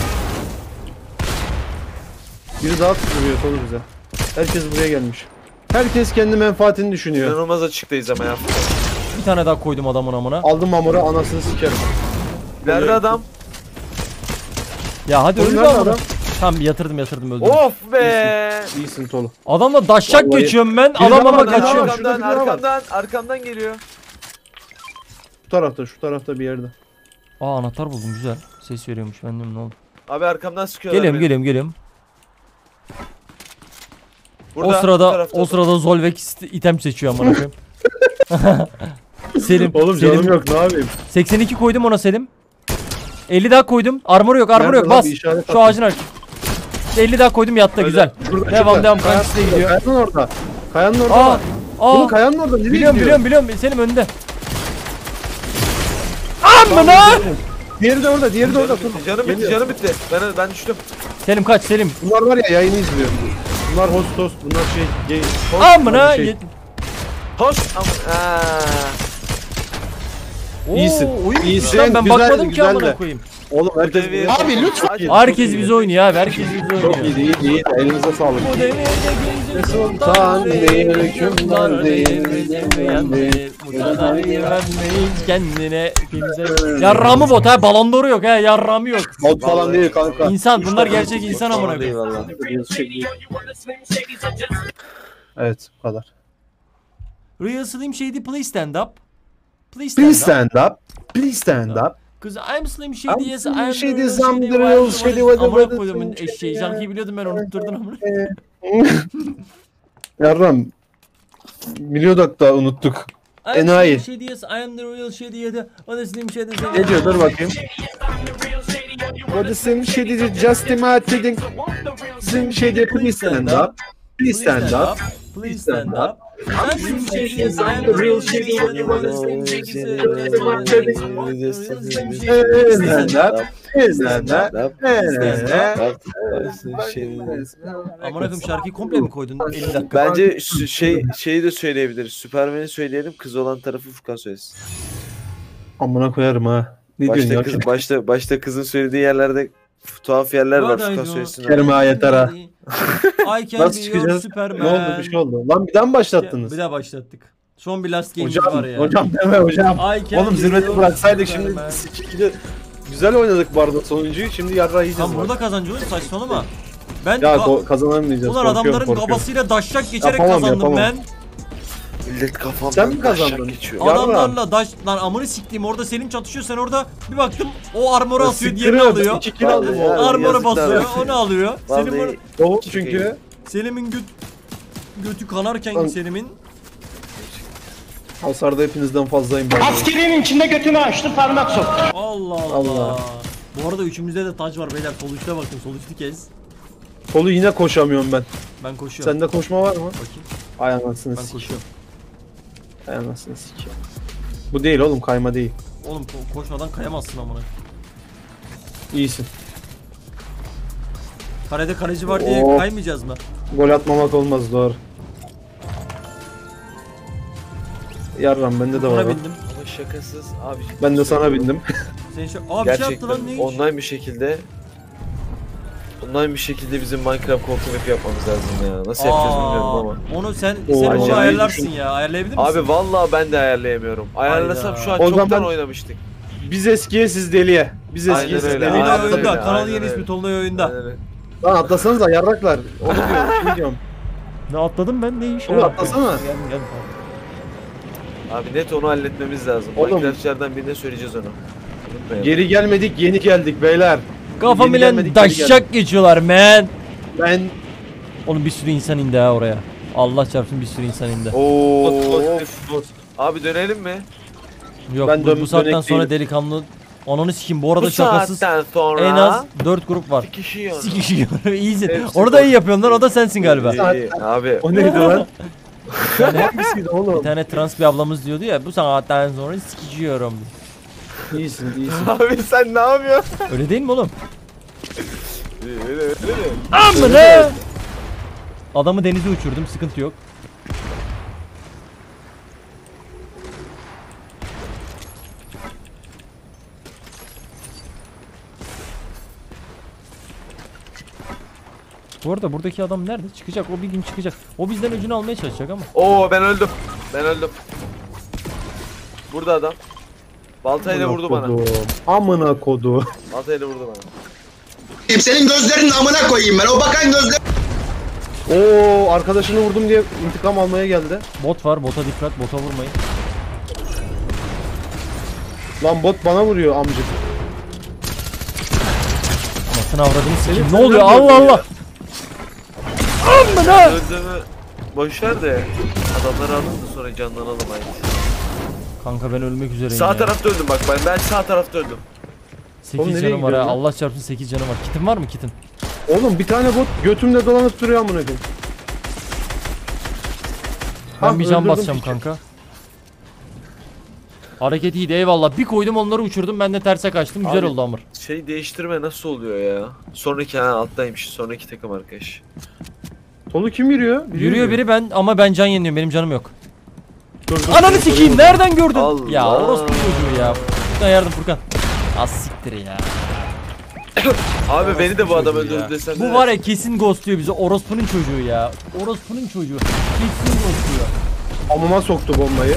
Biri daha tutuyor Tolu bize. Herkes buraya gelmiş. Herkes kendi menfaatini düşünüyor. İnanılmaz açıktayız ama ya. Bir tane daha koydum adamın amına. Aldım amura, anasını sikerim. İleride adam. Ya hadi Oğlum öldü nerede amına. adam? Tamam yatırdım yatırdım öldüm. Of be. İyisin Tolu. Adamla daşşak Vallahi- geçiyorum ben. Bir Adam daha ama var, bir daha kaçıyor. var. Arkamdan Şurada biri var. arkamdan arkamdan geliyor. Şu tarafta, şu tarafta bir yerde. Aa anahtar buldum, güzel. Ses veriyormuş, ben de ne oldu? Abi arkamdan sıkıyorlar. Geliyorum beni. geliyorum geliyorum. Burada, O bu sırada tarafta. o sırada Zolvex ist- item seçiyor amına koyayım. Selim. Oğlum Selim. canım yok, ne yapayım? seksen iki koydum ona Selim. elli daha koydum. Armor yok, armor Nerede yok. lan? Bas. Bir işaret Şu atın. ağacın arkası. elli daha koydum, yattı Öyle. güzel. Şurada, Devam şurada. devam, Kayanın kankisi de orada, gidiyor. Kayanın orada. Kayanın orada Aa. var. Aa. Oğlum kayanın orada, nereye Biliyorum gidiyor? biliyorum biliyorum. Selim önünde. Amına! Diğeri de orada, diğeri de orada. Canım bitti, canım bitti, Geliyor. canım bitti. Ben ben düştüm. Selim kaç Selim. Bunlar var ya, yayını izliyor. Bunlar host host, bunlar şey gay. host, Amına! bunlar şey. Ye- Hoş ama aa. Oo, İyisin. oyun İyisin, lan ben güzel, bakmadım ki güzel amına de. koyayım. Oğlum herkes Ödevi- Abi lütfen. Herkes bize oynuyor abi, herkes bize Çok oynuyor. iyiydi, iyiydi, iyiydi. Elinize sağlık. Bu devirde gözüm Sultan değil, hükümdar değil, bilinmeyen değil. Bu kadar güvenmeyin kendine kimse. Yarramı bot ha, balon doğru yok ha, yarramı yok. Bot falan değil kanka. İnsan, bunlar gerçek insan amına koyayım. Eyvallah. Evet, bu kadar. Real Slim Shady, please stand up. Please Please stand up. stand up. Please stand up. Cause I'm Slim Shady, I'm yes Slim I'm the Shady, real I'm Shady, the why real you Shady, wanna- what- Amına what- koyduğumun what- eşeği, şarkıyı biliyordum ben, unutturdun amına. Yarram. Biliyorduk da unuttuk. I'm Enayi. Slim Shady, yes I am the real Shady, yes o da Slim Shady. Ne diyor, dur bakayım. What is Slim Shady, just imitating. Slim Shady, please stand up. Please stand up. Please stand up. I'm Slim Shady, yes I am the real Shady, what you wanna Slim Shady, yes I am the real Slim Shady. Stand up. Stand up. Amına koyayım, şarkıyı komple mi koydun elli dakika? Bence şu şey şeyi de söyleyebiliriz. Süpermen'i söyleyelim, kız olan tarafı Furkan söylesin. Amına koyarım ha. Ne Başta diyorsun kız, ya? başta başta kızın söylediği yerlerde tuhaf yerler var, Furkan söylesin. Kerim ha, yeter ha. I can Nasıl be your çıkacağız? Superman. Ne oldu, bir şey oldu. Lan bir daha mı başlattınız? Bir daha başlattık. Son bir last game'imiz Hocam, var ya. hocam deme hocam. I can Oğlum be zirveti your bıraksaydık şimdi Superman. sikili. Güzel oynadık bu arada sonuncuyu, şimdi yarrağı yiyeceğiz. Tam bak. burada kazancı olur, saçmalama. Ben Ya ka- go- kazanamayacağız. Ulan korkuyorum, adamların korkuyorum. babasıyla daşşak geçerek Yapamam, kazandım yapamam. ben. Millet kafamdan Sen mi taşak kazandın? geçiyor. Yarra. Adamlarla daş lan amını siktiğim, orada Selim çatışıyor, sen orada bir baktım o armoru Ya atıyor, siktir diğerini et, alıyor. iki kill aldım Vallahi oğlum. Armoru yazıklar basıyor, olsun. onu alıyor. Selim Vallahi Doğu çünkü. Selim'in göt götü kanarken Lan- Selim'in Hasarda hepinizden fazlayım ben. Askerinin içinde götünü açtı parmak soktu. Allah Allah. Allah. Bu arada üçümüzde de taç var beyler. Sol üstte bakın, sol üstü kez. Kolu yine koşamıyorum ben. Ben koşuyorum. Sende koşma var mı? Bakayım. Ay anasını Ben sikeyim. koşuyorum. Ay anasını sikeyim. Bu değil oğlum, kayma değil. Oğlum ko- koşmadan kayamazsın amına. İyisin. Kalede kaleci var diye Oo. kaymayacağız mı? Gol atmamak olmaz, doğru. Yarram bende de var. Buna bak. bindim. Ama şakasız abi. Ben de sana bindim. Senin şu... Aa bir şey Gerçekten yaptı lan ne iş? online bir şekilde online bir şekilde bizim Minecraft korku map yapmamız lazım ya. Nasıl yapacağız bilmiyorum ama. Onu sen Oo, sen onu acayip ayarlarsın düşün. ya. Ayarlayabilir misin? Abi vallahi ben de ayarlayamıyorum. Ayarlasam şu an O çoktan zaman- oynamıştık. Biz eskiye, siz deliye. Biz Aynen eskiye, siz öyle, deliye. Tolunay aynen oyunda. öyle, Kanalın aynen yeni ismi öyle. Tolunay oyunda. Aynen öyle. Lan atlasanıza yarraklar. Onu diyorum. Ne diyorum? Ne atladım ben ne iş Oğlum ya? atlasana. Gel gel. Abi net onu halletmemiz lazım. Oğlum. Minecraftçılardan birine söyleyeceğiz onu. Unutmayalım. Geri gelmedik, yeni geldik beyler. Kafam Yeni ile gelmedik, geri geldik. daşşak geçiyorlar man. Ben Oğlum bir sürü insan indi ha oraya. Allah çarpsın bir sürü insan indi. Oo. Bot, bot. Abi dönelim mi? Yok Ben bu, dön- bu saatten dönek sonra değilim. delikanlı Ananı sikim bu arada Bu şakasız saatten sonra en az dört grup var. sikişiyor. Sikişiyor. İyisin. Hepsi Orada iyi yapıyorsun lan o da sensin galiba. İyi, iyi. Abi O neydi lan? Hangisiydi oğlum? Bir tane trans bir ablamız diyordu ya bu saatten sonra sikişiyorum. İyisin, iyisin. abi sen ne yapıyorsun? Öyle değil mi oğlum? Öyle öyle öyle. Amına! Adamı denize uçurdum sıkıntı yok. Bu arada buradaki adam nerede? Çıkacak. O bir gün çıkacak. O bizden öcünü almaya çalışacak ama. Oo ben öldüm. Ben öldüm. Burada adam. Baltayla vurdu bana. Kodum. Amına kodu. Baltayla vurdu bana. Senin gözlerinin amına koyayım ben. O bakan gözler. Oo, arkadaşını vurdum diye intikam almaya geldi. Bot var. Bota dikkat. Bota vurmayın. Lan bot bana vuruyor amcık. Anasını avradını sikeyim. Ne Senin oluyor? senden Allah gördüm Allah. Amına! Öldüğümü boşver de adamları alın da sonra canlanalım aynı. Kanka ben ölmek üzereyim Sağ ya. tarafta öldüm bak ben. Ben sağ tarafta öldüm. Oğlum sekiz nereye canım var ha. gidiyorsun lan? Allah çarpsın sekiz canım var. Kitin var mı kitin? Oğlum bir tane bot götümde dolanıp duruyor amına koyayım. Ben Ha, bir can öldürdüm basacağım piçi. kanka. Hareket iyiydi eyvallah. Bir koydum onları uçurdum ben de terse kaçtım. Güzel Abi, oldu Amr. Şey değiştirme nasıl oluyor ya? Sonraki ha alttaymış. Sonraki takım arkadaş. Tolu kim yürüyor? Biri Yürüyor biri ben ama ben can yeniliyorum. Benim canım yok. Dur, dur, Ananı dur, sikeyim dur. nereden gördün? Allah. Ya orospu çocuğu ya. Furkan yardım Furkan. Az siktir ya. Abi beni de bu adam Çocuğu ya. öldürdü desem. Bu var ya kesin ghostluyor bizi. Orospunun çocuğu ya. Orospunun çocuğu. Kesin ghostluyor. Amıma soktu bombayı.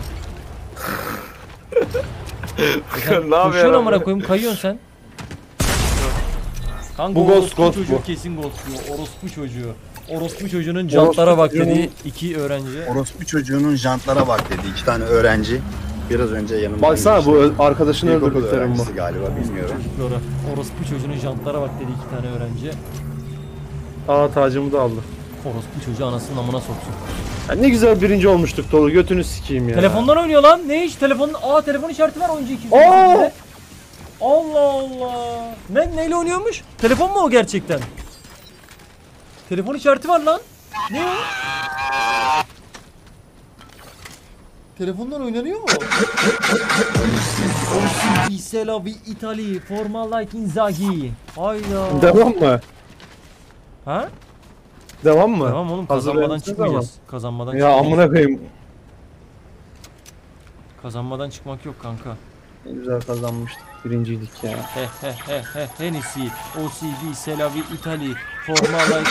Furkan ne Koşuyorsun yapıyorsun? amına koyayım kayıyorsun sen. Kanka Bu bu ghost, orospu ghost çocuğu bu. kesin ghostluyor. Orospu çocuğu. Orospu çocuğunun jantlara bak dediği iki öğrenci. Orospu çocuğunun jantlara bak dedi iki tane öğrenci. Biraz önce yanımdan Baksana geçti. bu ö- arkadaşını İlkokul öldürdüklerim bu. öğrencisi galiba bilmiyorum. Doğru. Orospu çocuğunun jantlara bak dedi iki tane öğrenci. Aa tacımı da aldı. Orospu çocuğu anasının amına soksun. Ya ne güzel birinci olmuştuk Tolu, götünü sikeyim ya. Telefondan oynuyor lan. Ne iş? Telefonun Aa telefon işareti var oyuncu iki. Aa! Allah Allah. Ne neyle oynuyormuş? Telefon mu o gerçekten? Telefon işareti var lan. Ne o? Telefondan oynanıyor mu? Selavi Italy, forma like Inzaghi. Hayda. Devam mı? Ha? Devam mı? Tamam oğlum Hazır kazanmadan vermişsiniz çıkmayacağız. Kazanmadan Ya çıkmayacağız. amına koyayım. Kazanmadan çıkmak yok kanka. Ne güzel kazanmıştık. Birinciydik ya. He he he he Hennessy, O C B, Selavi Italy, forma like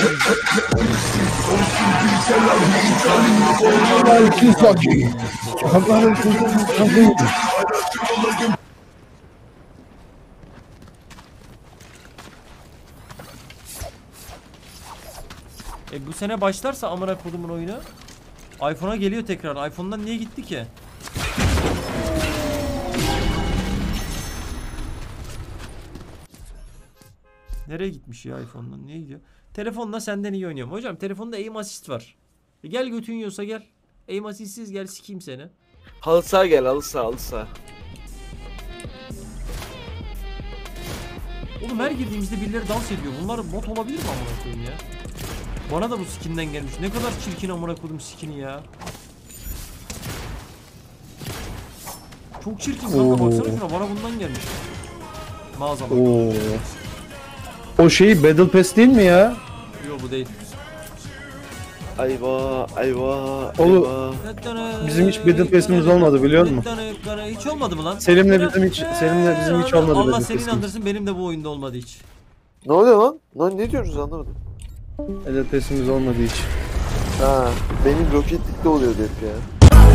E bu sene başlarsa amına kodumun oyunu iPhone'a geliyor tekrar. iPhone'dan niye gitti ki? Nereye gitmiş ya iPhone'dan? Niye gidiyor? Telefonla senden iyi oynuyorum. Hocam telefonda aim assist var. E gel götün yiyorsa gel. Aim assistsiz gel sikeyim seni. Halı saha gel halı saha halı saha. Oğlum her girdiğimizde birileri dans ediyor. Bunlar bot olabilir mi amına koyayım ya? Bana da bu skinden gelmiş. Ne kadar çirkin amına koydum skini ya. Çok çirkin kanka, Oo. baksana şuna, bana bundan gelmiş. Mağazama. Oo. O şey Battle Pass değil mi ya? Yok bu değil. Ayva, ayva, Oğlum, ayva. bizim hiç Battle Pass'imiz olmadı biliyor musun? Hiç olmadı mı lan? Selim'le bizim hiç Selim'le bizim hiç olmadı Allah Battle seni Pass'imiz. inandırsın, benim de bu oyunda olmadı hiç. Ne oluyor lan? Lan ne diyorsunuz anlamadım. Battle Pass'imiz olmadı hiç. Ha, benim roketlikte oluyordu hep ya.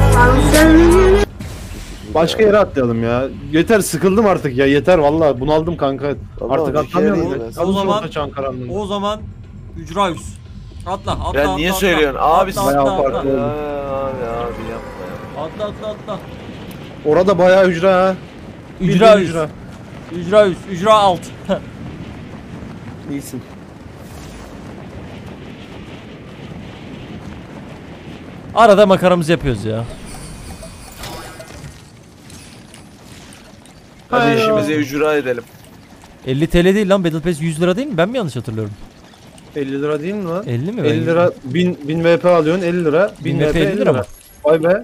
Başka yere atlayalım ya. Yeter, sıkıldım artık ya. Yeter vallahi bunaldım kanka. Vallahi Artık bir atlamıyorum. kere ya. değil O zaman- Orta Çağın karanlığında. O zaman Ücra üst. Atla atla Ya atla. niye atla. söylüyorsun? Atla, Abi atla, bayağı atla, farklı atla. Ya oldu. abi abi yapma ya. Atla atla atla. Orada bayağı ücra ha. Ücra Bildiğin üst. Ücra üst. Ücra alt. İyisin. Arada makaramızı yapıyoruz ya. Hadi Hay işimize ya. ücra edelim. elli T L değil lan, Battle Pass yüz lira değil mi? Ben mi yanlış hatırlıyorum? elli lira değil mi lan? elli mi? elli lira bin, bin V P alıyorsun elli lira. bin bin V P elli lira mı? Vay be.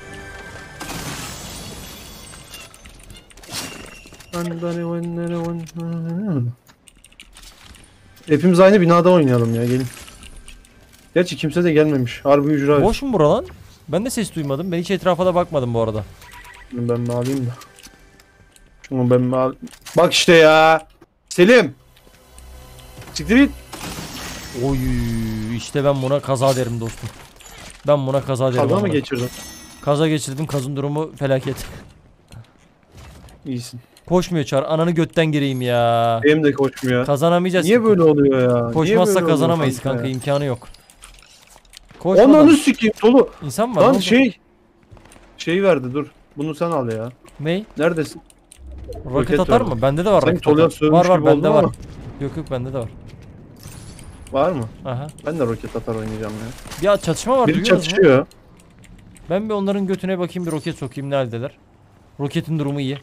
Hepimiz aynı binada oynayalım ya, gelin. Gerçi kimse de gelmemiş. Harbi ücra. Boş mu bura lan? Ben de ses duymadım. Ben hiç etrafa da bakmadım bu arada. Şunu ben mi alayım da. Şunu ben mi al... Bak işte ya. Selim. Siktir git. Oy işte ben buna kaza derim dostum. Ben buna kaza derim. Kaza mı amına. geçirdin? Kaza geçirdim. Kazın durumu felaket. İyisin. Koşmuyor Çar. Ananı götten gireyim ya. Benim de koşmuyor. Kazanamayacağız. Niye ki. böyle oluyor ya? Niye Koşmazsa böyle oluyor kazanamayız kanka, ya? imkanı yok. Koşmadan. Ananı sikeyim Tolu. İnsan var. Lan ne oldu? şey. Şey verdi dur. Bunu sen al ya. Ney? Neredesin? Roket, Roket atar verdi. mı? Bende de var Sanki roket Tolu'ya atar. sövmüş Var var gibi bende oldum var. ama. Yok yok bende de var. Var mı? Aha. Ben de roket atar oynayacağım ya. Ya çatışma var, Biri duyuyorsunuz mu? çatışıyor. Ben bir onların götüne bakayım, bir roket sokayım, ne haldeler. Roketin durumu iyi.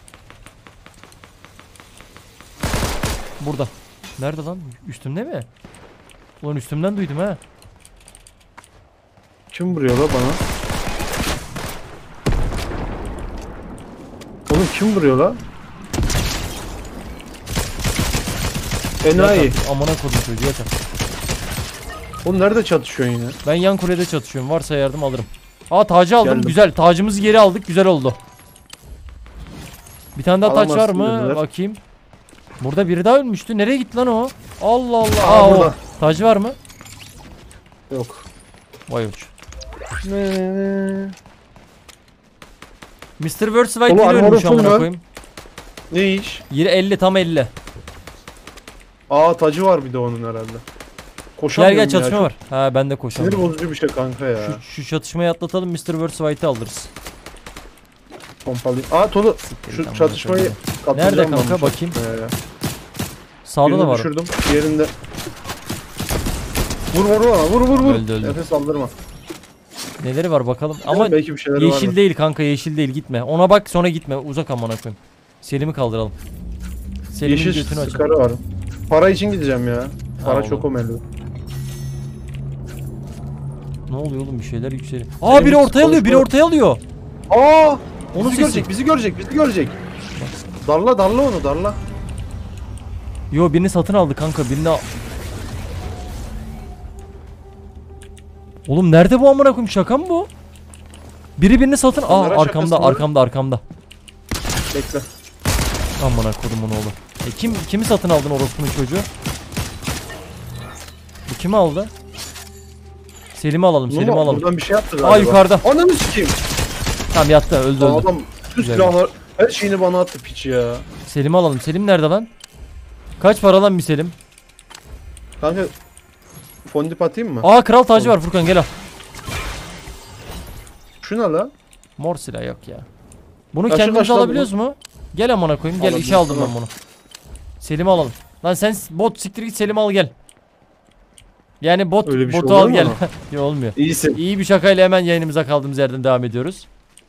Burada. Nerede lan? Üstümde mi? Ulan üstümden duydum ha. Kim vuruyor la bana? Oğlum kim vuruyor la? Enayi. Yatar, amına kodum çocuğu yatar. Oğlum nerede çatışıyorsun yine? Ben yan kulede çatışıyorum. Varsa yardım alırım. Aa tacı aldım. Geldim. Güzel. Tacımızı geri aldık. Güzel oldu. Bir tane daha taç var Alamazsın mı? dediler. Bakayım. Burada biri daha ölmüştü. Nereye gitti lan o? Allah Allah. Aa, Aa, o. burada. Tacı var mı? Yok. Vay uç. mister Wordswide Oğlum, yine armoru ölmüş full amına mü? koyayım. Ne iş? Yine elli, tam elli. Aa tacı var bir de onun herhalde. Gel Koşamıyorum gel ya, çatışma çok var. Ha ben de Sinir koşamıyorum. bozucu bir şey kanka ya. Şu, şu çatışmayı atlatalım, mister Wordswide'ı alırız. Pompalıyım. Aa Tolu şu Tamam, çatışmayı tamam. Nerede katlayacağım kanka? ben bu Bakayım. çatışmaya ya. Sağda Birini da var. düşürdüm. Diğerinde. Vur vur vur vur vur vur. Öldü, öldü. Nefes aldırma. Neleri var bakalım. Ama belki bir şeyleri yeşil vardır. değil kanka, yeşil değil, gitme. Ona bak sonra gitme. Uzak amına koyayım. Selim'i kaldıralım. Selim'in Yeşil götünü açalım. sıkarı var. Para için gideceğim ya. Para Allah. çok önemli. Ne oluyor oğlum, bir şeyler yükseliyor. Aa biri ortaya alıyor, biri ortaya alıyor. Aa! Onun Bizi sesi. görecek, bizi görecek, bizi görecek. Darla, darla onu, darla. Yo birini satın aldı kanka, birini al- Oğlum nerede bu amına koyayım, şaka mı bu? Biri birini satın. Aa Kamera arkamda, şakası mı? arkamda, arkamda. Bekle. Amına kodumun oğlu. E kim kimi satın aldın orospunun çocuğu? Bu kimi aldı? Selim'i alalım, Bunu Selim'i mu? alalım. Buradan bir şey yaptı galiba. Aa yukarıda. Ananı sikeyim. Tamam yattı, öldü öldü. Adam tüm Güzel. silahlar, her şeyini bana attı piç ya. Selim'i alalım. Selim nerede lan? Kaç para lan bir Selim? Kanka fondip atayım mı? Aa kral tacı var Furkan, gel al. Şu ne la? Mor silah yok ya. Bunu Kaçı kendimiz kaç lan alabiliyoruz mu? Gel amına koyayım, gel, işe Alabiliriz, aldım ben bunu. Selim'i alalım. Lan sen bot siktir git, Selim'i al gel. Yani bot Öyle bir şey botu olur al mu gel. ama? Yok olmuyor. İyisin. İyi bir şakayla hemen yayınımıza kaldığımız yerden devam ediyoruz.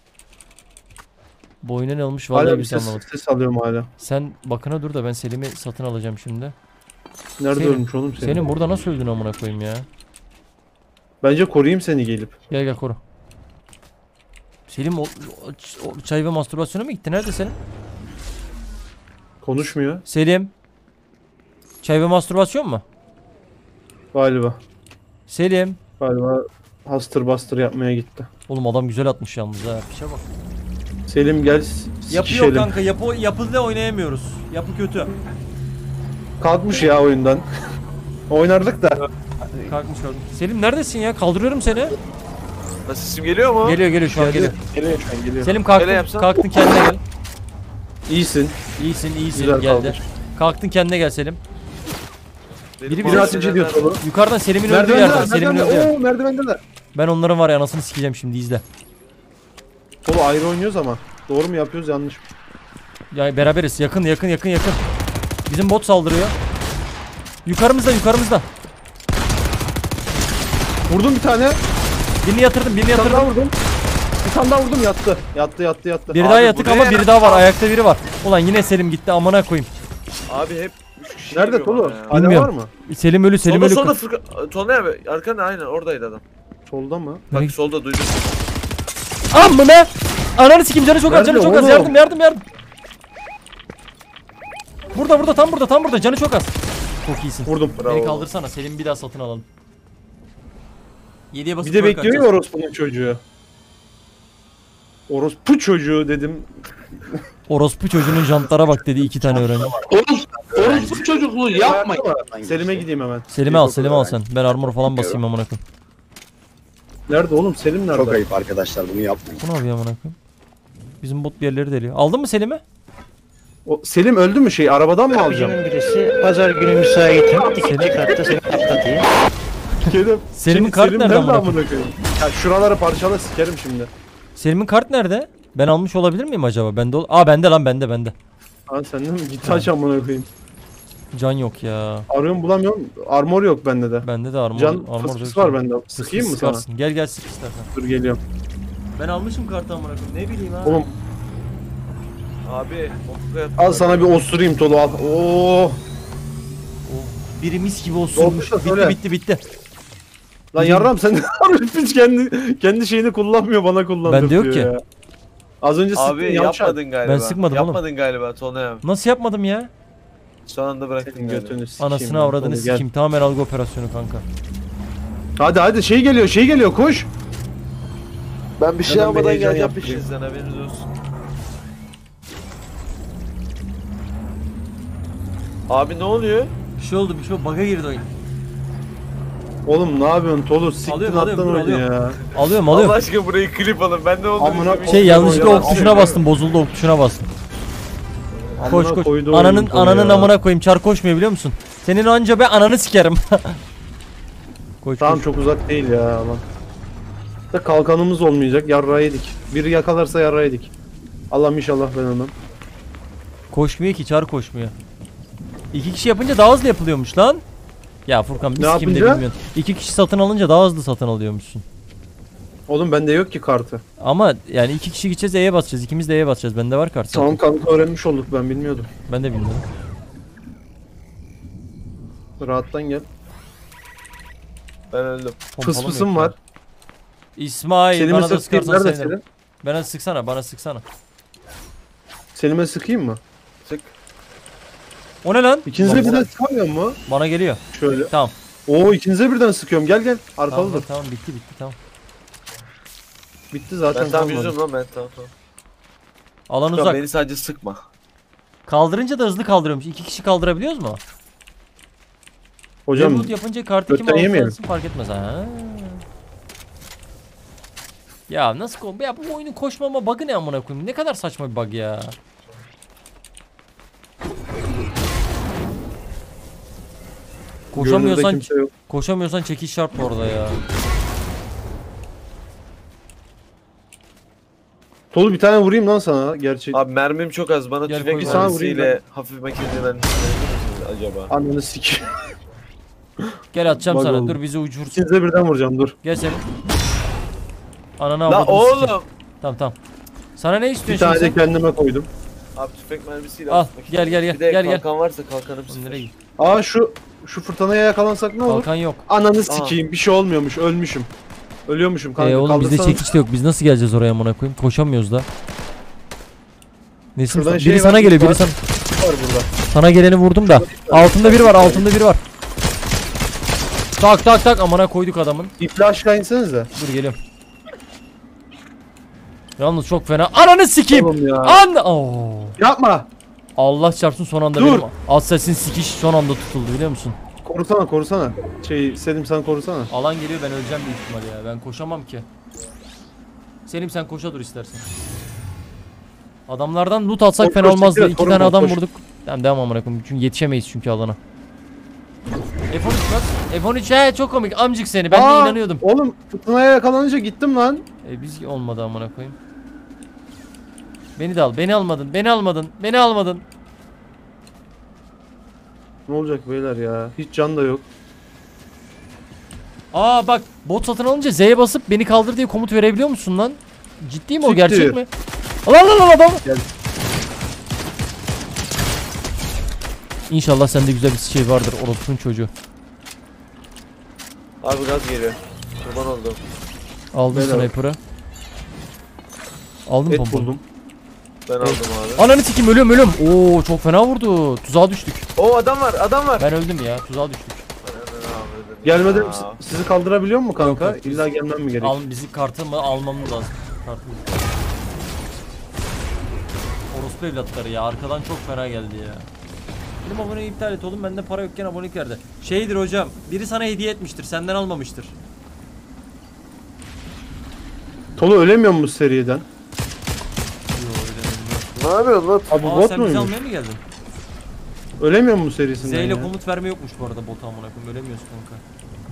Boyuna ne olmuş vallahi Hala bir biz ses, anlamadık. ses alıyorum hala. Sen bakına dur da ben Selim'i satın alacağım şimdi. Nerede Selim, ölmüş oğlum senin? Senin burada nasıl öldün amına koyayım ya? Bence koruyayım seni gelip. Gel gel koru. Selim o, o, o çay ve mastürbasyona mı gitti? Nerede Selim? Konuşmuyor. Selim. Çay ve mastürbasyon mu? Galiba. Selim. Galiba hastır bastır yapmaya gitti. Oğlum adam güzel atmış yalnız ha. Pişe bak. Selim gel Yapıyor sikişelim. kanka. Yapı, yapıyla oynayamıyoruz. Yapı kötü. Kalkmış ya oyundan. Oynardık da. Kalkmış kalkmış. Selim neredesin ya? Kaldırıyorum seni. Sesim geliyor mu? Geliyor geliyor şu an geliyor. Geliyor şu an geliyor. Selim kalktın. Öyle yapsam. Kalktın kendine gel. İyisin. İyisin iyisin Güzel geldi. kaldır. Kalktın kendine gel Selim. Biri Bir ateş ediyor Tolu. Yukarıdan Selim'in öldüğü yerden. Selim'in öldüğü yer. Ooo merdivendeler. Ben onların var ya anasını sikeceğim şimdi izle. Tolu ayrı oynuyoruz ama. Doğru mu yapıyoruz yanlış mı? Ya beraberiz. Yakın yakın yakın yakın. Bizim bot saldırıyor. Yukarımızda yukarımızda. Vurdum bir tane. Birini yatırdım birini Bir tane daha yatırdım. vurdum. Bir tane daha vurdum yattı. Yattı yattı yattı. Biri Abi daha bu yatık ne ama ya? biri daha var. Ayakta biri var. Ulan yine Selim gitti amına koyayım. Abi hep üç kişi Nerede geliyor Tolu? bana ya. Hala var Bilmiyorum. mı? Selim ölü Selim Solda ölü. solda Furkan. Tolunay abi arkanda aynen oradaydı adam. Solda mı? Bak Nereye- solda duydum. Amına! Ananı sikeyim canı çok az Nerede canı çok az oğlum? yardım yardım yardım. Burada burada tam burada tam burada canı çok az. Çok iyisin. Vurdum. Beni kaldırsana Selim bir daha satın alalım. yediye basıp Bir de bırak bekliyor ya atacağız. orospunun çocuğu. Orospu çocuğu dedim. Orospu çocuğunun jantlara bak dedi iki tane öğrenci. Orospu çocukluğu yapma. Selim'e gideyim hemen. Selim'i al Selim'i al sen. Ben armor falan basayım amına koyayım. Nerede oğlum? Selim nerede? Çok ayıp arkadaşlar, bunu yapmayın. Bu ne yapıyor amına koyayım? Bizim bot bir yerleri deliyor. Aldın mı Selim'i? O, Selim öldü mü şey? Arabadan mı alacağım? Birisi pazar günü müsaitim. İkinci katta seni patlatayım. Kedim. Selim'in kart Selim nerede amına amına koyayım? Ya şuraları parçala sikerim şimdi. Selim'in kart nerede? Ben almış olabilir miyim acaba? Bende ol Aa bende lan bende bende. Lan sende mi? Git aç amına koyayım. Can yok ya. Arıyorum bulamıyorum. Armor yok bende de. Bende de armor Can armor fıs fıs yok. var bende. Fıs Sıkayım fıs mı sana? sıkarsın. Gel gel sık istersen. Dur geliyorum. Ben almışım kartı amına koyayım. Ne bileyim ha. Oğlum Abi al sana bir osurayım Tolu al. Oo. Biri mis gibi osurmuş. Dolmuşa Bitti söyle. bitti bitti. Lan yarram sen hiç kendi kendi şeyini kullanmıyor bana kullandırıyor. Bende yok ki. ya. Az önce sıktın Abi yavşak. yapmadın galiba. Ben sıkmadım oğlum. Yapmadın galiba Tolunay abi. Nasıl yapmadım ya? Son anda bıraktın Senin galiba. götünü sikeyim Anasını ben. avradını Tolu, gel. sikeyim. Tamamen algı operasyonu kanka. Hadi hadi şey geliyor şey geliyor koş. Ben bir şey Hemen bir almadan heyecan geleceğim yaptırayım. peşinizden haberiniz olsun. Abi ne oluyor? Bir şey oldu bir şey oldu. Bug'a girdi oyun. Oğlum ne yapıyorsun Tolu siktin Alıyorum, attan alıyorum, oyunu alıyorum. ya. Alıyorum Allah alıyorum. aşkına burayı klip alın. Ben ne olduğunu Amına bilmiyorum. Şey yanlışlıkla Yalan ok tuşuna söylüyor. bastım. Bozuldu ok tuşuna bastım. Koş Amına koş. koydu Ananın oyunu Tolu ananın ya. amına koyayım. Çar koşmuyor biliyor musun? Senin anca be ananı sikerim. Koş Tamam koş. çok uzak değil ya lan. Da kalkanımız olmayacak yarrağı yedik. Biri yakalarsa yarrağı yedik. Allah'ım inşallah ben onu. Koşmuyor ki çar koşmuyor. İki kişi yapınca daha hızlı yapılıyormuş lan. Ya Furkan biz Ne kim de yapınca? bilmiyorsun. İki kişi satın alınca daha hızlı satın alıyormuşsun. Oğlum bende yok ki kartı. Ama yani iki kişi gideceğiz E'ye basacağız. İkimiz de E'ye basacağız. Bende var kart. Tamam zaten. kanka öğrenmiş olduk ben bilmiyordum. Ben de bilmiyorum. Rahattan gel. Ben öldüm. Fıs Pompalı mı fısım yok var. ya? İsmail Selim'e bana da sıkayım. sıkarsan Nerede sevinirim. Selim? Bana sıksana bana sıksana. Selim'e sıkayım mı? Sık. O ne lan? İkinize Bak, birden sıkamıyor mu? Bana geliyor. Şöyle. Tamam. Oo ikinize birden sıkıyorum. Gel gel. Tamam, Arkalıdır. tamam bitti bitti tamam. Bitti zaten Ben tam kalmadı. yüzüm lan ben tamam tamam. Alan Furkan, uzak. beni sadece sıkma. Kaldırınca da hızlı kaldırıyormuş. İki kişi kaldırabiliyoruz mu? Hocam Reboot yapınca kartı kim götten yemeyelim. alırsa fark etmez ha. Ya nasıl ko ya bu oyunun koşmama bug'ı ne amına koyayım? Ne kadar saçma bir bug ya. Koşamıyorsan Görünürde kimse yok. koşamıyorsan çekiş şart bu arada ya. Tolu bir tane vurayım lan sana gerçek. Abi mermim çok az. Bana Gel tüfek koy bana. mermisiyle hafif makine mermisi acaba? Ananı sik. Gel atacağım Bug sana. oldu. Dur bizi uçursun. İkinize birden vuracağım dur. Gel sen. Ananı La avradını sikeyim. oğlum. Tamam tamam. Sana ne Bir istiyorsun tane şimdi de sen? kendime koydum. Abi tüfek mermisiyle Al, hafif makine. gel, gel, gel, Bir de gel, gel. kalkan varsa kalkanım Oğlum nereye sıfır. gidiyorsun? Aa şu şu fırtınaya yakalansak ne olur? Kalkan yok. Ananı sikeyim, bir şey olmuyormuş, ölmüşüm. Ölüyormuşum kanka. Ee oğlum bizde kaldırsana. çekiç de yok. Biz nasıl geleceğiz oraya amına koyayım? Koşamıyoruz da. Nesin? Şuradan Biri şey sana var, geliyor, biri var. sana. Var burada. Sana geleni vurdum da. Altında biri var, altında biri var. Tak tak tak amına koyduk adamın. İple aşağı insenize. Dur geliyorum. Yalnız çok fena. Ananı sikeyim. Oğlum ya. An. Oo. Yapma. Allah çarpsın son anda Dur. benim Assassin sikiş son anda tutuldu biliyor musun? Korusana, korusana. Şey, Selim sen korusana. Alan geliyor, ben öleceğim büyük ihtimal ya. Ben koşamam ki. Selim sen koşa dur istersen. Adamlardan loot alsak Koş, fena koş, olmazdı. dikkat, İki koruma, tane adam koş. vurduk. Tamam devam amına koyayım. Çünkü yetişemeyiz çünkü alana. F on üç bak. F on üç he çok komik. Amcık seni. Ben Aa, de inanıyordum. Oğlum fırtınaya yakalanınca gittim lan. E biz olmadı amına koyayım. Beni de al. Beni almadın. Beni almadın. Beni almadın. Ne olacak beyler ya? Hiç can da yok. Aa bak bot satın alınca Z'ye basıp beni kaldır diye komut verebiliyor musun lan? Ciddi mi o, Siktir. gerçek mi? Lan lan lan adam. Gel. İnşallah sende güzel bir şey vardır orospunun çocuğu. Abi gaz geliyor. Kurban oldum. Aldım Beyler. sniper'ı. Aldım Et pompalı. buldum. Ben aldım abi. Ananı sikeyim, ölüyorum ölüyorum. Oo çok fena vurdu. Tuzağa düştük. O adam var, adam var. Ben öldüm ya, tuzağa düştük. Gelmeden Aa. si- sizi kaldırabiliyor mu kanka? Yok, yok, biz- İlla gelmem mi gerek? Al bizi kartı mı almamız lazım. Kartımız. Orospu evlatları ya, arkadan çok fena geldi ya. Benim aboneyi iptal et oğlum, bende para yokken abonelik verdi. Şeydir hocam, biri sana hediye etmiştir, senden almamıştır. Tolu ölemiyor mu bu seriden? Ne yapıyorsun lan? Abi Aa bot sen bizi muymuş? almaya mı geldin? Ölemiyor mu bu serisinden Z ile ya? komut verme yokmuş bu arada bota amına koyayım, ölemiyorsun kanka.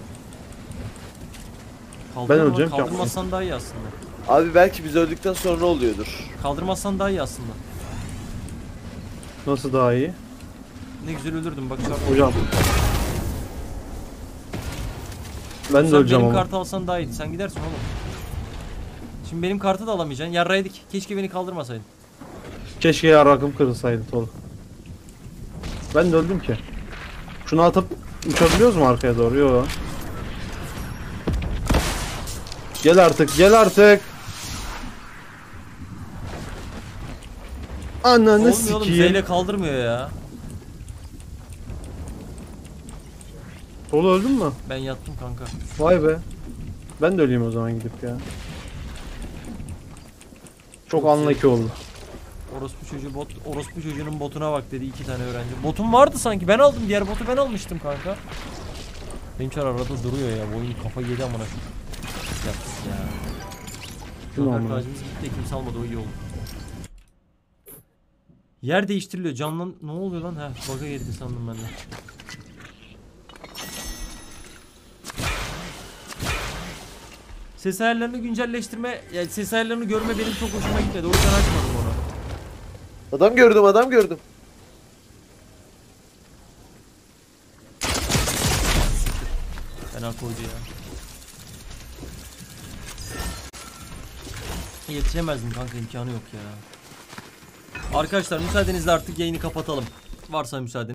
Ben Kaldırma, öleceğim ki ama. Kaldırmazsan daha iyi aslında. Abi belki biz öldükten sonra oluyordur. Kaldırmazsan daha iyi aslında. Nasıl daha iyi? Ne güzel ölürdüm bak çarpma. Hocam. Ben de Sen öleceğim benim ama. kartı alsan daha iyiydi. Sen gidersin oğlum. Şimdi benim kartı da alamayacaksın. Yarraydık. Keşke beni kaldırmasaydın. Keşke ya rakım kırılsaydı Tolu. Ben de öldüm ki. Şunu atıp uçabiliyoruz mu arkaya doğru? Yo. Gel artık, gel artık. Ananı Olmuyor oğlum. Z sikeyim. ile kaldırmıyor ya. Tolu öldün mü? Ben yattım kanka. Vay be. Ben de öleyim o zaman gidip ya. Çok unlucky oldu. Orospu çocuğu bot, orospu çocuğunun botuna bak dedi iki tane öğrenci. Botum vardı sanki. Ben aldım. Diğer botu ben almıştım kanka. Benim çar arada duruyor ya. Bu oyun kafa yedi amına. Yaptık ya. Tamam. Zafer kağıcımız gitti. Kimse almadı. O iyi oldu. Yer değiştiriliyor. Canlan... Ne oluyor lan? Heh. Bug'a girdi sandım ben de. Ses ayarlarını güncelleştirme, yani ses ayarlarını görme benim çok hoşuma gitmedi. O yüzden açmadım onu. Adam gördüm, adam gördüm. Fena koydu ya. Yetişemezdim kanka, imkanı yok ya. Arkadaşlar müsaadenizle artık yayını kapatalım. Varsa müsaade.